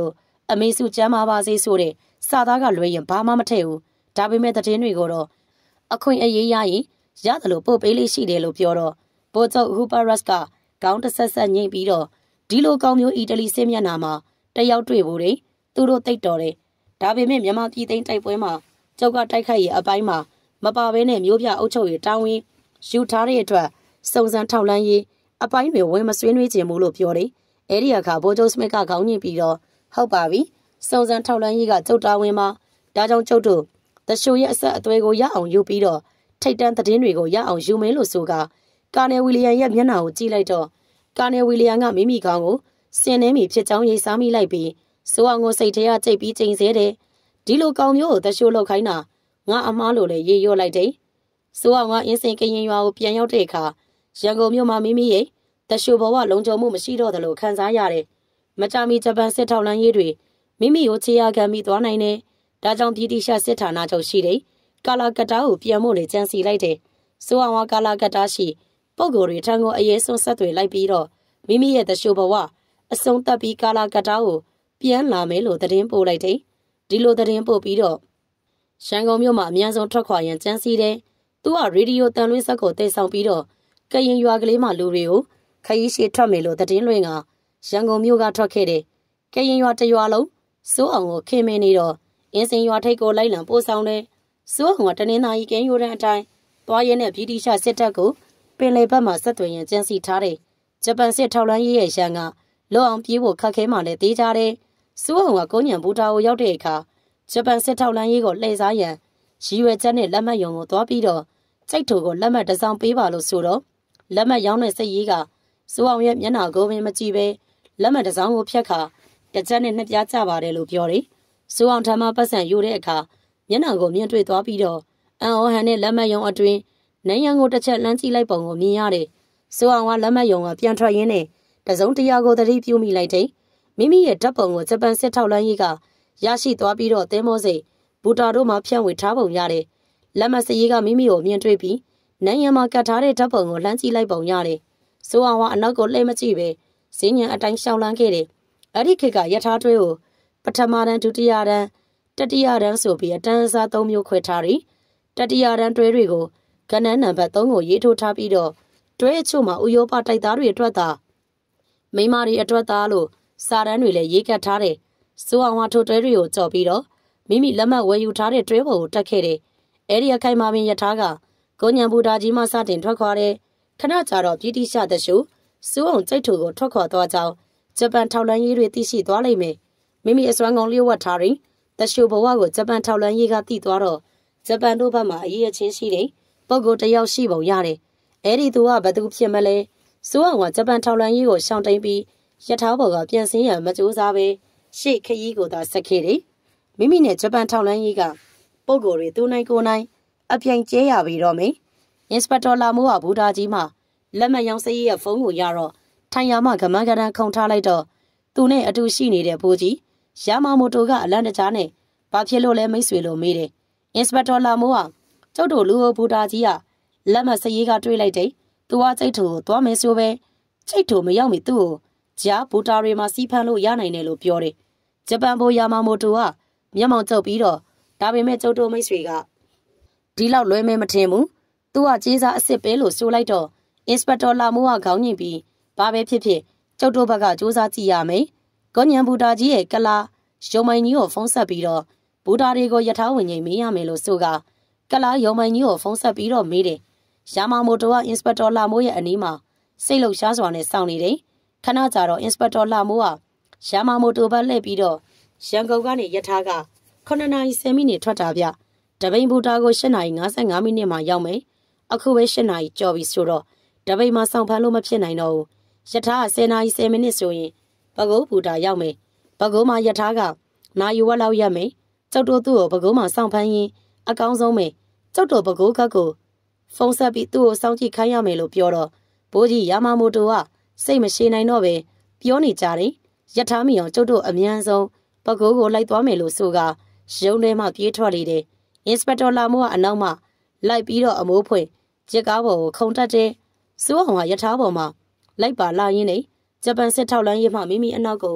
အမေစုကျမ်းမာပါစေဆိုတဲ့စာသားကလွဲရင်ဘာမှမထည့်ဘူးဒါပေမဲ့သတင်းတွေကိုတော့အခွင့်အရေးရရင်ရတယ်လို့ပို့ပေးလေးရှိတယ်လို့ပြောတော့ဗိုလ်ချုပ်ဟူပါရက်စ်ကခေါင်းတဆက်ဆက်ညှိပြီးတော့ဒီလိုကောင်မျိုးအီတလီစစ်မျက်နှာမှာတယောက်တွေ့ဖို့တွေသူတို့တိတ်တော်တယ်ဒါပေမဲ့မြန်မာပြည်သိမ်းတိုက်ပွဲမှာကျောက်ကတိုက်ခိုက်ရေးအပိုင်းမှာမပါဘဲနဲ့မျိုးပြအုပ်ချုပ်ရေးတာဝန်ယူထားတဲ့အတွက်စုံစမ်းထောက်လှမ်းရေးအပိုင်းတွေဝင်မဆွေးနွေးခြင်းဘူးလို့ပြောတယ်အဲ့ဒီအခါဗိုလ်ချုပ်စမစ်ကခေါင်းညှိပြီးတော့ဟုတ်ပါပြီစုံစမ်းထောက်လှမ်းရေးကကျုပ်တာဝန်မှာဒါကြောင့်ကျုပ်တို့တရှိုရဲ့အဆက်အသွယ်ကိုရအောင်ယူပြီးတော့ထိတ်တန်းသတင်းတွေကိုရအောင်ယူမင်းလို့ဆိုကကာနယ်ဝီလီယံရဲ့မျက်နှာကိုကြည့်လိုက်တော့ကာနယ်ဝီလီယံကမိမိကောင်ကိုစင်နေမိဖြစ်ကြောင်းရေးစားမိလိုက်ပြီးစိုးအောင်ကိုစိတ်ထဲကကြိတ်ပြီးချိန်ဆဲတယ်ဒီလိုကောင်မျိုးကိုတရှိုလောက်ခိုင်းတာငါအမားလို့လည်းရေရော့လိုက်တယ်စိုးအောင်ကအင်းစင်ကရင်ရွာကိုပြန်ရောက်တဲ့အခါရန်ကုန်မြို့မှာမိမိရဲ့တရှိုဘဝလုံခြုံမှုမရှိတော့တယ်လို့ခံစားရတယ်မကြမီဂျပန်စစ်ထောက်လှမ်းရေးတွေမိမိကိုခြေရခံပြီးသွားနိုင်တယ်ဒါကြောင့်ပြည်တိရှစစ်ဌာနချုပ်ရှိတယ်ကာလာကတာကိုပြန်ဖို့နေကြံစီလိုက်တယ်စိုးအောင်ကကာလာကတာရှိပုဂ္ဂိုလ်တွေထံကိုအရေးဆုံးဆက်တွေလိုက်ပြီးတော့မိမိရဲ့တရှိုဘဝအဆုံးသတ်ပြီးကာလာကတာကိုပြန်လာမယ်လို့သတင်းပို့လိုက်တယ်ဒီလိုသတင်းပို့ပြီးတော့ရန်ကုန်မြို့မှာအများဆုံးထွက်ခွာရန်ကြံစီတယ်သူကရေဒီယိုတန်လွှင့်ဆက်ကိုတိတ်ဆောင်ပြီးတော့ကရင်ရွာကလေးမှလူတွေကိုခရီးရှည်ထွက်မယ်လို့သတင်းလွှင့်ကရန်ကုန်မြို့ကထွက်ခဲ့တယ်ကရင်ရွာတရွာလုံးစိုးအောင်ကိုခင်မင်းနေတော့အင်းစင်ရွာထိပ်ကိုလိုက်လံပို့ဆောင်တယ်စိုးအောင်ကတနင်္သာရီကင်းရိုးတန်းအတိုင်းသွားရဲနဲ့ဗြိတိရှစစ်တပ်ကိုပင်လယ်ဘက်မှာဆက်သွယ်ရန်ကြံစီထားတယ်ဂျပန်စစ်ထောက်လှမ်းရေးရဲ့ရန်ကလောအောင်ပြေးဖို့ခက်ခဲမှလည်းသေးကြတယ်စိုးအောင်ကကုန်းညံဘူတာကိုရောက်တဲ့အခါဂျပန်စစ်ထောက်လှမ်းရေးကိုလှည့်စားရန်ရည်ရွယ်ချက်နဲ့လက်မှတ်ယုံကိုသွားပြီးတော့စိတ်ထိုကိုလက်မှတ်တစ်စောင်ပေးပါလို့ဆိုတော့လက်မှတ်ရောင်းတဲ့စိတ်ကြီးကစိုးအောင်ရဲ့မျက်နှာကိုပင်မကြည့်ပဲလက်မှတ်တစ်စောင်ကိုဖြတ်ခါတကြက်နဲ့နှစ်ပြားကျပါတယ်လို့ပြောတယ်စိုးအောင်ထမ်းမပတ်စံယူတဲ့အခါမျက်နှာကိုမြင်တွေ့သွားပြီးတော့အန်အောဟန်နဲ့လက်မှတ်ယုံအတွင်းနိုင်ရန်ကိုတစ်ချက်လှမ်းကြည့်လိုက်ပုံကိုမြင်ရတယ်စိုးအောင်ကလက်မှတ်ယုံကပြန်ထွက်ရင်းနဲ့တစုံတရာကိုသတိပြုမိလိုက်တယ်မိမိရဲ့ဓာတ်ပုံကိုဂျပန်စစ်ထောက်လှမ်းရေးကရရှိသွားပြီးတော့သင်းမောစိတ်ဘူတာတို့မှဖြန့်ဝေထားပုံရတယ်လက်မှတ်စရေးကမိမိကိုမြင်တွေ့ပြီးနိုင်ရန်မှာကတ်ထားတဲ့ဓာတ်ပုံကိုလှမ်းကြည့်လိုက်ပုံရတယ်စိုးအောင်ကအနောက်ကိုလှည့်မကြည့်ပဲဈဉ္ဉံအတိုင်းရှောင်လန်းခဲ့တယ်အဲ့ဒီခေတ်ကယထာတွဲကိုပထမတန်းဒုတိယတန်းတတိယတန်းဆိုပြီးအတန်းအစားသုံးမျိုးခွဲထားပြီးတတိယတန်းတွဲတွေကိုကဏ္ဍနံပါတ်သုံးကိုရေးထိုးထားပြီးတော့တွဲအချို့မှာဥရောပတိုက်သားတွေအတွက်သာမိမာတွေအတွက်သာလို့စာတန်းတွေလည်းရေးကပ်ထားတယ်စိုးအောင်ဝါထိုတွဲတွေကိုကြော်ပြီးတော့မိမိလက်မှတ်ဝယ်ယူထားတဲ့တွဲပေါ်ကိုတက်ခဲ့တယ်အဲ့ဒီအခိုင်မာပင်ယထာကကိုညံဘူတာကြီးမှစတင်ထွက်ခွာတယ်ခဏကြာတော့ပြည်တိရှတရှုစိုးအောင်စိတ်ထိုကိုထွက်ခွာသွားကြောင်းဂျပန်ထောက်လှမ်းရေးတွေသိရှိသွားလိမ့်မယ်မိမိအစွမ်းကုန်လျှို့ဝှက်ထားရင်တရှုဘဝကိုဂျပန်ထောက်လှမ်းရေးကသိသွားတော့ဂျပန်တို့ဘက်မှာအရေးအချင်းရှိတဲ့ပုဂ္ဂိုလ်တယောက်ရှိပုံရတယ်အဲ့ဒီသူကဘသူဖြစ်မလဲစိုးအောင်ကဂျပန်ထောက်လှမ်းရေးကိုရှောင်တိန်ပြီးယထာဘော်ကပြန်ဆင်းရန်မကြိုးစားပဲရှေ့ခရီးကိုသာဆက်ခဲ့တယ်မိမိနဲ့ဂျပန်ထောက်လှမ်းရေးကပုဂ္ဂိုလ်တွေသူနိုင်ကိုယ်နိုင်အပြိုင်ကျဲရပြီးတော့မယ်အင်စပက်တာလာမိုးကဘူတာကြီးမှလက်မှတ်ရောင်းစရေးရဲ့ဖုန်းကိုရတော့ထိုင်ရမကမန်းကရန်ခုံထားလိုက်တော့သူနဲ့အတူရှိနေတဲ့ဘိုးကြီးယာမာမိုတိုကအလန့်တကြားနဲ့ဘာဖြစ်လို့လဲမိတ်ဆွေလို့မေးတယ်အင်စပက်တာလာမိုးကကျုပ်တို့လူဟိုဘူတာကြီးကလက်မှတ်စရေးကတွေးလိုက်တယ်သူကစိတ်ထိုကိုသွားမယ်ဆိုပဲစိတ်ထိုမရောက်မီသူ့ကိုဂျာဘူတာတွေမှာစီးဖမ်းလို့ရနိုင်တယ်လို့ပြောတယ်ဂျပန်ဘိုယာမာမိုတိုကမျက်မှောင်ကျုပ်ပြီးတော့ဒါပေမဲ့ကျုပ်တို့မိတ်ဆွေကဒီလောက်လွဲမဲမထင်ဘူးသူကကြေးစားအစ်စ်ပဲလို့ဆိုလိုက်တော့အင်စပက်တာလာမိုးကခေါင်းညှိပြီးဘာပဲဖြစ်ဖြစ်ကျုပ်တို့ဘက်ကစူးစမ်းကြည့်ရမယ်ကောညံဘူတာကြီးရဲ့ကလာရုံမိုင်ကြီးကိုဖုံးဆက်ပြီးတော့ဘူတာတွေကိုယထာဝင်ငိမ်မေးရမယ်လို့ဆိုကကလာရုံမိုင်ကြီးကိုဖုံးဆက်ပြီးတော့မေးတယ်ယာမာမိုတိုကအင်စပက်တာလာမိုးရဲ့အနီးမှာစိတ်လှုပ်ရှားစွာနဲ့စောင့်နေတယ်ခဏကြာတော့အင်စပက်တာလာမိုးကယာမာမိုတိုဘက်လှည့်ပြီးတော့ရန်ကုန်ကနေယထာကခုနှစ်နာရီဆယ်မိနစ်ထွက်တာဗျတပိန်ဘူတာကို၈နာရီ၅ဆယ့်ငါးမိနစ်မှာရောက်မယ်အခုပဲ၈နာရီကျော်ပြီဆိုတော့တပိန်မှာစောင့်ဖမ်းလို့မဖြစ်နိုင်တော့ဘူးယထာက၁၀နာရီ၁၀မိနစ်ဆိုရင်ဘကုန်းဘူတာရောက်မယ်ဘကုန်းမှာယထာကနာယူဝက်လောက်ရက်မယ်ကျုပ်တို့သူ့ကိုဘကုန်းမှာစောင့်ဖမ်းရင်အကောင်းဆုံးပဲကျုပ်တို့ဘကုန်းကတ်ကိုဖုန်းဆက်ပြီးသူ့ကိုစောင့်ကြည့်ခိုင်းရမယ်လို့ပြောတော့ဘိုးကြီးယာမာမိုတိုကစိတ်မရှိနိုင်တော့ပဲပြောနေကြတယ်ယထာမီအောင်ကျုပ်တို့အမြန်ဆုံးဘကုန်းကိုလိုက်သွားမယ်လို့ဆိုကရုံထဲမှပြေးထွက်လေတယ်အင်စပက်တာလာမိုးကအနောက်မှလိုက်ပြီးတော့အမိုးဖွင့်ဂျက်ကားပေါ်ကိုခုန်တက်တယ်စိုးအောင်ကယထာပေါ်မှာလိုက်ပါလာရင်းနဲ့ဂျပန်စစ်ထောက်လှမ်းရေးမှမိမိအနောက်ကို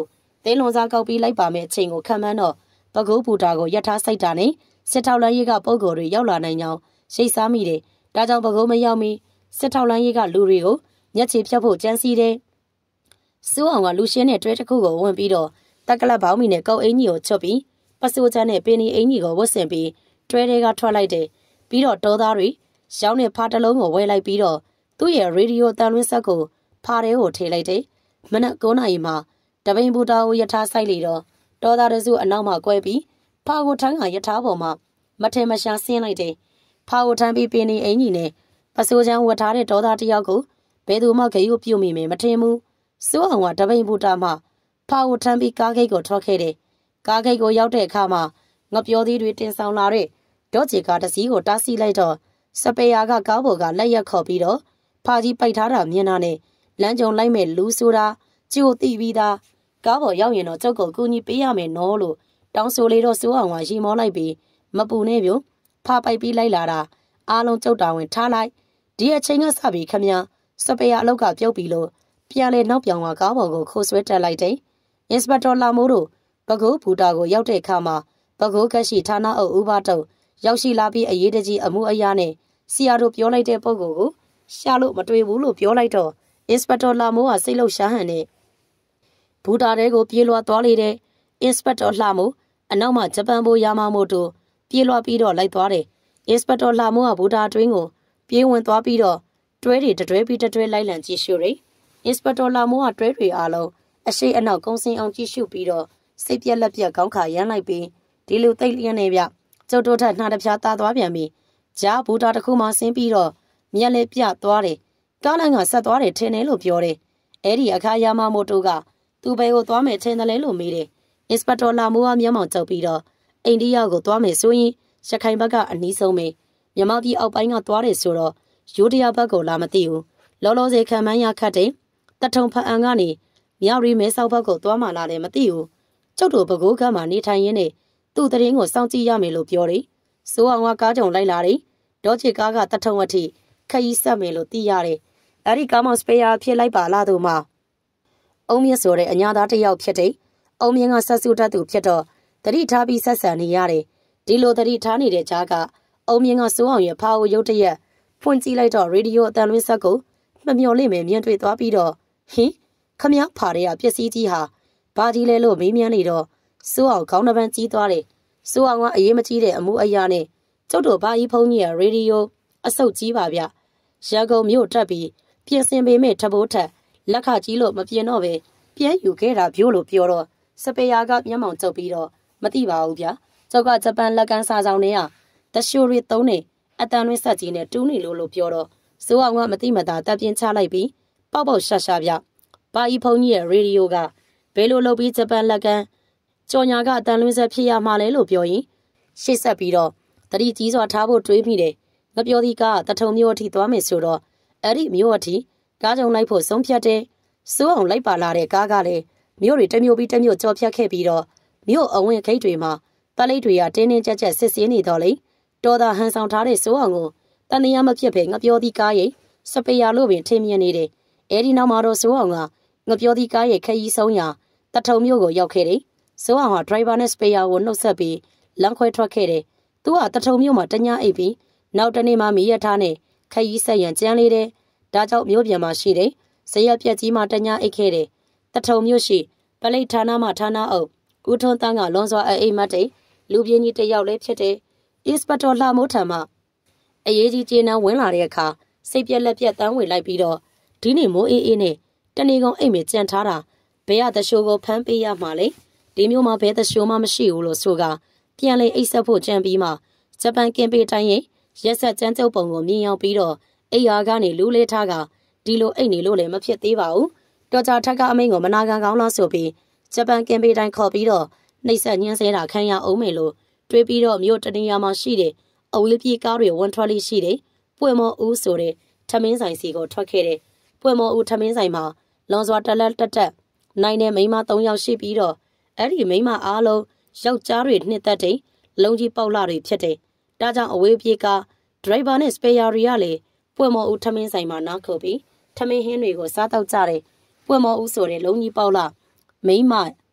တင်းလွန်စားကောက်ပြီးလိုက်ပါမယ့်အချိန်ကိုခံမှန်းတော့ပဲခူးဘူတာကိုရထားစိုက်တာနဲ့စစ်ထောက်လမ်းရေးကပုံကိုယ်တွေရောက်လာနိုင်ကြောင်းရှိတ်စားမိတယ်။ဒါကြောင့်ပဲခူးမရောက်မီစစ်ထောက်လမ်းရေးကလူတွေကိုညက်ချေဖြတ်ဖို့ကြံစီတယ်။စိုးအောင်ကလူရှင်းတဲ့တွဲတစ်ခုကိုဝင်ပြီးတော့တက်ကလပ်ပေါင်းမီနဲ့ကောက်အင်းကြီးကိုချွတ်ပြီးပစိုးချမ်းနဲ့ပင်နီအင်းကြီးကိုဝတ်ဆင်ပြီးတွဲတွေကထွက်လိုက်တယ်။ပြီးတော့တောသားတွေရောင်းတဲ့ဖားတစ်လုံးကိုဝဲလိုက်ပြီးတော့သူ့ရဲ့ရေဒီယိုတန်လွင်းဆက်ကိုဖားထဲကိုထည့်လိုက်တယ်။မနက်၉နာရီမှာတပိန်ဘူတာကိုရထားဆိုင်လေတော့တောသားတစုအနောက်မှာကွဲပြီးဖားကိုထမ်းကရထားပေါ်မှာမထင်မရှားဆင်းလိုက်တယ်။ဖားကိုထမ်းပြီးပင်နီအင်းကြီးနဲ့ပစိုးချမ်းဝတ်ထားတဲ့တောသားတစ်ယောက်ကိုဘယ်သူမှဂရုပြုမိမယ်မထင်ဘူး။စိုးအောင်ကတပိန်ဘူတာမှာဖားကိုထမ်းပြီးကားဂိတ်ကိုထွက်ခဲ့တယ်။ကားဂိတ်ကိုရောက်တဲ့အခါမှာငပြောသေးတွေတင်ဆောင်လာတဲ့ဒေါ့ဂျီကားတစ်စီးကိုတားဆီးလိုက်တော့စပယ်ယာကကားပေါ်ကလက်ရက်ခေါ်ပြီးတော့ဖာကြီးပိတ်ထားတာမြင်တာနဲ့လမ်းကြုံလိုက်မဲ့လူဆိုတာကြိုတိပြီးသားကားပေါ်ရောက်ရင်တော့ကျုပ်ကိုကူညီပေးရမယ်နော်လို့တောင်းဆိုလေတော့စိုးအောင်ကရီမောလိုက်ပြီးမပူနဲ့ပြိုဖာပိုက်ပြီးလိုက်လာတာအားလုံးကျုပ်တာဝင်ထားလိုက်ဒီအချိန်ကစပြီးခမညာစပယ်ယာအလောက်ကပြုတ်ပြီးလို့ပြန်လေနောက်ပြောင်ကကားပေါ်ကိုခိုးဆွဲတက်လိုက်တယ်အင်စပက်တော်လာမိုးတို့ပဲခူးဘူတာကိုရောက်တဲ့အခါမှာပဲခူးကရှိဌာနအုပ်ဦးဘတုံရောက်ရှိလာပြီးအရေးတကြီးအမှုအရာနဲ့ဆီယာတို့ပြောလိုက်တဲ့ပုံကိုရှာလို့မတွေ့ဘူးလို့ပြောလိုက်တော့အင်စပက်တော်လာမိုးကစိတ်လှုပ်ရှားဟန်နဲ့ဘူတာတဲကိုပြေးလွှားသွားလေတဲ့အင်စပက်တော်လှမိုးအနောက်မှာဂျပန်ဘိုးယာမမို့တို့ပြေးလွှားပြီးတော့လိုက်သွားတယ်အင်စပက်တော်လှမိုးကဘူတာအတွင်းကိုပြေးဝင်သွားပြီးတော့တွဲတွေတွဲပြီးတွဲလိုက်လံကြည့်ရှုတယ်အင်စပက်တော်လှမိုးကတွဲတွေအားလုံးအရှိအနောက်ကုန်းစင်အောင်ကြည့်ရှုပြီးတော့စိတ်ပြက်လက်ပြက်ခေါင်းခါရမ်းလိုက်ပြီးဒီလိုတိတ်လျက်နေဗျကျုပ်တို့ထက်နှာတစ်ပြားသားသွားပြန်ပြီဂျာဘူတာတစ်ခုမှဆင်းပြီးတော့မျက်လေးပြသွားတယ်ကားလမ်းကဆက်သွားတယ်ထင်တယ်လို့ပြောတယ်အဲ့ဒီအခါယာမမိုတိုကသူ့ဘဲကိုသွားမယ်ထင်တယ်လေလို့မေးတယ်အင်စပက်တော်လာမိုးကမျက်မှောင်ကျုပ်ပြီးတော့အိန္ဒိယကိုသွားမယ်ဆိုရင်ရခိုင်ဘက်ကအနီးဆုံးပဲမြန်မာပြည်အောက်ပိုင်းကသွားတယ်ဆိုတော့ရိုးတရဘက်ကိုလာမသိဘူးလောလောဆယ်ခံမှန်းရခတ်တယ်တထုံဖအံကနေမြောက်ရီမဲဆောက်ဘက်ကိုသွားမှလာတယ်မသိဘူးကျုပ်တို့ပဲခူးကမ်းမှာနေထိုင်ရင်းနဲ့သူ့တရင်ကိုစောင့်ကြည့်ရမယ်လို့ပြောတယ်စိုးအောင်ကကားကြုံလိုက်လာတယ်ဒေါ်ချီကားကတထုံအထိခရီးဆက်မယ်လို့သိရတယ်အဲ့ဒီကားမောင်စပယ်ယာဖြစ်လိုက်ပါလားသူမအုံမြင့်ဆိုတဲ့အညာသားတစ်ယောက်ဖြစ်တယ်အုံမြင့်ကဆက်စုတတ်သူဖြစ်တော့တတိထားပြီးဆက်ဆံနေရတယ်ဒီလိုတတိထားနေတဲ့ကြားကအုံမြင့်ကစိုးအောင်ရဲ့ဖာကိုရုတ်တရက်ဖွင့်ကြည့်လိုက်တော့ရေဒီယိုအတန်လွင်းဆက်ကိုမမျော်လင့်မယ်မြင်တွေ့သွားပြီးတော့ဟင်ခမည်းဖာတွေကပစ္စည်းကြီးဟာဘာကြီးလဲလို့မေးမြန်းနေတော့စိုးအောင်ခေါင်းတစ်ပန်းကြီးသွားတယ်စိုးအောင်ကအရေးမကြီးတဲ့အမှုအရာနဲ့ကျုပ်တို့ဘာကြီးဖုန်းကြီးရဲ့ရေဒီယိုအဆုတ်ကြီးပါဗျရန်ကုန်မြို့တက်ပြီးပြင်ဆင်ပေမဲ့ထဘိုးထက်လက်ခကြီးလို့မပြင်တော့ပဲပြန်ယူခဲ့တာပြို့လို့ပြောတော့စပယ်ယာကမျက်မှောင်ကျုပ်ပြီးတော့မသိပါဘူးဗျကျုပ်ကဂျပန်လက်ကန်းစာဆောင်တွေကတရှိုရီသုံးနေအတန်ရင်းဆက်ကြီးနဲ့တူးနေလို့လို့ပြောတော့စိုးအောင်ကမသိမသာတပ်ပြင်းချလိုက်ပြီးပေါက်ပေါက်ရှာရှာဗျဘာကြီးဖုန်းကြီးရဲ့ရေဒီယိုကဘယ်လိုလုပ်ပြီးဂျပန်လက်ကန်းကြော်ညာကအတန်လွင်းဆက်ဖြစ်ရမှာလဲလို့ပြောရင်ရှေ့ဆက်ပြီးတော့တတိကြီးစွာထားဖို့တွေးမိတယ်ငပြောသည်ကတထုံမျိုးအထိသွားမယ်ဆိုတော့အဲ့ဒီမျိုးအထိကားကြုံလိုက်ဖို့ဆုံးဖြတ်တယ်စိုးအောင်လိုက်ပါလာတဲ့ကားကလည်းမျိုးတွေတစ်မျိုးပြီးတစ်မျိုးကြော်ဖြတ်ခဲ့ပြီးတော့မျိုးအဝင်ခိတ်တွေမှာပလိတ်တွေကတင်းတင်းကြပ်ကြပ်စစ်ဆေးနေတော့လေတော်သာဟန်ဆောင်ထားတဲ့စိုးအောင်ကိုတန်တရားမဖြစ်ပဲငပြောသည်ကားရဲ့စပယ်ယာလို့ပင်ထင်မြင်နေတယ်အဲ့ဒီနောက်မှာတော့စိုးအောင်ကငပြောသည်ကားရဲ့ခရီးဆုံးရာတထုံမျိုးကိုရောက်ခဲ့တယ်စိုးအောင်ကဒရိုင်ဘာနဲ့စပယ်ယာကိုနှုတ်ဆက်ပြီးလမ်းခွဲထွက်ခဲ့တယ်သူကတထုံမျိုးမှာတညအိပ်ပြီးနောက်တနေ့မှမီးရထားနဲ့ခရီးဆက်ရန်ကြမ်းလေးတယ်ဒါကြောင့်မျိုးပြန်မှာရှိတယ်ဇရက်ပြက်ကြီးမှာတညအိပ်ခဲ့တယ်တထုံမျိုးရှိပလိတ်ဌာနမှဌာနအုပ်ဦးထွန်းတန်းကလွန်စွာအိမ်မက်တဲ့လူပြင်းကြီးတစ်ယောက်လည်းဖြစ်တယ်အင်စပက်တော်လှမိုးထံမှအရေးကြီးကျေနန်းဝင်လာတဲ့အခါစိတ်ပြက်လက်ပြက်တန်းဝင်လိုက်ပြီးတော့ဒီနေ့မိုးအေးအေးနဲ့တနေကုန်အိမ်မေကြံထားတာဘယ်ရသရှိုးကိုဖမ်းပေးရမှာလဲဒီမျိုးမှာဘယ်သရှိုးမှမရှိဘူးလို့ဆိုကပြန်လေအိတ်ဆက်ဖို့ကြံပြီးမှဂျပန်ကင်ပေတိုင်းရဲ့ရက်ဆက်ကျန်းကျုပ်ပုံကိုမြင်ရောက်ပြီးတော့အိယာကနေလူးလေးထားကဒီလိုအိတ်နေလို့လည်းမဖြစ်သေးပါဘူးတော်ကြထက်ကအမိန်ကိုမနာခံကောင်းလားဆိုပြီးဂျပန်ကင်ပေတိုင်းခေါ်ပြီးတော့နှိပ်ဆက်ညှင်းဆဲတာခံရအောင်မယ်လို့တွေးပြီးတော့မြို့တနေရာမှာရှိတယ်အဝေးပြေးကားတွေဝန်ထွက်လေးရှိတယ်ပွင့်မော်ဦးဆိုတဲ့ထမင်းဆိုင်စီကိုထွက်ခဲ့တယ်ပွင့်မော်ဦးထမင်းဆိုင်မှာလွန်စွာတက်လက်တက်တက်နိုင်တဲ့မိန်းမ၃ယောက်ရှိပြီးတော့အဲ့ဒီမိန်းမအားလုံးယောက်ျားတွေနှစ်သက်တဲ့လုံကြီးပေါက်လာတွေဖြစ်တယ်ဒါကြောင့်အဝေးပြေးကားဒရိုင်ဘာနဲ့စပယ်ယာတွေကလည်းပွင့်မော်ဦးထမင်းဆိုင်မှာနားခုတ်ပြီးထမင်းဟင်းတွေကိုစားတော့ကြတယ်ပွင့်မော်ဦးဆိုတဲ့လုံကြီးပေါက်လာမိန်းမ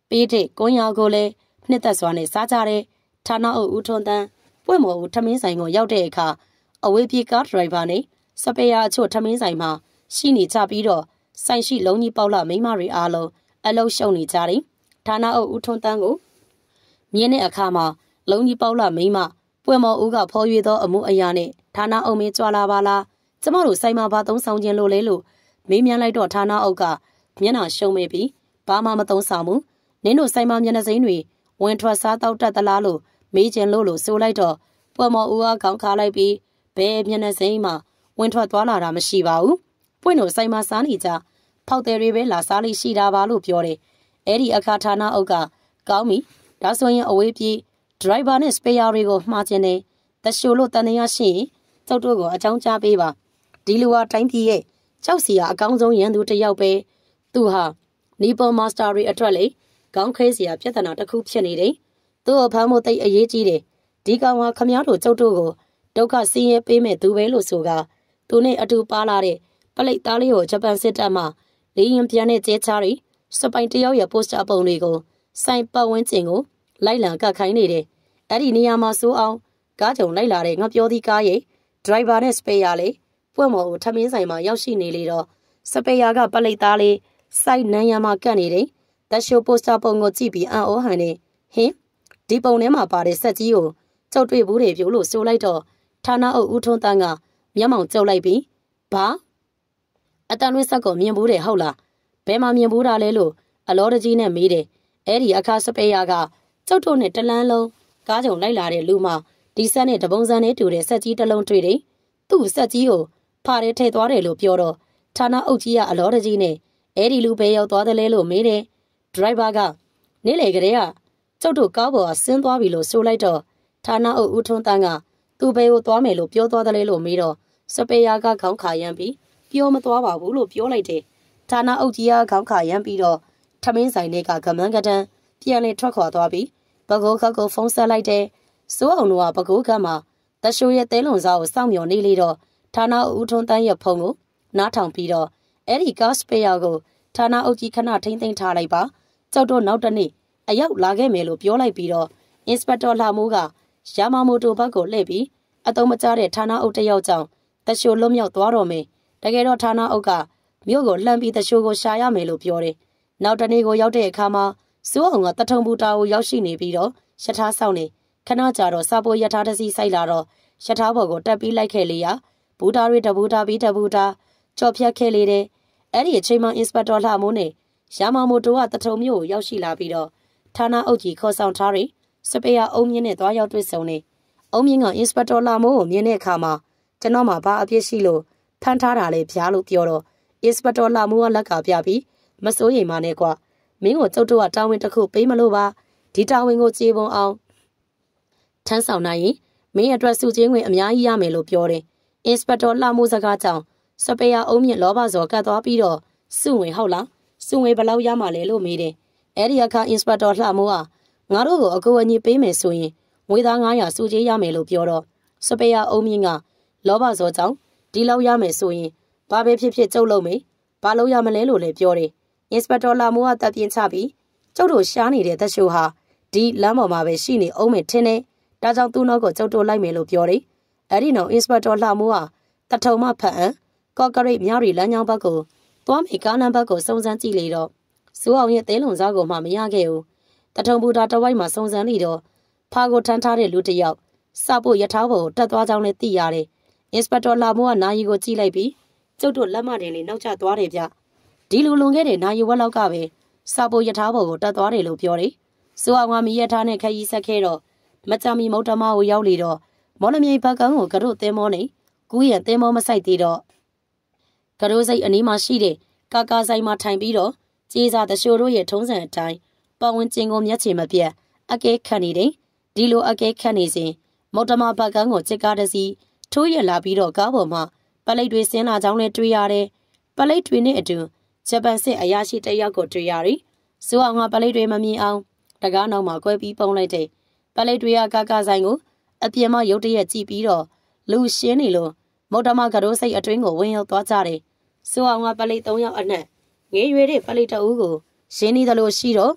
ပေးတဲ့ကွန်ရောကိုလည်းနှစ်သက်စွာနဲ့စားကြတဲ့ဌာနအုပ်ဦးထွန်းတန်းပွင့်မော်ဦးထမင်းဆိုင်ကိုရောက်တဲ့အခါအဝေးပြေးကားဒရိုင်ဘာနဲ့စပယ်ယာအချို့ထမင်းဆိုင်မှာရှိနေကြပြီးတော့ဆိုင်ရှိလုံးကြီးပေါက်လာမိမတွေအားလုံးအလုံးရှုံနေကြတယ်ဌာနအုပ်ဦးထွန်းတန်းကိုမြင်းတဲ့အခါမှာလုံးကြီးပေါက်လာမိမပွင့်မော်ဦးကဖော်ရွေသောအမှုအရာနဲ့ဌာနအုပ်မင်းကြွလာပါလားကျမတို့ဆိုင်မှာဘာသုံးဆောင်ခြင်းလို့လဲလို့မေးမြန်းလိုက်တော့ဌာနအုပ်ကမျက်နှာရှုံးမိပြီးဘာမှမသုံးဆောင်ဘူးနင်းတို့ဆိုင်မှာမျက်နှာစိမ်းတွေဝင်ထွက်စားတောက်တတ်သလားလို့မေးခြင်းလို့လို့ဆိုလိုက်တော့ပွင့်မော်ဦးကခေါင်းခါလိုက်ပြီးဘယ်မျက်နှာစိမ်းမှဝင်ထွက်သွားလာတာမရှိပါဘူးပွင့်တို့ဆိုင်မှာစားနေကြဖောက်တယ်တွေပဲလာစားလိရှိတာပါလို့ပြောတယ်အဲ့ဒီအခါဌာနအုပ်ကကောင်းပြီဒါဆိုရင်အဝေးပြေးဒရိုင်ဘာနဲ့စပယ်ယာတွေကိုမှားခြင်းနဲ့တရှိုလို့တန်တရားရှိရင်ကျုပ်တို့ကိုအကြောင်းကြားပေးပါဒီလူဟာတိုင်းပြည်ရဲ့ကြောက်စီရအကောင်းဆုံးရန်သူတစ်ယောက်ပဲသူဟာနီပေါ်မာစတာတွေအတွက်လေခေါင်းခဲစရာပြဿနာတစ်ခုဖြစ်နေတယ်သူ့အဖမ်းမို့တိတ်အရေးကြီးတယ်ဒီကောင်ဟာခမည်းတော်ကျုပ်တို့ကိုဒုက္ခဆင်းရဲပေးမဲ့သူပဲလို့ဆိုကသူနဲ့အတူပါလာတဲ့ပလိတ်သားလေးကိုဂျပန်စစ်တပ်မှလေရင်ပြန်တဲ့ကျဲချားတွေစပိုင်တယောက်ရဲ့ပိုစတာပုံတွေကိုစိုင်ပတ်ဝန်းကျင်ကိုလိုက်လံကတ်ခိုင်းနေတယ်အဲ့ဒီနေရာမှာစိုးအောင်ကားကြုံလိုက်လာတဲ့ငါပြောသီးကားရဲ့ဒရိုင်ဘာနဲ့စပယ်ယာလေးပွင့်မော်ကိုထမင်းဆိုင်မှာရောက်ရှိနေလေတော့စပယ်ယာကပလိတ်သားလေးစိုက်နန်းရံမှာကတ်နေတယ်တရှိုပိုစတာပုံကိုကြည့်ပြီးအံ့ဩဟန်နေဟင်ဒီပုံထဲမှာပါတဲ့ဆက်ကြီးကိုကျုပ်တွေ့ဘူးတယ်ပြလို့ဆိုလိုက်တော့ဌာနအုပ်ဦးထွန်းတန်းကမျက်မှောင်ကျုပ်လိုက်ပြီးဘာအတန်လွင့်ဆက်ကိုမြင်ဘူးတယ်ဟုတ်လားဘယ်မှာမြင်ဘူးတာလဲလို့အလောတကြီးနဲ့မေးတယ်အဲ့ဒီအခါစပယ်ယာကကျုပ်တို့နဲ့တလန်းလုံးကားကြုံလိုက်လာတဲ့လူမှဒီဆက်နဲ့တပုံစံနဲ့တူတဲ့ဆက်ကြီးတစ်လုံးတွေ့တယ်သူ့ဆက်ကြီးကိုဖားရဲထည့်သွားတယ်လို့ပြောတော့ဌာနအုပ်ကြီးကအလောတကြီးနဲ့အဲ့ဒီလူပဲရောက်သွားတယ်လဲလို့မေးတယ်ဒရိုင်ဘာကနေ့လေကလေးကကျုပ်တို့ကားပေါ်ကဆင်းသွားပြီလို့ဆိုလိုက်တော့ဌာနအုပ်ဦးထွန်းတန်းကသူ့ဘဲကိုသွားမယ်လို့ပြောသွားတယ်လို့မေးတော့စပယ်ယာကခေါင်းခါရမ်းပြီးပြောမသွားပါဘူးလို့ပြောလိုက်တယ်ဌာနအုပ်ကြီးကခေါင်းခါရမ်းပြီးတော့ထမင်းဆိုင်တွေကကမန်းကတန်းပြန်လေထွက်ခွာသွားပြီးဘကိုးခတ်ကိုဖုန်းဆက်လိုက်တယ်စိုးအောင်တို့ကဘကိုးခတ်မှာတရှိုးရဲ့တဲလုံစားကိုစောင့်မျှော်နေလေတော့ဌာနအုပ်ဦးထွန်းတန်းရဲ့ဖုန်းကိုနားထောင်ပြီးတော့အဲ့ဒီကားစပယ်ယာကိုဌာနအုပ်ကြီးခဏထိမ့်သိမ်းထားလိုက်ပါကျုပ်တို့နောက်တနေ့အရောက်လာခဲ့မယ်လို့ပြောလိုက်ပြီးတော့အင်စပက်တာလာမိုးကယာမာမိုတိုဘက်ကိုလှည့်ပြီးအတုံးမကျတဲ့ဌာနအုပ်တယောက်ကြောင့်တရှိုးလွတ်မြောက်သွားတော့မယ်တကယ်တော့ဌာနအုပ်ကမြို့ကိုလှမ်းပြီးတရှိုးကိုရှာရမယ်လို့ပြောတယ်နောက်တနေ့ကိုရောက်တဲ့အခါမှာစိုးအောင်ကတထုံပူတာကိုရောက်ရှိနေပြီးတော့ရထားဆောင်နေခဏကြာတော့စာပိုရထားတစ်စီးစိုက်လာတော့ရထားဘော်ကိုတက်ပြီးလိုက်ခဲ့လေရဘူတာတွေတဘူတာပြီးတဘူတာကြော်ဖြတ်ခဲ့လေတယ်အဲ့ဒီအချိန်မှာအင်စပက်တာလှမိုးနဲ့ယာမာမိုတိုကတထုံမြို့ကိုရောက်ရှိလာပြီးတော့ဌာနအုပ်ကြီးခေါ်ဆောင်ထားတဲ့စပယ်ယာအုံမြင့်နဲ့သွားရောက်တွေ့ဆုံနေအုံမြင့်ကအင်စပက်တာလှမိုးကိုမြင်တဲ့အခါမှာကျွန်တော်မှဘာအပြစ်ရှိလို့ဖမ်းထားတာလဲဗျာလို့ပြောတော့အင်စပက်တာလှမိုးကလက်ကပြပြီးမစိုးရိမ်ပါနဲ့ကွာမင်းကိုကျုပ်တို့ကတာဝန်တစ်ခုပေးမလို့ပါဒီတာဝန်ကိုကြေပွန်အောင်ထမ်းဆောင်နိုင်ရင်မင်းအတွက်စုချင်းဝင်အများကြီးရမယ်လို့ပြောတယ်အင်စပက်တာလှမိုးစကားကြောင့်စပယ်ယာအုံမြင့်လောဘစော်ကတ်သွားပြီးတော့စုဝင်ဟုတ်လားစုဝင်ဘယ်လောက်ရမှာလဲလို့မေးတယ်အဲ့ဒီအခါအင်စပက်တာလှမိုးကငါတို့ကိုအကူအညီပေးမယ်ဆိုရင်ငွေသားငါးရာစုချင်းရမယ်လို့ပြောတော့စပယ်ယာအုံမြင့်ကလောဘစော်ကြောင့်ဒီလောက်ရမယ်ဆိုရင်ဘာပဲဖြစ်ဖြစ်ကျုပ်လုံးမေးဘာလို့ရမလဲလို့လည်းပြောတယ်အင်စပက်တာလှမိုးကတပ်ပြင်းချပြီးကျုပ်တို့ရှားနေတဲ့သက်ရှိုးဟာဒီလမ်းပေါ်မှာပဲရှိနေအောင်မယ်ထင်တယ်ဒါကြောင့်သူ့နောက်ကိုကျုပ်တို့လိုက်မယ်လို့ပြောတယ်အဲ့ဒီနောက်အင်စပက်တာလှမိုးကတထုံမှဖတ်အံကော့ကရိတ်မြရီလမ်းကြောင်းဘက်ကိုသွားမိကားလမ်းဘက်ကိုစုံစမ်းကြည့်လေတော့စိုးအောင်ရဲ့တဲလုံစားကိုမှမရခဲ့ဘူးတထုံဘူတာတဝိုက်မှာစုံစမ်းလိုက်တော့ဖာကိုထမ်းထားတဲ့လူတစ်ယောက်စဖို့ရထားပေါ်ကိုတက်သွားကြောင်းလည်းသိရတယ်အင်စပက်တာလှမိုးကနာယီကိုကြည့်လိုက်ပြီးကျုပ်တို့လက်မတင်လေးနောက်ကျသွားတယ်ဗျဒီလူလွန်ခဲ့တဲ့နာယီဝက်လောက်ကပဲစဖို့ရထားပေါ်ကိုတက်သွားတယ်လို့ပြောတယ်စိုးအောင်ကမီရထားနဲ့ခရီးဆက်ခဲ့တော့မကြမီမုတ်တမကိုရောက်လေတော့မော်လမြိတ်ဘက်ကန်းကိုကတို့သင်းမောနေကူးရသင်းမောမဆိုင်သေးတော့ကတို့စိတ်အနီးမှာရှိတဲ့ကာကာဆိုင်မှာထိုင်ပြီးတော့ကြေးစားတရှိုးတို့ရဲ့ထုံးစံအတိုင်းပတ်ဝန်းကျင်ကိုမျက်ခြေမပြတ်အကဲခတ်နေတယ်ဒီလိုအကဲခတ်နေစဉ်မုတ်တမဘက်ကန်းကိုစစ်ကားတစ်စီးထိုးရလာပြီးတော့ကားပေါ်မှာပလိတ်တွေဆင်းလာကြောင်းလည်းတွေ့ရတယ်ပလိတ်တွေနဲ့အတူဂျပန်စစ်အရာရှိတယောက်ကိုတွေ့ရတယ်စိုးအောင်ကပလိတ်တွေမမြင်အောင်တကားနောက်မှာကွဲပြီးပုံလိုက်တယ်ပလိတ်တွေကကာကာဆိုင်ကိုအပြင်မှာရုတ်တရက်ကြည့်ပြီးတော့လူရှင်းနေလို့မုတ်တမကတို့စိတ်အတွင်းကိုဝင်ရောက်သွားကြတယ်စိုးအောင်ကပလိတ်သုံးယောက်အနက်ငေးရွယ်တဲ့ပလိတ်တအူးကိုရှင်းနေတယ်လို့ရှိတော့ပ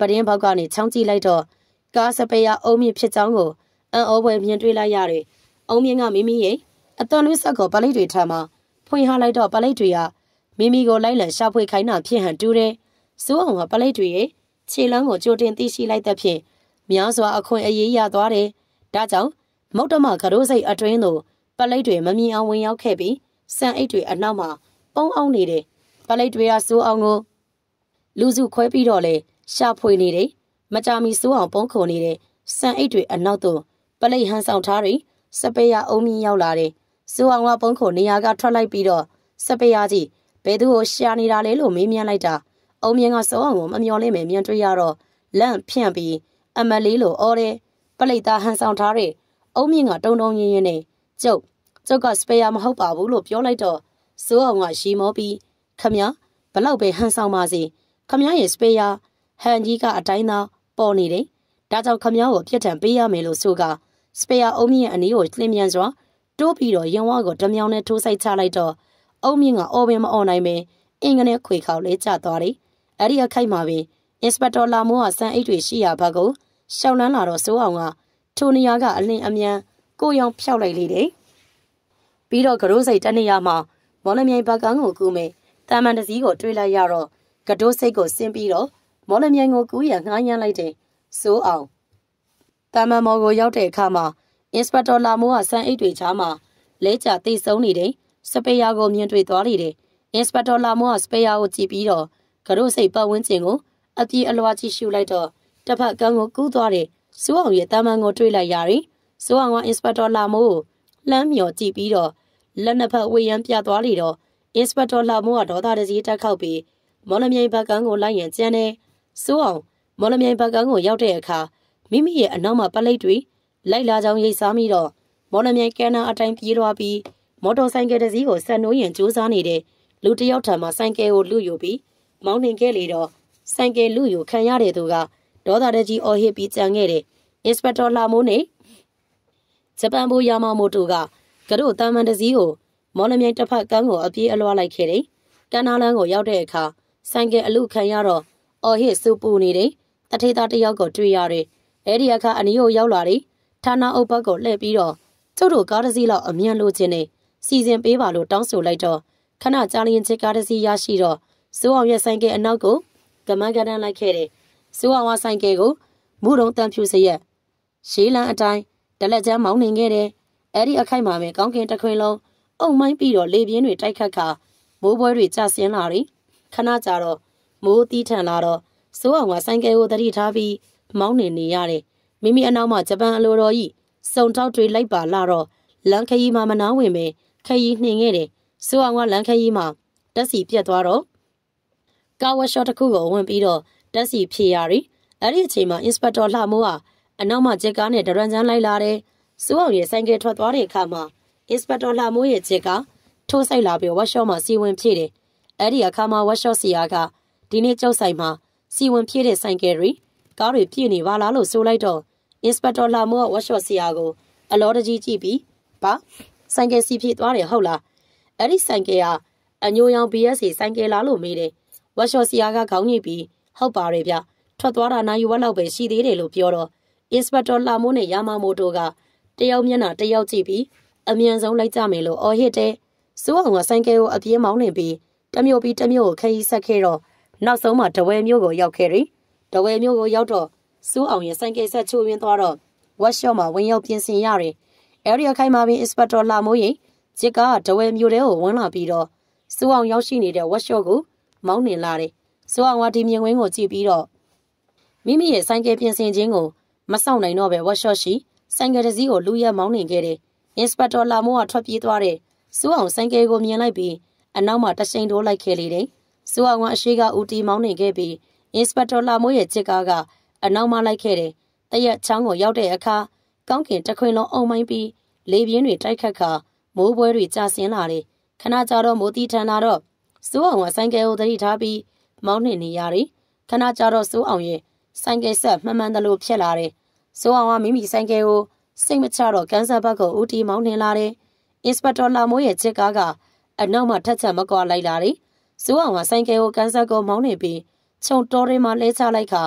ပရင်းဘောက်ကနေချောင်းကြည့်လိုက်တော့ကားစပယ်ယာအုံမြင့်ဖြစ်ကြောင်းကိုအံ့ဩဖွယ်မြင်တွေ့လိုက်ရတယ်။အုံမြင့်ကမိမိရဲ့အတန်လွေးဆက်ကိုပလိတ်တွေထမ်းမှာဖွင့်ဟလိုက်တော့ပလိတ်တွေကမိမိကိုလိုက်လံရှာဖွေခိုင်းတာဖြစ်ဟန်တူတယ်။စိုးအောင်ကပလိတ်တွေရဲ့ခြေလမ်းကိုကြိုတင်သိရှိလိုက်တဲ့ဖြင့်များစွာအခွင့်အရေးရသွားတယ်။ဒါကြောင့်မုတ်တမကရိုးစိတ်အတွင်းသို့ပလိတ်တွေမမြင်အောင်ဝင်ရောက်ခဲ့ပြီးစံအိတ်တွေအနောက်မှာပုံအောင်နေတယ်။ပလိတ်တွေကစိုးအောင်ကိုလူစုခွဲပြီးတော့လေရှာဖွေနေတယ်။မကြမီစိုးအောင်ပုံခုန်နေတဲ့စံအိတ်တွေအနောက်သို့ပလိတ်ဟန်ဆောင်ထားပြီးစပယ်ယာအုံမြင့်ရောက်လာတယ်။စိုးအောင်ကပုံခုန်နေရာကထွက်လိုက်ပြီးတော့စပယ်ယာကြီးဘယ်သူကိုရှာနေတာလဲလို့မေးမြန်းလိုက်တာအုံမြင့်ကစိုးအောင်ကိုမမျော်လင့်မယ်မြင်တွေ့ရတော့လန့်ဖြန့်ပြီးအမလေးလိုအော်တယ်ပလိတ်သားဟန်ဆောင်ထားတဲ့အုံမြင့်ကတုံတုံရင်းရင်းနဲ့ကျုပ်ကျုပ်ကစပယ်ယာမဟုတ်ပါဘူးလို့ပြောလိုက်တော့စိုးအောင်ကရှီမောပြီးခမဘလောက်ပဲဟန်ဆောင်ပါစေခမရဲ့စပယ်ယာဟန်ကြီးကအတိုင်းသာပေါ်နေတယ်ဒါကြောင့်ခမကိုပြစ်ဒဏ်ပေးရမယ်လို့ဆိုကစပယ်ယာအုံမြင့်ရဲ့အနီးကိုလင်းမြန်စွာတိုးပြီးတော့ရင်ဝါကိုဓမြောင်းနဲ့ထိုးဆိုင်ချလိုက်တော့အုံမြင့်ကအော်ပင်မအော်နိုင်ပဲအင်္ဂနဲ့ခွေခေါက်လေးကျသွားတယ်အဲ့ဒီအခိုက်မှာပဲအင်စပက်တော်လာမိုးကစံအိတ်တွေရှိရာဘက်ကိုရှောင်းလန်းလာတော့စိုးအောင်ကထိုနေရာကအလင်းအမြန်ကိုရောင်ဖြောက်လိုက်လေတယ်ပြီးတော့ကရိုးစိတ်တနေရာမှာမော်လမြိုင်ဘက်ကန်းကိုကူးမယ်တာမန်တစည်းကိုတွေးလိုက်ရတော့ကတိုးစိတ်ကိုဆင်းပြီးတော့မော်လမြိုင်ကိုကူးရငှားရမ်းလိုက်တယ်စိုးအောင်တာမန်မော်ကိုရောက်တဲ့အခါမှာအင်စပက်တော်လာမိုးကစံအိတ်တွေချားမှာလဲကျသိဆုံးနေတယ်စပယ်ယာကိုမြင်တွေ့သွားလေတယ်အင်စပက်တော်လာမိုးကစပယ်ယာကိုကြည့်ပြီးတော့ကရိုးစိတ်ပတ်ဝန်းကျင်ကိုအပြေးအလွှားကြည့်ရှုလိုက်တော့တစ်ဖက်ကန်းကိုကူးသွားတယ်စိုးအောင်ရဲ့တာမန်ကိုတွေးလိုက်ရတယ်စိုးအောင်ကအင်စပက်တော်လာမိုးကိုလှမ်းမြော်ကြည့်ပြီးတော့လက်နှစ်ဖက်ဝေယံပြသွားလေတော့အင်စပက်တော်လာမိုးကဒေါသတကြီးတက်ခောက်ပြီးမော်လမြိုင်ဘက်ကန်းကိုလိုက်ရင်ကျန်တယ်စိုးအောင်မော်လမြိုင်ဘက်ကန်းကိုရောက်တဲ့အခါမိမိရဲ့အနောက်မှာပလိတ်တွေလိုက်လာကြောင်းရိတ်စားမိတော့မော်လမြိုင်ကန်နာအတိုင်းပြေးသွားပြီးမော်တော်ဆိုင်ကယ်တစ်စီးကိုဆက်နိုးရင်ကြိုးစားနေတဲ့လူတစ်ယောက်ထံမှဆိုင်ကယ်ကိုလူယူပြီးမောင်းနှင်ခဲ့လေတော့ဆိုင်ကယ်လူယူခံရတဲ့သူကဒေါသတကြီးအော်ဟစ်ပြီးကြံခဲ့တယ်အင်စပက်တော်လာမိုးနဲ့ဂျပန်ဘူယာမာမိုတိုကကတို့တာမန်တစည်းကိုမော်လမြိုင်တစ်ဖက်ကန်းကိုအပြေးအလွှားလိုက်ခဲ့တယ်။ကန်နာလန်းကိုရောက်တဲ့အခါဆိုင်ကယ်အလူခံရတော့အော်ဟစ်စူပူနေတယ်။တထေးသားတစ်ယောက်ကိုတွေ့ရတယ်။အဲဒီအခါအနီးကိုရောက်လာတယ်။ဌာနအုပ်ဘက်ကိုလှည့်ပြီးတော့ကျုပ်တို့ကားတစ်စီးလောက်အမြန်လိုချင်နေစီစဉ်ပေးပါလို့တောင်းဆိုလိုက်တော့ခဏကြာလျင်ချစ်ကားတစ်စီးရရှိတော့စိုးအောင်ရဲ့ဆိုင်ကယ်အနောက်ကိုကမန်းကတန်းလိုက်ခဲ့တယ်။စိုးအောင်ကဆိုင်ကယ်ကိုမူတုံတန်ဖြူစရက်ရှေးလန်းအတိုင်းဒလက်ချမ်းမောင်းနှင်ခဲ့တယ်။အဲဒီအခိုက်မှာပဲကောင်းကင်တစ်ခွင်လုံးအုံမိုင်းပြီးတော့လေပြင်းတွေတိုက်ခတ်ခါမိုးပွဲတွေကျဆင်းလာတယ်။ခဏကြာတော့မိုးတီးထန်လာတော့စိုးအောင်ကဆိုင်ကယ်ကိုတတိထားပြီးမောင်းနှင်နေရတယ်။မိမိအနောက်မှာဂျပန်အလိုတော်ကြီးစုံတောက်တွေလိုက်ပါလာတော့လန်ခရီမှာမနာဝင်ပဲခရီနှင်ခဲ့တယ်။စိုးအောင်ကလန်ခရီမှာတက်စီပြတ်သွားတော့ကာဝရှော့တစ်ခုကိုဝင်ပြီးတော့တက်စီဖြေရတယ်။အဲ့ဒီအချိန်မှာအင်စပက်တော်လှမိုးကအနောက်မှာဂျက်ကားနဲ့ဒရန်ချန်လိုက်လာတယ်။စိုးအောင်ရဲ့ဆိုင်ကယ်ထွက်သွားတဲ့အခါမှာအင်စပက်တော်လှမိုးရဲ့ဂျက်ကထိုးဆိုင်လာပြီးဝက်ရှော့မှာစီဝင်ဖြည့်တယ်။အဲ့ဒီအခါမှာဝက်ရှော့စီယာကဒီနေ့ကျုပ်ဆိုင်မှာစီဝင်ဖြည့်တဲ့ဆိုင်ကယ်တွေကားတွေပြည့်နေပါလားလို့ဆိုလိုက်တော့အင်စပက်တော်လှမိုးကဝက်ရှော့စီယာကိုအလောတကြီးကြည့်ပြီးဘာဆိုင်ကယ်စီဖြည့်သွားတယ်ဟုတ်လားအဲ့ဒီဆိုင်ကယ်ကအညိုရောင် ဘီ အက်စ် စီဆိုင်ကယ်လားလို့မေးတယ်ဝက်ရှော့စီယာကခေါင်းညှိပြီးဟုတ်ပါတယ်ဗျထွက်သွားတာနိုင်ယူဝက်လောက်ပဲရှိသေးတယ်လို့ပြောတော့အင်စပက်တော်လှမိုးနဲ့ယာမာမိုတိုကတယောက်မျက်နှာတယောက်ကြည့်ပြီးအမြန်ဆုံးလိုက်ကြမယ်လို့အော်ဟစ်တယ်စိုးအောင်ကဆိုင်ကယ်ကိုအပြေးမောင်းနေပြီးတမျိုးပြီးတမျိုးကိုခရီးဆက်ခဲ့တော့နောက်ဆုံးမှတဝဲမျိုးကိုရောက်ခဲ့တယ်တဝဲမျိုးကိုရောက်တော့စိုးအောင်ရဲ့ဆိုင်ကယ်ဆက်ချိုးရင်းသွားတော့ဝက်ရှော့မှာဝင်ရောက်ပြင်ဆင်ရတယ်အဲဒီအခိုင်မှာပင်အင်စပက်တော်လှမိုးရင်ဂျစ်ကားကတဝဲမျိုးတဲကိုဝင်လာပြီးတော့စိုးအောင်ရောက်ရှိနေတဲ့ဝက်ရှော့ကိုမောင်းနှင်လာတယ်စိုးအောင်ကဒီမြင်ကွင်းကိုကြည့်ပြီးတော့မိမိရဲ့ဆိုင်ကယ်ပြင်ဆင်ခြင်းကိုမဆောင်နိုင်တော့ပဲဝက်ရှော့ရှိဆိုင်ကယ်တစ်စီးကိုလူရက်မောင်းနှင်ခဲ့တယ်အင်စပက်တော်လှမိုးကထွက်ပြေးသွားတယ်စိုးအောင်ဆိုင်ကယ်ကိုမြင်လိုက်ပြီးအနောက်မှာတရှိန်တိုးလိုက်ခဲ့လေတယ်စိုးအောင်ကအရှိကဦးတီမောင်းနှင်ခဲ့ပြီးအင်စပက်တော်လှမိုးရဲ့ဂျစ်ကားကအနောက်မှာလိုက်ခဲ့တယ်တရက်ချောင်းကိုရောက်တဲ့အခါကောင်းကင်တခွင်လုံးအုံမိုင်းပြီးလေပြင်းတွေတိုက်ခတ်ခါမိုးပွဲတွေကျဆင်းလာတယ်ခဏကြာတော့မိုးတီးထန်လာတော့စိုးအောင်ကဆိုင်ကယ်ကိုသတိထားပြီးမောင်းနှင်နေရတယ်ခဏကြာတော့စိုးအောင်ရဲ့ဆိုင်ကယ်ဆက်မှန်မှန်တလို့ဖြစ်လာတယ်စိုးအောင်ကမိမိဆိုင်ကယ်ကိုစိတ်မချတော့ကန်ဆာဘက်ကိုဦးတီမောင်းနှင်လာတယ်အင်စပက်တော်လှမိုးရဲ့ဂျစ်ကားကအနောက်မှာထက်ချက်မကွာလိုက်လာတယ်စိုးအောင်ကဆိုင်ကယ်ကိုကန်ဆာကိုမောင်းနှင်ပြီးခြုံတော်တွေမှာလဲချလိုက်ခါ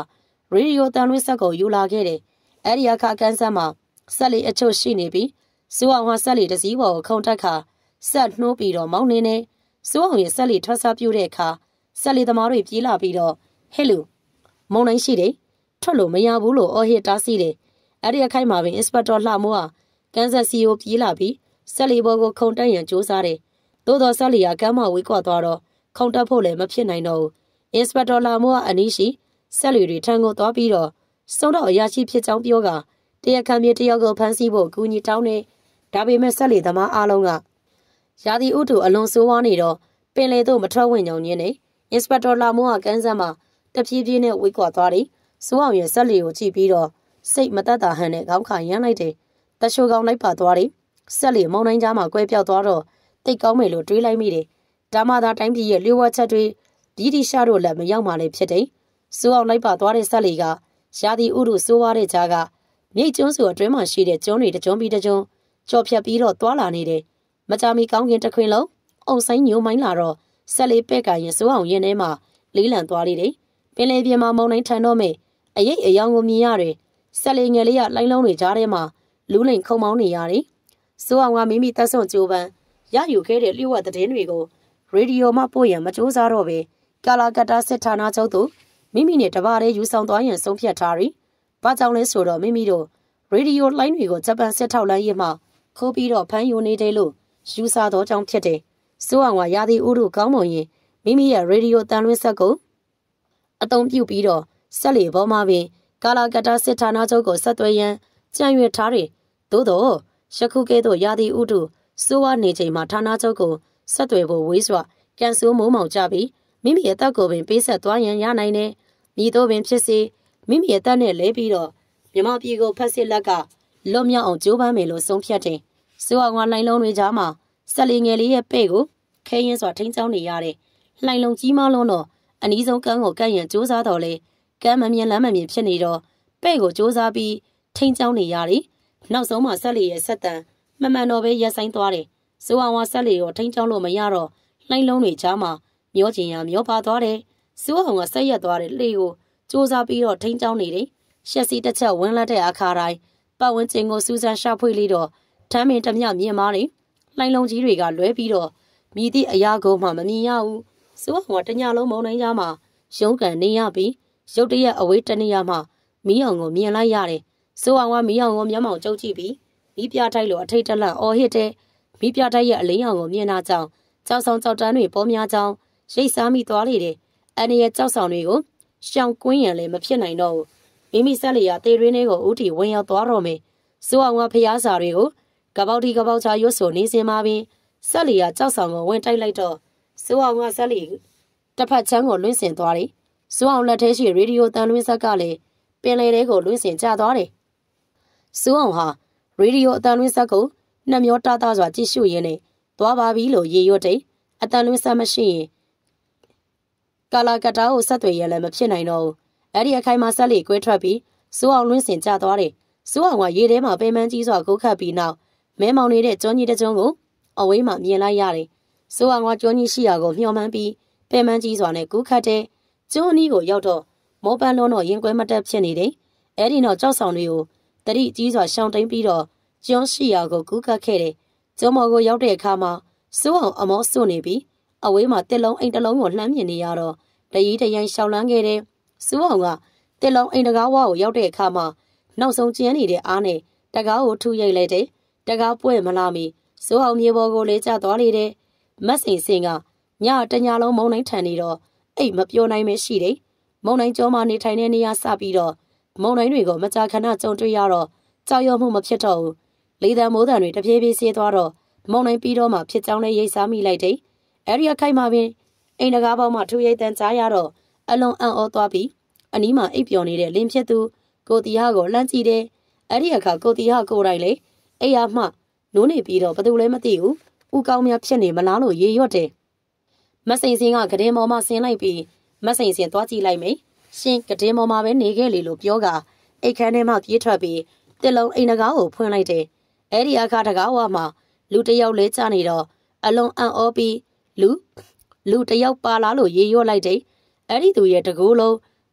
ရေဒီယိုတန်လွှင့်ဆက်ကိုယူလာခဲ့တယ်အဲ့ဒီအခါကန်ဆန်းမှာဆက်လီအချို့ရှိနေပြီးစိုးအောင်ကဆက်လီတစည်းပေါ်ကိုခုံတက်ခါဆက်နှိုးပြီးတော့မောင်းနေနေစိုးအောင်ရဲ့ဆက်လီထွက်စားပြူတဲ့အခါဆက်လီသမားတွေပြေးလာပြီးတော့ဟဲ့လူမုံနိုင်ရှိတယ်ထွက်လို့မရဘူးလို့အော်ဟစ်တားဆီးတယ်အဲ့ဒီအခိုက်မှာပင်အင်စပက်တော်လှမိုးဟာကန်ဆယ်စီကိုပြေးလာပြီးဆက်လီဘောကိုခုံတက်ရန်ကြိုးစားတယ်သို့တော်ဆက်လီကကမ်းမဝေးကွာသွားတော့ခုံတက်ဖို့လည်းမဖြစ်နိုင်တော့ဘူးအင်စပက်တော်လှမိုးကအနီးရှိဆက်လီတွေထံကိုသွားပြီးတော့စုံတော့အရာရှိဖြစ်ကြောင်းပြောကတရားခံမြေတယောက်ကိုဖမ်းဆီးဖို့ကူညီတောင်းနေဒါပေမဲ့ဆက်လီသမားအားလုံးကရာသီဥတုအလွန်ဆိုးဝါးနေတော့ပင်လေတို့မထွက်ဝင်ကြောင်ညင်းနေအင်စပက်တော်လှမိုးကကန်းစမ်းမှာတပြေးပြေးနဲ့ဝေးကွာသွားတယ်စိုးအောင်ရဲ့ဆက်လီကိုကြည့်ပြီးတော့စိတ်မသက်သာဟန်နဲ့ခေါင်းခါရမ်းလိုက်တယ်တချို့ကောင်လိုက်ပါသွားတယ်ဆက်လီမုံတိုင်းကြားမှာကွဲပြောက်သွားတော့တိတ်ကောင်းမယ်လို့တွေးလိုက်မိတယ်ဒါမှသာတိုင်းပြည်ရဲ့လျှို့ဝှက်ချက်တွေဒီဒီရှာတို့လည်းမရောက်မှလည်းဖြစ်တယ်စိုးအောင်လိုက်ပါသွားတဲ့ဆက်လီကရာသီဥတုဆိုးဝါးတဲ့ကြားကမြိတ်ကျွန်းစုအတွင်းမှာရှိတဲ့ကျွန်းတွေတကျွန်းပြီးတကျွန်းကြော်ဖြတ်ပြီးတော့သွားလာနေတယ်မကြမီကောင်းကင်တခွင်လုံးအုံဆိုင်ညိုမိုင်းလာတော့ဆက်လေးပဲ့ကရင်စိုးအောင်ရင်ထဲမှာလေးလံသွားလေတယ်ပင်လေပြင်မှာမုံတိုင်းထန်တော့မေအရိပ်အယောင်ကိုမြင်ရတယ်ဆက်လေးငယ်လေးကလိုင်းလုံးတွေကြားထဲမှာလူးလိန်ခုံမောင်းနေရတယ်စိုးအောင်ကမိမိတက်ဆွန့်ကြိုးပမ်းရယူခဲ့တဲ့လျှို့ဝှက်သတင်းတွေကိုရေဒီယိုမှပို့ရန်မကြိုးစားတော့ပဲကာလာကတ္တာစစ်ဌာနချုပ်သို့မိမိနဲ့တပါးလေးယူဆောင်သွားရန်ဆုံးဖြတ်ထားပြီးဘာကြောင့်လဲဆိုတော့မိမိတို့ရေဒီယိုလိုင်းတွေကိုဂျပန်စစ်ထောက်လိုင်းရမှခိုးပြီးတော့ဖမ်းယူနေတယ်လို့ယူဆသောကြောင့်ဖြစ်တယ်။စိုးအောင်ကရာသီဥတုကောင်းမွန်ရင်မိမိရဲ့ရေဒီယိုတန်လွှင့်ဆက်ကိုအသုံးပြုပြီးတော့ဆက်လီပေါ်မှာပင်ကာလာကတ္တာစစ်ဌာနချုပ်ကိုဆက်သွယ်ရန်ကြံ့ရွယ်ထားတယ်။သို့တော့ယခုကဲ့သို့ရာသီဥတုစိုးဝါးနေချိန်မှာဌာနချုပ်ကိုဆက်သွယ်ဖို့ဝေးစွာကန်ဆိုးမိုးမောင်ကြပြီးမိမိရဲ့အသက်ကိုပင်ပေးဆက်သွားရန်ရနိုင်တယ်။မိတို့ပင်ဖြစ်စေမိမိရဲ့အသက်နဲ့လဲပြီးတော့မြမပြည်ကိုဖက်စစ်လက်ကလွတ်မြောက်အောင်ကြိုးပမ်းမယ်လို့ဆုံးဖြတ်တယ်။စိုးအောင်ကလိုင်းလုံးတွေကြားမှာဆက်လီငယ်လေးရဲ့ပဲ့ကိုခဲရင်စွာထိန်းချောင်းနေရတယ်။လှိုင်လုံးကြီးမားလုံးတော့အနီးဆုံးကမ်းကိုကပ်ရန်ကြိုးစားတော့လေကမ်းမမြင်လမ်းမမြင်ဖြစ်နေတော့ပဲ့ကိုကြိုးစားပြီးထိန်းချောင်းနေရတယ်။နောက်ဆုံးမှာဆက်လီရဲ့ဆက်တန်မှန်မှန်တော့ပဲရက်ဆိုင်သွားတယ်။စိုးအောင်ကဆက်လီကိုထိန်းချောင်းလို့မရတော့လှိုင်လုံးတွေကြားမှာမျောကျင်ရမျောပါသွားတယ်။စိုးအောင်ကဆက်ရက်သွားတဲ့လှေကိုကြိုးစားပြီးတော့ထိန်းချောင်းနေတယ်။ရှက်စီတစ်ချက်ဝန်းလက်တဲ့အခါတိုင်းပတ်ဝန်းကျင်ကိုစူးစမ်းရှာဖွေလေးတော့ထမ်းမင်တမျှမြင်မာတယ်လှိုင်းလုံးကြီးတွေကလွဲပြီးတော့မြည်သည့်အရာကိုမှမမြင်ရဘူးစိုးအောင်ကတညလုံးမုံတိုင်းကြားမှာရုံးကန်နေရပြီးရုတ်တရက်အဝေးတနေရမှမီးအောင်ကိုမြင်လိုက်ရတယ်စိုးအောင်ကမီးအောင်ကိုမျက်မှောင်ကျုပ်ကြည့်ပြီးမီးပြတိုက်လိုအထိတ်တလန့်အော်ဟစ်တဲ့မီးပြတိုက်ရဲ့အလင်းအောင်ကိုမြင်တာကြောင့်ကြောက်ဆောင်ကြောက်တန်းတွေပေါ်များကြောင်းရိတ်စားမိသွားလေတယ်အန်ရဲ့ကြောက်ဆောင်တွေကိုရှောင်ကွင်းရန်လည်းမဖြစ်နိုင်တော့ဘူးမိမိဆက်လျာတေရင်းလေးကိုဥတီဝင်ရောက်သွားတော့မယ်စိုးအောင်ကဖျားစာတွေကိုကပေါတီကပေါချာရွတ်ဆိုနေစင်မှာပင်ဆက်လျာကြောက်ဆောင်ကိုဝင်တိုက်လိုက်တော့စိုးအောင်ကဆက်လျတစ်ဖက်ချမ်းကိုလွင့်စင်သွားတယ်စိုးအောင်လက်ထဲရှိရေဒီယိုတန်လွင့်ဆက်ကလည်းပင်လေထဲကိုလွင့်စင်ကျသွားတယ်စိုးအောင်ဟာရေဒီယိုအတန်လွင့်ဆက်ကိုနှမျောတသားစွာကြည့်ရှုရင်းနဲ့သွားပါပြီလို့ရေရွတ်တယ်အတန်လွင့်ဆက်မရှိရင်ကာလာကတာကိုဆက်သွယ်ရလည်းမဖြစ်နိုင်တော့ဘူးအဲ့ဒီအခိုင်မှာဆက်လီကွဲထွက်ပြီးစိုးအောင်လွင့်စင်ကျသွားတယ်စိုးအောင်ကရေထဲမှာပေမန်းကြီးစွာကိုခတ်ပြီးနောက်မဲမောင်နေတဲ့ကျွန်းကြီးတစ်ကျွန်းကိုအဝေးမှာမြင်လိုက်ရတယ်စိုးအောင်ကကျွန်းကြီးရှိရာကိုမျှော်မှန်းပြီးပေမန်းကြီးစွာနဲ့ကူးခတ်တဲ့ကျွန်းအနီးကိုရောက်တော့မောပန်းလုံးတော့ရင်ကွဲမတက်ဖြစ်နေတယ်အဲ့ဒီနောက်ကြောက်ဆောင်တွေကိုတတိကြီးစွာရှောင်တိန်ပြီးတော့ကျွန်းရှိရာကိုကူးခတ်ခဲ့တယ်ကျွန်းမော်ကိုရောက်တဲ့အခါမှာစိုးအောင်အမောစွနေပြီးအဝေးမှာတစ်လုံးအိမ်တစ်လုံးကိုလှမ်းမြင်နေရတော့တရီတရိုင်းရှောင်လန်းခဲ့တယ်စိုးအောင်ကတစ်လုံးအိမ်တကားဝါကိုရောက်တဲ့အခါမှာနောက်ဆုံးကျန်းနေတဲ့အားနဲ့တကားကိုထူရိတ်လိုက်တယ်တကားပွဲမလာမီစိုးအောင်မြေပေါ်ကိုလေကျသွားလေတယ်မတ်စိန်စင်ကညတညလုံးမုံတိုင်းထန်နေတော့အိတ်မပြောနိုင်ပဲရှိတယ်မုံတိုင်းကျောမှာနေထိုင်တဲ့နေရာစပြီးတော့မုံတိုင်းတွေကိုမကြာခဏကြုံတွေ့ရတော့ကြောက်ရွံ့မှုမဖြစ်တော့ဘူးလေတံမိုးတံတွေတပြေးပြေးဆေးသွားတော့မုံတိုင်းပြီးတော့မှဖြစ်ကြောင်းလေးရိတ်စားမိလိုက်တယ်အဲ့ဒီအခိုက်မှာပင်အိမ်တကားပေါက်မှထူရိတ်တန်ကြားရတော့အလွန်အံ့ဩသွားပြီးအနီးမှာအိပ်ပျော်နေတဲ့လင်းဖြစ်သူကိုတီဟာကိုလှမ်းကြည့်တယ်အဲ့ဒီအခါကိုတီဟာကိုယ်တိုင်လေအိယာမှနိုးနေပြီးတော့ဘယ်သူလဲမသိဘူးဦးကောင်းများဖြစ်နေမလားလို့ရေရွတ်တယ်မစိန်စင်ကကဒင်းပေါ်မှာဆင်းလိုက်ပြီးမစိန်စင်သွားကြည့်လိုက်မယ်ရှင်ကဒင်းပေါ်မှာပဲနေခဲ့လေလို့ပြောကအိတ်ခမ်းထဲမှပြေးထွက်ပြီးတစ်လုံးအိမ်တကားကိုဖွင့်လိုက်တယ်အဲ့ဒီအခါတကားဝါမှာလူတယောက်လဲကျနေတော့အလုံးအံ့ဩပြီးလူလူတယောက်ပါလာလို့ရေရွတ်လိုက်တယ်အဲ့ဒီသူရဲ့တကူလုံး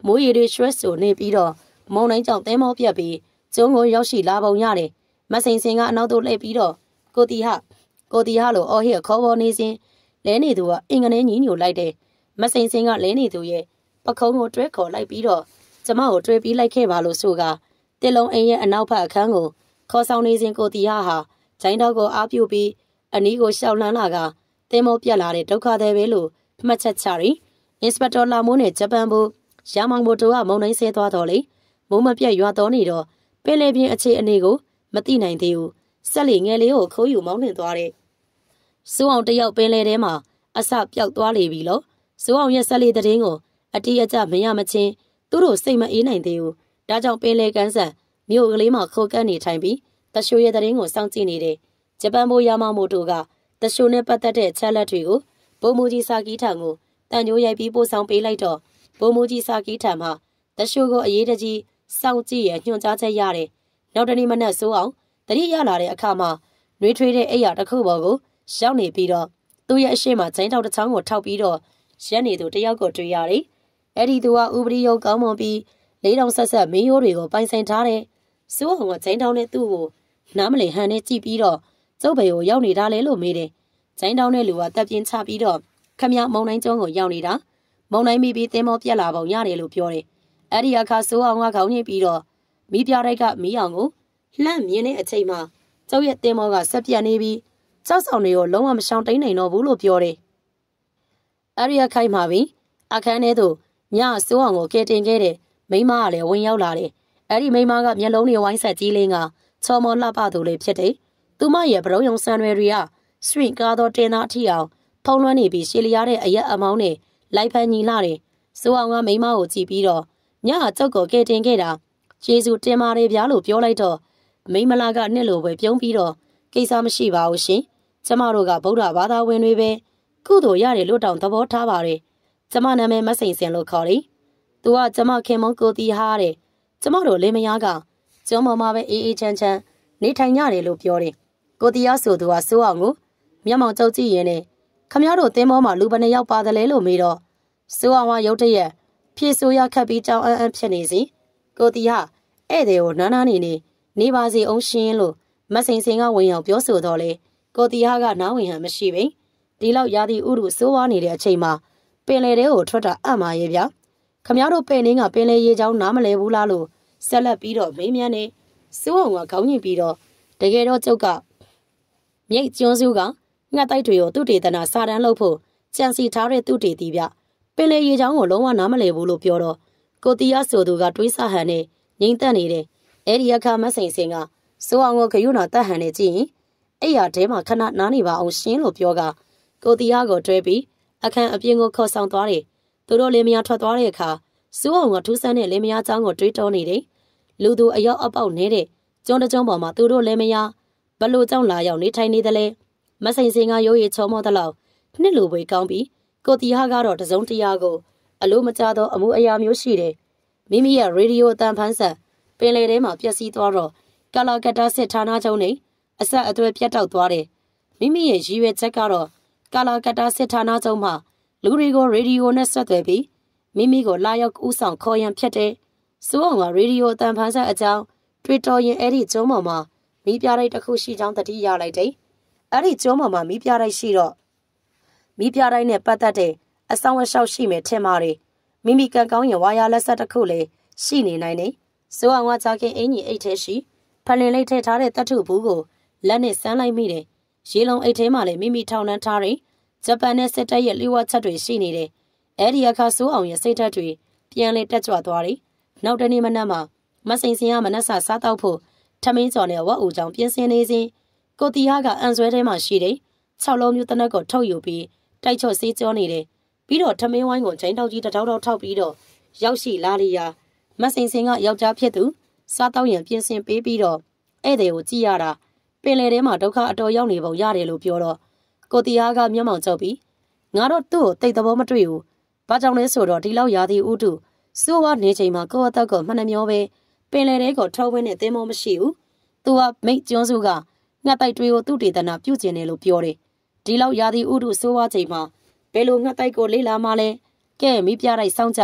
မိုးရေတွေရွှဲဆိုနေပြီးတော့မုံတိုင်းကြောင့်သင်းမောပြက်ပြီးကျုံကိုရောက်ရှိလာပုံရတယ်မစိန်စင်ကအနောက်သို့လှည့်ပြီးတော့ကိုတီဟကိုတီဟလို့အော်ဟစ်ခေါ်ပေါ်နေစဉ်လဲနေသူကအင်္ဂနဲညီညိုလိုက်တယ်မစိန်စင်ကလဲနေသူရဲ့ပခုံးကိုတွဲခေါ်လိုက်ပြီးတော့ကျမကိုတွဲပြီးလိုက်ခဲ့ပါလို့ဆိုကတစ်လုံးအိမ်ရဲ့အနောက်ဘက်အခန်းကိုခေါ်ဆောင်နေစဉ်ကိုတီဟဟာဂျိုင်းတော့ကိုအားပြုပြီးအနီးကိုရှောက်လှမ်းလာကသင်းမောပြက်လာတဲ့ဒုက္ခသည်ပဲလို့မှတ်ချက်ချရီအင်စပက်တာလာမိုးနဲ့ဂျပန်ဘူရမောင်မိုတိုကမုံတိုင်းဆဲသွားတော်လေမိုးမပြတ်ရွာတော်နေတော့ပင်လေပြင်းအခြေအနေကိုမသိနိုင်သေးဘူးဆက်လီငယ်လေးကိုခိုးယူမောင်းနှင်သွားတဲ့စိုးအောင်တယောက်ပင်လေထဲမှာအစပျောက်သွားလေပြီလို့စိုးအောင်ရဲ့ဆက်လီတဲ့င်းကိုအတီးအကျမရမချင်းသူတို့စိတ်မအေးနိုင်သေးဘူးဒါကြောင့်ပင်လေကန်းဆန်မြို့ကလေးမှာခိုးကန်းနေထိုင်ပြီးတရှိုးရဲ့တဲ့င်းကိုစောင့်ကြည့်နေတယ်ဂျပန်ဘူရမောင်မိုတိုကတရှိုးနဲ့ပတ်သက်တဲ့ချက်လက်တွေကိုဘုံမူကြီးစာကီးထံကိုတန်ကြိုးရိုက်ပြီးပို့ဆောင်ပေးလိုက်တော့ဘုံမူကြီးစာကီးထံမှာတရှိုးကိုအရေးတကြီးစောင့်ကြည့်ရညွှန်ကြားချက်ရတယ်နောက်တနေ့မနက်စိုးအောင်တတိရလာတဲ့အခါမှာနှွေးထွေးတဲ့အိယာတစ်ခုပေါ်ကိုရောက်နေပြီးတော့သူ့ရဲ့အရှိမကျင်းတောက်တစ်ချောင်းကိုထောက်ပြီးတော့ရက်နေသူတယောက်ကိုတွေ့ရတယ်အဲ့ဒီသူကဥပဒေရုံကောင်းမွန်ပြီးလေးတောင်ဆက်ဆက်မင်းရိုးတွေကိုပိုင်ဆိုင်ထားတယ်စိုးအောင်ကကျင်းတောက်နဲ့သူ့ကိုနားမလည်ဟန်နဲ့ကြည့်ပြီးတော့ကျုပ်ဘေကိုရောက်နေတာလေလို့မေးတယ်ကျင်းတောက်နဲ့လူကတက်ပြင်းချပြီးတော့ခမရမုံတိုင်းကျွန်းကိုရောက်နေတာမုံတိုင်းမိပြီးတင်းမောပြက်လာပုံရတယ်လို့ပြောတယ်အဲ့ဒီအခါစိုးအောင်ကခေါင်းညှိပြီးတော့မိပြတိုက်ကမီးအောင်ကိုလှမ်းမြင်တဲ့အချိန်မှာကျုပ်ရဲ့တင်းမောကဆက်ပြတ်နေပြီးကြောက်ဆောင်တွေကိုလုံးဝမရှောင်တိန်နိုင်တော့ဘူးလို့ပြောတယ်အဲ့ဒီအခါမှာပြီးအခန်းထဲသို့ညစိုးအောင်ကိုကဲတင်ခဲ့တဲ့မိမကလည်းဝင်ရောက်လာတယ်အဲ့ဒီမိမကမျက်လုံးတွေဝိုင်းဆက်ကြီးလင်းကချော်မောလှပသူလေးဖြစ်တယ်သူမရဲ့ဗရုံယုံဆန်ရွယ်တွေကဆွင့်ကားတော့တင်သားအထီအောင်ဖုံးလွှမ်းနေပြီးရှည်လျားတဲ့အရက်အမောင်းနဲ့လိုက်ဖန်ညီလာတယ်စိုးအောင်ကမိမကိုကြည့်ပြီးတော့ညကကျုပ်ကိုကဲတင်ခဲ့တာကျေးဇူးတင်ပါတယ်ဗျာလို့ပြောလိုက်တော့မိမလာကနှစ်လိုပဲပြုံးပြီးတော့ကိစ္စမရှိပါဘူးရှင်ကျမတို့ကဗုဒ္ဓဘာသာဝင်တွေပဲကုသိုလ်ရတယ်လို့တောင်သဘောထားပါတယ်ကျမနာမည်မစိန်စင်လို့ခေါ်တယ်သူကကျမခင်မုန်းကိုတီဟာတဲ့ကျမတို့လင်းမယားကကျုံးပေါ်မှာပဲအေးအေးချမ်းချမ်းနေထိုင်ကြတယ်လို့ပြောတယ်ကိုတီဟာဆိုသူကစိုးအောင်ကိုမျက်မှောင်ကျုပ်ကြည့်ရင်နဲ့ခမရတို့တင်းမောမှာလူဘယ်နှယောက်ပါတယ်လဲလို့မေးတော့စိုးအောင်ကရုတ်တရက်ဖြည့်ဆိုးရခတ်ပြီးကြောင်းအန်းအန်းဖြစ်နေစီကိုတီဟာဧည့်သည်ကိုနားနားနေနေနေပါစီအောင်ရှင်းလို့မစိန်စင်ကဝင်အောင်ပြောဆိုတော့လေကိုတီဟာကနားဝင်ဟန်မရှိပင်ဒီလောက်ရာသီဥတုစိုးဝါးနေတဲ့အချိန်မှာပင်လယ်ထဲကိုထွက်တာအံ့မာရဲ့ဗျာခမရတို့ပင်င်းကပင်လယ်ရေချောင်းနားမလဲဘူးလားလို့ဆက်လက်ပြီးတော့မေးမြန်းနေစိုးအောင်ကခေါင်းညှိပြီးတော့တကယ်တော့ကျုပ်ကမြိတ်ကျွန်းစုကငှက်တိုက်တွေကိုသူ့တေသနာစာတန်းလုပ်ဖို့ကြံစီထားတဲ့သူ့တေတီဗျပင်လေရေချောင်းကိုလုံးဝနားမလည်ဘူးလို့ပြောတော့ကိုတီးရဆိုသူကတွေးဆဟန်နဲ့ငိမ့်သက်နေတယ်အဲ့ဒီအခါမစိန်စင်ကစိုးအောင်ကိုဂယုဏတက်ဟန်နဲ့ကြည့်ရင်အဲ့ရတဲမှာခဏနားနေပါအောင်ရှင်းလို့ပြောကကိုတီးရကိုတွဲပြီးအခန်းအပြင်ကိုခေါ်ဆောင်သွားတယ်သူတို့လင်မယားထွက်သွားတဲ့အခါစိုးအောင်ကထူးဆန်းတဲ့လင်မယားเจ้าကိုတွေးတောနေတယ်လူသူအယောက်အပေါက်နေတဲ့ကျွန်းတကျွန်းပေါ်မှာသူတို့လင်မယားဘလို့เจ้าလာရောက်နေထိုင်နေတယ်လဲမစိန်စင်ကရိုးရီချောမောတဲ့လောက်နှစ်လိုပဲကောင်းပြီးကိုတီဟာကတော့တစုံတရာကိုအလိုမကျသောအမှုအရာမျိုးရှိတယ်မိမိရဲ့ရေဒီယိုအတန်ဖန်းဆက်ပင်လေထဲမှာပျက်စီးသွားတော့ကာလာကတ္တာစစ်ဌာနချုပ်နဲ့အဆက်အသွယ်ပြတ်တောက်သွားတယ်မိမိရဲ့ရည်ရွယ်ချက်ကတော့ကာလာကတ္တာစစ်ဌာနချုပ်မှာလူတွေကိုရေဒီယိုနဲ့ဆက်သွယ်ပြီးမိမိကိုလာရောက်ဦးဆောင်ခေါ်ရန်ဖြစ်တယ်စိုးအောင်ကရေဒီယိုအတန်ဖန်းဆက်အကြောင်းတွေးတော်ရင်အဲ့ဒီကျုံးပေါ်မှာမိပြတိုက်တစ်ခုရှိကြောင်းတတိရလိုက်တယ်အဲ့ဒီကျုံးပေါ်မှာမိပြတိုက်ရှိတော့မိပြတိုက်နဲ့ပတ်သက်တဲ့အဆောင်အရှောက်ရှိမယ်ထင်ပါတယ်မိမိကံကောင်းရင်ဝါယာလက်ဆက်တစ်ခုလည်းရှိနေနိုင်တယ်စိုးအောင်ကကြာခင်အင်ကြီးအိတ်ထဲရှိဖလင်လိတ်ထည့်ထားတဲ့တထုဘူးကိုလက်နဲ့ဆန်းလိုက်မိတယ်ရေလုံးအိတ်ထဲမှာလည်းမိမိထောင်နှန်းထားတဲ့ဂျပန်နဲ့စစ်တပ်ရဲ့လျှို့ဝှက်ချက်တွေရှိနေတယ်အဲ့ဒီအခါစိုးအောင်ရဲ့စိတ်ဓာတ်တွေပြန်လေတက်ကြွသွားတယ်နောက်တနေ့မနက်မှာမစိန်စင်ကမနက်စာစားတော့ဖို့ထမင်းကျော်နဲ့ဝက်အူကြောင်ပြင်ဆင်နေစဉ်ကိုတီဟာကအန်ဆွဲထဲမှာရှိတဲ့၆လုံးမျိုးတနက်ကိုထုတ်ယူပြီးတိုက်ချော့စေးကြောနေတယ်ပြီးတော့ထမင်းဝိုင်းကိုချိန်တောက်ကြီးတထောက်ထောက်ထောက်ပြီးတော့ရောက်ရှိလာလျာမစိန်စင်ကယောက်ျားဖြစ်သူစားတော့ရင်ပြင်ဆင်ပေးပြီးတော့ဧည့်သည်ကိုကြည့်ရတာပင်လေထဲမှာဒုက္ခအတော်ရောက်နေပုံရတယ်လို့ပြောတော့ကိုတီဟာကမျက်မှောင်ကျုပ်ပြီးငါတော့သူ့ကိုတိတ်သဘောမတွေ့ဘူးဘာကြောင့်လဲဆိုတော့ဒီလောက်ရာသီဥတုစိုးဝါနေချိန်မှာကိုယ့်အသက်ကိုမှန်နှမျောပဲပင်လေထဲကိုထောက်ဝင်းနဲ့သင်းမောမရှိဘူးသူကမိတ်ကျွန်းစုကငှက်တိုက်တွေကိုသူ့ဒေသနာပြုကျင်တယ်လို့ပြောတယ်ဒီလောက်ရာသီဥတုစိုးဝါချိန်မှာဘယ်လိုငှက်တိုက်ကိုလေးလာမှလဲကဲမိပြတိုက်စောင်းကြ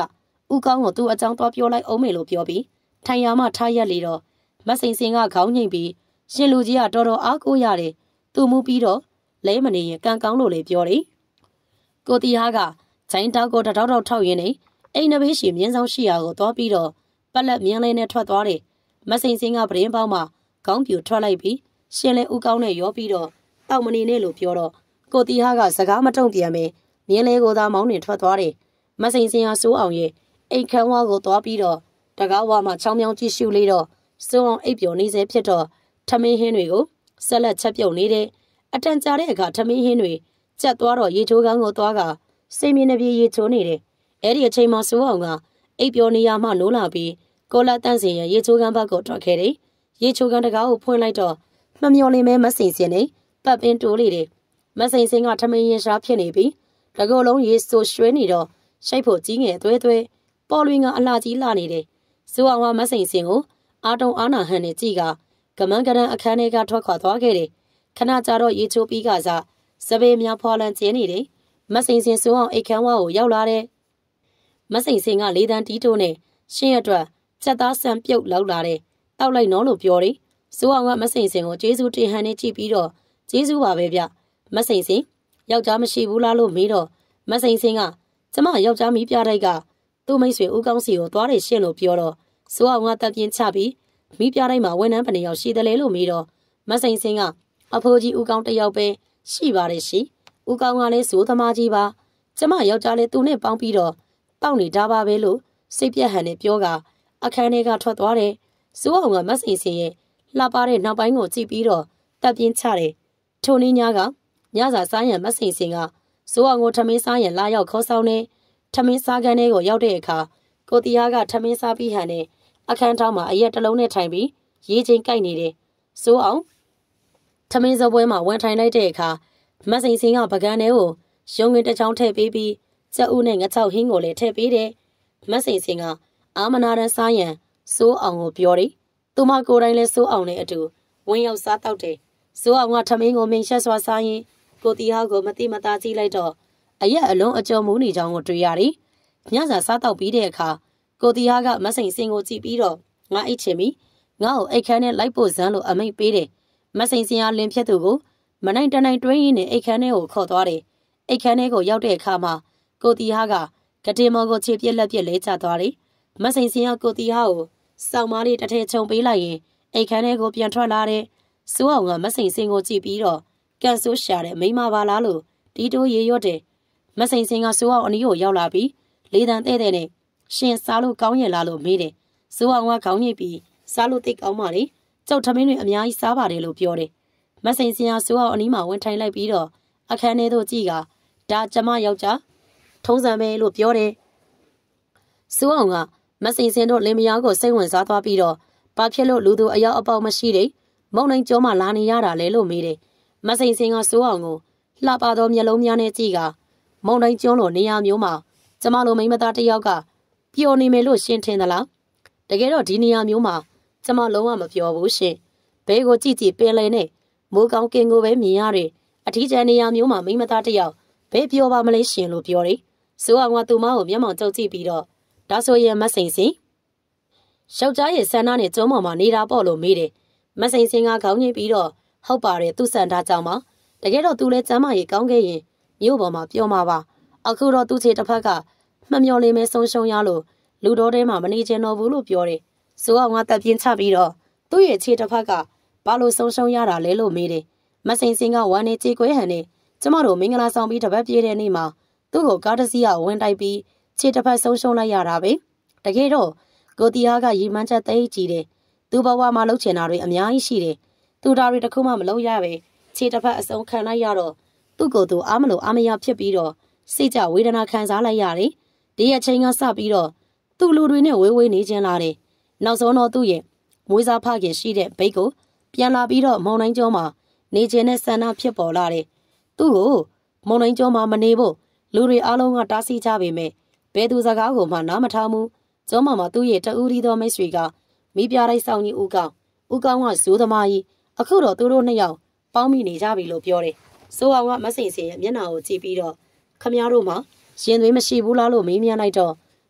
ဦးကောင်းကိုသူ့အကြောင်းသွားပြောလိုက်အောင်မေလို့ပြောပြီးထိုင်ရမှထားရက်လေတော့မစိန်စင်ကခေါင်းငိမ့်ပြီးရှင်လူကြီးကတော်တော်အားကိုးရတယ်သူမူပြီးတော့လဲမနေရင်ကံကောင်းလို့လေပြောတယ်ကိုတီဟာကဂျိုင်းတောက်ကိုတထောက်ထောက်ထောက်ရင်းနေအိမ်နဘေးရှိမြင်းဆောင်ရှိရာကိုသွားပြီးတော့ပက်လက်မြင်းလေးနဲ့ထွက်သွားတယ်မစိန်စင်ကပရင်ပေါင်းမှာခေါင်းပြူထွက်လိုက်ပြီးရှင်လဲဦးကောင်းနဲ့ရောပြီးတော့တောက်မနေနဲ့လို့ပြောတော့ကိုတီဟာကစကားမတုံ့ပြန်ပဲမြင်းလေးကိုသာမောင်းနေထွက်သွားတယ်မစိန်စင်ဟာစိုးအောင်ရဲ့အိမ်ခန်းဝါကိုသွားပြီးတော့တကားဝါမှာချောင်းမြောင်းကြည့်ရှုလေးတော့စိုးအောင်အိပ်ပျော်နေစေဖြစ်တော့ထမင်းဟင်းတွေကိုဆက်လက်ချက်ပြုတ်နေတယ်အတန်ကြာတဲ့အခါထမင်းဟင်းတွေကျက်သွားတော့ရေချိုးကန်းကိုသွားကစိတ်မြင်နှပြေရေချိုးနေတယ်အဲ့ဒီအချိန်မှာစိုးအောင်ကအိပ်ပျော်နေရမှနိုးလာပြီးကိုလာတန့်စင်ရဲ့ရေချိုးကန်းဘက်ကိုထွက်ခဲ့တယ်ရေချိုးကန်းတကားကိုဖွင့်လိုက်တော့မမျော်လင့်မဲမစိန်စင်နဲ့ပတ်ပင်းတိုးလေတယ်မစိန်စင်ကထမင်းရင်ရှားဖြစ်နေပြီးတကောလုံးရေဆိုရွှဲနေတော့ရှိတ်ဖို့ကြီးငယ်သွဲသွဲပေါ်လွင်ကအလှကြီးလာနေတယ်စိုးအောင်ကမစိန်စင်ကိုအာတုံအာနာဟန်နဲ့ကြည့်ကကမန်းကရန်အခန်းထဲကထွက်ခွာသွားခဲ့တယ်ခဏကြာတော့ရေချိုးပြီးကစားစပယ်များဖွာလန်ကျင်းနေတယ်မစိန်စင်စိုးအောင်အိတ်ခမ်းဝါကိုရောက်လာတယ်မစိန်စင်ကလေးတန်းတီးတိုးနဲ့ရှင်းရအတွက်ချက်သားဆန်ပြုတ်လောက်လာတယ်တောက်လိုက်နော်လို့ပြောတယ်စိုးအောင်ကမစိန်စင်ကိုကျေးဇူးတင်ဟန်နဲ့ကြည့်ပြီးတော့ကျေးဇူးပါပဲဗျမစိန်စင်ယောက်ျားမရှိဘူးလားလို့မေးတော့မစိန်စင်ကကျမယောက်ျားမီးပြတိုက်ကသူ့မိတ်ဆွေဦးကောင်းစီကိုသွားတယ်ရှင်းလို့ပြောတော့စိုးအောင်ကတပ်ပြင်းချပြီးမီးပြတိုင်းမှာဝန်ထမ်းဘယ်နှယောက်ရှိတယ်လဲလို့မေးတော့မစိန်စင်ကအဖိုးကြီးဦးကောင်းတယောက်ပဲရှိပါတယ်ရှင်ဦးကောင်းကလည်းစိုးသမားကြီးပါကျမယောက်ျားလေးသူနဲ့ပေါင်းပြီးတော့တောက်နေတာပါပဲလို့စိတ်ပြက်ဟန်နဲ့ပြောကအခန်းထဲကထွက်သွားတယ်စိုးအောင်ကမစိန်စင်ရဲ့လှပတဲ့နောက်ပိုင်းကိုကြည့်ပြီးတော့တပ်ပြင်းချတယ်ထိုနည်းညာကညစာစားရန်မစိန်စင်ကစိုးအောင်ကိုထမင်းစားရန်လာရောက်ခေါ်ဆောင်နေထမင်းစားခန်းထဲကိုရောက်တဲ့အခါကိုတီဟာကထမင်းစားပြီးဟန်နဲ့အခန်းထောင်းမှာအရက်တစ်လုံးနဲ့ထိုင်ပြီးရေချင်းကိုက်နေတယ်စိုးအောင်ထမင်းစပွဲမှာဝန်ထိုင်လိုက်တဲ့အခါမစိန်စင်ကပကန်းထဲကိုရုံငင်တစ်ချောင်းထည့်ပေးပြီးကြက်ဥနဲ့ငချောက်ဟင်းကိုလည်းထည့်ပေးတယ်မစိန်စင်ကအာမနာရန်စားရန်စိုးအောင်ကိုပြောတယ်သူမကိုယ်တိုင်လည်းစိုးအောင်နဲ့အတူဝင်ရောက်စားတောက်တယ်စိုးအောင်ကထမင်းကိုမင်ရှက်စွာစားရင်ကိုတီဟာကိုမတိမသားကြည့်လိုက်တော့အရက်အလုံးအကျော်မူးနေကြောင်းကိုတွေ့ရတယ်ညစာစားတောက်ပြီးတဲ့အခါကိုတီဟာကမစိန်စင်ကိုကြည့်ပြီးတော့ငါအိတ်ချင်ပြီငါ့ကိုအိတ်ခမ်းနဲ့လိုက်ဖို့ဇန်းလို့အမိန့်ပေးတယ်မစိန်စင်ဟာလင်းဖြတ်သူကိုမနိုင်တနိုင်တွင်းရင်းနဲ့အိတ်ခမ်းထဲကိုခေါ်သွားတယ်အိတ်ခမ်းထဲကိုရောက်တဲ့အခါမှာကိုတီဟာကကတိမော်ကိုခြေပြက်လက်ပြက်လဲကျသွားတယ်မစိန်စင်ကကိုတီဟာကိုစောင်းမားလေးတစ်ထည်ချုံပေးလိုက်ရင်အိတ်ခမ်းထဲကိုပြန်ထွက်လာတယ်စိုးအောင်ကမစိန်စင်ကိုကြည့်ပြီးတော့ကန်ဆိုးရှာတဲ့မိမပါလားလို့တီတိုးရေရွတ်တယ်မစိန်စင်ကစိုးအောင်အနီးကိုရောက်လာပြီးလေးတန်တဲ့တဲ့နဲ့ရှင်စားလို့ကောင်းရဲ့လားလို့မေးတယ်စိုးအောင်ကခေါင်းညိတ်ပြီးစားလို့သိကောင်းပါလေကြောက်ထမင်းတွေအများကြီးစားပါတယ်လို့ပြောတယ်မစိန်စင်ကစိုးအောင်အနီးမှာဝင်ထိုင်လိုက်ပြီးတော့အခန်းထဲသို့ကြည့်ကဒါကျမယောက်ျားထုံးစံပဲလို့ပြောတယ်စိုးအောင်ကမစိန်စင်တို့လင်မယားကိုစိတ်ဝင်စားသွားပြီးတော့ဘာဖြစ်လို့လူသူအယောက်အပေါက်မရှိတဲ့မုံနိုင်ကျော်မှလာနေရတာလဲလို့မေးတယ်မစိန်စင်ကစိုးအောင်ကိုလှပသောမျက်လုံးများနဲ့ကြည့်ကမုံတိုင်းကျွန်းလိုနေရာမျိုးမှာကျမလိုမိန်းမသားတစ်ယောက်ကပျော်နေမယ်လို့ရှင်းထင်သလားတကယ်တော့ဒီနေရာမျိုးမှာကျမလုံးဝမပျော်ဘူးရှင်ဘဲကိုကြည့်ကြည့်ပင်လယ်နဲ့မိုးကောင်းကင်ကိုပဲမြင်ရတယ်အထီးကျန်နေရာမျိုးမှာမိန်းမသားတစ်ယောက်ဘဲပျော်ပါမလဲရှင်လို့ပြောတယ်စိုးအောင်ကသူမကိုမျက်မှောင်ကျုပ်ကြည့်ပြီးတော့ဒါဆိုရင်မစိန်စင်ယောက်ျားရဲ့ဆန္ဒနဲ့ကျွန်းပေါ်မှာနေတာပေါ့လို့မေးတယ်မစိန်စင်ကခေါင်းညှိပြီးတော့ဟုတ်ပါတယ်သူ့စန္ဒကြောင့်ပါတကယ်တော့သူလည်းကျမ်းမာရေးကောင်းခဲ့ရင်မြို့ပေါ်မှာပြောမှာပါအခုတော့သူ့ခြေတစ်ဖက်ကမမျော်လင့်မဲဆုံးရှုံးရလို့လူတော်ထဲမှာမနေချင်တော့ဘူးလို့ပြောတယ်စိုးအောင်ကတပ်ပြင်းချပြီးတော့သူ့ရဲ့ခြေတစ်ဖက်ကဘာလို့ဆုံးရှုံးရတာလဲလို့မေးတယ်မစိန်စင်ကဝမ်းနေကြေကွဲဟန်နဲ့ကျမတို့မင်္ဂလာဆောင်ပြီးတပတ်ပြည့်တဲ့နေ့မှာသူ့ကိုကားတစ်စီးကဝင်တိုက်ပြီးခြေတစ်ဖက်ဆုံးရှုံးလိုက်ရတာပဲတကယ်တော့ကိုတီဟာကရီမန်းချက်သိကြည့်တယ်သူ့ဘဝမှာလှုပ်ချင်တာတွေအများကြီးရှိတယ်သူဒါတွေတခုမှမလုပ်ရပဲခြေတစ်ဖက်အစုံခံလိုက်ရတော့သူ့ကိုယ်သူအားမလို့အားမရဖြစ်ပြီးတော့စိတ်ကြဝေဒနာခံစားလိုက်ရတယ်ဒီအချိန်ကစပြီးတော့သူ့လူတွေနဲ့ဝေးဝေးနေခြင်းလာတယ်နောက်ဆုံးတော့သူ့ရဲ့မွေးစားဖခင်ရှိတဲ့ဘိတ်ကိုပြန်လာပြီးတော့မုံတိုင်းကျောမှာနေခြင်းနဲ့ဆန္ဒဖြစ်ပေါ်လာတယ်သူ့ကိုမုံတိုင်းကျောမှာမနေဖို့လူတွေအားလုံးကတားဆီးကြပေမဲ့ဘယ်သူစကားကိုမှနားမထောင်ဘူးကျောမှာမှာသူ့ရဲ့တဦးရီသောမိတ်ဆွေကမိပြတိုင်းဆောင်ကြီးဦးကောင်းဦးကောင်းကဇိုးသမားကြီးအခုတော့သူတို့နှစ်ယောက်ပေါင်းမိနေကြပြီလို့ပြောတယ်စိုးအောင်ကမစိန်စင်ရဲ့မျက်နှာကိုကြည့်ပြီးတော့ခမည်းတော်မှာရင်သွေးမရှိဘူးလားလို့မေးမြန်းလိုက်တော့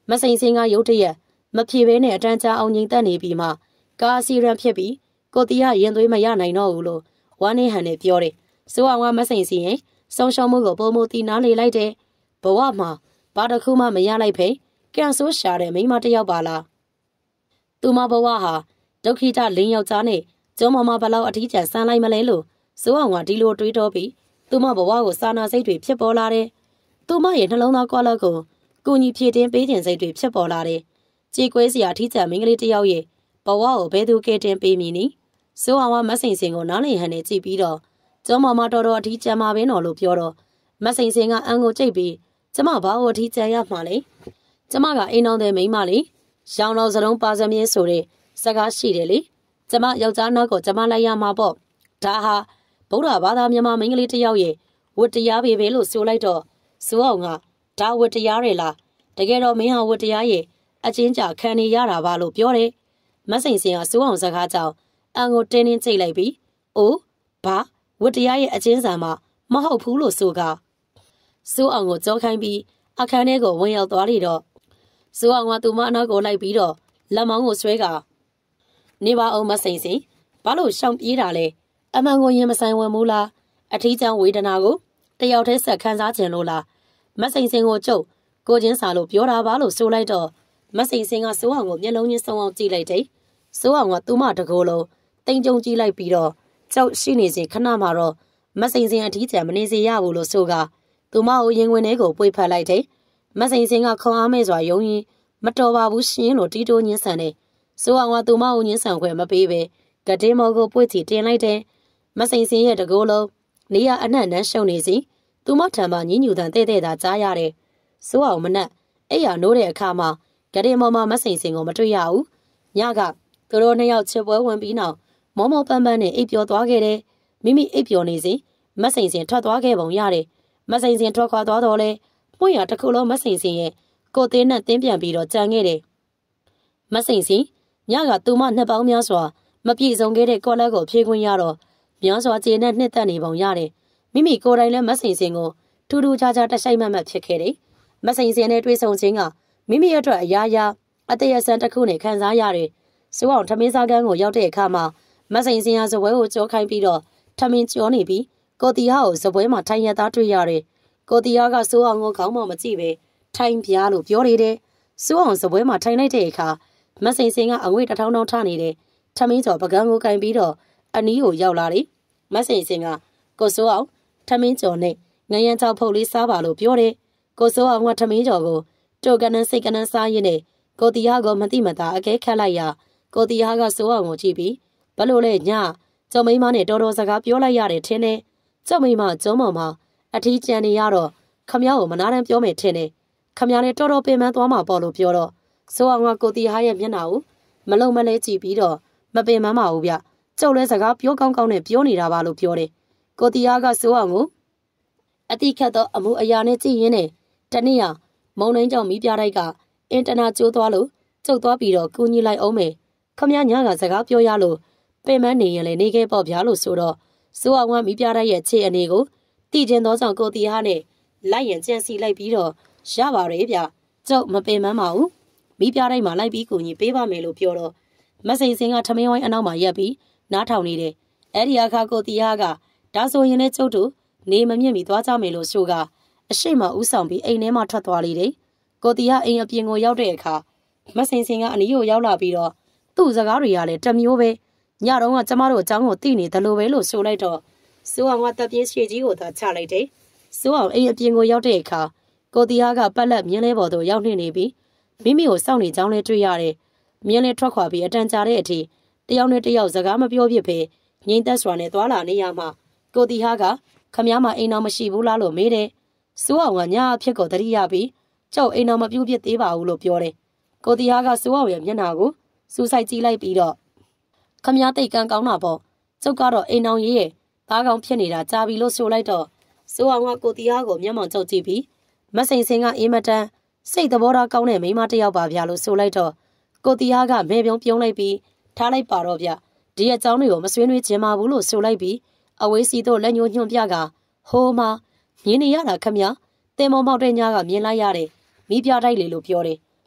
မစိန်စင်ကရုတ်တရက်မဖြေဘဲနဲ့အတန်းချအောင်ငိမ့်သက်နေပြီးမှကားစီရန်ဖြစ်ပြီးကိုတီဟာရင်သွေးမရနိုင်တော့ဘူးလို့ဝမ်းနေဟန်နဲ့ပြောတယ်။စိုးအောင်ကမစိန်စီရင်ဆုံးရှုံးမှုကိုပုံမတီနားလေလိုက်တယ်။ဘဝမှာဘာတစ်ခုမှမရလိုက်ဖေကံဆိုးရှာတဲ့မိန်းမတစ်ယောက်ပါလား။သူမဘဝဟာဒုက္ခိတလင်းယောက်ျားနဲ့ကျုံမမဘလောက်အထီးကျန်ဆန်းလိုက်မလဲလို့စိုးအောင်ကဒီလိုတွေးတောပြီးသူမဘဝကိုစာနာစိတ်တွေဖြစ်ပေါ်လာတယ်။သူမရဲ့နှလုံးသားကွာလောက်ကိုကိုညီဖြည့်တင်းပေးခြင်းစိတ်တွေဖြစ်ပေါ်လာတယ်။ကြေကွဲစရာအထီးကျန်မိန်းကလေးတစ်ယောက်ရဲ့ဘဝကိုဘယ်သူကဲတင်ပေးမည်နည်းစိုးအောင်ကမစိန်စင်ကိုနားလည်ဟန်နဲ့ကြည့်ပြီးတော့ကျုံမမတော်တော်အထီးကျန်မှာပဲနော်လို့ပြောတော့မစိန်စင်ကအန်ကိုကြိတ်ပြီးကျမဘာကိုအထီးကျန်ရမှာလဲကျမကအိမ်အောင်တဲ့မိန်းမလေးရောင်တော်စလုံးပါစမြင်းဆိုတဲ့စကားရှိတယ်လေကျမယောက်ျားနောက်ကိုကျမလိုက်ရမှာပေါ့ဒါဟာဗုဒ္ဓဘာသာမြန်မာမိန်းကလေးတစ်ယောက်ရဲ့ဝတ္တရားပဲပဲလို့ဆိုလိုက်တော့စိုးအောင်ကဒါဝတ္တရားတွေလားတကယ်တော့မင်းဟာဝတ္တရားရဲ့အချင်းကြခံနေရတာပါလို့ပြောတယ်မစိန်စင်ကစိုးအောင်စကားကြောင့်အန်ကိုတင်းတင်းချိတ်လိုက်ပြီးအိုးဘာဝတ္တရားရဲ့အချင်းစာမှမဟုတ်ဘူးလို့ဆိုကစိုးအောင်ကိုကြောခိုင်းပြီးအခန်းထဲကိုဝင်ရောက်သွားလေတော့စိုးအောင်ကသူမအနောက်ကိုလိုက်ပြီးတော့လက်မောင်းကိုဆွဲကနေပါအောင်မစိန်စင်ဘာလို့ရှောင်ပြေးတာလဲအမှန်ကိုရင်မဆိုင်ဝင်ဘူးလားအထီးကျန်ဝေဒနာကိုတယောက်တည်းဆက်ခံစားခြင်းလို့လားမစိန်စင်ကိုကျုပ်ကိုချင်းစာလို့ပြောတာပါလို့ဆိုလိုက်တော့မစိန်စင်ကစိုးအောင်ကိုမျက်လုံးချင်းစုံအောင်ကြည့်လိုက်တယ်စိုးအောင်ကသူမတကိုယ်လုံးတိမ်ကြုံကြည့်လိုက်ပြီးတော့ကြောက်ရှိနေစဉ်ခဏမှတော့မစိန်စင်အထီးကျန်မနေစေရဘူးလို့ဆိုကသူမကိုရင်ဝင်ထဲကိုပွေဖက်လိုက်တယ်မစိန်စင်ကခေါင်းအားမဲ့စွာယုံရင်မတော်ပါဘူးရှင်လို့တီးတိုးညင်းဆန်တယ်စိုးအောင်ကသူမကိုညင်းဆန်ခွင့်မပေးပဲကတင်းမော်ကိုပွေချီတင်လိုက်တယ်မစိန်စင်ရဲ့တကိုယ်လုံးနေရအနှံ့နှန်းရှုံနေစီသူမထံမှညညူတန်တဲ့တဲ့သာကြားရတယ်စိုးအောင်မနက်အဲ့ရနိုးတဲ့အခါမှာကတင်းမော်မှာမစိန်စင်ကိုမတွေ့ရဘူးညကသူတို့နှစ်ယောက်ချစ်ပွဲဝင်ပြီးနောက်မောမောပန်းပန်းနဲ့အိပ်ပျော်သွားခဲ့တယ်မိမိအိပ်ပျော်နေစဉ်မစိန်စင်ထွက်သွားခဲ့ပုံရတယ်မစိန်စင်ထွက်ခွာသွားတော့လေပွင့်ရတစ်ခုလုံးမစိန်စင်ရဲ့ကိုသေးနဲ့တင်းပြန်ပြီးတော့ကြံခဲ့တယ်မစိန်စင်ညကသူမနှစ်ပေါင်းများစွာမပြည့်စုံခဲ့တဲ့ကော်လက်ကိုဖြေခွင့်ရတော့များစွာကျေနဲ့နှစ်သက်နေပုံရတယ်မိမိကိုယ်တိုင်လည်းမစိန်စင်ကိုထူးထူးခြားခြားတရှိုက်မတ်မတ်ဖြစ်ခဲ့တယ်မစိန်စင်နဲ့တွေ့ဆုံခြင်းကမိမိအတွက်အရာရာအတရဆန်တစ်ခုနဲ့ခံစားရတယ်စိုးအောင်ထမင်းစားကန်းကိုရောက်တဲ့အခါမှာမစိန်စင်ဟာဇပွဲကိုကြောခိုင်းပြီးတော့ထမင်းကြောနေပြီးကိုတီဟာကိုဇပွဲမှာထိုင်ရသားတွေ့ရတယ်ကိုတီဟာကစိုးအောင်ကိုခေါင်းမမကြည့်ပဲထိုင်ပြားလို့ပြောနေတယ်စိုးအောင်ဇပွဲမှာထိုင်လိုက်တဲ့အခါမစိန်စင်ကအငွေ့တထောင်းထောင်းထနေတယ်ထမင်းကြောပကန်းကိုကင်ပြီးတော့အနီးကိုရောက်လာတယ်မစိန်စင်ကကိုစိုးအောင်ထမင်းကြောနဲ့ငရံချောက်ဖုတ်လေးစားပါလို့ပြောတယ်ကိုစိုးအောင်ကထမင်းကြောကိုတိုကနန်းစိတ်ကနန်းစားရင်းနဲ့ကိုတီဟာကိုမသိမသာအကဲခတ်လိုက်ရကိုတီဟာကစိုးအောင်ကိုကြည့်ပြီးဘလို့လဲညကျုံမိန်းမနဲ့တော်တော်စကားပြောလိုက်ရတယ်ထင်တယ်ကျုံမိန်းမကျုံမောင်မအထီးကျန်နေရတော့ခမရကိုမနာတမ်းပြောမယ်ထင်တယ်ခမရလည်းတော်တော်ပင်ပန်းသွားမှာပေါ့လို့ပြောတော့စိုးအောင်ကကိုတီဟာရဲ့မျက်နှာကိုမလုံမလဲကြည့်ပြီးတော့မပင်ပန်းပါဘူးဗျကျုပ်လည်းစကားပြောကောင်းကောင်းနဲ့ပြောနေတာပါလို့ပြောတယ်ကိုတီဟာကစိုးအောင်ကိုအတိခတ်သောအမှုအရာနဲ့ကြည့်ရင်းနဲ့တနေ့ဟာမုံနှင်းကြောင့်မိပြတိုက်ကအင်တနာကျိုးသွားလို့ကျုပ်သွားပြီးတော့ကူညီလိုက်အောင်မယ်ခမရညကစကားပြောရလို့ပင်မနေရင်လည်းနေခဲ့ပေါ့ဗျာလို့ဆိုတော့စိုးအောင်ကမိပြတိုက်ရဲ့ခြေအနေကိုတည်ကျင်သောကြောင့်ကိုတီဟာနဲ့လိုက်ရင်ကြံစီလိုက်ပြီးတော့ရပါရဲ့ဗျကျုပ်မပင်မပါဘူးမိပြတိုက်မှာလိုက်ပြီးကူညီပေးပါမယ်လို့ပြောတော့မစိန်စင်ကထမင်းဝိုင်းအနောက်မှာရက်ပြီးနားထောင်နေတယ်အဲ့ဒီအခါကိုတီဟာကဒါဆိုရင်လည်းကျုပ်တို့နေမမြင့်မီသွားကြမယ်လို့ဆိုကအရှိမဥဆောင်ပြီးအိမ်ထဲမှာထွက်သွားလေတယ်ကိုတီဟာအိမ်အပြင်ကိုရောက်တဲ့အခါမစိန်စင်ကအနီးကိုရောက်လာပြီးတော့သူ့စကားတွေကလည်းတမျိုးပဲညတော့ကကျမတို့အကြောင်းကိုသိနေတယ်လို့ပဲလို့ဆိုလိုက်တော့စိုးအောင်ကတပ်ပြင်းရွှေကြီးကိုသာချလိုက်တယ်စိုးအောင်အိမ်အပြင်ကိုရောက်တဲ့အခါကိုတီဟာကပက်လက်မြင်းလဲပေါ်သို့ရောက်နေနေပြီးမိမိကိုစောင့်နေကြောင်းလဲတွေ့ရတယ်မြင်းလဲထွက်ခွာပြီးအတန်ကြာတဲ့အထိတယောက်နဲ့တယောက်စကားမပြောဖြစ်ပဲငြိမ်သက်စွာနဲ့သွားလာနေရမှာကိုတီဟာကခမည်းမအိမ်တော်မရှိဘူးလားလို့မေးတယ်စိုးအောင်ကညအဖြစ်ကိုတတိယပြီးကျုပ်အိမ်တော်မပြုတ်ဖြစ်သေးပါဘူးလို့ပြောတယ်ကိုတီဟာကစိုးအောင်ရဲ့မျက်နှာကိုစူးစိုက်ကြည့်လိုက်ပြီးတော့ခမည်းတိတ်ကန်းကောင်းတာပေါ့ကျုပ်ကတော့အိမ်တော်ကြီးရဲ့သားကောင်ဖြစ်နေတာကြာပြီလို့ဆိုလိုက်တော့စိုးအောင်ကကိုတီဟာကိုမျက်မှောင်ကျုပ်ကြည့်ပြီးမစိန်စင်ကအင်းမတန်းစိတ်သဘောထားကောင်းတဲ့မိန်းမတစ်ယောက်ပါဗျာလို့ဆိုလိုက်တော့ကိုတီဟာကမဲပြုံးပြုံးလိုက်ပြီးထားလိုက်ပါတော့ဗျဒီအကြောင်းတွေကိုမဆွေးနွေးချင်ပါဘူးလို့ဆိုလိုက်ပြီးအဝေးစီတို့လက်ညှိုးညွှန်ပြကဟိုးမှာမြင်နေရတာခမည်းတင်မောမောက်တဲ့ညကမြင်လိုက်ရတယ်မိပြတိုက်လေလို့ပြောတယ်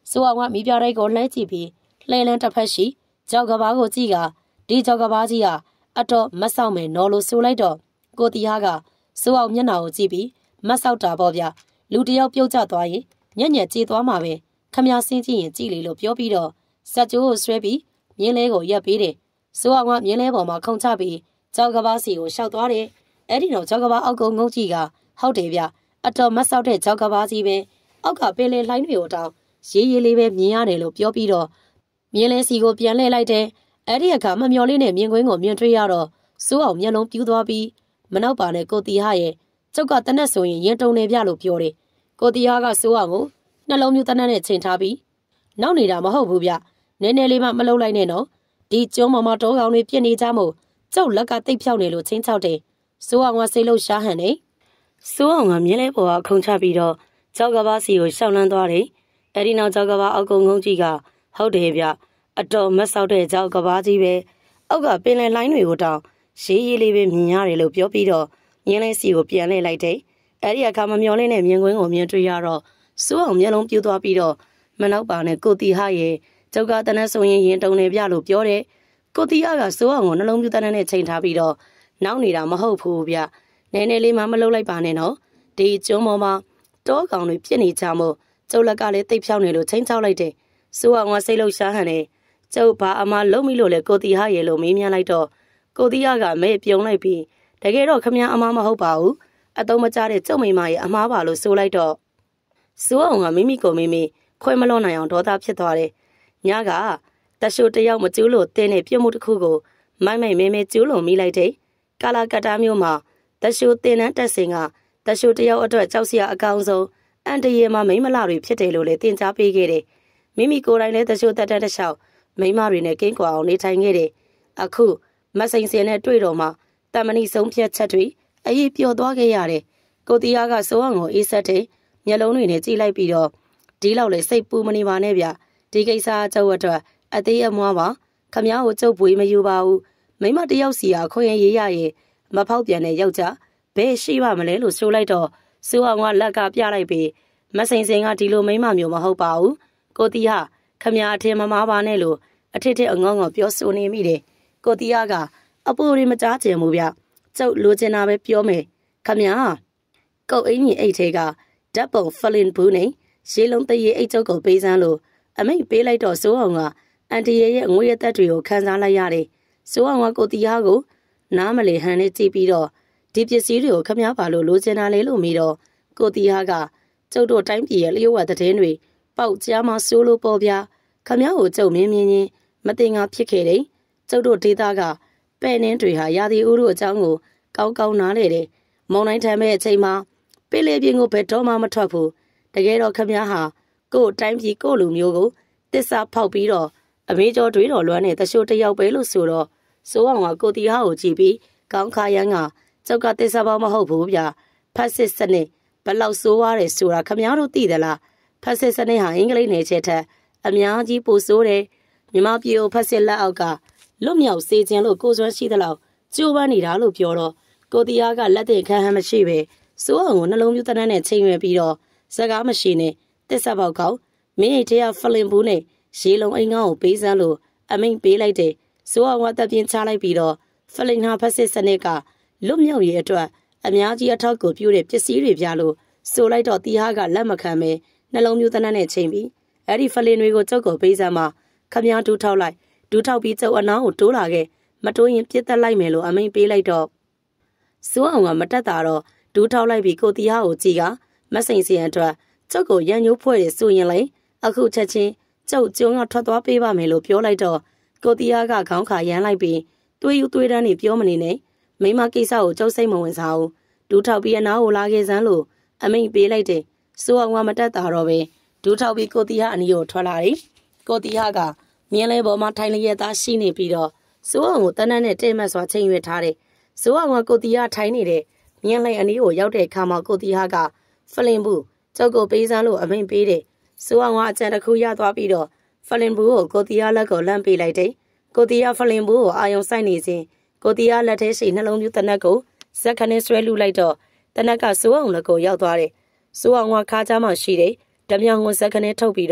စိုးအောင်ကမိပြတိုက်ကိုလှမ်းကြည့်ပြီးလှဲလန်းတစ်ဖက်ရှိကြောက်ကဘာကိုကြည့်ကဒီကြောက်ကဘာကြီးကအတော့မဆောက်မယ်နော်လို့ဆိုလိုက်တော့ကိုတီဟာကစိုးအောင်မျက်နှာကိုကြည့်ပြီးမဆောက်တာပေါ့ဗျလူတယောက်ပြုတ်ကျသွားရင်ညံ့ညက်ကြေးသွားမှာပဲခမဆင်းကြည့်ရင်ကြည့်လေလို့ပြောပြီးတော့စက်ကြိုးကိုဆွဲပြီးမြင်းလဲကိုရက်ပေးတယ်စိုးအောင်ကမြင်းလဲပေါ်မှာခုန်ချပြီးကြောက်ကဘာစီကိုရှောက်သွားတယ်အဲ့ဒီတော့ကြောက်ကဘာအောက်ကုန်းငုံကြီးကဟုတ်တယ်ဗျအတော်မဆောက်တဲ့ကြောက်ကဘာကြီးပဲအောက်ကပင်လယ်လှိုင်းတွေကိုတောင်ရေးရေးလေးပဲမြင်ရတယ်လို့ပြောပြီးတော့မြင်းလဲစီကိုပြန်လှည့်လိုက်တယ်အဲ့ဒီအခါမမျော်လင့်တဲ့မြင်ကွင်းကိုမြင်တွေ့ရတော့စိုးအောင်မျက်လုံးပြူးသွားပြီးမနောက်ပါနဲ့ကိုတီဟာရဲ့ကျုပ်ကတနက်ဆိုရင်ရင်တုံနေပြလို့ပြောတယ်ကိုတီဟာကစိုးအောင်ကိုနှလုံးမျိုးတနက်နဲ့ချိန်ထားပြီးနောက်နေတာမဟုတ်ဘူးဗျနည်းနည်းလေးမှမလုံလိုက်နဲ့နော်ဒီကျုံးမမတောကောင်တွေပြစ်နေကြမို့ကျုပ်လက်ကတိတ်ဖြောက်နေလို့ချင်းချောက်တယ်စိုးအောင်ကစိတ်လို့ရှားဟန်နေစိုးအောင်ကမြင်းလဲပေါ်ကခုန်ချပြီးတော့ကြောက်ကဘာစီကိုရှောက်လန်းသွားတယ်အဲ့ဒီနောက်ကြောက်ကဘာအောက်ကုန်းကုန်းကြီးကဟုတ်တယ်ဗျအတော်မဆောက်တဲ့ကြောက်ကဘာကြီးပဲအောက်ကပင်လယ်လှိုင်းတွေကိုတောင်ရေးရေးလေးပဲမြင်ရတယ်လို့ပြောပြီးတော့မြင်းလဲစီကိုပြန်လှည့်လိုက်တယ်အဲ့ဒီအခါမမျောလင်းတဲ့မြင်ကွင်းကိုမြင်တွေ့ရတော့စိုးအောင်မျက်လုံးပြူးသွားပြီးတော့မနောက်ပါနဲ့ကိုတီဟာရဲ့ကျောက်ကတနက်ဆိုရင်ရင်တုံနေပြလို့ပြောတယ်ကိုတီဟာကစိုးအောင်ကိုနှလုံးပြူးတနက်နဲ့ချိန်ထားပြီးတော့နောက်နေတာမဟုတ်ဘူးဗျနည်းနည်းလေးမှမလုပ်လိုက်ပါနဲ့နော်ဒီကျုံးပေါ်မှာတောကောင်တွေပြစ်နေကြမို့ကျုပ်လက်ကလည်းတိတ်ဖြောင်းနေလို့ချိန်ချောက်လိုက်တယ်စိုးအောင်ကစိတ်လှုပ်ရှားဟန်တယ်ကျုပ်ဘာအမလုံးမိလို့လဲကိုတီဟာရဲ့လို့မေးမြန်းလိုက်တော့ကိုတီဟာကမဲပြုံးလိုက်ပြီးတကယ်တော့ခမအမမဟုတ်ပါဘူးအတုံးမကျတဲ့ကျုပ်မိမရဲ့အမားပါလို့ဆိုလိုက်တော့စိုးအောင်ကမိမိကိုမိမိခွဲမလွန်နိုင်အောင်ဒေါသဖြစ်သွားတယ်ညကတရှိုတယောက်မကျူးလို့တင်းတဲ့ပြစ်မှုတစ်ခုကိုမိုက်မိုက်မဲမဲကျူးလွန်မိလိုက်တယ်ကာလာကတ္တာမျိုးမှာတရှိုတင်းနှန်းတက်စင်ကတရှိုတယောက်အတွက်ကြောက်စရာအကောင်းဆုံးအန်တရေမှာမိမလာတွေဖြစ်တယ်လို့လည်းတင် जा ပေးခဲ့တယ်မိမိကိုယ်တိုင်လည်းတရှိုတက်တက်တလျှောက်မိမတွေနဲ့ကင်းကွာအောင်နေထိုင်ခဲ့တယ်အခုမစိန်စင်နဲ့တွေ့တော့မှတမဏိဆုံးဖြတ်ချက်တွေအရေးပျော်သွားခဲ့ရတယ်ကိုတီယာကစိုးအောင်ကိုအေးဆက်တဲ့မျက်လုံးတွေနဲ့ကြည့်လိုက်ပြီးတော့ဒီလောက်လေစိတ်ပူမနေပါနဲ့ဗျဒီကိစ္စအကျုပ်အတွက်အသေးအမွားပါခမ ्या ကိုကျုပ်ပွေးမယူပါဘူးမိမတယောက်စီဟာခွင့်ရရေးရရဲ့မဖောက်ပြန်တဲ့ယောက်ျားဘယ်ရှိပါမလဲလို့ဆိုလိုက်တော့စိုးအောင်ကလက်ကပြလိုက်ပြီးမစိန်စင်ကဒီလိုမိမမျိုးမဟုတ်ပါဘူးကိုတီဟာခမ ्या အထင်မမှားပါနဲ့လို့အထစ်ထစ်အငေါငေါပြောဆိုနေမိတယ်ကိုတီဟာကအပူတွေမကြားချင်ဘူးဗျကျုပ်လိုချင်တာပဲပြောမယ်ခမ ्या ကုတ်အင်းကြီးအိတ်ထဲကဓာတ်ပုံဖလင်ဘူးနဲ့ရေလုံးတရေအိတ်ကျုပ်ကိုပေးစမ်းလို့အမိတ်ပေးလိုက်တော့စိုးအောင်ကအန်တီရဲ့ငွေရသက်တွေကိုခန်းစားလိုက်ရတယ်စိုးအောင်ကကိုတီဟာကိုနားမလည်ဟန်နဲ့ကြည့်ပြီးတော့ဒီပစ္စည်းတွေကိုခမ ्या ပါလို့လိုချင်တာလေလို့မိတော့ကိုတီဟာကကျုပ်တို့တိုင်းပြည်ရဲ့လျှို့ဝှက်သတင်းတွေပေါက်ကြားမှစိုးလို့ပေါ်ပြခမ ्या ကိုကျုပ်မင်းမြင်းချင်းမတင်ငါဖြစ်ခဲ့တယ်ကျုပ်တို့ဒေသကပဲ့နှင်းတွေဟာရာသီဥတုအကြောင်းကိုကောင်းကောင်းနားလေတယ်မုံတိုင်းထမ်းမဲ့အချိန်မှာပင်လေပြင်းကိုဘယ်တော့မှမထွက်ဘူးတကယ်တော့ခမ ्या ဟာကို့တိုင်းပြည်ကို့လူမျိုးကိုတစ္ဆာဖောက်ပြီးတော့အမေကျော်တွေးတော်လွမ်းတဲ့တရှိုးတယောက်ပဲလို့ဆိုတော့စိုးအောင်ကကိုတီဟာကိုကြည့်ပြီးကောင်းခါရန်ကကျောက်ကတစ္ဆာပေါင်းမဟုတ်ဘူးဗျဖတ်စစ်စနစ်ဘလောက်ဆိုးွားတယ်ဆိုတာခမ ्या တို့သိသလားဖတ်စစ်စနစ်ဟာအင်္ဂလိပ်နယ်ချဲ့ထက်အများကြီးပိုဆိုးတယ်မြန်မာပြည်ကိုဖတ်စစ်လက်အောက်ကလွတ်မြောက်စေခြင်းလို့ကိုစွမ်းရှိသလောက်ကြိုးပမ်းနေတာလို့ပြောတော့ကိုတီဟာကလက်တင်ခံဟမ်းမရှိပဲစိုးအောင်ကိုနှလုံးပြူတန်းနဲ့ချိန်ရွယ်ပြီးတော့စကားမရှိနဲ့တစ္ဆာပေါက်ကောင်မင်းအိတ်ထဲကဖလင်ဘူးနဲ့ရေလုံးအိမ်ကောင်းကိုပေးစမ်းလို့အမိန်ပေးလိုက်တယ်စိုးအောင်ကတပ်ပြင်းချလိုက်ပြီးတော့ဖလင်ဟာဖက်စစ်စနစ်ကလွတ်မြောက်ရေးအတွက်အများကြီးအထောက်ကိုပြုတဲ့ပစ္စည်းတွေပြလို့ဆိုလိုက်တော့တီဟာကလက်မခံပဲနှလုံးပြူတန်းနဲ့ချိန်ပြီးအဲ့ဒီဖလင်တွေကိုကျုပ်ကိုပေးစမ်းမှာခမ ्या ဒူးထောက်လိုက်ဒူးထောက်ပြီးကျုပ်အနောင်းကိုတိုးလာခဲ့မတိုးရင်ပြစ်တက်လိုက်မယ်လို့အမိန်ပေးလိုက်တော့စိုးအောင်ကမတက်တာတော့ဒူးထောက်လိုက်ပြီးကိုတီဟာကိုကြည့်ကမစိန်စင်အတွက်ကျုပ်ကိုရန်ညိုးဖွဲ့တယ်ဆိုရင်လေအခုချက်ချင်းကျုပ်ကျုံကထွက်သွားပေးပါမယ်လို့ပြောလိုက်တော့ကိုတီယာကခေါင်းခါရမ်းလိုက်ပြီးသွေးယူသွေးတန်းနေပြောမနေနဲ့မိမကိစ္စကိုကျုပ်စိတ်မဝင်စားဘူးဒူးထောက်ပြီးအနားကိုလာခဲ့စမ်းလို့အမိန်ပေးလိုက်တယ်စိုးအောင်ကမတက်တာတော့ပဲဒူးထောက်ပြီးကိုတီယာအနီးကိုထွက်လာတယ်ကိုတီယာကမြင်းလဲပေါ်မှာထိုင်လျက်သားရှိနေပြီးတော့စိုးအောင်ကိုတန်းတန်းနဲ့တိတ်မတ်စွာချိန်ရွက်ထားတယ်စိုးအောင်ကကိုတီယာထိုင်နေတဲ့မြင်းလဲအနီးကိုရောက်တဲ့အခါမှာကိုတီယာကဖလင်ဘူးကျုပ်ကိုပေးစမ်းလို့အမိန်ပေးတယ်စိုးအောင်ကအကြံတစ်ခုရသွားပြီးတော့ဖလင်ဘူးကိုကိုတီယာလက်ကိုလှမ်းပေးလိုက်တယ်ကိုတီယာဖလင်ဘူးကိုအာယုံဆိုင်နေစဉ်ကိုတီယာလက်ထဲရှိနှလုံးပြူတနက်ကိုဇက်ခနဲ့ဆွဲလူလိုက်တော့တနက်ကစိုးအောင်လက်ကိုရောက်သွားတယ်စိုးအောင်ကခါးချားမှရှိတယ်ဓမြောင်ကိုဇက်ခနဲ့ထုတ်ပြီးတော့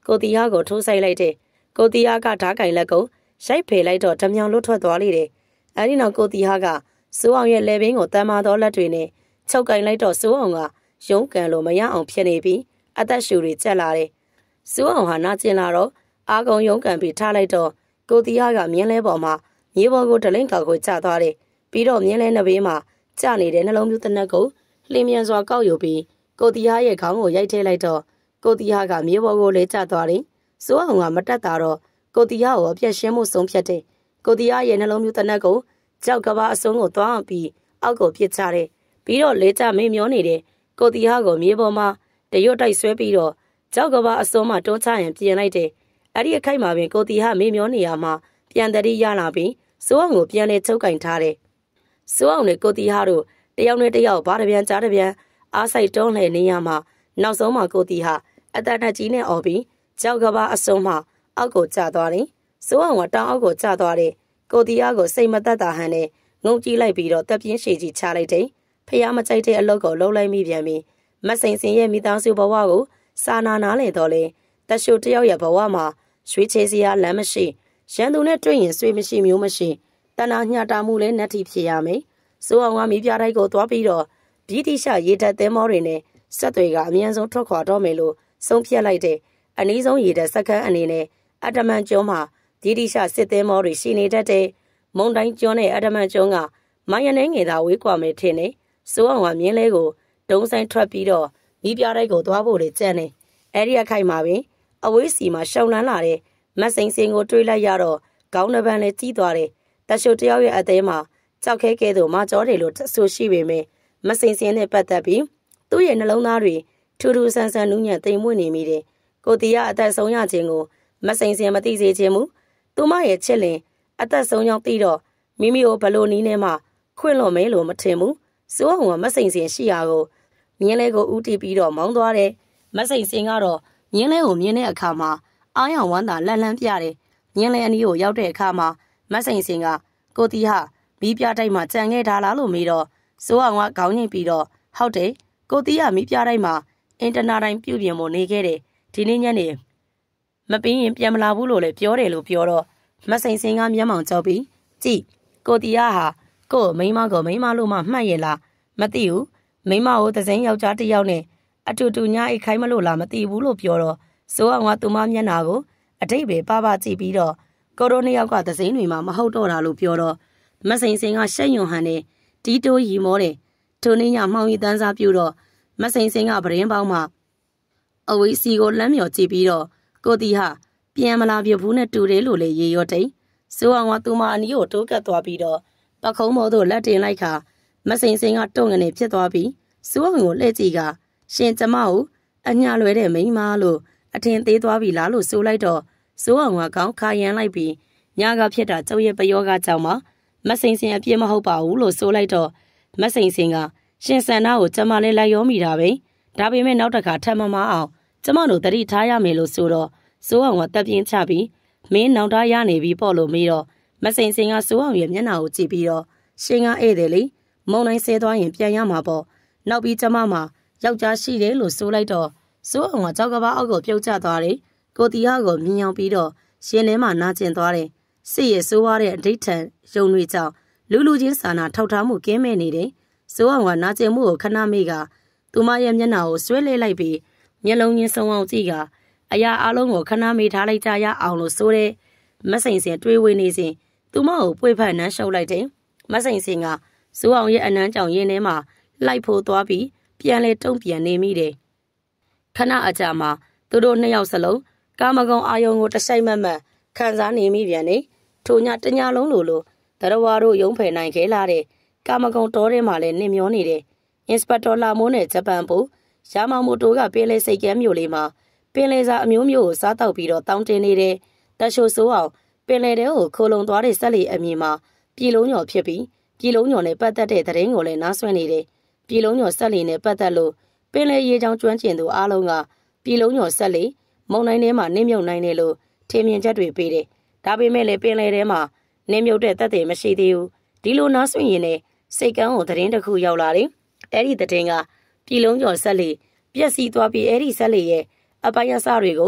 ကိုတီဟာကိုထိုးဆိုင်လိုက်တယ်ကိုတီဟာကဓာတ်ကင်လက်ကိုရိုက်ဖယ်လိုက်တော့ဓမြောင်လွတ်ထွက်သွားလေတယ်အဲဒီနောက်ကိုတီဟာကစိုးအောင်ရဲ့လေပင်ကိုတမ်းမာသောလက်တွေနဲ့ချုပ်ကင်လိုက်တော့စိုးအောင်ကရုံးကန်လို့မရအောင်ဖြစ်နေပြီးအသက်ရှူတွေကျက်လာတယ်စိုးအောင်ဟာနာကျင်လာတော့အာကုံရုံးကန်ပြီးထားလိုက်တော့ကိုတီဟာကမြင်းလဲပေါ်မှာမြေပေါ်ကိုတလင်းကောက်ကိုကျသွားတယ်ပြီးတော့မြင်းလဲနှစ်ဘေးမှာကျနေတဲ့နှလုံးပြူတနက်ကိုလှင်မြန်စွာကောက်ယူပြီးကိုတီဟာရဲ့ခေါင်းကိုရိုက်ထည့်လိုက်တော့ကိုတီဟာကမြေပေါ်ကိုလဲကျသွားတယ်စိုးအောင်ကမတက်တာတော့ကိုတီဟာကိုအပြက်ရှင်းမှုဆုံးဖြတ်တယ်ကိုတီဟာရဲ့နှလုံးပြူတနက်ကိုကြောက်ကဘာအစုံကိုသွားအောင်ပြီးအောက်ကိုပစ်ချတယ်ပြီးတော့လဲကျမေ့မျောနေတဲ့ကိုတီဟာကိုမြေပေါ်မှာတရွတ်တိုက်ဆွဲပြီးတော့ကြောက်ကဘာအစုံမှာတွန်းချရင်ပြင်လိုက်တယ်အဲ့ဒီအခိုက်မှာပင်ကိုတီဟာမေ့မျောနေရမှာပြန်တတိရလာပြီးစိုးအောင်ကိုပြန်လဲချုပ်ကင်ထားတယ်စိုးအောင်နဲ့ကိုတီဟာတို့တယောက်နဲ့တယောက်ဘာတပြန်ကြားတပြန်အားဆိုင်တွန်းလှည့်နေရမှာနောက်ဆုံးမှာကိုတီဟာအတတကြီးနဲ့អော်ပြီးကြောက်ကဘာအစုံမှာအောက်ကိုကျသွားတယ်စိုးအောင်ကတောင်အောက်ကိုကျသွားတယ်ကိုတီဟာကိုစိတ်မသက်သာဟန်နဲ့ငုံကြည့်လိုက်ပြီးတော့တက်ပြင်းရှည်ကြီးချလိုက်တယ်ဖះမကြိုက်တဲ့အလုပ်ကိုလုံးလိုက်မိပြန်ပြီးမစိန်စင်ရဲ့မိသားစုဘဝကိုစာနာနာလေတော့လေတရှိုတယောက်ရဲ့ဘဝမှာရွှေချေစရာလမ်းမရှိရန်သူနဲ့တွေ့ရင်ဆွေမရှိမျိုးမရှိတဏှာညှတာမှုလဲနှက်ထီဖြစ်ရမယ်စိုးအောင်ကမိပြတိုက်ကိုသွားပြီးတော့ဗြိတိရှရေတပ်သင်းမောတွေနဲ့ဆက်တွေကအမြန်ဆုံးထွက်ခွာတော့မယ်လို့ဆုံးဖြတ်လိုက်တဲ့အနည်းဆုံးရေတပ်စခန်းအနေနဲ့အတ္တမန်ကျွန်းမှာဗြိတိရှစစ်သင်းမောတွေရှိနေတတ်တဲ့မုံတိုင်းကျွန်းနဲ့အတ္တမန်ကျွန်းကမိုင်းရနေငယ်သာဝေးကွာမယ်ထင်နေစိုးအောင်ကမြင်းလဲကိုဒုံဆိုင်ထွက်ပြီးတော့မိပြတိုက်ကိုသွားဖို့လေကြံ့နေအဲ့ဒီအခိုက်မှာပင်အဝေးစီမှာရှောင်းလန်းလာတဲ့မတ်စိန်စင်ကိုတွေးလိုက်ရတော့ခေါင်းနှပန်းလေးကြီးသွားတယ်တရှိုတယောက်ရဲ့အသေးမှာကြောက်ခဲကဲသို့မကြောတယ်လို့ဆိုရှိပေမယ့်မစိန်စင်နဲ့ပတ်သက်ပြီးသူ့ရဲ့နှလုံးသားတွေထူးထူးဆန်းဆန်းနူးညံ့သိမ်မွေ့နေမိတယ်ကိုတီကအသက်ဆုံးရခြင်းကိုမစိန်စင်မသိစေခြင်းမူသူမရဲ့ချစ်လင်အသက်ဆုံးကြောင်းသိတော့မိမိကိုဘလို့နီးနေမှခွင့်လွန်မဲလို့မထင်ဘူးစိုးအောင်ကမစိန်စင်ရှိရာကိုမြင်းလဲကိုဥတီပြီးတော့မောင်းသွားတယ်မစိန်စင်ကတော့မြင်းလဲကိုမြင်တဲ့အခါမှာအားရဝမ်းသာလှမ်းလှမ်းပြတယ်မြင်းလဲအနီးကိုရောက်တဲ့အခါမှာမစိန်စင်ကကိုတီဟာမိပြတိုက်မှာကြံခဲ့တာလားလို့မေးတော့စိုးအောင်ကခေါင်းညှိပြီးတော့ဟုတ်တယ်ကိုတီကမိပြတိုက်မှာအင်တာနာတိုင်းပြုပြင်ဖို့နေခဲ့တယ်ဒီနေ့ညနေမပြီးရင်ပြန်မလာဘူးလို့လည်းပြောတယ်လို့ပြောတော့မစိန်စင်ကမျက်မှောင်ကြောက်ပြီးကြည်ကိုတီဟာကို့မိန်းမကိုမိန်းမလို့မှမှတ်ရလားမသိဘူးမိန်းမကိုသစိမ်းယောက်ျားတစ်ယောက်နဲ့အတူတူညအိတ်ခိုင်းမလို့လားမသိဘူးလို့ပြောတော့စိုးအောင်ကသူမမျက်နှာကိုအတိတ်ပဲပပကြည့်ပြီးတော့ကိုရိုနှစ်ယောက်ကသစိမ်းတွေမှာမဟုတ်တော့တာလို့ပြောတော့မစိန်စင်ကရှက်ယွန်ဟန်နဲ့တီးတိုးရီမောတယ်ထိုနေ့ညမှောင်ရီတန်းစားပြူတော့မစိန်စင်ကပရင်းပေါင်းမှာအဝေးစီကိုလမ်းမြော်ကြည့်ပြီးတော့ကိုတီဟာပြန်မလာပြဘူးနဲ့တူတယ်လို့လေရေရောတိန်စိုးအောင်ကသူမအနီးကိုတိုးကပ်သွားပြီးတော့ပခုံးမော်တို့လက်တင်လိုက်ခါမစိန်စင်ကတုံငနေဖြစ်သွားပြီးစိုးအောင်ကိုလှည့်ကြည့်ကရှင်ကျမကိုအညာလွယ်တဲ့မိန်းမလို့အထင်သေးသွားပြီလားလို့ဆိုလိုက်တော့စိုးအောင်ကခေါင်းခါရမ်းလိုက်ပြီးညကဖြစ်တာကျုပ်ရဲ့ပယောကကြောင့်မှမစိန်စင်အပြစ်မဟုတ်ပါဘူးလို့ဆိုလိုက်တော့မစိန်စင်ကရှင်စန္ဒာကိုကျမလည်းလိုက်ရောမိတာပဲဒါပေမဲ့နောက်တစ်ခါထပ်မမအောင်ကျမတို့တတိထားရမယ်လို့ဆိုတော့စိုးအောင်ကတပ်ပြင်းချပြီးမင်းနောက်သားရနေပြီပေါ့လို့မေးတော့မစိန်စင်ကစိုးအောင်ရဲ့မျက်နှာကိုကြည့်ပြီးတော့ရှင်ကဧည့်တယ်လေမုံတိုင်းဆဲသွားရင်ပြန်ရမှာပေါ့နောက်ပြီးကျမမှာယောက်ျားရှိတယ်လို့ဆိုလိုက်တော့စိုးအောင်ကကြောက်ကဘာအောက်ကိုပြုတ်ကျသွားတယ်ကိုတီဟာကိုမြင်အောင်ပြီးတော့ရှင်ထဲမှာနာကျင်သွားတယ်စစ်ရဲ့ဆိုးရတဲ့အဋိဋ္ဌံယုံတွေကြောင့်လူလူချင်းစာနာထောက်ထားမှုကင်းမဲ့နေတယ်စိုးအောင်ကနာကျင်မှုကိုခဏမေ့ကသူမရဲ့မျက်နှာကိုဆွဲလဲလိုက်ပြီးမျက်လုံးချင်းစုံအောင်ကြည့်ကအရာအလုံးကိုခဏမေ့ထားလိုက်ကြရအောင်လို့ဆိုတဲ့မစိန်စင်တွေးဝေနေစဉ်သူမကိုပွေဖက်နှမ်းရှုပ်လိုက်တယ်မစိန်စင်ကစိုးအောင်ရဲ့အနမ်းကြောင်ရင်းထဲမှာလိုက်ဖို့သွားပြီးပြန်လဲတုံ့ပြန်နေမိတယ်ခဏအကြာမှာသူတို့နှစ်ယောက်စလုံးကာမဂုဏ်အာယုံကိုတဆိုင်မတ်မတ်ခံစားနေမိပြန်နေထိုညတညလုံးလိုလိုတရဝါတို့ရုံးဖယ်နိုင်ခဲ့လာတဲ့ကာမဂုဏ်တောထဲမှာလည်းနစ်မျောနေတယ်အင်စပက်တော်လာမိုးနဲ့ဂျပန်ပိုရာမမိုတိုကပင်လေစိတ်ကမ်းမြို့လေးမှာပင်လေစာအမျိုးမျိုးကိုစားတောက်ပြီးတော့တောင်းတင်နေတဲ့တရှိုဆိုးအောင်ပင်လေတဲကိုခိုလုံသွားတဲ့ဆက်လီအမြင်မှာပြည်လုံးညော်ဖြစ်ပြီးပြည်လုံးညော်နဲ့ပတ်သက်တဲ့သတင်းကိုလည်းနားဆွနေတယ်ပြည်လုံးညော်ဆက်လီနဲ့ပတ်သက်လို့ပင်လေရေချောင်းကျွမ်းကျင်သူအားလုံးကပြည်လုံးညော်ဆက်လီမုံနိုင်ထဲမှာနင်းမြုပ်နိုင်တယ်လို့ထင်မြင်ချက်တွေပေးတယ်ဒါပေမဲ့လည်းပင်လေထဲမှာနင်းမြုပ်တဲ့သက်သေမရှိသေးဘူးဒီလိုနားဆွရင်လည်းစိတ်ကန်းကိုသတင်းတစ်ခုရောက်လာတယ်အဲ့ဒီသတင်းကပြည်လုံးကျော်ဆက်လီပြက်စီးသွားပြီးအဲ့ဒီဆက်လီရဲ့အပိုင်းအစတွေကို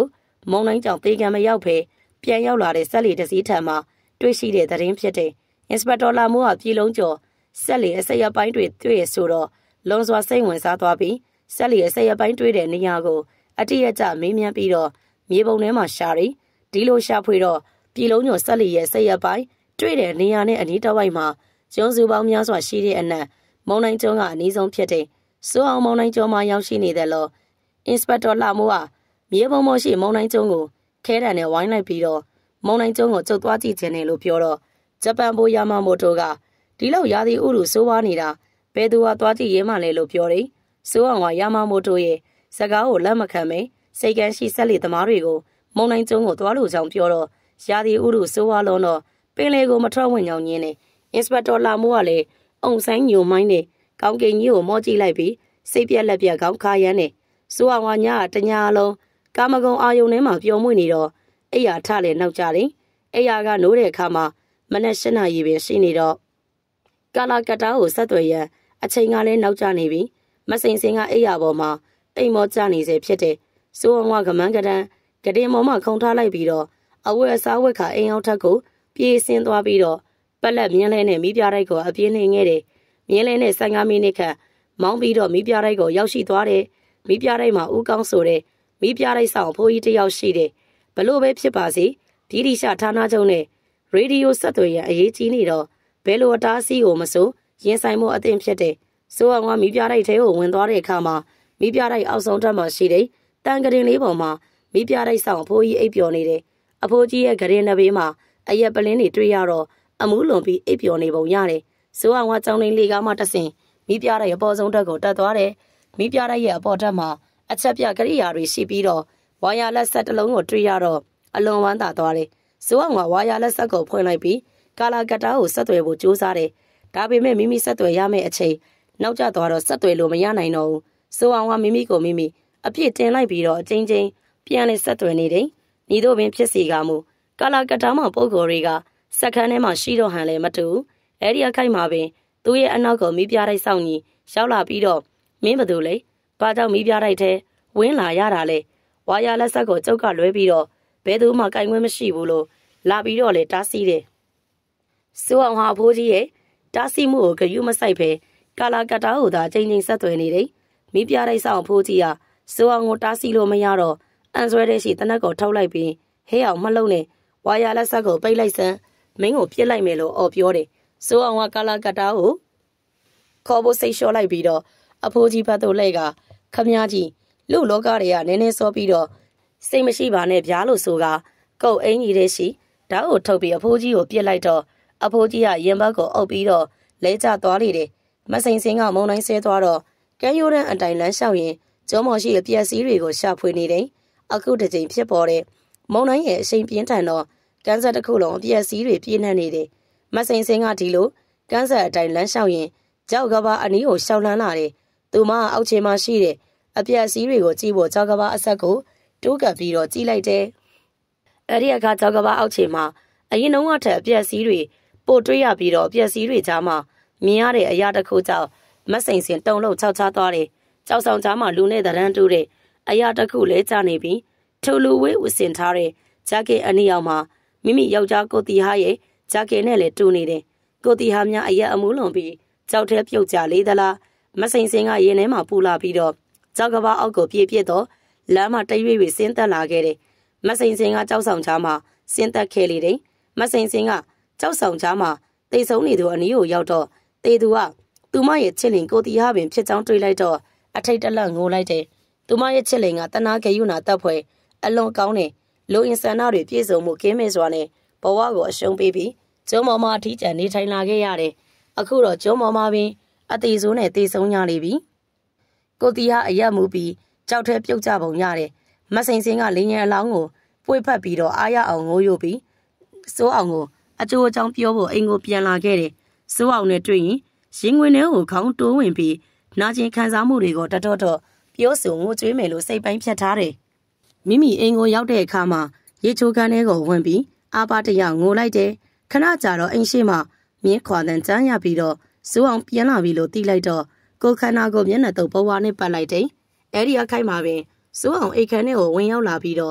မုံတိုင်းကြောင့်တေကံမရောက်ဖေပြန်ရောက်လာတဲ့ဆက်လီတစည်းထံမှာတွေ့ရှိတဲ့သတင်းဖြစ်တဲ့အင်စပက်တော်လာမိုးကပြည်လုံးကျော်ဆက်လီအစရပိုင်းတွေတွေ့ရဆိုတော့လွန်စွာစိတ်ဝင်စားသွားပြီးဆက်လီအစရပိုင်းတွေ့တဲ့နေရာကိုအတိအကျမေးမြန်းပြီးတော့မြေပုံထဲမှာရှာရီဒီလိုရှာဖွေတော့ပြည်လုံးကျော်ဆက်လီရဲ့ဆက်ရပိုင်းတွေ့တဲ့နေရာနဲ့အနီးတစ်ဝိုက်မှာကျွန်းစုပေါင်းများစွာရှိတဲ့အနက်မုံတိုင်းကျွန်းကအနည်းဆုံးဖြစ်တဲ့စိုးအောင်မုံတိုင်းကျွန်းမှာရောက်ရှိနေတဲ့လို့အင်စပက်တော်လာမိုးကမြေပုံမရှိမုံတိုင်းကျွန်းကိုခဲတံနဲ့ဝိုင်းလိုက်ပြီးတော့မုံတိုင်းကျွန်းကိုကျုပ်သွားကြည့်ခြင်းနဲ့လို့ပြောတော့ဂျပန်ဘိုယာမာမိုတိုကဒီလောက်ရာသီဥတုဆိုးဝါးနေတာဘယ်သူကသွားကြည့်ရဲမှလဲလို့ပြောတယ်စိုးအောင်ကယာမာမိုတိုရဲ့စကားကိုလက်မခံပဲစိတ်ကန်းရှိဆက်လေသမားတွေကိုမုံတိုင်းကျွန်းကိုသွားလို့ကြောင်းပြောတော့ရာသီဥတုဆိုးဝါးလုံးတော့ပင်လေကိုမထွက်ဝင်ကြောင်းညင်းနေအင်စပက်တော်လာမိုးကလည်းအုံဆိုင်ညိုမိုင်းနဲ့ကောင်းကင်ကြီးကိုမော့ကြည့်လိုက်ပြီးစိတ်ပြက်လက်ပြက်ကောင်းခါရမ်းနေစိုးအောင်ကညတညာလုံးကာမဂုဏ်အာယုန်ထဲမှာပျော်မွေ့နေတော့အိယာထလည်းနောက်ကြတယ်အိယာကနိုးတဲ့အခါမှာမနက်၈နာရီပဲရှိနေတော့ကာလာကတာကိုဆက်သွယ်ရန်အချိန်ကလည်းနောက်ကျနေပြီမစိန်စင်ကအိယာပေါ်မှာတိမ်မောကျနေစေဖြစ်တယ်စိုးအောင်ကကမန်းကတန်းကတင်ပေါ်မှာခုံထားလိုက်ပြီးတော့အဝတ်အစားဝတ်ခါအိမ်အောင်ထက်ကိုပြေးဆင်းသွားပြီးတော့ပက်လက်မြင်းလဲနဲ့မိပြတိုက်ကိုအပြင်းနှင်ခဲ့တယ်မြင်းလဲနဲ့၁၅မိနစ်ခန့်မောင်းပြီးတော့မိပြတိုက်ကိုရောက်ရှိသွားတယ်မိပြတိုက်မှာဦးကောင်းဆိုတဲ့မိပြတိုက်ဆောင်ဖိုးကြီးတယောက်ရှိတယ်ဘလို့ပဲဖြစ်ပါစေဒီဒီရှာဌာနချုပ်နဲ့ရေဒီယိုဆက်သွယ်ရန်အရေးကြီးနေတော့ဘယ်လိုအတားအဆီးကိုမဆိုရင်ဆိုင်မှုအသင့်ဖြစ်တယ်စိုးအောင်ကမိပြတိုက်ထဲကိုဝင်သွားတဲ့အခါမှာမိပြတိုက်အောက်ဆုံးထပ်မှာရှိတဲ့တန်ကရင်လေးပေါ်မှာမိပြတိုက်ဆောင်ဖိုးကြီးအိပ်ပျော်နေတယ်အဖိုးကြီးရဲ့ကရင်နဘေးမှာအရက်ပလင်းတွေတွေ့ရတော့အမှုလွန်ပြီးအိပ်ပျော်နေပုံရတယ်စိုးအောင်ကကြောင်လင်းလေးကားမှတဆင်မိပြတိုက်အပေါ်ဆုံးတက်ကိုတက်သွားတယ်မိပြတိုက်ရဲ့အပေါ်တက်မှာအချက်ပြကရိယာတွေရှိပြီးတော့ဝါယာလက်ဆက်တစ်လုံးကိုတွေ့ရတော့အလွန်ဝမ်းသာသွားတယ်စိုးအောင်ကဝါယာလက်ဆက်ကိုဖွင့်လိုက်ပြီးကာလာကတာကိုဆက်သွယ်ဖို့ကြိုးစားတယ်ဒါပေမဲ့မိမိဆက်သွယ်ရမယ့်အချိန်နောက်ကျသွားတော့ဆက်သွယ်လို့မရနိုင်တော့ဘူးစိုးအောင်ကမိမိကိုမိမိအပြစ်တင်လိုက်ပြီးတော့အချင်းချင်းပြန်လဲဆက်သွယ်နေတယ်ညီတို့ပင်ဖြစ်စီကမူကာလာကတာမှပုံကိုယ်တွေကစက္ကန့်ထဲမှာရှိတော့ဟန်လဲမတူအဲ့ဒီအခိုက်မှာပင်သူ့ရဲ့အနောက်ကိုမိပြတိုက်ဆောင်ကြီးရောက်လာပြီးတော့မင်းဘသူလဲဘာကြောင့်မိပြတိုက်ထဲဝင်းလာရတာလဲဝါယာလက်ဆက်ကိုကျုပ်ကလွဲပြီးတော့ဘယ်သူမှကင်ခွင့်မရှိဘူးလို့လာပြီးတော့လေတားဆီးတယ်စိုးအောင်ဟာဖိုးကြီးရဲ့တားဆီးမှုကိုဂရုမစိုက်ပဲကာလာကတာကိုသာချိန်ချင်းဆက်သွယ်နေတယ်မိပြတိုက်ဆောင်ဖိုးကြီးကစိုးအောင်ကိုတားဆီးလို့မရတော့အန်ဆွဲတဲ့ရှိတနက်ကိုထုတ်လိုက်ပြီးဟဲအောင်မလုံးနဲ့ဝါယာလက်ဆက်ကိုပိတ်လိုက်စမ်းမင်းကိုပြစ်လိုက်မယ်လို့အော်ပြောတယ်စိုးအောင်ကကာလာကတာကိုခေါ်ဖို့စိတ်လျှော့လိုက်ပြီးတော့အဖိုးကြီးဘက်သို့လှည့်ကခမည်းကြီးလူလောကတွေကနည်းနည်းစောပြီးတော့စိတ်မရှိပါနဲ့ဗျာလို့ဆိုကကုတ်အင်းကြီးတဲ့ရှိဓာတ်ကိုထုတ်ပြီးအဖိုးကြီးကိုပြစ်လိုက်တော့အဖိုးကြီးကရင်ဘတ်ကိုအုပ်ပြီးတော့လဲကျသွားလေတယ်မစိန်စင်ကမုံတိုင်းဆဲသွားတော့ကဲရိုးတန်းအတိုင်လန်းလျှောက်ရင်ကျောမော်ရှိအပြက်စီးတွေကိုရှာဖွေနေတယ်အခုတစ်ချိန်ဖြစ်ပေါ်တဲ့မုံတိုင်းရဲ့အရှိန်ပြင်းထန်တော့ကန်းဆက်တစ်ခုလုံးအပြက်စီးတွေပြင်းထန်နေတယ်မစိန်စင်ကဒီလိုကန်းဆက်အတိုင်လန်းလျှောက်ရင်ကြောက်ကဘာအနီးကိုရှောက်လန်းလာတယ်သူမအောက်ခြေမှာရှိတဲ့အပြက်စီးတွေကိုကြည့်ဖို့ကြောက်ကဘာအဆက်ကိုတိုးကပ်ပြီးတော့ကြည့်လိုက်တယ်အဲ့ဒီအခါကြောက်ကဘာအောက်ခြေမှာအရင်တုန်းကထက်အပြက်စီးတွေပို့တွေးရပြီးတော့အပြက်စီးတွေကြားမှာမြင်ရတဲ့အရာတစ်ခုကြောင့်မစိန်စင်တုံလို့ခြောက်ချသွားတယ်ကြောက်ဆောင်ကြားမှာလူနဲ့တရန်းတူးတဲ့အရာတစ်ခုလဲကျနေပြီးထူလူဝေးဝစင်ထားတဲ့ဂျက်ကင်အနီအောင်မှာမိမိယောက်ျားကိုတီဟာရဲ့ဂျက်ကင်နဲ့လည်းတူနေတယ်ကိုတီဟာများအရက်အမှုလွန်ပြီးကြောက်ထဲပြုတ်ကြလေးသလားမစိန်စင်ကရင်ထဲမှာပူလာပြီးတော့ကြောက်ကဘာအောက်ကိုပြေးပြစ်တော့လမ်းမှာတိတ်ရွေ့ရွေ့ဆင်းသက်လာခဲ့တယ်မစိန်စင်ကကြောက်ဆောင်ချားမှာဆင်းသက်ခဲ့လေတယ်မစိန်စင်ကကြောက်ဆောင်ချားမှာတိတ်ဆုံးနေသူအနီးကိုရောက်တော့တေသူကသူမရဲ့ချစ်လင်ကိုတီဟာပင်ဖြစ်ချောင်းတွေးလိုက်တော့အထိတ်တလန့်ငိုလိုက်တယ်သူမရဲ့ချစ်လင်ကတနာကေယူနာတပ်ဖွဲ့အလွန်ကောင်းတယ်လူအင်ဆန္ဒတွေပြည့်စုံမှုကင်းမဲ့စွာနဲ့ဘဝကိုအရှုံးပေးပြီးကျုံးမော်မအထီးကျန်နေထိုင်လာခဲ့ရတယ်အခုတော့ကျုံးမော်မပင်အသေးဆိုးနဲ့တေဆုံးရလေပြီကိုတီဟာအရက်မှုပြီးကြောက်ထဲပြုတ်ကြပုံရတယ်မစိန်စင်ကလင်းငယ်အလောင်းကိုပွေဖက်ပြီးတော့အားရအောင်ငိုးယိုပြီးစိုးအောင်ကိုအကျိုးအကြောင်းပြောဖို့အိမ်ကိုပြန်လာခဲ့တယ်စိုးအောင်နဲ့တွေ့ရင်ရင်ဝင်ထဲကိုခေါင်းတိုးဝင်ပြီးနာကျင်ခံစားမှုတွေကိုတတော်တော်ပြောဆိုငိုကြွေးမယ်လို့စိတ်ပိုင်းဖြတ်ထားတယ်မိမိအိမ်ကိုရောက်တဲ့အခါမှာရေချိုးခန်းထဲကိုဝင်ပြီးအာပါတရငိုလိုက်တယ်ခဏကြာတော့အိမ်ရှိမှမြင်းခွာတန်ကျန်းရပြီးတော့စိုးအောင်ပြန်လာပြီလို့သိလိုက်တော့ကိုခန္ဓာကိုမျက်နှာတုပ်ဘဝနဲ့ပတ်လိုက်တယ်အဲ့ဒီအခိုက်မှာပင်စိုးအောင်အိတ်ခမ်းထဲကိုဝင်ရောက်လာပြီးတော့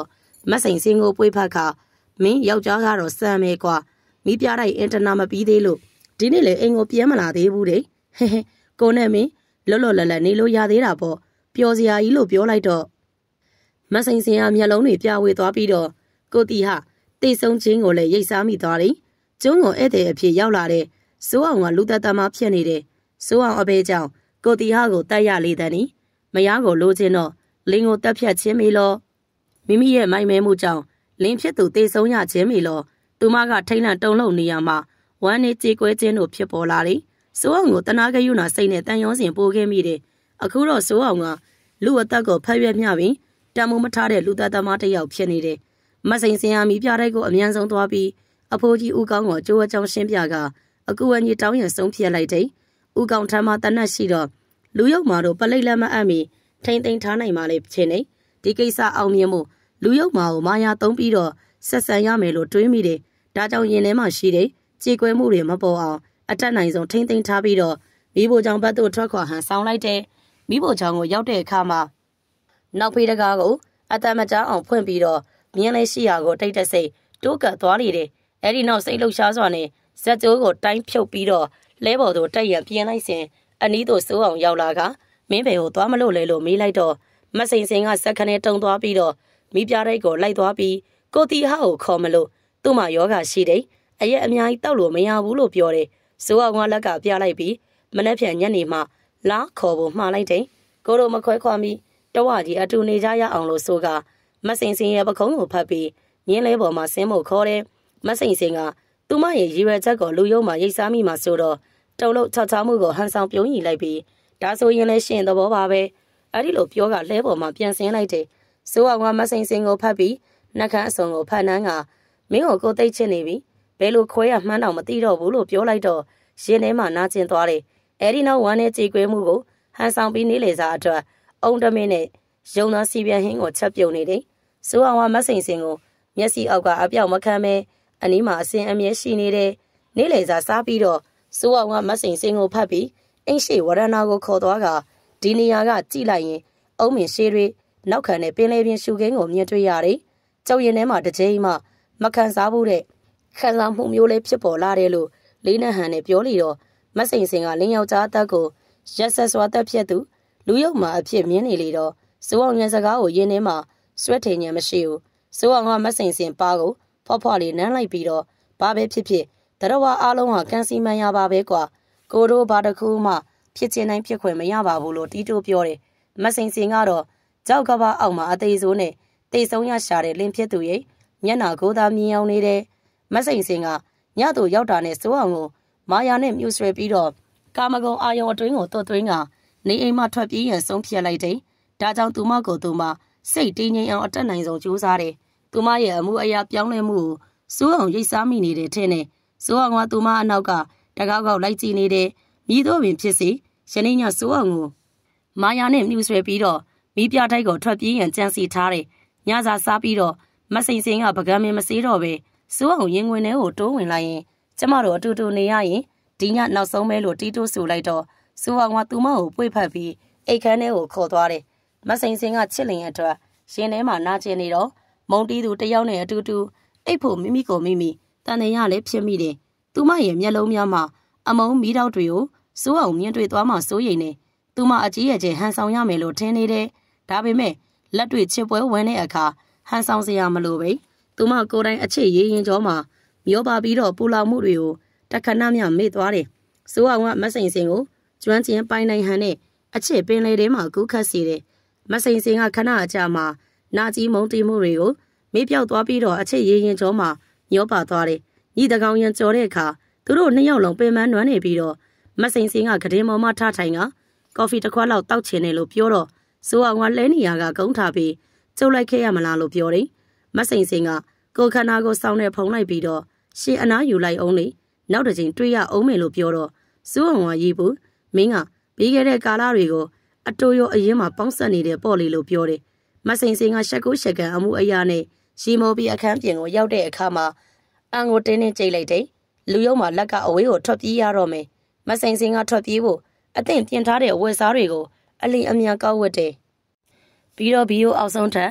မဆိုင်စင်ကိုပွေးဖတ်ခါမင်းယောက်ျားကတော့စမ်းမဲကွာမိပြတိုင်းအင်တာနာမပြီးသေးလို့ဒီနေ့လေအိမ်ကိုပြန်မလာသေးဘူးတဲ့ဟဲဟဲကိုနဲ့မင်းလောလောလတ်လတ်နေလို့ရသေးတာပေါ့ပျော်စရာကြီးလို့ပြောလိုက်တော့မဆိုင်စင်ကမျက်လုံးတွေပြဝေသွားပြီးတော့ကိုတီဟာတိတ်ဆုံးချင်းကိုလည်းရိတ်စားမိသွားတယ်ကျုံးကိုဧည့်သည်အဖြစ်ရောက်လာတဲ့စိုးအောင်ကလူသက်သက်မှဖြစ်နေတယ်စိုးအောင်အဖေကြောင့်ကိုတီဟာကိုတိုက်ရလေတဲ့နီမယားကိုလိုချင်တော့လင်းကိုတက်ဖြတ်ခြင်းမေလို့မိမိရဲ့မိုင်မဲမှုကြောင့်လင်းဖြစ်သူတိတ်ဆုံးရခြင်းမေလို့သူမကထိတ်လန့်တုန်လှုပ်နေရမှာဝမ်းနေကြေကွဲခြင်းတို့ဖြစ်ပေါ်လာတယ်စိုးအောင်ကိုတနာကယူနာစိတ်နဲ့တန်ရုံးစင်ပိုးခဲ့မိတယ်အခုတော့စိုးအောင်ကလူအသက်ကိုဖက်ရွက်မျှပြီးတံမိုးမထားတဲ့လူသက်သမားတစ်ယောက်ဖြစ်နေတယ်မဆိုင်စင်ဟာမိပြတဲ့ကိုအမြန်ဆုံးသွားပြီးအဖိုးကြီးဦးကောင်းကိုကြိုးအကြောင်းရှင်းပြကအကူအညီတောင်းရင်ဆုံးဖြတ်လိုက်တယ်ဦးကောင်းထမ်းမှာတနတ်ရှိတော့လူရုပ်မာတို့ပလိတ်လက်မအပ်မီထိမ့်သိမ်းထားနိုင်မှလည်းဖြစ်နေဒီကိစ္စအောင်မြင်မှုလူရုပ်မာကိုမာယာသုံးပြီးတော့ဆက်ဆံရမယ်လို့တွေးမိတယ်ဒါကြောင့်ရင်ထဲမှာရှိတဲ့ကြေကွဲမှုတွေမပေါ်အောင်အတက်နိုင်ဆုံးထိမ့်သိမ်းထားပြီးတော့မိဖို့ကြောင့်ဘတ်တို့ထွက်ခွာဟန်ဆောင်လိုက်တယ်မိဖို့ကြောင့်ကိုရောက်တဲ့အခါမှာနောက်ဖေးတကားကိုအတမကြအောင်ဖွင့်ပြီးတော့မြင်းလေးရှိရာကိုတိတ်တက်စိတ်တိုးကပ်သွားလေတယ်အဲ့ဒီနောက်စိတ်လှုပ်ရှားစွာနဲ့ဇက်ကျိုးကိုတိုင်းဖြုတ်ပြီးတော့လဲပေါ်သို့တက်ရန်ပြင်းလိုက်စဉ်အနီးသို့စိုးအောင်ရောက်လာကမင်းဘယ်ကိုသွားမလို့လဲလို့မေးလိုက်တော့မစိန်စင်ကစက်ခနဲ့တုံသွားပြီးတော့မိပြတိုက်ကိုလိုက်သွားပြီးကိုတီဟာကိုခေါ်မလို့သူ့မှာယောဂရှိတယ်အရက်အများကြီးတောက်လို့မရဘူးလို့ပြောတယ်စိုးအောင်ကလက်ကပြလိုက်ပြီးမနှက်ဖြန်ညနေမှလာခေါ်ဖို့မှားလိုက်တယ်ကိုတို့မခွဲခွာမီတဝကြီးအတူနေကြရအောင်လို့ဆိုကမစိန်စင်ရဲ့ပခုံးကိုဖတ်ပြီးမြင်းလဲပေါ်မှာဆင်းဖို့ခေါ်တယ်မစိန်စင်ကသူမရဲ့ရည်ရွယ်ချက်ကိုလူယုံမှာရိတ်စားမိမှာဆိုတော့တုံလို့ချောက်ချောက်မှုကိုဟန်ဆောင်ပြုံးရီလိုက်ပြီးဒါဆိုရင်လည်းရှင်သဘောပါပဲအဲ့ဒီလိုပြောကလဲပေါ်မှာပြန်ဆင်းလိုက်တယ်စိုးအောင်ကမစိန်စင်ကိုဖတ်ပြီးနှက်ခမ်းအစုံကိုဖတ်နှမ်းကမင်းကိုကိုသိချစ်နေပြီဘယ်လိုခွဲရမှန်းတော့မသိတော့ဘူးလို့ပြောလိုက်တော့ရင်ထဲမှာနာကျင်သွားတယ်အဲ့ဒီနောက်ဝမ်းနဲ့ကြေကွဲမှုကိုဟန်ဆောင်ပြီးနေလေစားအတွက်အုံတမင်းနဲ့ရုံသားစီပြန်ဟင်းကိုချက်ပြုတ်နေတယ်စိုးအောင်ကမစိန်စင်ကိုမျက်စိအောက်ကအပြောက်မခံမဲအနီးမှာအစင်အမြဲရှိနေတယ်နေလေစားစားပြီးတော့စိုးအောင်ကမစိန်စင်ကိုဖတ်ပြီးအိမ်ရှိဝရဏကိုခေါ်သွားကဒီနေရာကကြည့်လိုက်ရင်အုံးမင်ရှေးတွေနောက်ခံနဲ့ပင်လေပင်ရှူခင်းကိုမြင်တွေ့ရတယ်ကျောက်ရင်ထဲမှာတစ်ချိန်မှမခံစားဘူးတဲ့ခံစားမှုမျိုးလေးဖြစ်ပေါ်လာတယ်လို့လေးနက်ဟန်နဲ့ပြောလိတော့မစိန်စင်ကလင်းယောက်ျားအသက်ကိုရက်ဆက်စွာတက်ပြက်သူလူရုပ်မှာအဖြစ်မြင်နေလေတော့စိုးအောင်ရဲ့စကားကိုယင်းထဲမှာစွဲထင်ဉဏ်မရှိဘူးစိုးအောင်ကမစိန်စင်ပါကိုဖွားဖွားလေးနမ်းလိုက်ပြီးတော့ဘာပဲဖြစ်ဖြစ်တရဝအားလုံးဟာကန်စီမန်ရပါပဲကွာကိုတို့ဘာတခုမှဖြစ်ချင်တိုင်းဖြစ်ခွင့်မရပါဘူးလို့တီးတိုးပြောတယ်မစိန်စင်ကတော့ကြောက်ကဘာအောက်မှာအသေးစိုးနဲ့တိတ်ဆုံးရရှာတဲ့လင်းဖြစ်သူရဲ့မျက်နှာကိုသာမြင်အောင်နေတယ်မစိန်စင်ကညတို့ရောက်တာနဲ့စိုးအောင်ကိုမာယာနဲ့မြူဆွဲပြီးတော့ကာမဂုဏ်အာယုံအတွင်းကိုသွတ်သွင်းကနေအိမ်မှထွက်ပြေးရန်ဆုံးဖြတ်လိုက်တယ်ဒါကြောင့်သူမကိုသူမစိတ်တည်ငြိမ်အောင်အတက်နိုင်ဆုံးကြိုးစားတယ်သူမရဲ့အမှုအရာပြောင်းလဲမှုကိုစိုးအောင်ရိတ်စားမိနေတဲ့ထင်နဲ့စိုးအောင်ကသူမအနောက်ကတကောက်ကောက်လိုက်ကြည့်နေတယ်မြည်တော့ပင်ဖြစ်စီယနေ့ညစိုးအောင်ကိုမာယာနဲ့မြူဆွဲပြီးတော့မိပြတိုက်ကိုထွက်ပြေးရန်ကြံစီထားတယ်ညစာစားပြီးတော့မစိန်စင်ကပကံမင်းမစေးတော့ပဲစိုးအောင်ရင်ဝင်ထဲကိုတိုးဝင်လိုက်ရင်ကျမတို့အတူတူနေရရင်ဒီညနောက်ဆုံးပဲလို့တီးတိုးဆူလိုက်တော့စိုးအောင်ကသူမကိုပွေ့ဖက်ပြီးအိတ်ခမ်းထဲကိုခေါ်သွားတယ်မစိန်စင်ကချစ်လင်ရအတွက်ရင်ထဲမှာနာကျင်နေတော့မုံတီးသူတယောက်နဲ့အတူတူအိတ်ဖို့မိမိကိုမိမိတန်တယ်ရလည်းဖြစ်မိတယ်သူမရဲ့မျက်လုံးများမှာအမုံမီးတောက်တွေကိုစိုးအောင်မြင်တွေ့သွားမှစိုးရိမ်နေသူမအကြီးအကျယ်ဟန်ဆောင်ရမယ်လို့ထင်နေတယ်ဒါပေမဲ့လက်တွေ့ချစ်ပွဲဝင်တဲ့အခါဟန်ဆောင်စရာမလိုပဲသူမကိုယ်တိုင်အချစ်ရေးရင်ကြောမှာမျောပါပြီးတော့ပူလောင်မှုတွေကိုတခဏမျှမေ့သွားတယ်စိုးအောင်ကမစိန်စင်ကိုကျွမ်းကျင်ပိုင်နိုင်ဟန်နဲ့အချစ်ပင်လေထဲမှာကူးခတ်စီတယ်မစိန်စင်ကခဏအကြာမှာနာကြီးမုံတီးမှုတွေကိုမေ့ပြောက်သွားပြီးတော့အချစ်ရေးရင်ကြောမှာမျောပါသွားတယ်ညီတကောင်ရန်ကြော်တဲ့အခါသူတို့နှစ်ယောက်လုံးပင်ပန်းနွမ်းနေပြီးတော့မစိန်စင်ကကတင်ပေါ်မှာထားထိုင်ကကော်ဖီတစ်ခွက်လောက်တောက်ချင်တယ်လို့ပြောတော့စိုးအောင်ကလဲနေရကကုန်းထားပြီးကျုပ်လိုက်ခဲ့ရမလားလို့ပြောတယ်မစိန်စင်ကကိုခန္ဓာကိုစောင်းနဲ့ဖုံးလိုက်ပြီးတော့ရှေ့အနားယူလိုက်အောင်လေနောက်တစ်ချိန်တွေးရအောင်မယ်လို့ပြောတော့စိုးအောင်ကရေးဘူးမင်းကပြီးခဲ့တဲ့ကာလတွေကိုအတူရောအရင်မှပေါင်းဆက်နေတဲ့ပေါ့လေလို့ပြောတယ်မစိန်စင်ကရှက်ကိုရှက်ကန်အမှုအရာနဲ့ရှီမိုးပြီးအခန်းပြင်ကိုရောက်တဲ့အခါမှာအန်ကိုတင်းတင်းကြိတ်လိုက်တယ်လူယုံမှာလက်ကအဝေးကိုထွက်ပြေးရတော့မယ်မစိန်စင်ကထွက်ပြေးဖို့အသင့်ပြင်ထားတဲ့ဝက်စားတွေကိုအလီအမြန်ကောက်ဝတ်တယ်ပြီးတော့ဘီယိုအောက်ဆုံးထက်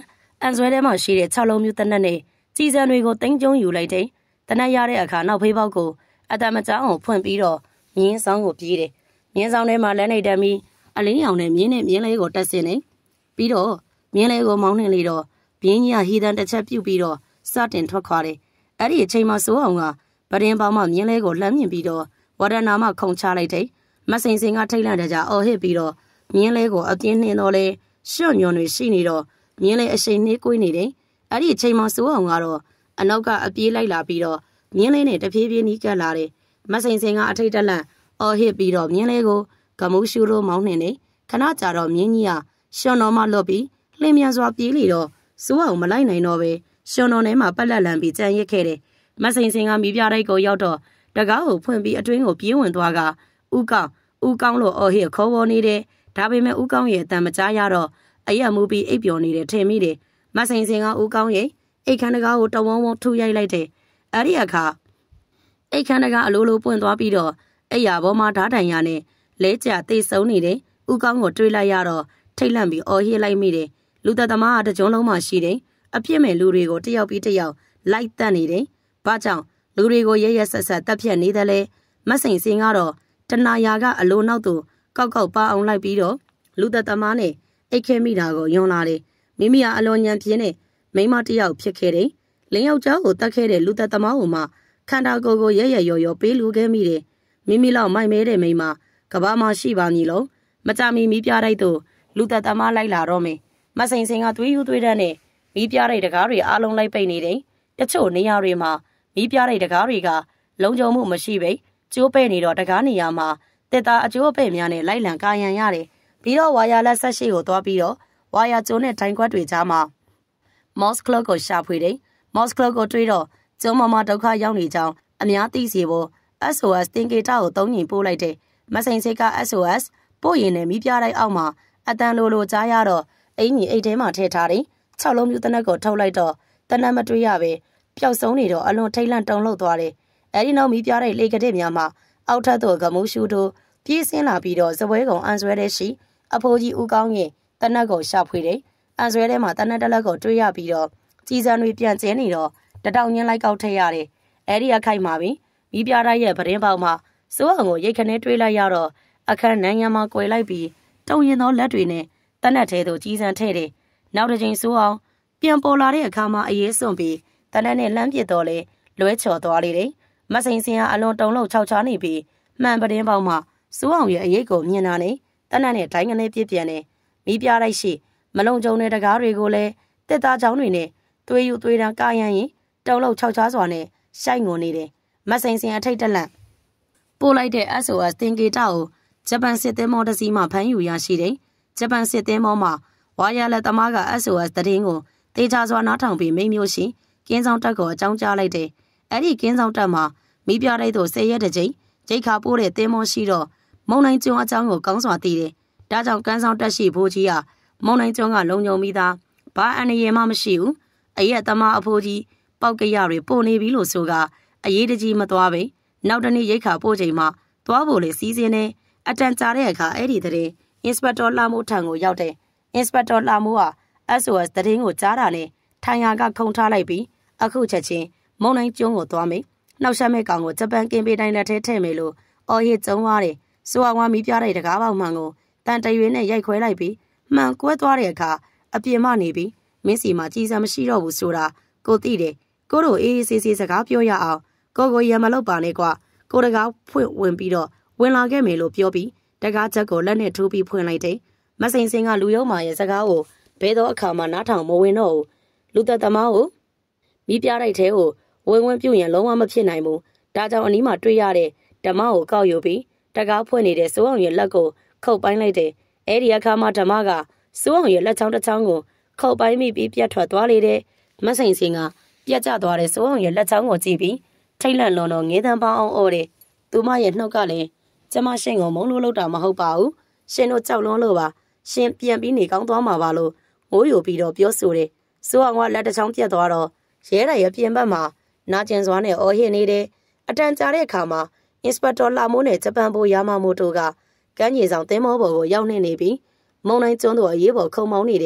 အန်ဆွဲထဲမှာရှိတဲ့၆လုံးမျိုးတနက်နဲ့ကြီးစံတွေကိုတင်းကျုံယူလိုက်တယ်တနက်ရတဲ့အခါနောက်ဖေးပေါက်ကိုအတမကြောင်းကိုဖွင့်ပြီးတော့မြင်းဆောင်ကိုပြေးတယ်မြင်းဆောင်ထဲမှာလက်နေတက်ပြီးအလင်းရောင်နဲ့မြင်းနဲ့မြင်းလေးကိုတက်ဆင်းနေပြီးတော့မြင်းလေးကိုမောင်းနှင်လိုက်တော့ပြင်းကြီးကဟီတန်တစ်ချက်ပြုတ်ပြီးတော့စတင်ထွက်ခွာတယ်အဲ့ဒီအချိန်မှာစိုးအောင်ကပဒင်းပေါင်းမှမြင်းလေးကိုလှမ်းမြင်ပြီးတော့ဝရဏနာမခုံချလိုက်တယ်မစိန်စင်ကထိတ်လန့်တဲ့ကြအော်ဟစ်ပြီးတော့မြင်းလေးကိုအပြင်းနှင်းတော့လဲရှွန့်ညွန်တွေရှိနေတော့မြင်းလေးအရှိန်နှေးကွေးနေတယ်အဲ့ဒီအချိန်မှာစိုးအောင်ကတော့အနောက်ကအပြေးလိုက်လာပြီးတော့မြင်းလေးနဲ့တဖြည်းဖြည်းနီးကပ်လာတယ်မစိန်စင်ကအထိတ်တလန့်အော်ဟစ်ပြီးတော့မြင်းလေးကိုကမူးရှူတို့မောင်းနှင်နေခဏကြာတော့မြင်းကြီးကရှွန့်တော်မှလွတ်ပြီးလှင်မြန်စွာပြေးလေတော့စိုးအောင်မလိုက်နိုင်တော့ပဲရှွန့်တော်ထဲမှာပက်လက်လန်ပြီးကြံရစ်ခဲ့တယ်မစိန်စင်ကမိပြတိုက်ကိုရောက်တော့တကားကိုဖွင့်ပြီးအတွင်းကိုပြေးဝင်သွားကဥကောင်းဥကောင်းလို့အော်ဟစ်ခေါ်ဝေါ်နေတယ်ဒါပေမဲ့ဥကောင်းရဲ့အတန်မကြားရတော့အရက်မူပြီးအိပ်ပျော်နေတယ်ထင်မိတယ်မစိန်စင်ကဥကောင်းရဲ့အိတ်ခမ်းတကားကိုတဝုံဝုံထူရိုက်လိုက်တယ်အဲ့ဒီအခါအိတ်ခမ်းတကားအလိုလိုပွင့်သွားပြီးတော့အိယာဘောမှာဓာတ်တိုင်ရနဲ့လဲကျသိဆုံးနေတယ်ဥကောင်းကိုတွေးလိုက်ရတော့ထိတ်လန့်ပြီးအော်ဟစ်လိုက်မိတယ်လူသက်သမားကတကြုံလုံးမှရှိတယ်အပြစ်မဲ့လူတွေကိုတယောက်ပြီးတယောက်လိုက်တတ်နေတယ်ဘာကြောင့်လူတွေကိုရရဆက်ဆက်တက်ဖြတ်နေတယ်လဲမစိန်စင်ကတော့တနာယာကအလိုနောက်သူကောက်ကောက်ပါအောင်လိုက်ပြီးတော့လူသက်သမားနဲ့အိတ်ခဲမိတာကိုယွန်လာတယ်မိမိကအလွန်ညံပြင်းနဲ့မိမတယောက်ဖြစ်ခဲ့တယ်လင်းယောက်ျားကိုတတ်ခဲ့တဲ့လူသက်သမားဟိုမှာခန္ဓာကိုယ်ကိုရရရော်ရော်ပေးလူခဲ့မိတယ်မိမိလောက်မိုက်မဲတဲ့မိမကဘာမှရှိပါမည်လို့မကြမီမိပြတိုက်သူလူသက်သမားလိုက်လာတော့မယ်မစိန်စင်ကသွေးယူသွေးတန်းနဲ့မိပြတိုက်တကားတွေအားလုံးလိုက်ပိတ်နေတယ်တချို့နေရာတွေမှာမိပြတိုက်တကားတွေကလုံခြုံမှုမရှိပဲကျိုးပဲ့နေတော့တကားနေရာမှာတက်သားအကျိုးအပဲ့များနဲ့လိုက်လံကာရန်ရတယ်ပြီးတော့ဝါယာလက်ဆက်ရှိကိုသွားပြီးတော့ဝါယာကျိုးနဲ့တိုင်ခွက်တွေကြားမှာမော့စ်ကလော့ကိုရှာဖွေတယ်မော့စ်ကလော့ကိုတွေးတော့ကျုံမမဒုက္ခရောက်နေကြောင်းအများသိစေဖို့ အက်စ် အို အက်စ် တင်ကေတာကိုသုံးညင်ပို့လိုက်တယ်မစိန်စိတ်က အက်စ် အို အက်စ် ပို့ရင်လည်းမိပြတိုက်အောက်မှာအတန်လိုလိုကြားရတော့အင်းကြီးအိတ်ထဲမှာထည့်ထားတယ်၆လုံးမျိုးတနက်ကိုထုတ်လိုက်တော့တနက်မတွေးရပဲပျောက်ဆုံးနေတော့အလွန်ထိတ်လန့်တုန်လှုပ်သွားတယ်အဲဒီနောက်မိပြတိုက်လေကတဲ့များမှာအောက်ထပ်သို့ကမူးရှူတို့ပြေးဆင်းလာပြီးတော့စပွဲကုံအန်ဆွဲတဲ့ရှိအဖိုးကြီးဦးကောင်းရင်တနက်ကိုရှာဖွေတယ်အန်ဆွဲထဲမှာတနက်တလက်ကိုတွေးရပြီးတော့ကြီးစံတွေပြန်ကျင်းနေတော့တတောင်ညင်းလိုက်ကောက်ထည့်ရတယ်အဲဒီအခိုက်မှာပြီးမိပြတိုက်ရဲ့ပရင်းပေါက်မှာစိုးအောင်ကိုရိတ်ခနဲ့တွေးလိုက်ရတော့အခန်းနိုင်ငံမှာကွယ်လိုက်ပြီးတုံရင်သောလက်တွေနဲ့တနက်ထဲသို့ကြီးစံထည့်တယ်နောက်တစ်ချိန်စိုးအောင်ပြန်ပေါ်လာတဲ့အခါမှာအေးစွန့်ပြီးတနက်နဲ့လှမ်းပစ်တော့လေလွဲချော်သွားလေတယ်မစိန်စင်ကအလွန်တုံလုံးခြောက်ချားနေပြီးမှန်ပရင်းပေါက်မှာစိုးအောင်ရဲ့အရေးကိုမြင်တာနဲ့တနက်နဲ့ဒိုင်းကနေပြစ်ပြန်တယ်မိပြတိုက်ရှိမလုံခြုံတဲ့တကားတွေကိုလည်းတက်သားချောင်းတွေနဲ့သွေးယူသွေးတန်းကာရန်ရင်တုံလုံးခြောက်ချားစွာနဲ့ရှိုက်ငုံနေတယ်မစိန်စင်အထိတ်တလန့်ပို့လိုက်တဲ့ အက်စ် အို အက်စ် တင်ကေတာကိုဂျပန်စစ်သင်းမော်တစီမှဖမ်းယူရရှိတယ်ဂျပန်စစ်သင်းမောမှာဝါယာလက်သမားက အက်စ် အို အက်စ် သတင်းကိုတေချာစွာနားထောင်ပြီးမိမျိုးရှိကင်းဆောင်တက်ကိုအကြောင်းကြားလိုက်တယ်အဲ့ဒီကင်းဆောင်တက်မှာမိပြတိုက်သို့ဆယ်ရက်တစ်ကြိမ်ဂျိတ်ခါပိုးတဲ့သင်းမောရှိတော့မုံနိုင်ကျွန်းအကြောင်းကိုကောင်းစွာသိတယ်ဒါကြောင့်ကန်းဆောင်တက်ရှိဖိုးကြီးကမုံနိုင်ကျွန်းကလုံခြုံပြီးသားဘာအန္တရာယ်မှမရှိဘူးအရက်သမားအဖိုးကြီးပေါက်ကရတွေပို့နေပြီလို့ဆိုကအရေးတကြီးမသွားပဲနောက်တနေ့ရိတ်ခါပို့ချိန်မှာသွားဖို့လေစီးစင်းနေအတန်ကြာတဲ့အခါအဲ့ဒီတဲ့အင်စပက်တော်လာမိုးထံကိုရောက်တယ်အင်စပက်တော်လာမိုးက အက်စ် အို အက်စ် သတင်းကိုကြားတာနဲ့ထိုင်ယာကခုံထားလိုက်ပြီးအခုချက်ချင်းမုံနိုင်ကျွန်းကိုသွားမယ်နှောက်ရှက်မဲ့ကောင်ကိုဂျပန်ကင်ပေတိုင်းလက်ထဲထည့်မယ်လို့အော်ဟစ်ကျုံသွားတယ်ဆိုအောင်ဝါမီပြတဲ့တကားပေါက်မှန်ကိုတန်တရွေနဲ့ရိုက်ခွဲလိုက်ပြီးမှန်ကွဲသွားတဲ့အခါအပြင်မှနေပြီးမင်းစီမှာကြီးစံမရှိတော့ဘူးဆိုတာကိုသိတယ်ကိုတို့အေးအေးဆေးဆေးစကားပြောရအောင်ကိုကိုရံမလုပ်ပါနဲ့ကွာကိုတကားဖွင့်ဝင်ပြီးတော့ဝင်လာခဲ့မယ်လို့ပြောပြီးတကားချက်ကိုလက်နဲ့ထိုးပြီးဖွင့်လိုက်တယ်မစိန်စင်ကလူယုံမာရဲ့စကားကိုဘဲသောအခါမှနားထောင်မဝင်တော့ဘူးလူသက်သမားကိုမိပြတိုက်ထဲကိုဝင်ဝင်ပြုတ်ရင်လုံးဝမဖြစ်နိုင်ဘူးဒါကြောင့်အနီးမှာတွေ့ရတဲ့ဓမ္မကိုကောက်ယူပြီးတကားဖွင့်နေတဲ့စိုးအောင်ရဲ့လက်ကိုခုတ်ပိုင်းလိုက်တယ်အဲ့ဒီအခါမှာဓမ္မကစိုးအောင်ရဲ့လက်ချောင်းတစ်ချောင်းကိုခုတ်ပိုင်းမိပြီးပြတ်ထွက်သွားလေတဲ့မစိန်စင်ကပြတ်ကျသွားတဲ့စိုးအောင်ရဲ့လက်ချောင်းကိုကြည့်ပြီးထိတ်လန့်လွန်တော့ငေးသံပေါင်းအောင်အော်တယ်သူမရဲ့နှုတ်ကလည်းကျမရှင်ကိုမုံလို့လို့တာမဟုတ်ပါဘူးရှင်တို့ကြောက်လွန်းလို့ပါရှင်ပြန်ပြီးနေကောင်းသွားမှာပါလို့ငိုးယိုပြီးတော့ပြောဆိုတယ်စိုးအောင်ကလက်တစ်ချောင်းပြတ်သွားတော့ရဲတိုင်ရဲ့ပြင်ဘက်မှာနာကျင်စွာနဲ့အော်ဟစ်နေတယ်အတန်ကြာတဲ့အခါမှာအင်စပက်တော်လာမိုးနဲ့ဂျပန်ဘိုးယာမမိုတိုကကမ်းခြေဆောင်သင်းမောပေါ်ကိုရောက်နေနေပြီးမုံနိုင်ကျွန်းတို့အရေးပေါ်ခုံမောင်းနေတယ်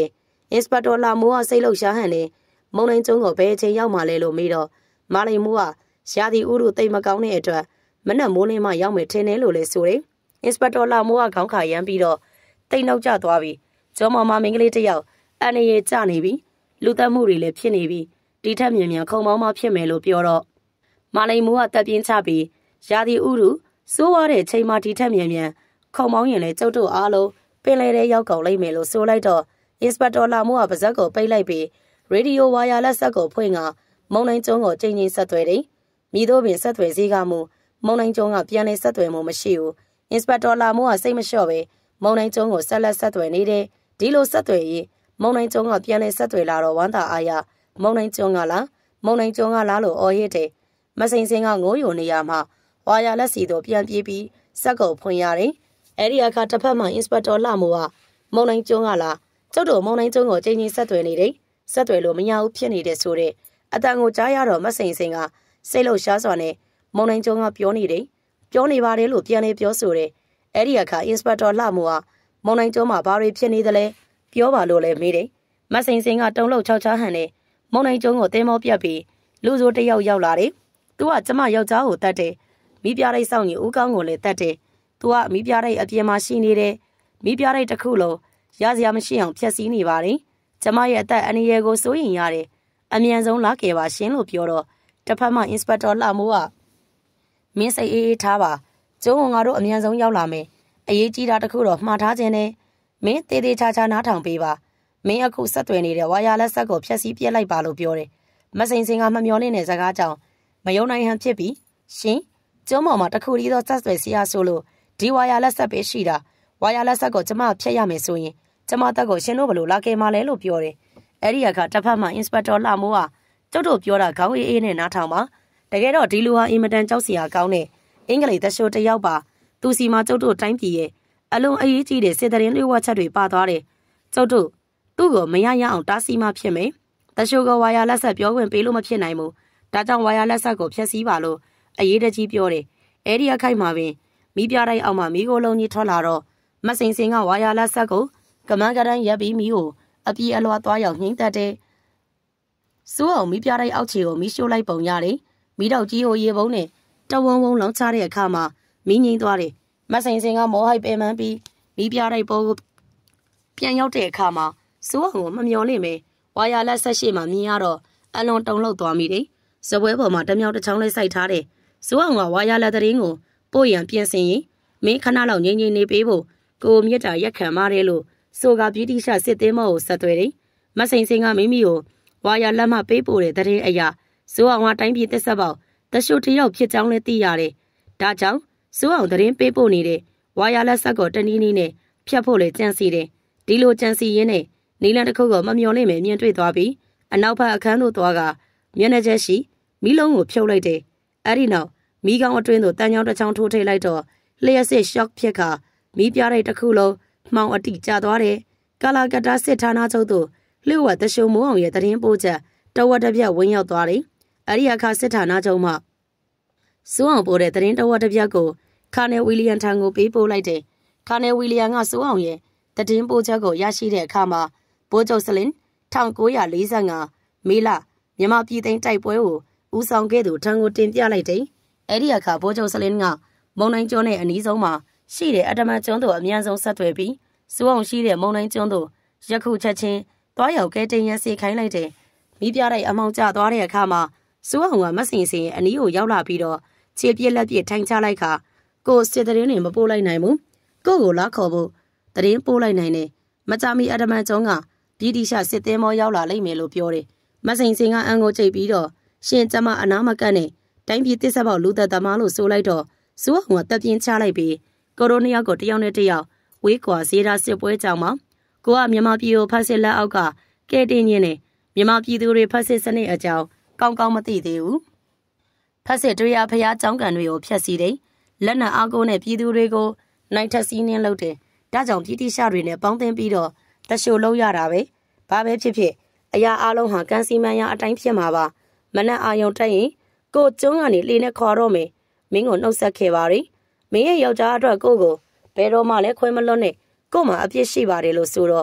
အင်စပက်တော်လာမိုးကစိတ်လှုပ်ရှားဟန်နဲ့မုံနိုင်ကျုံကိုဘယ်အချိန်ရောက်မှလဲလို့မေးတော့မာလိန်မိုးကရာသီဥတုတိတ်မကောင်းတဲ့အတွက်မနက်မိုးလင်းမှရောက်မယ်ထင်တယ်လို့လဲဆိုတယ်။အင်စပက်တော်လာမိုးကခေါင်းခါရမ်းပြီးတော့တိတ်နောက်ကျသွားပြီ။ကျောင်းမမမင်းကလေးတယောက်အန်ရည်ကျနေပြီ။လူသက်မှုတွေလည်းဖြစ်နေပြီ။ဒီထက်မြန်မြန်ခုံမောင်းမဖြစ်မယ်လို့ပြောတော့မာလိန်မိုးကတက်ပြင်းချပြီးရာသီဥတုစိုးဝါတဲ့ချိန်မှဒီထက်မြန်မြန်ခုံမောင်းရင်လည်းကျုပ်တို့အားလုံးပင်လေတဲ့ရောက်ကုန်လိမ့်မယ်လို့ဆိုလိုက်တော့အင်စပက်တော်လာမိုးကပါဇက်ကိုပိတ်လိုက်ပြီးရေဒီယိုဝါယာလက်ဆက်ကိုဖွင့်ကမုံနိုင်ကျုံကိုချိန်ချင်းဆက်သွယ်တယ်။မိတို့ပင်ဆက်သွယ်စည်းကမှုမုံနိုင်ကျုံကပြန်လဲဆက်သွယ်မှုမရှိဘူး။အင်စပက်တော်လာမိုးကစိတ်မလျှော့ပဲမုံနိုင်ကျုံကိုဆက်လက်ဆက်သွယ်နေတယ်။ဒီလိုဆက်သွယ်ရင်မုံနိုင်ကျုံကပြန်လဲဆက်သွယ်လာတော့ဝမ်းသာအားရမုံနိုင်ကျုံကလားမုံနိုင်ကျုံကလားလို့အော်ရစ်တယ်။မစိန်စင်ကငိုးယိုနေရမှဝါယာလက်စီတို့ပြန်ပြေးပြီးဆက်ကိုဖွင့်ရတယ်။အဲဒီအခါတစ်ဖက်မှာအင်စပက်တော်လာမိုးကမုံနိုင်ကျုံကလားကျုပ်တို့မုံနိုင်ကျုံကိုချိန်ချင်းဆက်သွယ်နေတယ်။ဆက်သွယ်လို့မရဘူးဖြစ်နေတဲ့ဆိုတဲ့အတန်ကိုကြားရတော့မစိန်စင်ကစိတ်လှုပ်ရှားစွာနဲ့မုံနိုင်ကျုံကပြောနေတယ်ပြောနေပါတယ်လို့ပြန်လေပြောဆိုတယ်အဲ့ဒီအခါအင်စပက်တော်လှမှုကမုံနိုင်ကျုံမှာဘာတွေဖြစ်နေသလဲပြောပါလို့လည်းမေးတယ်မစိန်စင်ကတုံလှုပ်ချောက်ချားဟန်နဲ့မုံနိုင်ကျုံကိုတင်းမောပြတ်ပြီးလူဆိုတယောက်ရောက်လာတယ်သူကကျမယောက်ျားကိုတတ်တယ်မိပြရိတ်ဆောင်ကြီးဦးကောင်းကိုလည်းတတ်တယ်သူကမိပြရိတ်အပြင်မှာရှိနေတယ်မိပြရိတ်တစ်ခုလုံးရစရာမရှိအောင်ဖျက်ဆီးနေပါတယ်ကျမရဲ့အသက်အန္တရာယ်ကိုစိုးရင်ရတယ်အမြန်ဆုံးလာခဲ့ပါရှင်လို့ပြောတော့တစ်ဖက်မှာအင်စပက်တော်လှမိုးကမင်းစိတ်အေးအေးထားပါကျုံးငါတို့အမြန်ဆုံးရောက်လာမယ်အရေးကြီးတာတခုတော့မှားထားခြင်းနဲ့မင်းတေးသေးချာချာနားထောင်ပေးပါမင်းအခုဆက်သွယ်နေတဲ့ဝါယာလက်ဆက်ကိုဖျက်ဆီးပြစ်လိုက်ပါလို့ပြောတယ်မစိန်စင်ကမမျောလင့်တဲ့စကားကြောင့်မယုံနိုင်ဟန်ဖြစ်ပြီးရှင်ကျုံးပေါ်မှာတခုတည်းသောဆက်သွယ်စီရဆိုလို့ဒီဝါယာလက်ဆက်ပဲရှိတာဝါယာလက်ဆက်ကိုကျမဖျက်ရမယ်ဆိုရင်ကျမတက်ကိုရှင်တို့ဘလို့လာခဲ့မှလဲလို့ပြောတယ်အဲ့ဒီအခါတစ်ဖက်မှာအင်စပက်တော်လှမိုးကကျုပ်တို့ပြောတာခေါင်းအေးအေးနဲ့နားထောင်ပါတကယ်တော့ဒီလူဟာအင်မတန်ကြောက်စရာကောင်းတဲ့အင်္ဂလိပ်သရှိုးတယောက်ပါသူစီမှာကျုပ်တို့တိုင်းပြည်ရဲ့အလုံးအရေးကြီးတဲ့စစ်တရင်လျှို့ဝှက်ချက်တွေပါသွားတယ်ကျုပ်တို့သူ့ကိုမရရအောင်တားဆီးမှဖြစ်မယ်သရှိုးကဝါယာလက်ဆက်ပြောဝင်ပေးလို့မဖြစ်နိုင်ဘူးဒါကြောင့်ဝါယာလက်ဆက်ကိုဖျက်ဆီးပါလို့အရေးတကြီးပြောတယ်အဲ့ဒီအခိုက်မှာပင်မိပြတိုင်းအောက်မှာမိကိုလုံးကြီးထွက်လာတော့မစိန်စင်ကဝါယာလက်ဆက်ကိုကမန်းကတိုင်းရပ်ပြီးမိကိုအပြေအလွှာသွားရောက်နှိမ့်သက်တဲ့စိုးအောင်မိပြတိုင်းအောက်ခြေကိုမိရှို့လိုက်ပုံရတယ်မိတော့ကြီးဟိုရေပုံးနဲ့တဝုံဝုံလောင်းချတဲ့အခါမှာမိငိမ့်သွားတယ်မဆိုင်စင်ကမောဟိုက်ပယ်မှန်းပြီးမိပြတိုင်းပေါ်ကိုပြန်ရောက်တဲ့အခါမှာစိုးအောင်ကိုမမျော်လင့်ပဲဝါယာလက်ဆက်ရှိမှမြင်ရတော့အလွန်တုန်လှုပ်သွားမိတယ်စပွဲပေါ်မှာတမြောက်တစ်ချောင်းလေးစိုက်ထားတယ်စိုးအောင်ကဝါယာလက်သတင်းကိုပို့ရန်ပြင်ဆင်ရင်မင်းခဏလောက်ငြိမ်ငြိမ်နေပေးဖို့ကိုမြတ်တာရက်ခံပါတယ်လို့ဆိုကပြည်တိရှစစ်သေးမောကိုဆက်သွယ်တယ်မဆိုင်စင်ကမိမိကိုဝါယာလက်မှပေးပို့တဲ့တဲ့အရာစိုးအောင်ကတိုင်းပြည်သစ္စာပေါက်တရှုတယောက်ဖြစ်ကြောင်းလည်းသိရတယ်ဒါကြောင့်စိုးအောင်သတင်းပေးပို့နေတဲ့ဝါယာလက်ဆက်ကိုတနည်းနည်းနဲ့ဖြတ်ဖို့လေကြံစီတယ်ဒီလိုကြံစီရင်းနဲ့နီလန်တစ်ခုကိုမမျော်လင့်ပဲမြင်တွေ့သွားပြီးအနောက်ဘက်အခန်းသို့သွားကမျက်နှာချက်ရှိမီးလုံးကိုဖြုတ်လိုက်တယ်အဲ့ဒီနောက်မီးကောင်းအတွင်းသို့တန်ချောင်းတစ်ချောင်းထိုးထိလိုက်တော့လျှက်စစ်ရှော့ဖြစ်ခါမီးပြားတဲ့တစ်ခုလုံးမှောင်အတိကျသွားတယ်ကာလာကတာစစ်ဌာနချုပ်သို့လျှို့ဝှက်တရှုံမိုးအောင်ရဲ့တရင်ပိုးချက်တဝက်တစ်ပြက်ဝင်ရောက်သွားတယ်အဲ့ဒီအခါစစ်ဌာနချုပ်မှစိုးအောင်ပို့တဲ့တရင်တဝက်တစ်ပြက်ကိုခါနယ်ဝီလီယံထံကိုပေးပို့လိုက်တယ်ခါနယ်ဝီလီယံကစိုးအောင်ရဲ့တရင်ပိုးချက်ကိုရရှိတဲ့အခါမှာဘိုးချုပ်စလင်၁၉၄၅မေလမြန်မာပြည်သိမ်းတိုက်ပွဲကိုဦးဆောင်ခဲ့သူထံကိုတင်ပြလိုက်တယ်အဲ့ဒီအခါဘိုးချုပ်စလင်ကမုံနိုင်ကျွန်းနဲ့အနီးဆုံးမှာရှိတဲ့အတမန်ကျွန်းတို့အများဆုံးဆက်သွယ်ပြီးစိုးအောင်ရှိတဲ့မုံနိုင်ကျွန်းတို့ယခုချက်ချင်းသွားရောက်ကဲတင်ရန်စီခိုင်းလိုက်တယ်မိပြတဲ့အမောင်ကျသွားတဲ့အခါမှာစိုးအောင်ကမဆင်စင်ရဲ့အနီးကိုရောက်လာပြီးတော့ခြေပြက်လက်ပြက်ထိုင်ချလိုက်ခါကိုစစ်တရင်တွေမပို့လိုက်နိုင်ဘူးကိုကိုလာခေါ်ဖို့တရင်ပို့လိုက်နိုင်တယ်မကြမီအတမန်ကျွန်းကပြည်တိရှစစ်သေးမောရောက်လာလိမ့်မယ်လို့ပြောတယ်မဆင်စင်ကအန်ကိုကြိတ်ပြီးတော့ရှင်ကျမအနာမကတ်နဲ့တိုင်းပြည်သစ္စာပေါက်လူသက်သမားလို့ဆိုလိုက်တော့စိုးအောင်ကတက်ပြင်းချလိုက်ပြီးကိုရိုနီယာကိုတယောက်နဲ့တယောက်ဝေးကွာဈေးသားစစ်ပွဲကြောင်မှာကိုကမြန်မာပြည်ကိုဖတ်စစ်လက်အောက်ကကဲတင်ရင်းနဲ့မြန်မာပြည်သူတွေဖတ်စစ်စနစ်အကြောင်းကောင်းကောင်းမသိသေးဘူးဖတ်စစ်တွေရဖျားကျောင်းကန်တွေကိုဖျက်ဆီးတယ်လက်နက်အားကိုနဲ့ပြည်သူတွေကိုနိုင်ထက်စီးနှင်းလုပ်တယ်ဒါကြောင့်ပြည်တိရှတွေနဲ့ပေါင်းသင်းပြီးတော့တရှို့လုံးရတာပဲဘာပဲဖြစ်ဖြစ်အရာအလုံးဟာကန်စီမန်ရအတိုင်းဖြစ်မှာပါမနက်အာယုံတက်ရင်ကိုကျုံးကနေလေနဲ့ခေါ်တော့မယ်မင်းကိုနှုတ်ဆက်ခဲ့ပါရီမင်းရဲ့ယောက်ျားအတွက်ကိုကိုဘယ်တော့မှလည်းခွဲမလွတ်နဲ့ကို့မှာအပြစ်ရှိပါတယ်လို့ဆိုတော့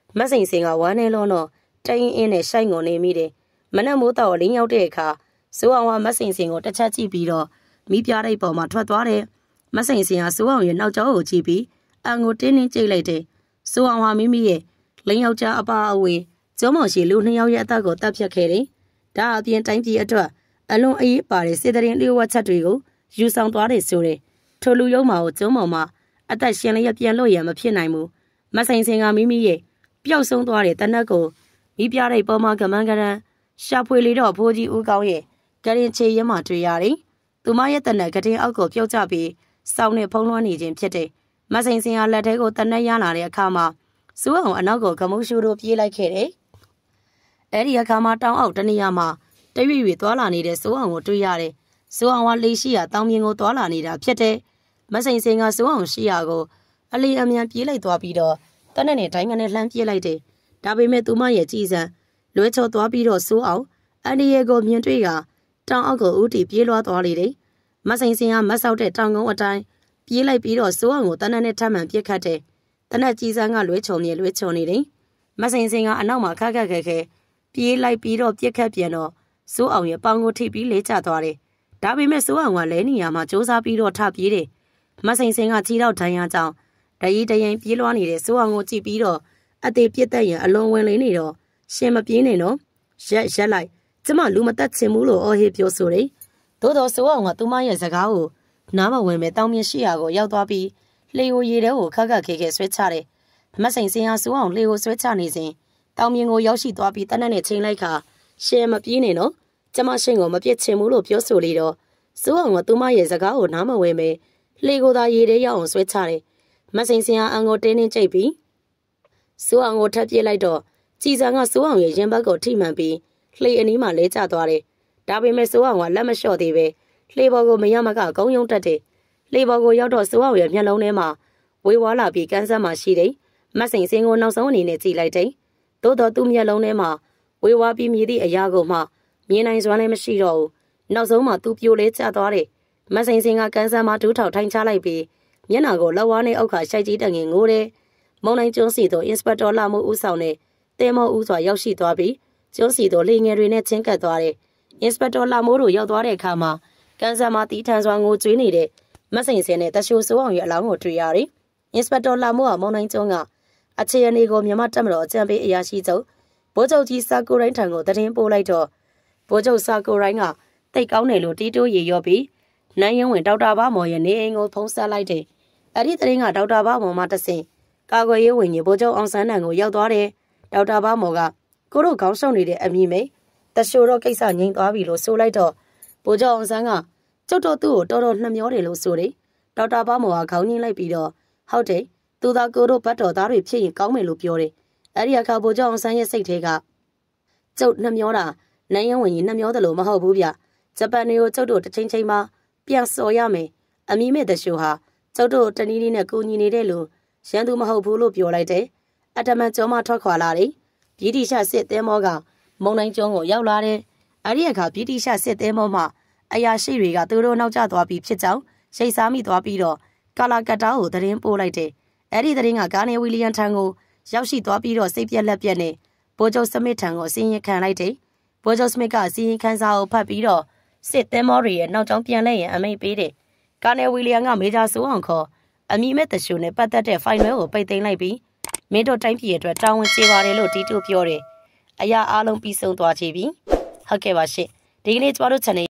မဆိုင်စင်ကဝမ်းနေလုံးတော့တိုင်းအင်းနဲ့ဆိုင်ကုန်နေမိတယ်မနက်မိုးတော့လင်းရောက်တဲ့အခါစိုးအောင်ကမဆိုင်စင်ကိုတစ်ချက်ကြည့်ပြီးတော့မိပြတဲ့ပေါ်မှာထွက်သွားတယ်မဆိုင်စင်ကစိုးအောင်ရဲ့နောက်ကျောကိုကြည့်ပြီးအန်ကိုတင်းတင်းကြိတ်လိုက်တယ်စိုးအောင်ဟာမိမိရဲ့လင်းယောက်ျားအပါအဝင်ကျောင်းမောင်ရှိလူနှစ်ယောက်ရဲ့အသက်ကိုတပ်ဖြတ်ခဲ့တယ်ဒါအပြင်တိုင်းပြည်အတွက်အလွန်အရေးပါတဲ့စစ်တရင်လျှို့ဝှက်ချက်တွေကိုယူဆောင်သွားတယ်ဆိုတဲ့ထိုလူရုံးမှာကိုကျောင်းမောင်မှာအသက်ရှင်လျက်ပြန်လို့ရမဖြစ်နိုင်ဘူးမဆိုင်စင်ကမိမိရဲ့ပျောက်ဆုံးသွားတဲ့တနက်ကိုမိပြတဲ့ပေါ်မှာကမန်းကရန်ရှာဖွေလေတော့ဖိုးကြီးဦးကောင်းရဲ့ကရင်ချေရဲမှတွေ့ရတယ်သူမရဲ့တနက်ကတင်အောက်ကိုပြုတ်ကျပြီးစောင်းနဲ့ဖုံးလွှမ်းနေခြင်းဖြစ်တယ်မဆိုင်စင်ကလက်ထဲကိုတနက်ရလာတဲ့အခါမှာစိုးအောင်အနောက်ကိုကမုတ်ရှူတို့ပြေးလိုက်ခဲ့တယ်အဲ့ဒီအခါမှာတောင်းအောက်တနေရာမှာတရွေ့ရွေ့သွားလာနေတဲ့စိုးအောင်ကိုတွေ့ရတယ်စိုးအောင်ကလေရှိရာတောင်မြင်ကိုသွားလာနေတာဖြစ်တယ်မဆိုင်စင်ကစိုးအောင်ရှိရာကိုအလီအမြန်ပြေးလိုက်သွားပြီးတော့တနက်နဲ့တိုင်းကနေလှမ်းပြေးလိုက်တယ်ဒါပေမဲ့သူမရဲ့ကြည်စံလွဲချော်သွားပြီးတော့စိုးအောင်အန်ဒီယေကိုမြင်တွေ့ကတောင်အောက်ကိုဦးတီပြေးလွှားသွားလေတယ်မဆိုင်စင်ကမဆောက်တဲ့တောင်ကုန်းအတိုင်းပြေးလိုက်ပြီးတော့စိုးအောင်ကိုတနက်နဲ့ထပ်မံပြစ်ခတ်တယ်တနက်ကြည်စံကလွဲချော်မြေလွဲချော်နေတယ်မဆိုင်စင်ကအနောက်မှာခက်ခက်ခဲခဲပြေးလိုက်ပြီးတော့ပြစ်ခတ်ပြန်တော့စိုးအောင်ရဲ့ပေါင်ကိုထိပြီးလေးကျသွားတယ်ဒါပေမဲ့စိုးအောင်ကလဲနေရမှာစူးစမ်းပြီးတော့ထပြေးတယ်မဆိုင်စင်ကခြေတော့ဒဏ်ရာကြောင့်တရီတရင်ပြေးလွှားနေတဲ့စိုးအောင်ကိုကြည့်ပြီးတော့အသေးပြစ်သက်ရင်အလွန်ဝင်လေးနေတော့ရှင်မပြေးနေတော့ရက်ရက်လိုက်ကျမလူမတက်ချင်ဘူးလို့အော်ဟစ်ပြောဆိုတယ်သို့တော်စိုးအောင်ကသူမရဲ့စကားကိုနားမဝင်ပဲတောင်းမြရှိရာကိုရောက်သွားပြီးလှေကိုရေထဲကိုခက်ခက်ခဲခဲဆွဲချတယ်မဆိုင်စင်ဟာစိုးအောင်လှေကိုဆွဲချနေစဉ်တောင်မြင်ကိုရောက်ရှိသွားပြီးတနက်နဲ့ချိန်လိုက်ခါရှင်မပြေးနေတော့ကျမရှင်ကိုမပြစ်ချင်ဘူးလို့ပြောဆိုလေတော့စိုးအောင်ကသူမရဲ့စကားကိုနားမဝင်ပဲလှေကိုသာရေထဲရောက်အောင်ဆွဲချတယ်မဆိုင်စင်ဟာအန်ကိုတင်းတင်းကြိတ်ပြီးစိုးအောင်ကိုထပ်ပြေးလိုက်တော့ကြည်စံကစိုးအောင်ရဲ့ရင်ဘတ်ကိုထိမှန်ပြီးလှေအနီးမှာလဲကျသွားတယ်ဒါပေမဲ့စိုးအောင်ကလက်မလျှော့သေးပဲလှေပေါ်ကိုမရမကကုန်းယုံတက်တယ်လှေပေါ်ကိုရောက်တော့စိုးအောင်ရဲ့မျက်လုံးထဲမှာဝေဝါလာပြီးကန်းစမ်းမှရှိတယ်မဆိုင်စင်ကိုနောက်ဆုံးအနေနဲ့ကြည့်လိုက်တယ်သို့တော့သူ့မျက်လုံးထဲမှာဝေဝါပြီးမြည်သည့်အရာကိုမှမြင်နိုင်စွမ်းလည်းမရှိတော့ဘူးနောက်ဆုံးမှသူပြိုလဲကျသွားတယ်မဆိုင်စင်ကကန်းစမ်းမှဒူးထောက်ထိုင်ချလိုက်ပြီးမျက်နှာကိုလက်ဝါးနဲ့အောက်ခါရှိုက်ကြီးတငင်ငိုးတယ်မုံနိုင်ကျွန်းစီတို့အင်စပက်တော်လာမှုဦးဆောင်တဲ့တဲမောဦးစွာရောက်ရှိသွားပြီးကျွန်းစီတို့လေငယ်တွေနဲ့ချင်းကပ်သွားတယ်အင်စပက်တော်လာမိုးတို့ရောက်သွားတဲ့အခါမှာကန်ဆာမှာတီးထန်စွာငိုကြွေးနေတဲ့မဆိုင်စင်နဲ့တရှိုးစိုးအောင်ရဲ့အလောင်းကိုတွေ့ရတယ်အင်စပက်တော်လာမိုးကမုံနိုင်ကျွန်းကအခြေအနေကိုမြန်မာတပ်မတော်အကြံပေးအရာရှိချုပ်ဗိုလ်ချုပ်ကြီးစာကိုရိုင်းထံကိုတရင်ပို့လိုက်တော့ဗိုလ်ချုပ်စာကိုရိုင်းကတိတ်ကောင်းတယ်လို့တီးတိုးရေရော့ပြီးနိုင်ရင်ဝင်ဒေါက်တာဘာမော်ရဲ့နေအိမ်ကိုဖုံးဆက်လိုက်တယ်အဲ့ဒီတရင်ကဒေါက်တာဘာမော်မှတဆင်ကာကွယ်ရေးဝန်ကြီးဗိုလ်ချုပ်အောင်ဆန်းတန်ကိုရောက်သွားတယ်ဒေါက်တာဘာမော်ကကိုတို့ခေါင်းဆောင်နေတဲ့အမိမိတ်တရှိုးတော့ကိစ္စငြိမ်သွားပြီလို့ဆိုလိုက်တော့ဗိုလ်ချုပ်အောင်ဆန်းကကျုပ်တို့သူ့ကိုတော်တော်နှမျောတယ်လို့ဆိုတယ်ဒေါက်တာဘာမော်ကခေါင်းငင်းလိုက်ပြီးတော့ဟုတ်တယ်သူသာကိုတို့ဘတ်တော်သားတွေဖြစ်ရင်ကောင်းမယ်လို့ပြောတယ်အဲ့ဒီအခါဗိုလ်ချုပ်အောင်ဆန်းရဲ့စိတ်ထဲကကျုပ်နှမျောတာနိုင်ရင်ဝင်ကြီးနှမျောတယ်လို့မဟုတ်ဘူးဗျဂျပန်တွေကိုကျုပ်တို့တစ်ချိန်ချိန်မှာပြန်စော်ရမယ်အမိမဲ့တရှိုးဟာကျုပ်တို့တနည်းနည်းနဲ့ကူညီနေတဲ့လို့ရန်သူမဟုတ်ဘူးလို့ပြောလိုက်တယ်အတမန်ကျော်မထွက်ခွာလာတယ်ဗြိတိရှစစ်သဲမောကမုံနိုင်ကျွန်းကိုရောက်လာတယ်အဲ့ဒီအခါဗြိတိရှစစ်သဲမောမှအရာရှိတွေကသူတို့နောက်ကျသွားပြီးဖြစ်ကြောင်းရိတ်စားမိသွားပြီးတော့ကာလာကတ်တာကိုသတင်းပို့လိုက်တယ်အဲ့ဒီသတင်းကကာနေဝီလီယံထံကိုရောက်ရှိသွားပြီးတော့စိတ်ပြက်လက်ပြက်နဲ့ဗိုလ်ချုပ်စမစ်ထံကိုစီရင်ခံလိုက်တယ်ဗိုလ်ချုပ်စမစ်ကစီရင်ခံစာကိုဖတ်ပြီးတော့စစ်သဲမောတွေရဲ့နောက်ကျောင်းပြန်လဲရင်အမိန့်ပေးတယ်ကာနေဝီလီယံကမေဂျာဆိုအောင်ခေါ်အမိမဲ့တရှုနဲ့ပတ်သက်တဲ့ဖိုင်နယ်ကိုပိတ်သိမ်းလိုက်ပြီးမင်းတို့တိုင်းပြည်အတွက်တာဝန်ကျေပါတယ်လို့တီတူပြောတယ်အရာအားလုံးပြီးဆုံးသွားကြပြီဟုတ်ကဲ့ပါရှင့်ဒီကနေ့ကျမတို့ channel